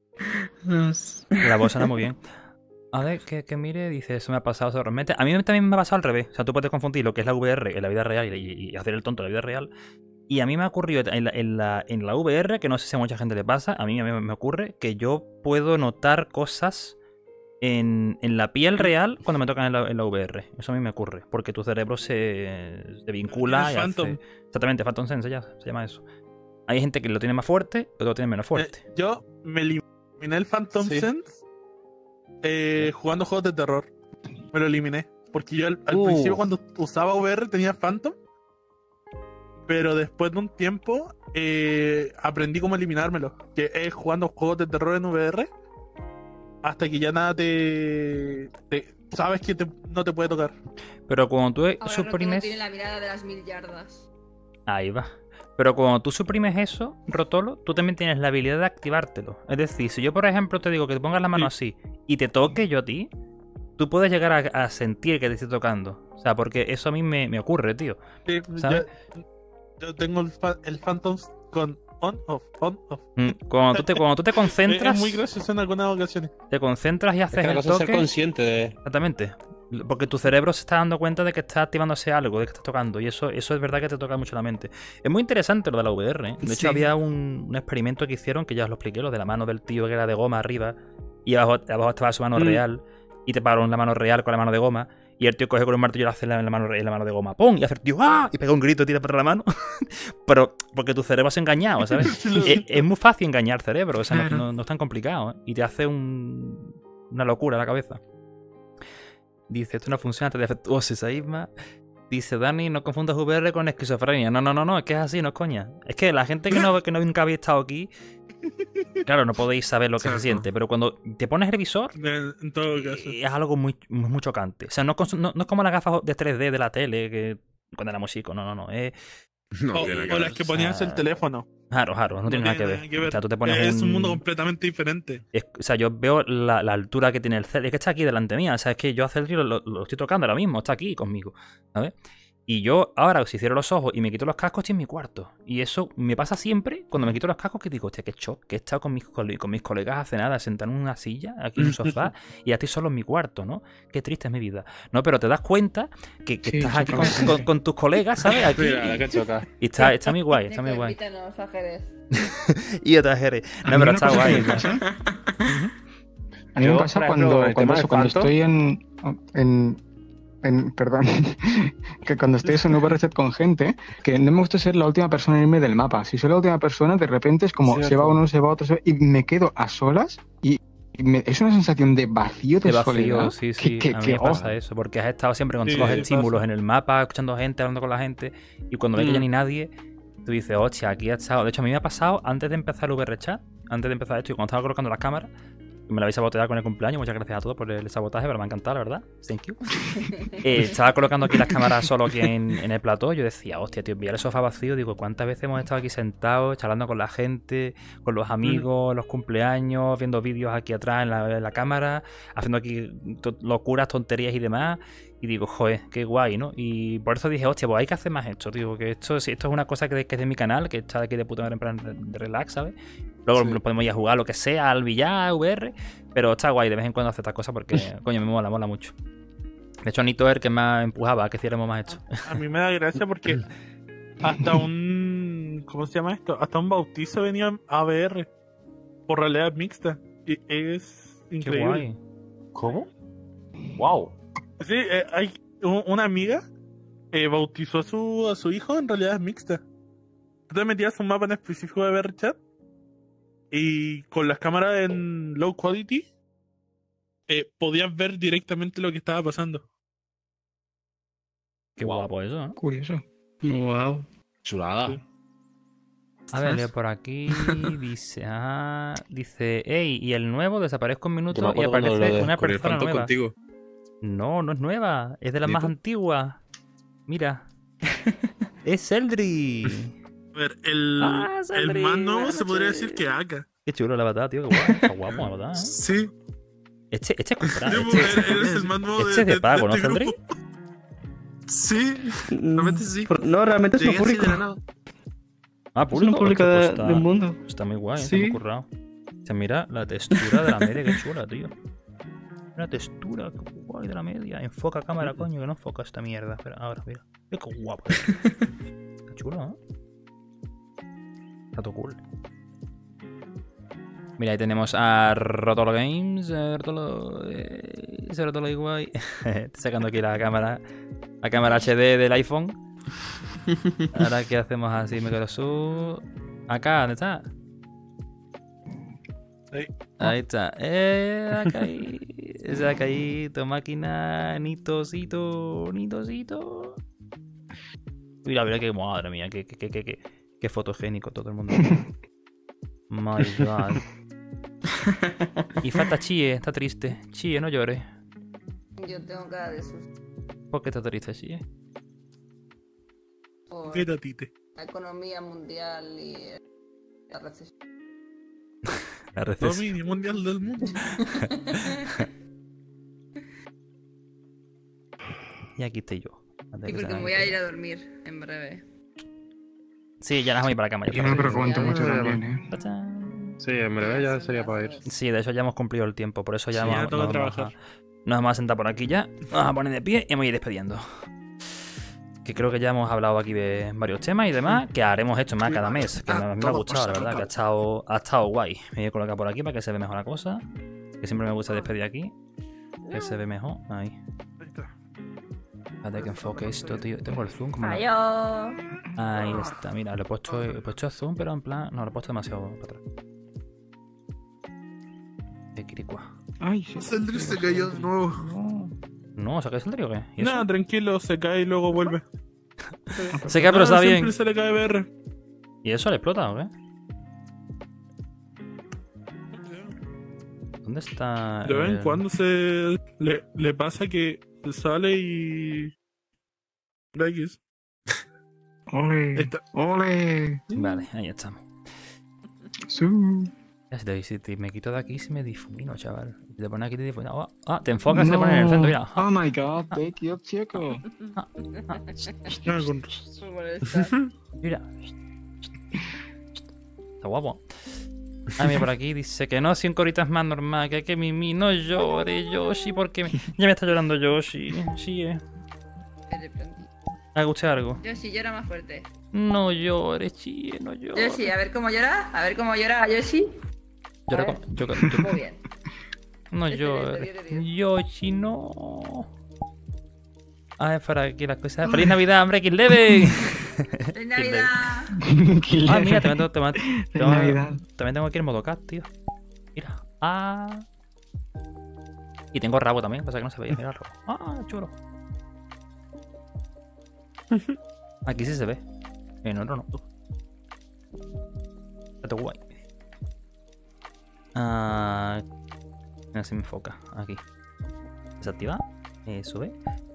La voz suena muy bien. A ver, que mire, dice, eso me ha pasado realmente. A mí también me ha pasado al revés. O sea, tú puedes confundir lo que es la VR en la vida real y hacer el tonto en la vida real. Y a mí me ha ocurrido en la VR, que no sé si a mucha gente le pasa, a mí me ocurre que yo puedo notar cosas en la piel real cuando me tocan en la VR. Eso a mí me ocurre, porque tu cerebro se vincula y Phantom. Exactamente, Phantom Sense se llama eso. Hay gente que lo tiene más fuerte, otros lo tienen menos fuerte. Yo me eliminé el Phantom Sense jugando juegos de terror. Me lo eliminé. Porque yo al principio cuando usaba VR tenía Phantom. Pero después de un tiempo aprendí cómo eliminármelo. Que es jugando juegos de terror en VR. Hasta que ya nada sabes que no te puede tocar. Pero cuando tú Ahora suprimes... tiene la mirada de las 1000 yardas. Ahí va. Pero cuando tú suprimes eso, Rotolo, tú también tienes la habilidad de activártelo. Es decir, si yo, por ejemplo, te digo que te pongas la mano así y te toque yo a ti, tú puedes llegar a sentir que te estoy tocando. O sea, porque eso a mí me ocurre, tío. Sí, ¿Sabes? yo tengo el Phantom con on-off. Cuando tú te concentras... Es muy gracioso en algunas ocasiones. Te concentras y haces Es que la el cosa es toque... ser consciente de... Exactamente. Porque tu cerebro se está dando cuenta de que está activándose algo, de que estás tocando. Y eso es verdad que te toca mucho la mente. Es muy interesante lo de la VR, ¿eh? De hecho, había un experimento que hicieron, que ya os lo expliqué, lo de la mano del tío que era de goma arriba. Y abajo estaba su mano real. Y te pararon la mano real con la mano de goma. Y el tío coge con un martillo y lo hace en la mano de goma. ¡Pum! Y hace el tío ¡ah! Y pega un grito y tira por la mano. Pero porque tu cerebro se ha engañado, ¿sabes? es muy fácil engañar el cerebro. O sea, no es tan complicado, ¿eh? Y te hace una locura en la cabeza. Dice, esto no funciona, te defectuoso, Isaísma. Dice, Dani, no confundas VR con esquizofrenia. No, es que es así, no es coña. Es que la gente que nunca había estado aquí, claro, no podéis saber lo que se siente, pero cuando te pones el visor, En todo caso. es algo muy chocante. O sea, no es como las gafas de 3D de la tele, que cuando éramos chicos, no. O las que ponías el teléfono. Claro, no tiene nada que ver. O sea, tú te pones es un mundo completamente diferente. O sea, yo veo la altura que tiene el Celdri. Es que está aquí delante mía. O sea, es que yo a Celdri lo estoy tocando ahora mismo. Está aquí conmigo. ¿Sabes? Y yo ahora, si cierro los ojos y me quito los cascos, estoy en mi cuarto. Y eso me pasa siempre cuando me quito los cascos, que digo, hostia, qué shock, que he estado con mis colegas hace nada, sentado en una silla, aquí en un sofá, y ya estoy solo en mi cuarto, ¿no? Qué triste es mi vida. No, pero te das cuenta que estás aquí con tus colegas, ¿sabes? Aquí. Mira, qué choca. Y está muy guay, está muy guay. Invítanos a Jerez. Y otra Jerez. No, pero está guay. A mí me Yo, pasa por ejemplo, el tema del cuando Phantom- estoy perdón, que cuando estoy en VRChat con gente, que no me gusta ser la última persona en irme del mapa. Si soy la última persona, de repente es como Cierto. se va uno, se va otro, y me quedo a solas y es una sensación de vacío, de De vacío, soledad. sí, sí. Que, a mí que, me pasa eso, porque has estado siempre con Sí, todos los sí, estímulos pasa. en el mapa, escuchando gente, hablando con la gente, y cuando ves que ya ni nadie, tú dices, hostia, aquí ha estado. De hecho, a mí me ha pasado antes de empezar el VRChat, antes de empezar esto, y cuando estaba colocando las cámaras, me la habéis saboteado con el cumpleaños, muchas gracias a todos por el sabotaje, pero me ha encantado, la verdad. Thank you. Estaba colocando aquí las cámaras solo aquí en el plató, yo decía, hostia, tío, enviar el sofá vacío, digo, ¿cuántas veces hemos estado aquí sentados, charlando con la gente, con los amigos, los cumpleaños, viendo vídeos aquí atrás en la cámara, haciendo aquí locuras, tonterías y demás? Y digo, joder, qué guay, ¿no? Y por eso dije, hostia, pues hay que hacer más esto, tío. Que esto es una cosa que es de mi canal, que está aquí de puta madre en plan de relax, ¿sabes? Luego nos podemos ir a jugar lo que sea, al billar, VR. Pero está guay de vez en cuando hacer estas cosas porque, coño, me mola mucho. De hecho, Nito es el que más empujaba a que hiciéramos más esto. A mí me da gracia porque hasta un... ¿Cómo se llama esto? Hasta un bautizo venía a VR por realidad mixta. Y es increíble. Qué guay. ¿Cómo? ¡Wow! Sí, hay una amiga bautizó a su hijo en realidad mixta. Tú te metías un mapa en específico de VRChat y con las cámaras en low quality podías ver directamente lo que estaba pasando. Qué guapo eso, ¿no? Curioso. Wow. Chulada. A ver, leo por aquí. Dice, hey, y el nuevo desaparezco un minuto y aparece una persona nueva. Contigo. No es nueva. Es de las más ¿Neta? antiguas. Mira. Es Eldri. A ver, el más nuevo se podría decir que Aka. Qué chulo la batalla, tío. Qué guapo. Está guapo la batalla. Sí. Este es comprado. Eres el más nuevo Este es de pago, ¿no, este Eldri? grupo. Sí, realmente sí. No, realmente es Llegué no así público. de la nada. Ah, Es público. un público Hostia, pues del mundo. Está muy guay, Sí. está muy currado. Se mira la textura de la media, qué chula, tío. Una textura, qué guay de la media. Enfoca cámara, coño, que no enfoca esta mierda. Espera, ahora, mira. Qué guapo. Está chulo, ¿no? Está todo cool. Mira, ahí tenemos a Rotolo Games. Rotolo igual. Estoy sacando aquí la cámara HD del iPhone. Ahora que hacemos así, me quedo su. Acá, ¿dónde está? Ahí está. Acá ahí, tu máquina, nitosito. Mira que madre mía, qué fotogénico todo el mundo. My God. Y falta Chie, está triste. Chie, no llores. Yo tengo cara de susto ¿Por qué está triste, Chie? por ¿Qué tatite? la economía mundial y la recesión. La recesión. Dominio mundial del mundo. Y aquí estoy yo. Antes Sí, que porque se me me voy a quede. ir a dormir en breve. Sí, ya las voy a ir para la cama. Yo no creo que aguante mucho también, ¿eh? ¡Tachán! Sí, en breve ya sería para ir. Sí, de hecho ya hemos cumplido el tiempo, por eso ya Sí, ya toca nos trabajar. vamos a sentar por aquí ya, vamos a poner de pie y me voy a ir despidiendo. Que creo que ya hemos hablado aquí de varios temas y demás, que haremos esto más cada mes, que me ha gustado, la verdad, que ha estado guay. Me voy a colocar por aquí para que se vea mejor la cosa, que siempre me gusta despedir aquí, que se ve mejor, ahí. Espérate que enfoque esto, tío. Tengo el zoom como no. Adiós. Ahí está, mira, le he puesto zoom, pero en plan, no, lo he puesto demasiado para atrás. De Kirikua. Ay, sí. Saldrá se cayó de nuevo. No, ¿sacáis el trío o qué? ¿Y eso? No, tranquilo, se cae y luego vuelve. Se cae, pero No, está bien. Siempre se le cae VR. ¿Y eso le explota o qué? ¿Dónde está? De vez en el- cuando le pasa que sale y... La X. ¡Ole! ¡Ole! Vale, ahí estamos. Su. Ya, si te me quito de aquí, si me difumino, chaval. Si te pones aquí, te difumino. Te enfocas y te pones en el centro, mira. Oh my god, take you, chico. Mira. Está guapo. Ah, mira, por aquí dice que no, 5 horitas más normal, que hay que mimi. No llore, Yoshi, porque ya me está llorando Yoshi. Sí, ¿Haga usted algo? Yo sí, llora más fuerte. No llores, chie, no llores. Yoshi, a ver cómo llora. A ver cómo llora Yoshi. Llora A ver. como... Muy bien. No llores. Yoshi, no. Ay, para que las cosas. ¡Feliz Navidad, hombre! ¡Kill Leve! ¡Feliz Navidad! Ah, mira, también Navidad. tengo aquí el modo cat, tío. Mira. Ah. Y tengo rabo también, pasa que no se veía. Mira el rabo. Ah, chulo. Aquí sí se ve. En otro no. Está guay. Ah. Mira si me enfoca. Aquí. Desactiva. Sube.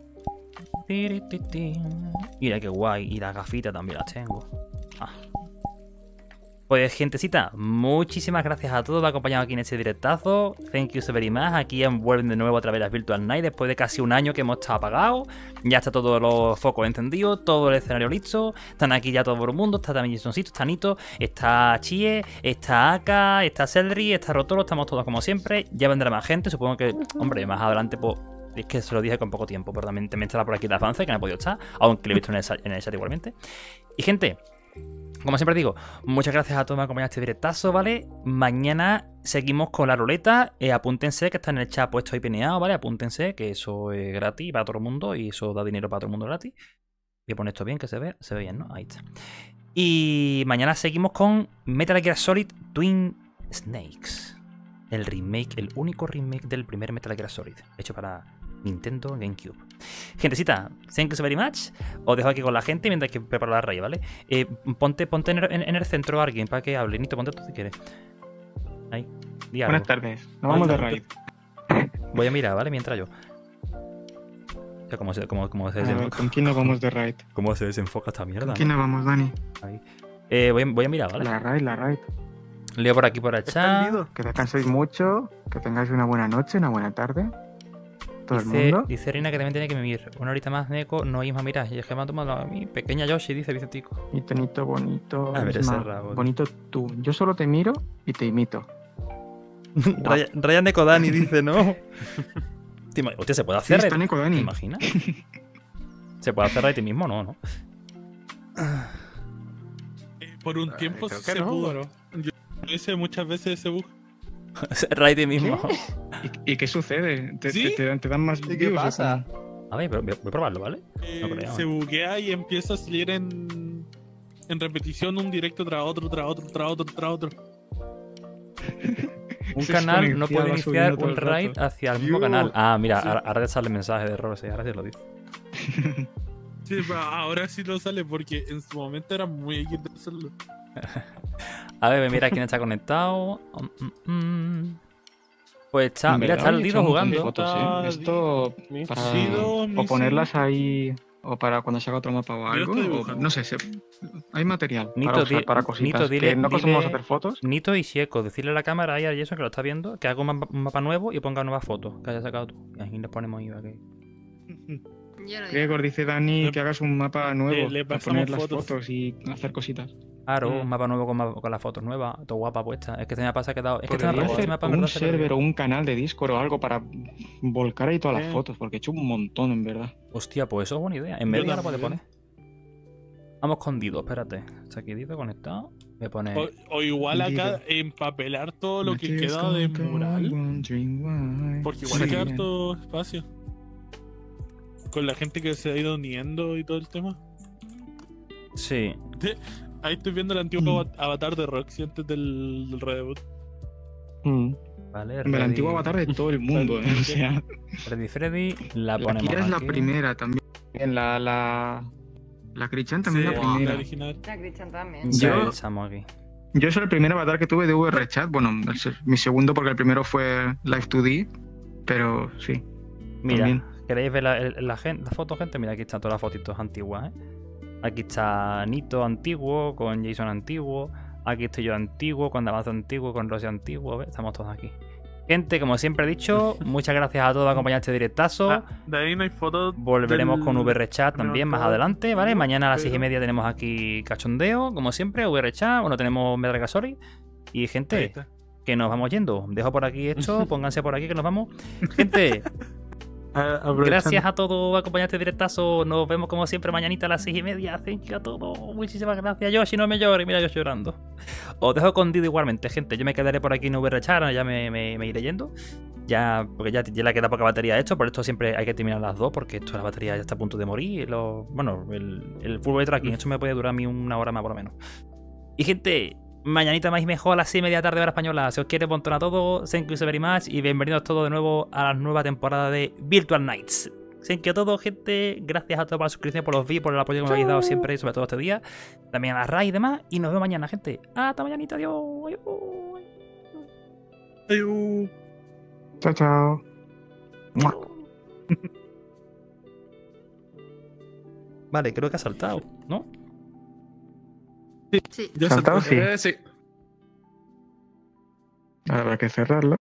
Mira qué guay. Y las gafitas también las tengo. Ah. Pues gentecita, muchísimas gracias a todos por acompañarnos aquí en este directazo. Thank you so very much. Aquí vuelven de nuevo a través de las Virtual Night después de casi un año que hemos estado apagados. Ya está todos los focos encendidos, todo el escenario listo. Están aquí ya todo el mundo. Está también Jasoncito, está Nito, está Chie, está Aka, está Celery, está Rotoro. Estamos todos como siempre. Ya vendrá más gente. Supongo que, hombre, más adelante pues... Es que se lo dije con poco tiempo, pero también estará por aquí de avance, que no he podido estar, aunque lo he visto en el chat igualmente. Y gente, como siempre digo, muchas gracias a todos por acompañar este directazo, ¿vale? Mañana seguimos con la ruleta. Apúntense, que está en el chat puesto ahí pineado, ¿vale? Apúntense, que eso es gratis para todo el mundo y eso da dinero para todo el mundo gratis. Voy a poner esto bien, que se ve bien, ¿no? Ahí está. Y mañana seguimos con Metal Gear Solid Twin Snakes. El remake, el único remake del primer Metal Gear Solid, hecho para Nintendo GameCube. Gentecita, thank you so very much. Os dejo aquí con la gente mientras que preparo la raya, ¿vale? Ponte en el centro a alguien para que hable. Nito, ponte tú si quieres. Ahí. Buenas tardes. Nos vamos de raid. Voy a mirar, ¿vale? Mientras yo. O sea, ¿cómo se desenfoca? ¿Con quién nos vamos de raid? ¿Cómo se desenfoca esta mierda? ¿Con quién nos vamos, Dani? Ahí. Voy a mirar, ¿vale? La raid. Leo por aquí por el chat. Que descanséis mucho, que tengáis una buena noche, una buena tarde. Todo el mundo. Dice Reina que también tiene que vivir. Una horita más, Neko, no oís más mirar. Y es que me ha tomado a mi pequeña Yoshi, dice Vicentico. Nito, bonito. A ver, es más, bonito tú. Yo solo te miro y te imito. Ryan Neko Dani dice, ¿no? Hostia, ¿se puede hacer? Sí, está Neko Dani. ¿Te imaginas? ¿Se puede hacer raid mismo? No. Por un tiempo se pudo. ¿no? Yo hice muchas veces ese bug. Raid mismo. ¿Y qué sucede? ¿Sí? ¿Te dan más ¿Qué pasa? A ver, voy a probarlo, ¿vale? No creo. Se buguea y empieza a salir en repetición un directo tras otro. Un canal no puede iniciar un raid hacia el mismo canal. Ah, mira, sí. Ahora te sale el mensaje de error, sí, ahora sí lo dice. Sí, pero ahora sí lo sale porque en su momento era muy X de hacerlo. A ver, mira quién está conectado. Pues está, mira, está el Dido jugando. Fotos, Esto para o ponerlas ahí o para cuando se haga otro mapa o algo. O, no sé, hay material Nito, para cositas. Nito, dile, que no podemos hacer fotos. Nito y Sieco, decirle a la cámara ahí a Jason que lo está viendo, que haga un mapa nuevo y ponga nuevas fotos que hayas sacado tú. Y ahí les ponemos ahí aquí. Gregor dice Dani que hagas un mapa nuevo para poner las fotos y hacer cositas. Claro, un mapa nuevo con las fotos nuevas, todo guapa puesta. Es que este mapa se ha quedado. Es que este mapa un server o un canal de Discord o algo para volcar ahí todas las fotos, porque he hecho un montón en verdad. Hostia, pues eso es buena idea. En medio la puede poner. Vamos con Dido, espérate. Está aquí Dido conectado. Voy a poner. O igual acá empapelar todo lo que queda de mural. Porque igual hay que dar todo espacio. Con la gente que se ha ido uniendo y todo el tema. Sí. Ahí estoy viendo el antiguo avatar de Roxy antes del reboot. Vale, el antiguo avatar de todo el mundo, o sea. Freddy, la ponemos aquí. Es la primera también. La Christian también, sí, la primera. La original. La Christian también. Yo soy el primer avatar que tuve de VRChat. Bueno, mi segundo porque el primero fue Live 2D. Pero sí. Mira, también. ¿Queréis ver la foto, gente? Mira, aquí están todas las fotitos antiguas, ¿eh? Aquí está Nito antiguo, con Jason antiguo. Aquí estoy yo antiguo, con Damaso antiguo, con Rosy antiguo. ¿Ves? Estamos todos aquí. Gente, como siempre he dicho, muchas gracias a todos por acompañar este directazo. De ahí no hay fotos. Volveremos con VRChat también más adelante, ¿vale? Mañana a las 6:30 tenemos aquí cachondeo, como siempre, VRChat. Bueno, tenemos Metal Gear Solid. Y gente, que nos vamos yendo. Dejo por aquí esto, pónganse por aquí que nos vamos. Gente. Gracias a todos por acompañar este directazo. Nos vemos como siempre mañanita a las 6:30. Thank you a todos. Muchísimas gracias. Yoshi, no me llores. Mira yo llorando. Os dejo con Dido igualmente, gente. Yo me quedaré por aquí en VRChat. Ya me iré yendo. porque ya le queda poca batería hecho, por esto siempre hay que terminar las 2, porque esto la batería ya está a punto de morir. Bueno, el full body tracking, esto me puede durar a mí 1 hora más por lo menos. Y gente, mañanita más y mejor a las 6:30 de la tarde hora española. Si os quiere, montón a todos, thank you so very much y bienvenidos todos de nuevo a la nueva temporada de Virtual Nights. Thank you a todos, gente. Gracias a todos por la suscripción, por los vídeos, por el apoyo que me habéis dado siempre, sobre todo este día. También a la RAI y demás. Y nos vemos mañana, gente. Hasta mañanita. Adiós. Adiós. Chao, chao. Vale, creo que ha saltado, ¿no? Sí, ya ¿Saltado? Sí. Sí. Habrá que cerrarlo.